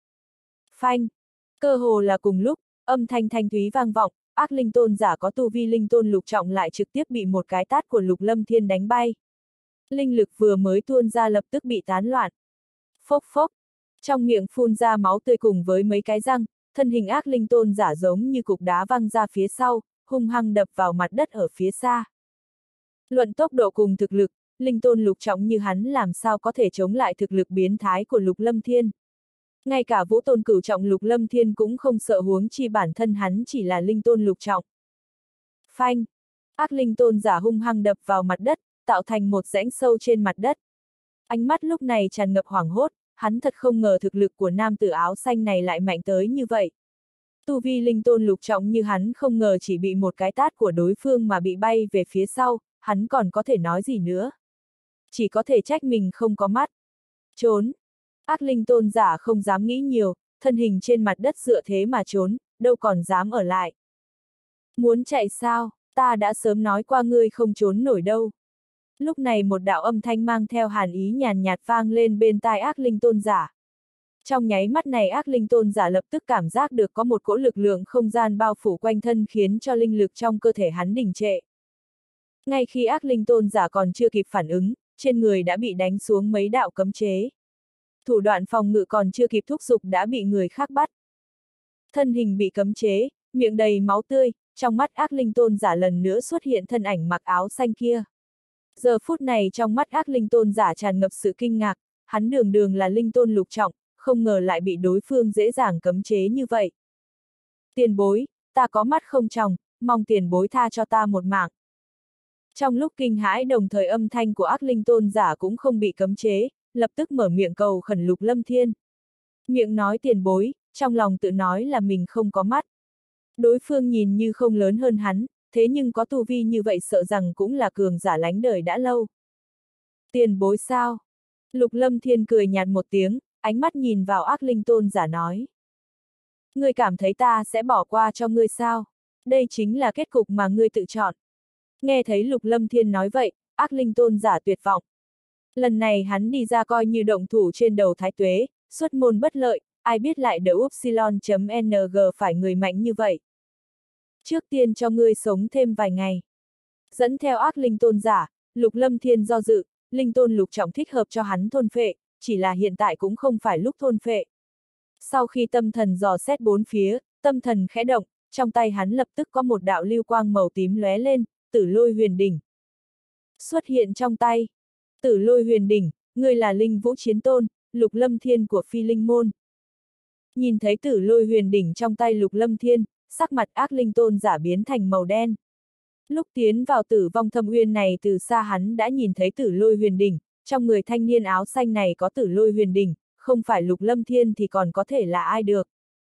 Phanh. Cơ hồ là cùng lúc, âm thanh thanh thúy vang vọng, ác linh tôn giả có tu vi linh tôn lục trọng lại trực tiếp bị một cái tát của Lục Lâm Thiên đánh bay. Linh lực vừa mới tuôn ra lập tức bị tán loạn. Phốc phốc. Trong miệng phun ra máu tươi cùng với mấy cái răng, thân hình ác linh tôn giả giống như cục đá văng ra phía sau, hung hăng đập vào mặt đất ở phía xa. Luận tốc độ cùng thực lực, linh tôn lục trọng như hắn làm sao có thể chống lại thực lực biến thái của Lục Lâm Thiên. Ngay cả vũ tôn cửu trọng Lục Lâm Thiên cũng không sợ, huống chi bản thân hắn chỉ là linh tôn lục trọng. Phanh! Ác linh tôn giả hung hăng đập vào mặt đất, tạo thành một rãnh sâu trên mặt đất. Ánh mắt lúc này tràn ngập hoảng hốt, hắn thật không ngờ thực lực của nam tử áo xanh này lại mạnh tới như vậy. Tu vi linh tôn lục trọng như hắn không ngờ chỉ bị một cái tát của đối phương mà bị bay về phía sau, hắn còn có thể nói gì nữa. Chỉ có thể trách mình không có mắt. Trốn! Ác linh tôn giả không dám nghĩ nhiều, thân hình trên mặt đất dựa thế mà trốn, đâu còn dám ở lại. Muốn chạy sao, ta đã sớm nói qua ngươi không trốn nổi đâu. Lúc này một đạo âm thanh mang theo hàn ý nhàn nhạt vang lên bên tai ác linh tôn giả. Trong nháy mắt này ác linh tôn giả lập tức cảm giác được có một cỗ lực lượng không gian bao phủ quanh thân khiến cho linh lực trong cơ thể hắn đình trệ. Ngay khi ác linh tôn giả còn chưa kịp phản ứng, trên người đã bị đánh xuống mấy đạo cấm chế. Thủ đoạn phòng ngự còn chưa kịp thúc giục đã bị người khác bắt. Thân hình bị cấm chế, miệng đầy máu tươi, trong mắt ác linh tôn giả lần nữa xuất hiện thân ảnh mặc áo xanh kia. Giờ phút này trong mắt ác linh tôn giả tràn ngập sự kinh ngạc, hắn đường đường là linh tôn lục trọng, không ngờ lại bị đối phương dễ dàng cấm chế như vậy. Tiền bối, ta có mắt không tròng, mong tiền bối tha cho ta một mạng. Trong lúc kinh hãi đồng thời âm thanh của ác linh tôn giả cũng không bị cấm chế, lập tức mở miệng cầu khẩn Lục Lâm Thiên. Miệng nói tiền bối, trong lòng tự nói là mình không có mắt. Đối phương nhìn như không lớn hơn hắn, thế nhưng có tu vi như vậy sợ rằng cũng là cường giả lánh đời đã lâu. Tiền bối sao? Lục Lâm Thiên cười nhạt một tiếng, ánh mắt nhìn vào ác linh tôn giả nói. Ngươi cảm thấy ta sẽ bỏ qua cho ngươi sao? Đây chính là kết cục mà ngươi tự chọn. Nghe thấy Lục Lâm Thiên nói vậy, ác linh tôn giả tuyệt vọng. Lần này hắn đi ra coi như động thủ trên đầu thái tuế, xuất môn bất lợi, ai biết lại đỡ upsilon.ng phải người mạnh như vậy. Trước tiên cho ngươi sống thêm vài ngày. Dẫn theo ác linh tôn giả, Lục Lâm Thiên do dự, linh tôn lục trọng thích hợp cho hắn thôn phệ, chỉ là hiện tại cũng không phải lúc thôn phệ. Sau khi tâm thần dò xét bốn phía, tâm thần khẽ động, trong tay hắn lập tức có một đạo lưu quang màu tím lóe lên, Tử Lôi Huyền Đỉnh. Xuất hiện trong tay. Tử Lôi Huyền Đỉnh, ngươi là linh vũ chiến tôn, Lục Lâm Thiên của Phi Linh Môn. Nhìn thấy Tử Lôi Huyền Đỉnh trong tay Lục Lâm Thiên, sắc mặt ác linh tôn giả biến thành màu đen. Lúc tiến vào Tử Vong Thâm Uyên này từ xa hắn đã nhìn thấy Tử Lôi Huyền Đỉnh, trong người thanh niên áo xanh này có Tử Lôi Huyền Đỉnh, không phải Lục Lâm Thiên thì còn có thể là ai được.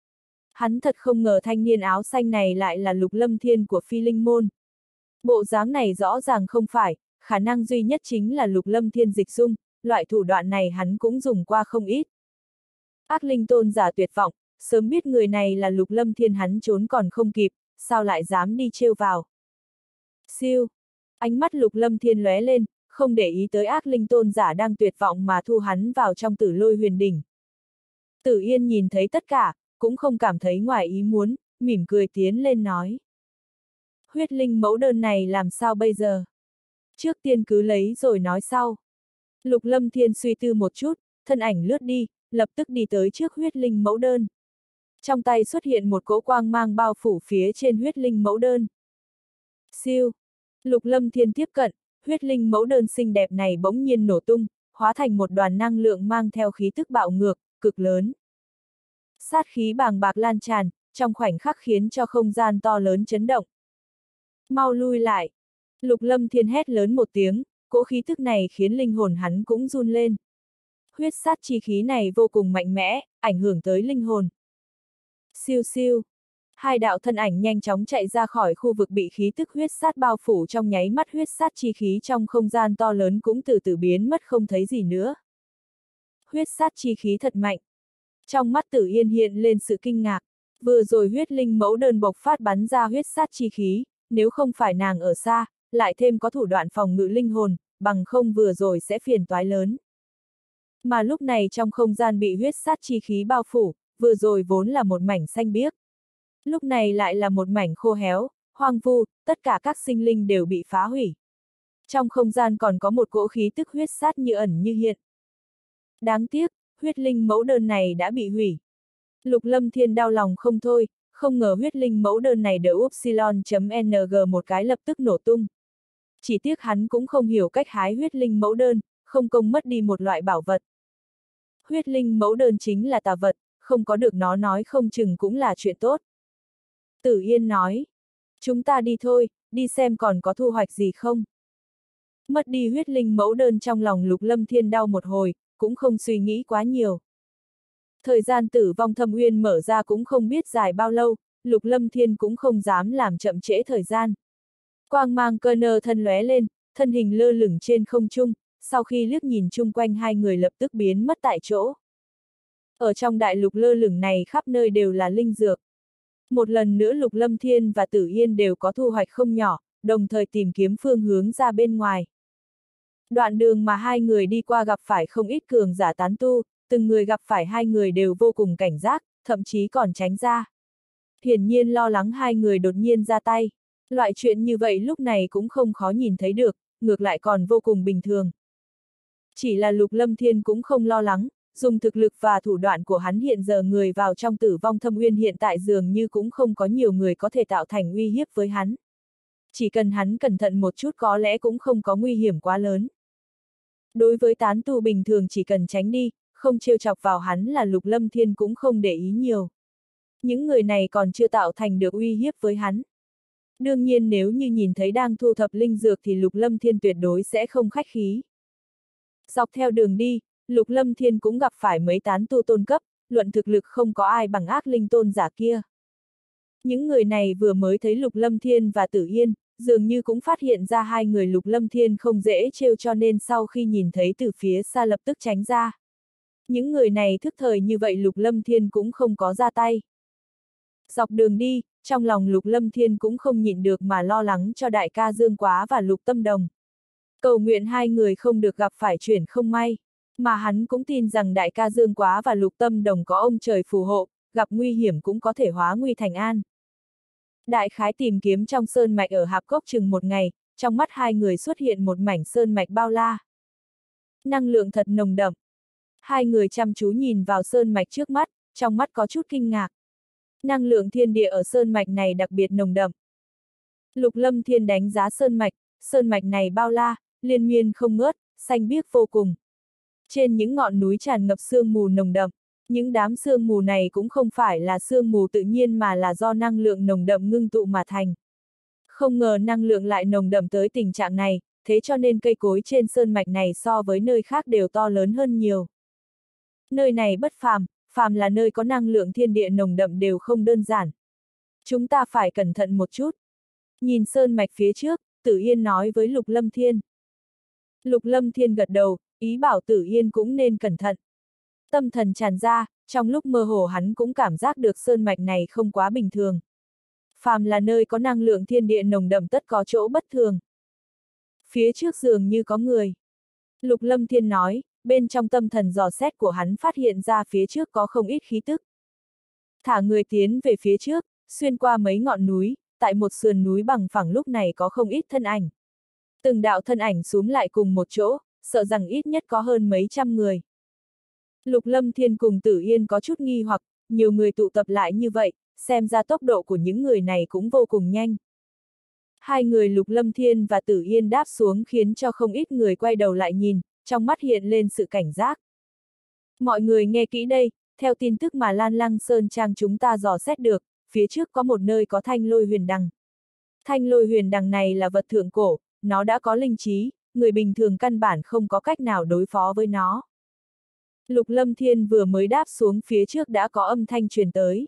Hắn thật không ngờ thanh niên áo xanh này lại là Lục Lâm Thiên của Phi Linh Môn. Bộ dáng này rõ ràng không phải, khả năng duy nhất chính là Lục Lâm Thiên dịch dung, loại thủ đoạn này hắn cũng dùng qua không ít. Ác linh tôn giả tuyệt vọng, sớm biết người này là Lục Lâm Thiên hắn trốn còn không kịp, sao lại dám đi trêu vào. Siêu! Ánh mắt Lục Lâm Thiên lóe lên, không để ý tới ác linh tôn giả đang tuyệt vọng mà thu hắn vào trong Tử Lôi Huyền Đỉnh. Tử Yên nhìn thấy tất cả, cũng không cảm thấy ngoài ý muốn, mỉm cười tiến lên nói. Huyết linh mẫu đơn này làm sao bây giờ? Trước tiên cứ lấy rồi nói sau. Lục Lâm Thiên suy tư một chút, thân ảnh lướt đi, lập tức đi tới trước huyết linh mẫu đơn. Trong tay xuất hiện một cỗ quang mang bao phủ phía trên huyết linh mẫu đơn. Siêu! Lục Lâm Thiên tiếp cận, huyết linh mẫu đơn xinh đẹp này bỗng nhiên nổ tung, hóa thành một đoàn năng lượng mang theo khí tức bạo ngược, cực lớn. Sát khí bàng bạc lan tràn, trong khoảnh khắc khiến cho không gian to lớn chấn động. Mau lui lại! Lục Lâm Thiên hét lớn một tiếng, cỗ khí tức này khiến linh hồn hắn cũng run lên. Huyết sát chi khí này vô cùng mạnh mẽ, ảnh hưởng tới linh hồn. Siêu siêu! Hai đạo thân ảnh nhanh chóng chạy ra khỏi khu vực bị khí tức huyết sát bao phủ, trong nháy mắt huyết sát chi khí trong không gian to lớn cũng từ từ biến mất không thấy gì nữa. Huyết sát chi khí thật mạnh. Trong mắt Tử Yên hiện lên sự kinh ngạc. Vừa rồi huyết linh mẫu đơn bộc phát bắn ra huyết sát chi khí, nếu không phải nàng ở xa, lại thêm có thủ đoạn phòng ngự linh hồn, bằng không vừa rồi sẽ phiền toái lớn. Mà lúc này trong không gian bị huyết sát chi khí bao phủ, vừa rồi vốn là một mảnh xanh biếc. Lúc này lại là một mảnh khô héo, hoang vu, tất cả các sinh linh đều bị phá hủy. Trong không gian còn có một cỗ khí tức huyết sát như ẩn như hiện. Đáng tiếc, huyết linh mẫu đơn này đã bị hủy. Lục Lâm Thiên đau lòng không thôi, không ngờ huyết linh mẫu đơn này đỡ upsilon.ng một cái lập tức nổ tung. Chỉ tiếc hắn cũng không hiểu cách hái huyết linh mẫu đơn, không công mất đi một loại bảo vật. Huyết linh mẫu đơn chính là tà vật, không có được nó nói không chừng cũng là chuyện tốt. Tử Yên nói, chúng ta đi thôi, đi xem còn có thu hoạch gì không. Mất đi huyết linh mẫu đơn trong lòng Lục Lâm Thiên đau một hồi, cũng không suy nghĩ quá nhiều. Thời gian tử vong thâm uyên mở ra cũng không biết dài bao lâu, Lục Lâm Thiên cũng không dám làm chậm trễ thời gian. Quang mang cơ nơ thân lóe lên, thân hình lơ lửng trên không trung, sau khi liếc nhìn chung quanh hai người lập tức biến mất tại chỗ. Ở trong đại lục lơ lửng này khắp nơi đều là linh dược. Một lần nữa Lục Lâm Thiên và Tử Yên đều có thu hoạch không nhỏ, đồng thời tìm kiếm phương hướng ra bên ngoài. Đoạn đường mà hai người đi qua gặp phải không ít cường giả tán tu, từng người gặp phải hai người đều vô cùng cảnh giác, thậm chí còn tránh ra. Hiển nhiên lo lắng hai người đột nhiên ra tay. Loại chuyện như vậy lúc này cũng không khó nhìn thấy được, ngược lại còn vô cùng bình thường. Chỉ là Lục Lâm Thiên cũng không lo lắng, dùng thực lực và thủ đoạn của hắn hiện giờ người vào trong tử vong thâm uyên hiện tại dường như cũng không có nhiều người có thể tạo thành uy hiếp với hắn. Chỉ cần hắn cẩn thận một chút có lẽ cũng không có nguy hiểm quá lớn. Đối với tán tu bình thường chỉ cần tránh đi, không trêu chọc vào hắn là Lục Lâm Thiên cũng không để ý nhiều. Những người này còn chưa tạo thành được uy hiếp với hắn. Đương nhiên nếu như nhìn thấy đang thu thập linh dược thì Lục Lâm Thiên tuyệt đối sẽ không khách khí. Dọc theo đường đi, Lục Lâm Thiên cũng gặp phải mấy tán tu tôn cấp, luận thực lực không có ai bằng ác linh tôn giả kia. Những người này vừa mới thấy Lục Lâm Thiên và Tử Yên, dường như cũng phát hiện ra hai người Lục Lâm Thiên không dễ trêu cho nên sau khi nhìn thấy từ phía xa lập tức tránh ra. Những người này thức thời như vậy Lục Lâm Thiên cũng không có ra tay. Dọc đường đi, trong lòng Lục Lâm Thiên cũng không nhịn được mà lo lắng cho đại ca Dương Quá và Lục Tâm Đồng. Cầu nguyện hai người không được gặp phải chuyện không may, mà hắn cũng tin rằng đại ca Dương Quá và Lục Tâm Đồng có ông trời phù hộ, gặp nguy hiểm cũng có thể hóa nguy thành an. Đại khái tìm kiếm trong sơn mạch ở Hạp Cốc chừng một ngày, trong mắt hai người xuất hiện một mảnh sơn mạch bao la. Năng lượng thật nồng đậm. Hai người chăm chú nhìn vào sơn mạch trước mắt, trong mắt có chút kinh ngạc. Năng lượng thiên địa ở sơn mạch này đặc biệt nồng đậm. Lục Lâm Thiên đánh giá sơn mạch, sơn mạch này bao la, liên miên không ngớt, xanh biếc vô cùng. Trên những ngọn núi tràn ngập sương mù nồng đậm, những đám sương mù này cũng không phải là sương mù tự nhiên mà là do năng lượng nồng đậm ngưng tụ mà thành. Không ngờ năng lượng lại nồng đậm tới tình trạng này, thế cho nên cây cối trên sơn mạch này so với nơi khác đều to lớn hơn nhiều. Nơi này bất phàm, phàm là nơi có năng lượng thiên địa nồng đậm đều không đơn giản. Chúng ta phải cẩn thận một chút. Nhìn sơn mạch phía trước, Tử Yên nói với Lục Lâm Thiên. Lục Lâm Thiên gật đầu, ý bảo Tử Yên cũng nên cẩn thận. Tâm thần tràn ra, trong lúc mơ hồ hắn cũng cảm giác được sơn mạch này không quá bình thường. Phàm là nơi có năng lượng thiên địa nồng đậm tất có chỗ bất thường. Phía trước dường như có người. Lục Lâm Thiên nói, bên trong tâm thần dò xét của hắn phát hiện ra phía trước có không ít khí tức. Thả người tiến về phía trước, xuyên qua mấy ngọn núi, tại một sườn núi bằng phẳng lúc này có không ít thân ảnh. Từng đạo thân ảnh xúm lại cùng một chỗ, sợ rằng ít nhất có hơn mấy trăm người. Lục Lâm Thiên cùng Tử Yên có chút nghi hoặc, nhiều người tụ tập lại như vậy, xem ra tốc độ của những người này cũng vô cùng nhanh. Hai người Lục Lâm Thiên và Tử Yên đáp xuống khiến cho không ít người quay đầu lại nhìn, trong mắt hiện lên sự cảnh giác. Mọi người nghe kỹ đây, theo tin tức mà Lan Lăng Sơn Trang chúng ta dò xét được, phía trước có một nơi có thanh lôi huyền đằng. Thanh lôi huyền đằng này là vật thượng cổ, nó đã có linh trí, người bình thường căn bản không có cách nào đối phó với nó. Lục Lâm Thiên vừa mới đáp xuống phía trước đã có âm thanh truyền tới.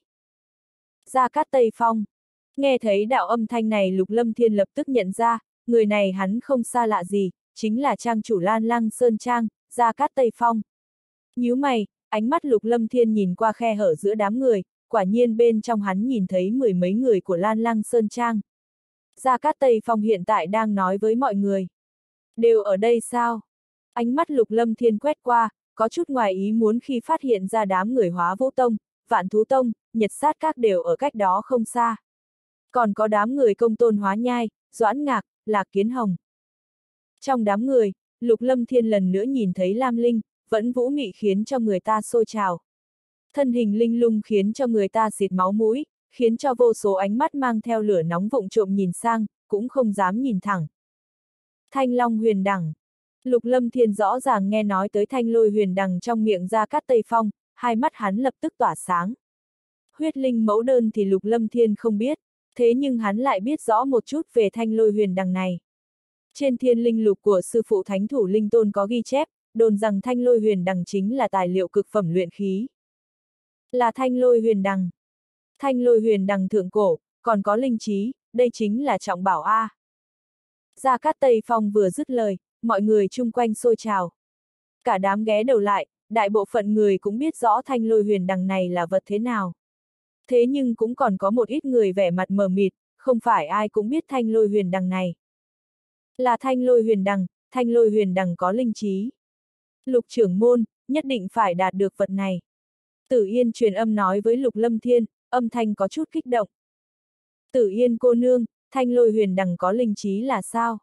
Gia Cát Tây Phong. Nghe thấy đạo âm thanh này Lục Lâm Thiên lập tức nhận ra, người này hắn không xa lạ gì, chính là trang chủ Lan Lăng Sơn Trang, Gia Cát Tây Phong. Nhíu mày, ánh mắt Lục Lâm Thiên nhìn qua khe hở giữa đám người, quả nhiên bên trong hắn nhìn thấy mười mấy người của Lan Lăng Sơn Trang. Gia Cát Tây Phong hiện tại đang nói với mọi người. Đều ở đây sao? Ánh mắt Lục Lâm Thiên quét qua, có chút ngoài ý muốn khi phát hiện ra đám người Hóa Vũ Tông, Vạn Thú Tông, Nhật Sát Các đều ở cách đó không xa. Còn có đám người Công Tôn Hóa Nhai, Doãn Ngạc, Lạc Kiến Hồng. Trong đám người, Lục Lâm Thiên lần nữa nhìn thấy Lam Linh, vẫn vũ mị khiến cho người ta sôi trào. Thân hình linh lung khiến cho người ta xịt máu mũi, khiến cho vô số ánh mắt mang theo lửa nóng vụng trộm nhìn sang, cũng không dám nhìn thẳng. Thanh Long Huyền Đằng. Lục Lâm Thiên rõ ràng nghe nói tới Thanh Lôi Huyền Đằng trong miệng Gia Cát Tây Phong, hai mắt hắn lập tức tỏa sáng. Huyết linh mẫu đơn thì Lục Lâm Thiên không biết, thế nhưng hắn lại biết rõ một chút về Thanh Lôi Huyền Đằng này. Trên thiên linh lục của sư phụ Thánh Thủ Linh Tôn có ghi chép, đồn rằng Thanh Lôi Huyền Đằng chính là tài liệu cực phẩm luyện khí. Là Thanh Lôi Huyền Đằng. Thanh Lôi Huyền Đằng thượng cổ, còn có linh trí, đây chính là trọng bảo A. Gia Cát Tây Phong vừa dứt lời, mọi người chung quanh xôi trào. Cả đám ghé đầu lại, đại bộ phận người cũng biết rõ Thanh Lôi Huyền Đằng này là vật thế nào. Thế nhưng cũng còn có một ít người vẻ mặt mờ mịt, không phải ai cũng biết Thanh Lôi Huyền Đằng này. Là Thanh Lôi Huyền Đằng, Thanh Lôi Huyền Đằng có linh trí. Lục trưởng môn, nhất định phải đạt được vật này. Tử Yên truyền âm nói với Lục Lâm Thiên, âm thanh có chút kích động. Tử Yên cô nương, Thanh Lôi Huyền Đằng có linh trí là sao?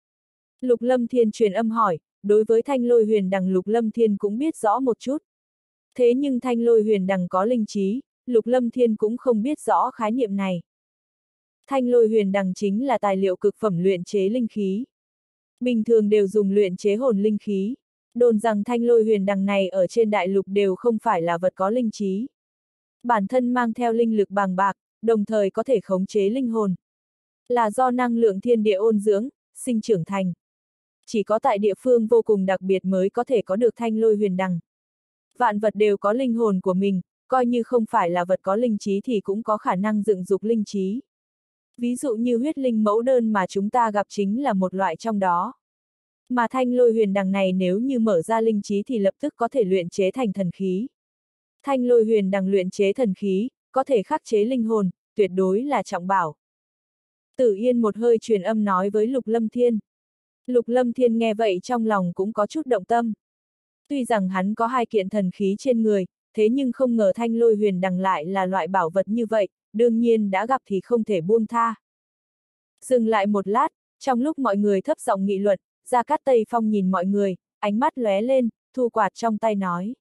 Lục Lâm Thiên truyền âm hỏi, đối với Thanh Lôi Huyền Đằng Lục Lâm Thiên cũng biết rõ một chút. Thế nhưng Thanh Lôi Huyền Đằng có linh trí, Lục Lâm Thiên cũng không biết rõ khái niệm này. Thanh Lôi Huyền Đằng chính là tài liệu cực phẩm luyện chế linh khí. Bình thường đều dùng luyện chế hồn linh khí. Đồn rằng Thanh Lôi Huyền Đằng này ở trên đại lục đều không phải là vật có linh trí. Bản thân mang theo linh lực bàng bạc, đồng thời có thể khống chế linh hồn. Là do năng lượng thiên địa ôn dưỡng, sinh trưởng thành. Chỉ có tại địa phương vô cùng đặc biệt mới có thể có được Thanh Lôi Huyền Đằng. Vạn vật đều có linh hồn của mình, coi như không phải là vật có linh trí thì cũng có khả năng dựng dục linh trí. Ví dụ như huyết linh mẫu đơn mà chúng ta gặp chính là một loại trong đó. Mà Thanh Lôi Huyền Đằng này nếu như mở ra linh trí thì lập tức có thể luyện chế thành thần khí. Thanh Lôi Huyền Đằng luyện chế thần khí, có thể khắc chế linh hồn, tuyệt đối là trọng bảo. Tử Yên một hơi truyền âm nói với Lục Lâm Thiên. Lục Lâm Thiên nghe vậy trong lòng cũng có chút động tâm. Tuy rằng hắn có hai kiện thần khí trên người, thế nhưng không ngờ Thanh Lôi Huyền Đằng lại là loại bảo vật như vậy, đương nhiên đã gặp thì không thể buông tha. Dừng lại một lát, trong lúc mọi người thấp giọng nghị luận, Gia Cát Tây Phong nhìn mọi người, ánh mắt lóe lên, thu quạt trong tay nói.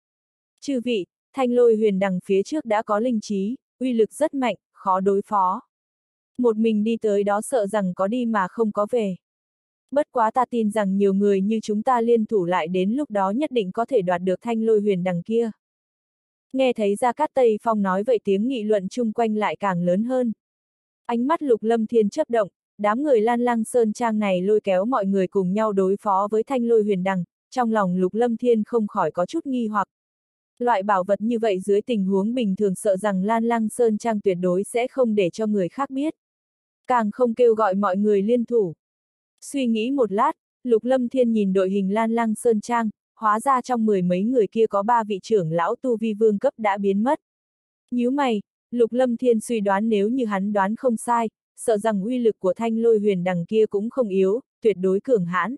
Chư vị, Thanh Lôi Huyền Đằng phía trước đã có linh trí, uy lực rất mạnh, khó đối phó. Một mình đi tới đó sợ rằng có đi mà không có về. Bất quá ta tin rằng nhiều người như chúng ta liên thủ lại đến lúc đó nhất định có thể đoạt được Thanh Lôi Huyền Đằng kia. Nghe thấy Gia Cát Tây Phong nói vậy tiếng nghị luận chung quanh lại càng lớn hơn. Ánh mắt Lục Lâm Thiên chớp động, đám người Lan Lăng Sơn Trang này lôi kéo mọi người cùng nhau đối phó với Thanh Lôi Huyền Đằng, trong lòng Lục Lâm Thiên không khỏi có chút nghi hoặc. Loại bảo vật như vậy dưới tình huống bình thường sợ rằng Lan Lăng Sơn Trang tuyệt đối sẽ không để cho người khác biết. Càng không kêu gọi mọi người liên thủ. Suy nghĩ một lát, Lục Lâm Thiên nhìn đội hình Lan Lăng Sơn Trang, hóa ra trong mười mấy người kia có ba vị trưởng lão tu vi vương cấp đã biến mất. Nhíu mày, Lục Lâm Thiên suy đoán nếu như hắn đoán không sai, sợ rằng uy lực của Thanh Lôi Huyền Đằng kia cũng không yếu, tuyệt đối cường hãn.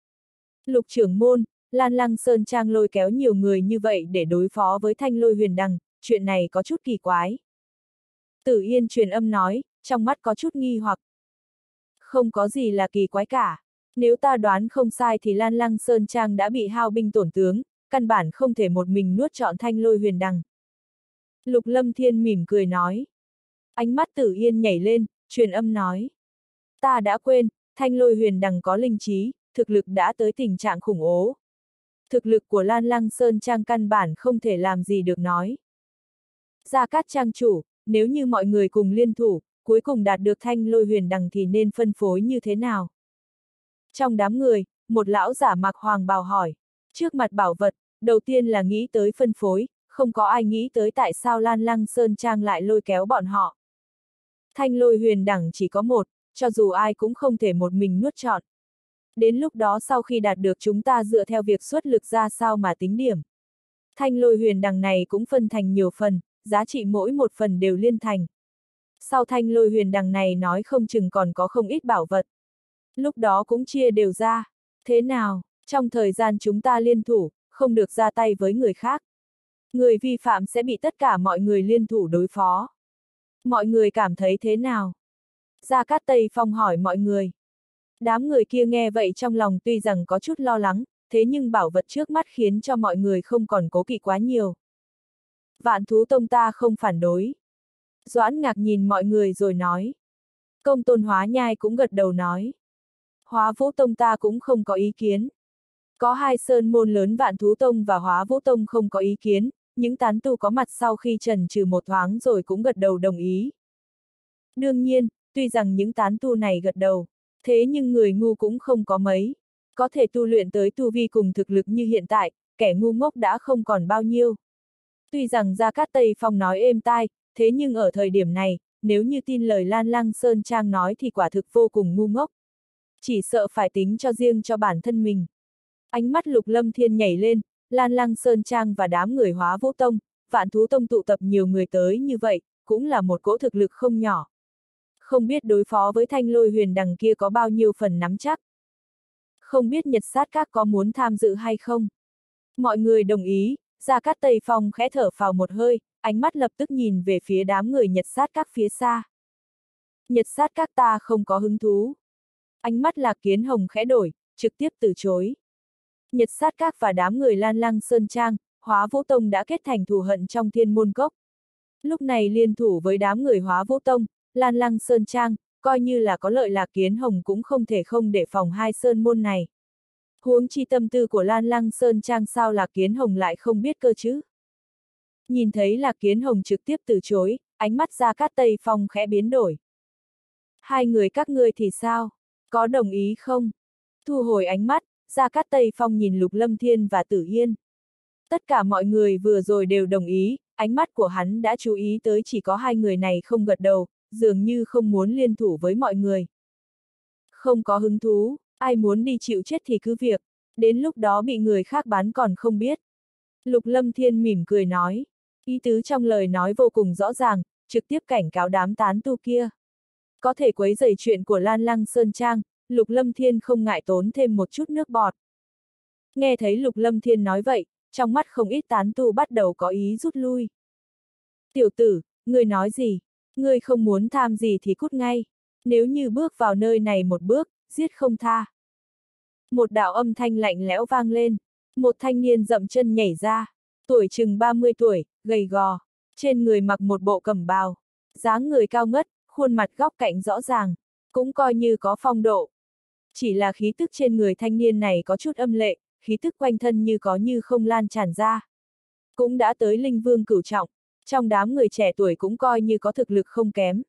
Lục trưởng môn, Lan Lăng Sơn Trang lôi kéo nhiều người như vậy để đối phó với Thanh Lôi Huyền Đằng, chuyện này có chút kỳ quái. Tử Yên truyền âm nói, trong mắt có chút nghi hoặc. Không có gì là kỳ quái cả. Nếu ta đoán không sai thì Lan Lăng Sơn Trang đã bị hao binh tổn tướng, căn bản không thể một mình nuốt trọn Thanh Lôi Huyền Đằng. Lục Lâm Thiên mỉm cười nói. Ánh mắt Tử Yên nhảy lên, truyền âm nói. Ta đã quên, Thanh Lôi Huyền Đằng có linh trí, thực lực đã tới tình trạng khủng ố. Thực lực của Lan Lăng Sơn Trang căn bản không thể làm gì được nói. Gia Cát Trang chủ, nếu như mọi người cùng liên thủ, cuối cùng đạt được Thanh Lôi Huyền Đằng thì nên phân phối như thế nào? Trong đám người, một lão giả mặc hoàng bào hỏi. Trước mặt bảo vật, đầu tiên là nghĩ tới phân phối, không có ai nghĩ tới tại sao Lan Lăng Sơn Trang lại lôi kéo bọn họ. Thanh Lôi Huyền Đằng chỉ có một, cho dù ai cũng không thể một mình nuốt trọn. Đến lúc đó sau khi đạt được chúng ta dựa theo việc xuất lực ra sao mà tính điểm. Thanh lôi huyền đằng này cũng phân thành nhiều phần, giá trị mỗi một phần đều liên thành. Sau thanh lôi huyền đằng này nói không chừng còn có không ít bảo vật. Lúc đó cũng chia đều ra. Thế nào, trong thời gian chúng ta liên thủ, không được ra tay với người khác. Người vi phạm sẽ bị tất cả mọi người liên thủ đối phó. Mọi người cảm thấy thế nào? Gia Cát Tây Phong hỏi mọi người. Đám người kia nghe vậy trong lòng tuy rằng có chút lo lắng, thế nhưng bảo vật trước mắt khiến cho mọi người không còn cố kỵ quá nhiều. Vạn Thú Tông ta không phản đối. Doãn Ngạc nhìn mọi người rồi nói. Công Tôn Hóa Nhai cũng gật đầu nói. Hóa Vũ Tông ta cũng không có ý kiến. Có hai sơn môn lớn Vạn Thú Tông và Hóa Vũ Tông không có ý kiến, những tán tu có mặt sau khi chần chừ một thoáng rồi cũng gật đầu đồng ý. Đương nhiên, tuy rằng những tán tu này gật đầu, thế nhưng người ngu cũng không có mấy. Có thể tu luyện tới tu vi cùng thực lực như hiện tại, kẻ ngu ngốc đã không còn bao nhiêu. Tuy rằng Gia Cát Tây Phong nói êm tai, thế nhưng ở thời điểm này, nếu như tin lời Lan Lăng Sơn Trang nói thì quả thực vô cùng ngu ngốc. Chỉ sợ phải tính cho riêng cho bản thân mình. Ánh mắt Lục Lâm Thiên nhảy lên, Lan Lăng Sơn Trang và đám người Hóa Vũ Tông, Vạn Thú Tông tụ tập nhiều người tới như vậy, cũng là một cỗ thực lực không nhỏ. Không biết đối phó với thanh lôi huyền đằng kia có bao nhiêu phần nắm chắc. Không biết Nhật Sát Các có muốn tham dự hay không. Mọi người đồng ý, Gia Cát Tây Phong khẽ thở phào một hơi, ánh mắt lập tức nhìn về phía đám người Nhật Sát Các phía xa. Nhật Sát Các ta không có hứng thú. Ánh mắt Lạc Kiến Hồng khẽ đổi, trực tiếp từ chối. Nhật Sát Các và đám người Lan Lăng Sơn Trang, Hóa Vũ Tông đã kết thành thù hận trong Thiên Môn Cốc. Lúc này liên thủ với đám người Hóa Vũ Tông, Lan Lăng Sơn Trang, coi như là có lợi Lạc Kiến Hồng cũng không thể không để phòng hai sơn môn này. Huống chi tâm tư của Lan Lăng Sơn Trang sao Lạc Kiến Hồng lại không biết cơ chứ? Nhìn thấy Lạc Kiến Hồng trực tiếp từ chối, ánh mắt Gia Cát Tây Phong khẽ biến đổi. Hai người các ngươi thì sao? Có đồng ý không? Thu hồi ánh mắt, Gia Cát Tây Phong nhìn Lục Lâm Thiên và Tử Yên. Tất cả mọi người vừa rồi đều đồng ý, ánh mắt của hắn đã chú ý tới chỉ có hai người này không gật đầu, dường như không muốn liên thủ với mọi người. Không có hứng thú, ai muốn đi chịu chết thì cứ việc, đến lúc đó bị người khác bán còn không biết. Lục Lâm Thiên mỉm cười nói, ý tứ trong lời nói vô cùng rõ ràng, trực tiếp cảnh cáo đám tán tu kia. Có thể quấy rầy chuyện của Lan Lăng Sơn Trang, Lục Lâm Thiên không ngại tốn thêm một chút nước bọt. Nghe thấy Lục Lâm Thiên nói vậy, trong mắt không ít tán tu bắt đầu có ý rút lui. Tiểu tử, ngươi nói gì? Ngươi không muốn tham gì thì cút ngay. Nếu như bước vào nơi này một bước, giết không tha. Một đạo âm thanh lạnh lẽo vang lên. Một thanh niên dậm chân nhảy ra. Tuổi chừng ba mươi tuổi, gầy gò. Trên người mặc một bộ cẩm bào. Dáng người cao ngất, khuôn mặt góc cạnh rõ ràng. Cũng coi như có phong độ. Chỉ là khí tức trên người thanh niên này có chút âm lệ, khí tức quanh thân như có như không lan tràn ra. Cũng đã tới linh vương cửu trọng, trong đám người trẻ tuổi cũng coi như có thực lực không kém.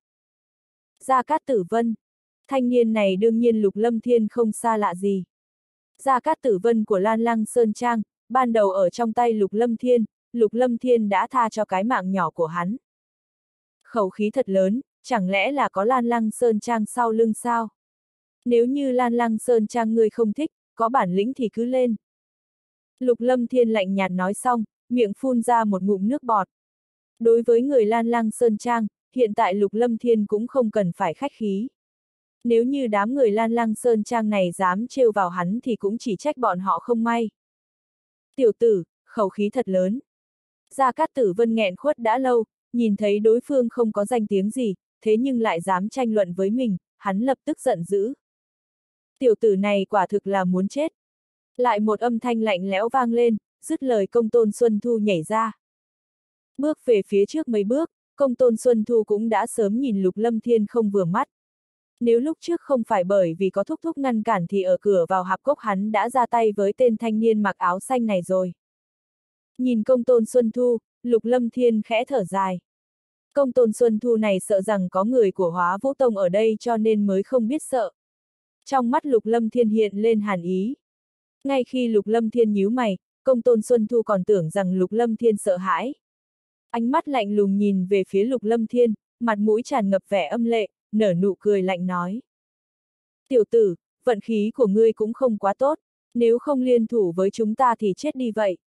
Gia Cát Tử Vân. Thanh niên này đương nhiên Lục Lâm Thiên không xa lạ gì. Gia Cát Tử Vân của Lan Lăng Sơn Trang, ban đầu ở trong tay Lục Lâm Thiên, Lục Lâm Thiên đã tha cho cái mạng nhỏ của hắn. Khẩu khí thật lớn, chẳng lẽ là có Lan Lăng Sơn Trang sau lưng sao? Nếu như Lan Lăng Sơn Trang ngươi không thích, có bản lĩnh thì cứ lên. Lục Lâm Thiên lạnh nhạt nói xong, miệng phun ra một ngụm nước bọt. Đối với người Lan Lăng Sơn Trang, hiện tại Lục Lâm Thiên cũng không cần phải khách khí. Nếu như đám người Lan Lăng Sơn Trang này dám trêu vào hắn thì cũng chỉ trách bọn họ không may. Tiểu tử, khẩu khí thật lớn. Gia Cát Tử Vân nghẹn khuất đã lâu, nhìn thấy đối phương không có danh tiếng gì, thế nhưng lại dám tranh luận với mình, hắn lập tức giận dữ. Tiểu tử này quả thực là muốn chết. Lại một âm thanh lạnh lẽo vang lên, dứt lời Công Tôn Xuân Thu nhảy ra. Bước về phía trước mấy bước, Công Tôn Xuân Thu cũng đã sớm nhìn Lục Lâm Thiên không vừa mắt. Nếu lúc trước không phải bởi vì có thúc thúc ngăn cản thì ở cửa vào hạp cốc hắn đã ra tay với tên thanh niên mặc áo xanh này rồi. Nhìn Công Tôn Xuân Thu, Lục Lâm Thiên khẽ thở dài. Công Tôn Xuân Thu này sợ rằng có người của Hóa Vũ Tông ở đây cho nên mới không biết sợ. Trong mắt Lục Lâm Thiên hiện lên hàn ý. Ngay khi Lục Lâm Thiên nhíu mày, Công Tôn Xuân Thu còn tưởng rằng Lục Lâm Thiên sợ hãi. Ánh mắt lạnh lùng nhìn về phía Lục Lâm Thiên, mặt mũi tràn ngập vẻ âm lệ, nở nụ cười lạnh nói. Tiểu tử, vận khí của ngươi cũng không quá tốt, nếu không liên thủ với chúng ta thì chết đi vậy.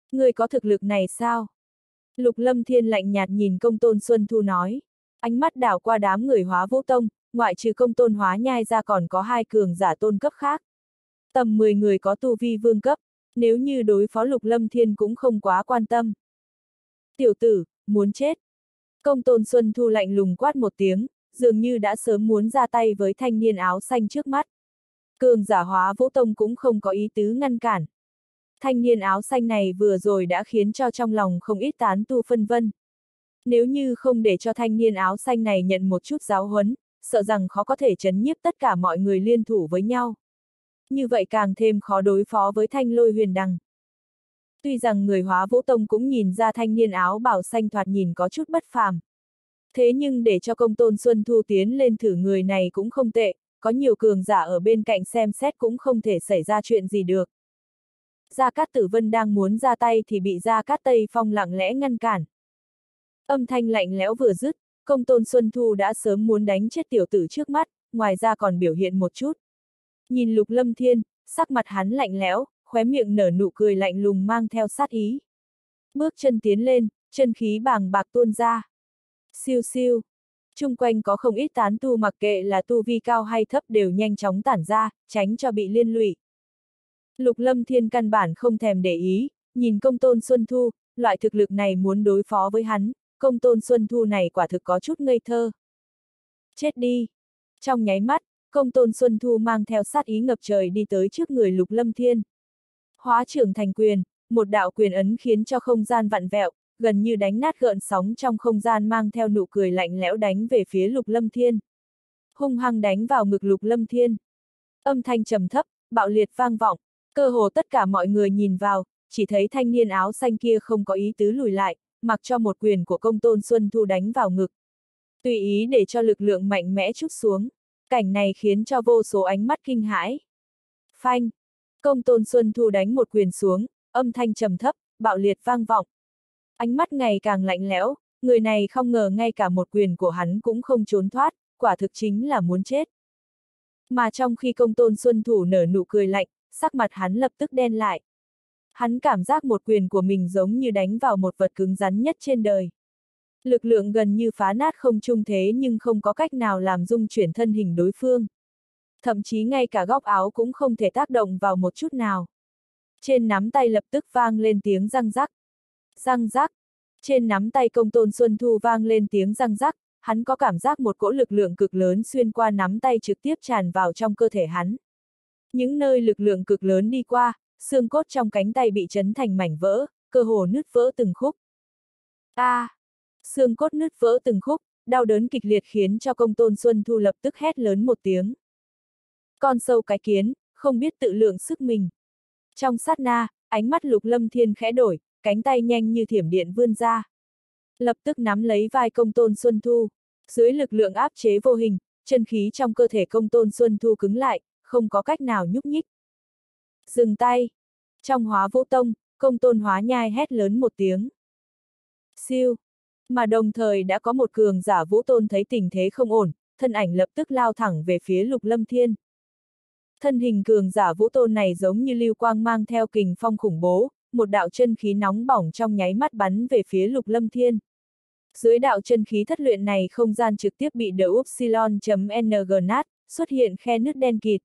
Ngươi có thực lực này sao? Lục Lâm Thiên lạnh nhạt nhìn Công Tôn Xuân Thu nói. Ánh mắt đảo qua đám người Hóa Vũ Tông, ngoại trừ Công Tôn Hóa Nhai ra còn có hai cường giả tôn cấp khác. Tầm mười người có tu vi vương cấp, nếu như đối phó Lục Lâm Thiên cũng không quá quan tâm. Tiểu tử, muốn chết. Công Tôn Xuân Thu lạnh lùng quát một tiếng, dường như đã sớm muốn ra tay với thanh niên áo xanh trước mắt. Cường giả Hóa Vũ Tông cũng không có ý tứ ngăn cản. Thanh niên áo xanh này vừa rồi đã khiến cho trong lòng không ít tán tu phân vân. Nếu như không để cho thanh niên áo xanh này nhận một chút giáo huấn, sợ rằng khó có thể trấn nhiếp tất cả mọi người liên thủ với nhau. Như vậy càng thêm khó đối phó với Thanh Lôi Huyền Đằng. Tuy rằng người Hóa Vũ Tông cũng nhìn ra thanh niên áo bào xanh thoạt nhìn có chút bất phàm. Thế nhưng để cho Công Tôn Xuân Thu tiến lên thử người này cũng không tệ, có nhiều cường giả ở bên cạnh xem xét cũng không thể xảy ra chuyện gì được. Gia Cát Tử Vân đang muốn ra tay thì bị Gia Cát Tây Phong lặng lẽ ngăn cản. Âm thanh lạnh lẽo vừa dứt, Công Tôn Xuân Thu đã sớm muốn đánh chết tiểu tử trước mắt, ngoài ra còn biểu hiện một chút. Nhìn Lục Lâm Thiên, sắc mặt hắn lạnh lẽo, khóe miệng nở nụ cười lạnh lùng mang theo sát ý. Bước chân tiến lên, chân khí bàng bạc tuôn ra. Siêu siêu. Chung quanh có không ít tán tu mặc kệ là tu vi cao hay thấp đều nhanh chóng tản ra, tránh cho bị liên lụy. Lục Lâm Thiên căn bản không thèm để ý, nhìn Công Tôn Xuân Thu, loại thực lực này muốn đối phó với hắn, Công Tôn Xuân Thu này quả thực có chút ngây thơ. Chết đi! Trong nháy mắt, Công Tôn Xuân Thu mang theo sát ý ngập trời đi tới trước người Lục Lâm Thiên. Hóa trưởng thành quyền, một đạo quyền ấn khiến cho không gian vặn vẹo, gần như đánh nát gợn sóng trong không gian mang theo nụ cười lạnh lẽo đánh về phía Lục Lâm Thiên. Hung hăng đánh vào ngực Lục Lâm Thiên. Âm thanh trầm thấp, bạo liệt vang vọng, cơ hồ tất cả mọi người nhìn vào, chỉ thấy thanh niên áo xanh kia không có ý tứ lùi lại, mặc cho một quyền của Công Tôn Xuân Thu đánh vào ngực. Tùy ý để cho lực lượng mạnh mẽ trút xuống, cảnh này khiến cho vô số ánh mắt kinh hãi. Phanh! Công Tôn Xuân Thu đánh một quyền xuống, âm thanh trầm thấp, bạo liệt vang vọng. Ánh mắt ngày càng lạnh lẽo, người này không ngờ ngay cả một quyền của hắn cũng không trốn thoát, quả thực chính là muốn chết. Mà trong khi Công Tôn Xuân Thu nở nụ cười lạnh, sắc mặt hắn lập tức đen lại. Hắn cảm giác một quyền của mình giống như đánh vào một vật cứng rắn nhất trên đời. Lực lượng gần như phá nát không trung thế nhưng không có cách nào làm rung chuyển thân hình đối phương. Thậm chí ngay cả góc áo cũng không thể tác động vào một chút nào. Trên nắm tay lập tức vang lên tiếng răng rắc. Răng rắc. Trên nắm tay Công Tôn Xuân Thu vang lên tiếng răng rắc, hắn có cảm giác một cỗ lực lượng cực lớn xuyên qua nắm tay trực tiếp tràn vào trong cơ thể hắn. Những nơi lực lượng cực lớn đi qua, xương cốt trong cánh tay bị chấn thành mảnh vỡ, cơ hồ nứt vỡ từng khúc. A! À, xương cốt nứt vỡ từng khúc, đau đớn kịch liệt khiến cho Công Tôn Xuân Thu lập tức hét lớn một tiếng. Con sâu cái kiến, không biết tự lượng sức mình. Trong sát na, ánh mắt Lục Lâm Thiên khẽ đổi, cánh tay nhanh như thiểm điện vươn ra. Lập tức nắm lấy vai Công Tôn Xuân Thu. Dưới lực lượng áp chế vô hình, chân khí trong cơ thể Công Tôn Xuân Thu cứng lại, không có cách nào nhúc nhích. Dừng tay! Trong Hóa Vũ Tông, Công Tôn Hóa Nhai hét lớn một tiếng. Siêu! Mà đồng thời đã có một cường giả Vũ Tôn thấy tình thế không ổn, thân ảnh lập tức lao thẳng về phía Lục Lâm Thiên. Thân hình cường giả Vũ Tôn này giống như lưu quang mang theo kình phong khủng bố, một đạo chân khí nóng bỏng trong nháy mắt bắn về phía Lục Lâm Thiên. Dưới đạo chân khí thất luyện này không gian trực tiếp bị đỡ upsilon.ng nát, xuất hiện khe nứt đen kịt.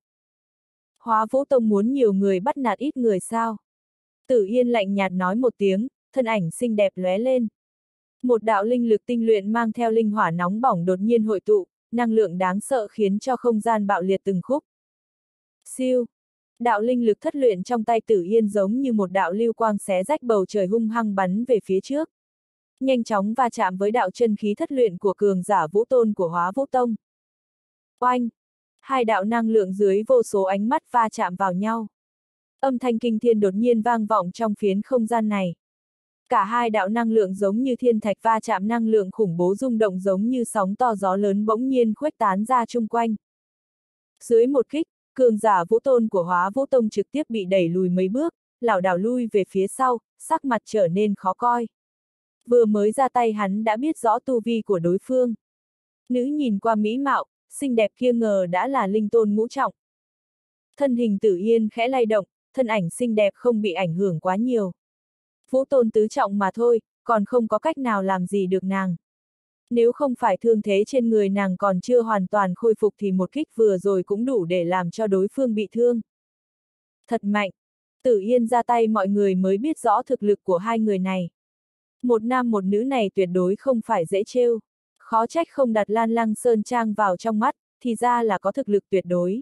Hóa Vũ Tông muốn nhiều người bắt nạt ít người sao? Tử Yên lạnh nhạt nói một tiếng, thân ảnh xinh đẹp lóe lên. Một đạo linh lực tinh luyện mang theo linh hỏa nóng bỏng đột nhiên hội tụ, năng lượng đáng sợ khiến cho không gian bạo liệt từng khúc. Siêu! Đạo linh lực thất luyện trong tay Tử Yên giống như một đạo lưu quang xé rách bầu trời hung hăng bắn về phía trước. Nhanh chóng va chạm với đạo chân khí thất luyện của cường giả Vũ Tôn của Hóa Vũ Tông. Oanh! Hai đạo năng lượng dưới vô số ánh mắt va chạm vào nhau. Âm thanh kinh thiên đột nhiên vang vọng trong phiến không gian này. Cả hai đạo năng lượng giống như thiên thạch va chạm, năng lượng khủng bố rung động giống như sóng to gió lớn bỗng nhiên khuếch tán ra chung quanh. Dưới một kích, cường giả Vũ Tôn của Hóa Vũ Tông trực tiếp bị đẩy lùi mấy bước, lảo đảo lui về phía sau, sắc mặt trở nên khó coi. Vừa mới ra tay hắn đã biết rõ tu vi của đối phương. Nữ nhìn qua mỹ mạo, xinh đẹp kia ngờ đã là linh tôn ngũ trọng. Thân hình Tử Yên khẽ lay động, thân ảnh xinh đẹp không bị ảnh hưởng quá nhiều. Vũ tôn tứ trọng mà thôi, còn không có cách nào làm gì được nàng. Nếu không phải thương thế trên người nàng còn chưa hoàn toàn khôi phục thì một kích vừa rồi cũng đủ để làm cho đối phương bị thương. Thật mạnh. Tử Yên ra tay mọi người mới biết rõ thực lực của hai người này. Một nam một nữ này tuyệt đối không phải dễ trêu. Khó trách không đặt Lan Lăng Sơn Trang vào trong mắt, thì ra là có thực lực tuyệt đối.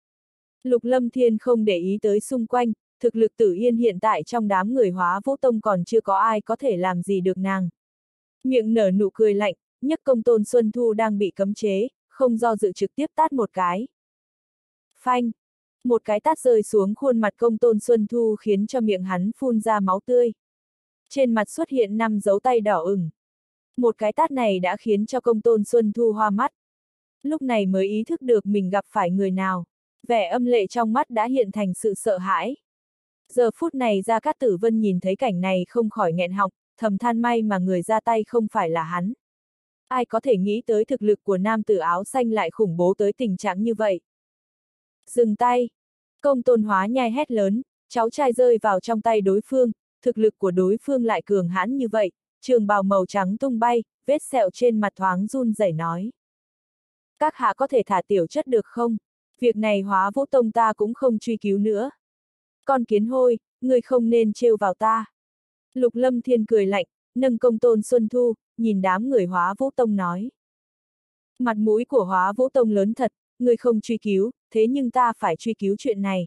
Lục Lâm Thiên không để ý tới xung quanh, thực lực Tử Yên hiện tại trong đám người Hóa Vũ Tông còn chưa có ai có thể làm gì được nàng. Miệng nở nụ cười lạnh, nhấc công tôn Xuân Thu đang bị cấm chế, không do dự trực tiếp tát một cái. Phanh! Một cái tát rơi xuống khuôn mặt công tôn Xuân Thu khiến cho miệng hắn phun ra máu tươi. Trên mặt xuất hiện năm dấu tay đỏ ửng. Một cái tát này đã khiến cho công tôn Xuân Thu hoa mắt. Lúc này mới ý thức được mình gặp phải người nào. Vẻ âm lệ trong mắt đã hiện thành sự sợ hãi. Giờ phút này Gia Cát Tử Vân nhìn thấy cảnh này không khỏi nghẹn họng, thầm than may mà người ra tay không phải là hắn. Ai có thể nghĩ tới thực lực của nam tử áo xanh lại khủng bố tới tình trạng như vậy. Dừng tay! Công tôn Hóa Nhai hét lớn, cháu trai rơi vào trong tay đối phương, thực lực của đối phương lại cường hãn như vậy, trường bào màu trắng tung bay, vết sẹo trên mặt thoáng run rẩy nói. Các hạ có thể thả tiểu chất được không? Việc này Hóa Vũ Tông ta cũng không truy cứu nữa. Con kiến hôi, người không nên trêu vào ta. Lục Lâm Thiên cười lạnh, nâng công tôn Xuân Thu, nhìn đám người Hóa Vũ Tông nói. Mặt mũi của Hóa Vũ Tông lớn thật, người không truy cứu, thế nhưng ta phải truy cứu chuyện này.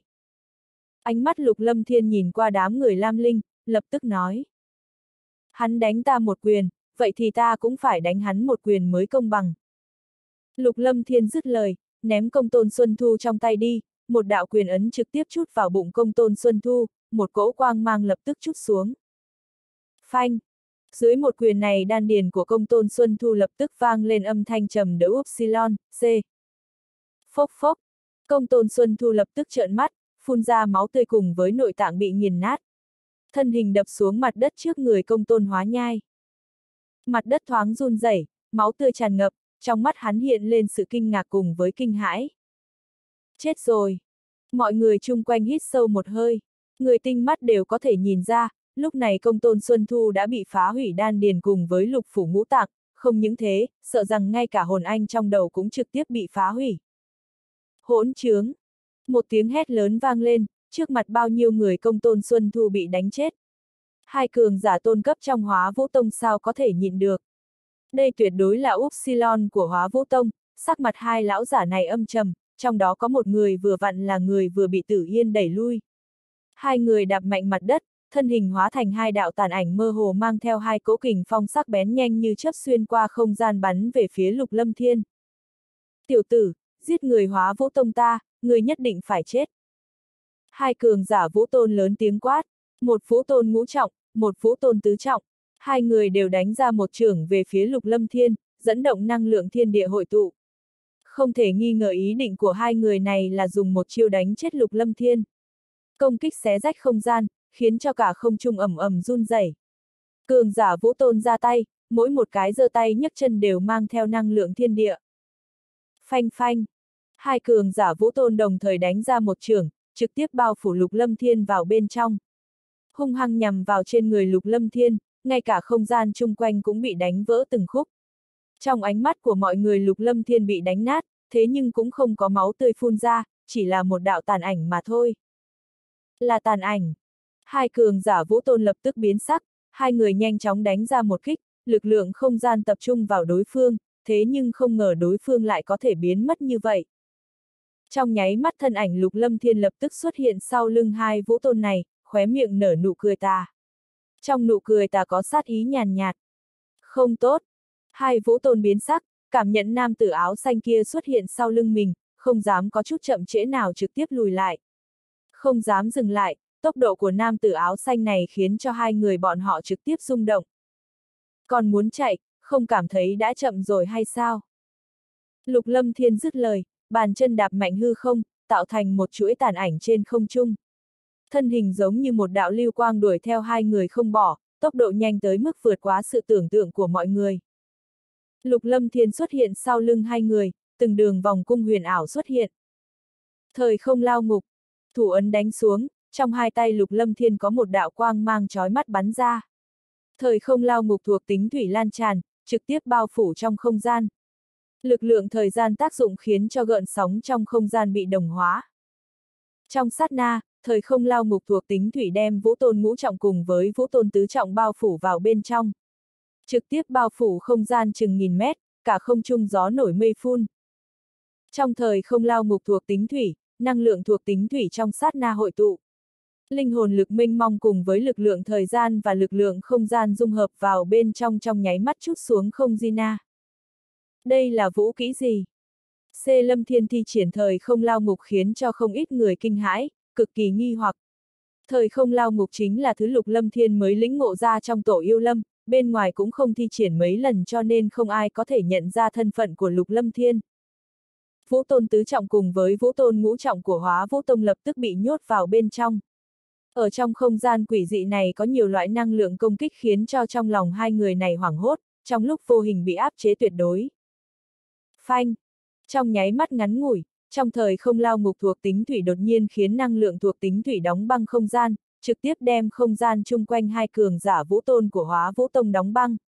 Ánh mắt Lục Lâm Thiên nhìn qua đám người Lam Linh, lập tức nói. Hắn đánh ta một quyền, vậy thì ta cũng phải đánh hắn một quyền mới công bằng. Lục Lâm Thiên dứt lời, ném công tôn Xuân Thu trong tay đi, một đạo quyền ấn trực tiếp trút vào bụng công tôn Xuân Thu, một cỗ quang mang lập tức trút xuống. Phanh! Dưới một quyền này đan điền của công tôn Xuân Thu lập tức vang lên âm thanh trầm đỡ upsilon, c. Phốc phốc! Công tôn Xuân Thu lập tức trợn mắt, phun ra máu tươi cùng với nội tạng bị nghiền nát. Thân hình đập xuống mặt đất trước người công tôn Hóa Nhai. Mặt đất thoáng run rẩy, máu tươi tràn ngập, trong mắt hắn hiện lên sự kinh ngạc cùng với kinh hãi. Chết rồi! Mọi người chung quanh hít sâu một hơi. Người tinh mắt đều có thể nhìn ra, lúc này công tôn Xuân Thu đã bị phá hủy đan điền cùng với lục phủ ngũ tạng, không những thế, sợ rằng ngay cả hồn anh trong đầu cũng trực tiếp bị phá hủy. Hỗn trướng! Một tiếng hét lớn vang lên, trước mặt bao nhiêu người công tôn Xuân Thu bị đánh chết. Hai cường giả tôn cấp trong Hóa Vũ Tông sao có thể nhịn được. Đây tuyệt đối là upsilon của Hóa Vũ Tông, sắc mặt hai lão giả này âm trầm, trong đó có một người vừa vặn là người vừa bị Tử Yên đẩy lui. Hai người đạp mạnh mặt đất, thân hình hóa thành hai đạo tàn ảnh mơ hồ mang theo hai cỗ kình phong sắc bén nhanh như chớp xuyên qua không gian bắn về phía Lục Lâm Thiên. Tiểu tử, giết người Hóa Vũ Tông ta, người nhất định phải chết. Hai cường giả Vũ Tôn lớn tiếng quát, một Vũ Tôn ngũ trọng, một Vũ Tôn tứ trọng, hai người đều đánh ra một chưởng về phía Lục Lâm Thiên, dẫn động năng lượng thiên địa hội tụ. Không thể nghi ngờ ý định của hai người này là dùng một chiêu đánh chết Lục Lâm Thiên. Công kích xé rách không gian, khiến cho cả không trung ầm ầm run rẩy. Cường giả Vũ Tôn ra tay, mỗi một cái giơ tay nhấc chân đều mang theo năng lượng thiên địa. Phanh phanh! Hai cường giả Vũ Tôn đồng thời đánh ra một chưởng, trực tiếp bao phủ Lục Lâm Thiên vào bên trong. Hung hăng nhằm vào trên người Lục Lâm Thiên, ngay cả không gian chung quanh cũng bị đánh vỡ từng khúc. Trong ánh mắt của mọi người Lục Lâm Thiên bị đánh nát, thế nhưng cũng không có máu tươi phun ra, chỉ là một đạo tàn ảnh mà thôi. Là tàn ảnh. Hai cường giả Vũ Tôn lập tức biến sắc, hai người nhanh chóng đánh ra một kích, lực lượng không gian tập trung vào đối phương, thế nhưng không ngờ đối phương lại có thể biến mất như vậy. Trong nháy mắt thân ảnh Lục Lâm Thiên lập tức xuất hiện sau lưng hai Vũ Tôn này, khóe miệng nở nụ cười tà. Trong nụ cười tà có sát ý nhàn nhạt. Không tốt. Hai Vũ Tôn biến sắc, cảm nhận nam tử áo xanh kia xuất hiện sau lưng mình, không dám có chút chậm trễ nào trực tiếp lùi lại. Không dám dừng lại, tốc độ của nam tử áo xanh này khiến cho hai người bọn họ trực tiếp rung động. Còn muốn chạy, không cảm thấy đã chậm rồi hay sao? Lục Lâm Thiên dứt lời, bàn chân đạp mạnh hư không, tạo thành một chuỗi tàn ảnh trên không trung. Thân hình giống như một đạo lưu quang đuổi theo hai người không bỏ, tốc độ nhanh tới mức vượt quá sự tưởng tượng của mọi người. Lục Lâm Thiên xuất hiện sau lưng hai người, từng đường vòng cung huyền ảo xuất hiện. Thời không lao ngục, thủ ấn đánh xuống, trong hai tay Lục Lâm Thiên có một đạo quang mang chói mắt bắn ra. Thời không lao ngục thuộc tính thủy lan tràn, trực tiếp bao phủ trong không gian. Lực lượng thời gian tác dụng khiến cho gợn sóng trong không gian bị đồng hóa. Trong sát na, thời không lao ngục thuộc tính thủy đem Vũ Tôn ngũ trọng cùng với Vũ Tôn tứ trọng bao phủ vào bên trong. Trực tiếp bao phủ không gian chừng nghìn mét, cả không trung gió nổi mây phun. Trong thời không lao ngục thuộc tính thủy, năng lượng thuộc tính thủy trong sát na hội tụ. Linh hồn lực mênh mông cùng với lực lượng thời gian và lực lượng không gian dung hợp vào bên trong trong nháy mắt trút xuống không Gina. Đây là vũ kỹ gì? C. Lâm Thiên thi triển thời không lao ngục khiến cho không ít người kinh hãi, cực kỳ nghi hoặc. Thời không lao ngục chính là thứ Lục Lâm Thiên mới lĩnh ngộ ra trong tổ yêu lâm, bên ngoài cũng không thi triển mấy lần cho nên không ai có thể nhận ra thân phận của Lục Lâm Thiên. Vũ Tôn tứ trọng cùng với Vũ Tôn ngũ trọng của Hóa Vũ Tông lập tức bị nhốt vào bên trong. Ở trong không gian quỷ dị này có nhiều loại năng lượng công kích khiến cho trong lòng hai người này hoảng hốt, trong lúc vô hình bị áp chế tuyệt đối. Phanh! Trong nháy mắt ngắn ngủi, trong thời không lao ngục thuộc tính thủy đột nhiên khiến năng lượng thuộc tính thủy đóng băng không gian, trực tiếp đem không gian chung quanh hai cường giả Vũ Tôn của Hóa Vũ Tông đóng băng.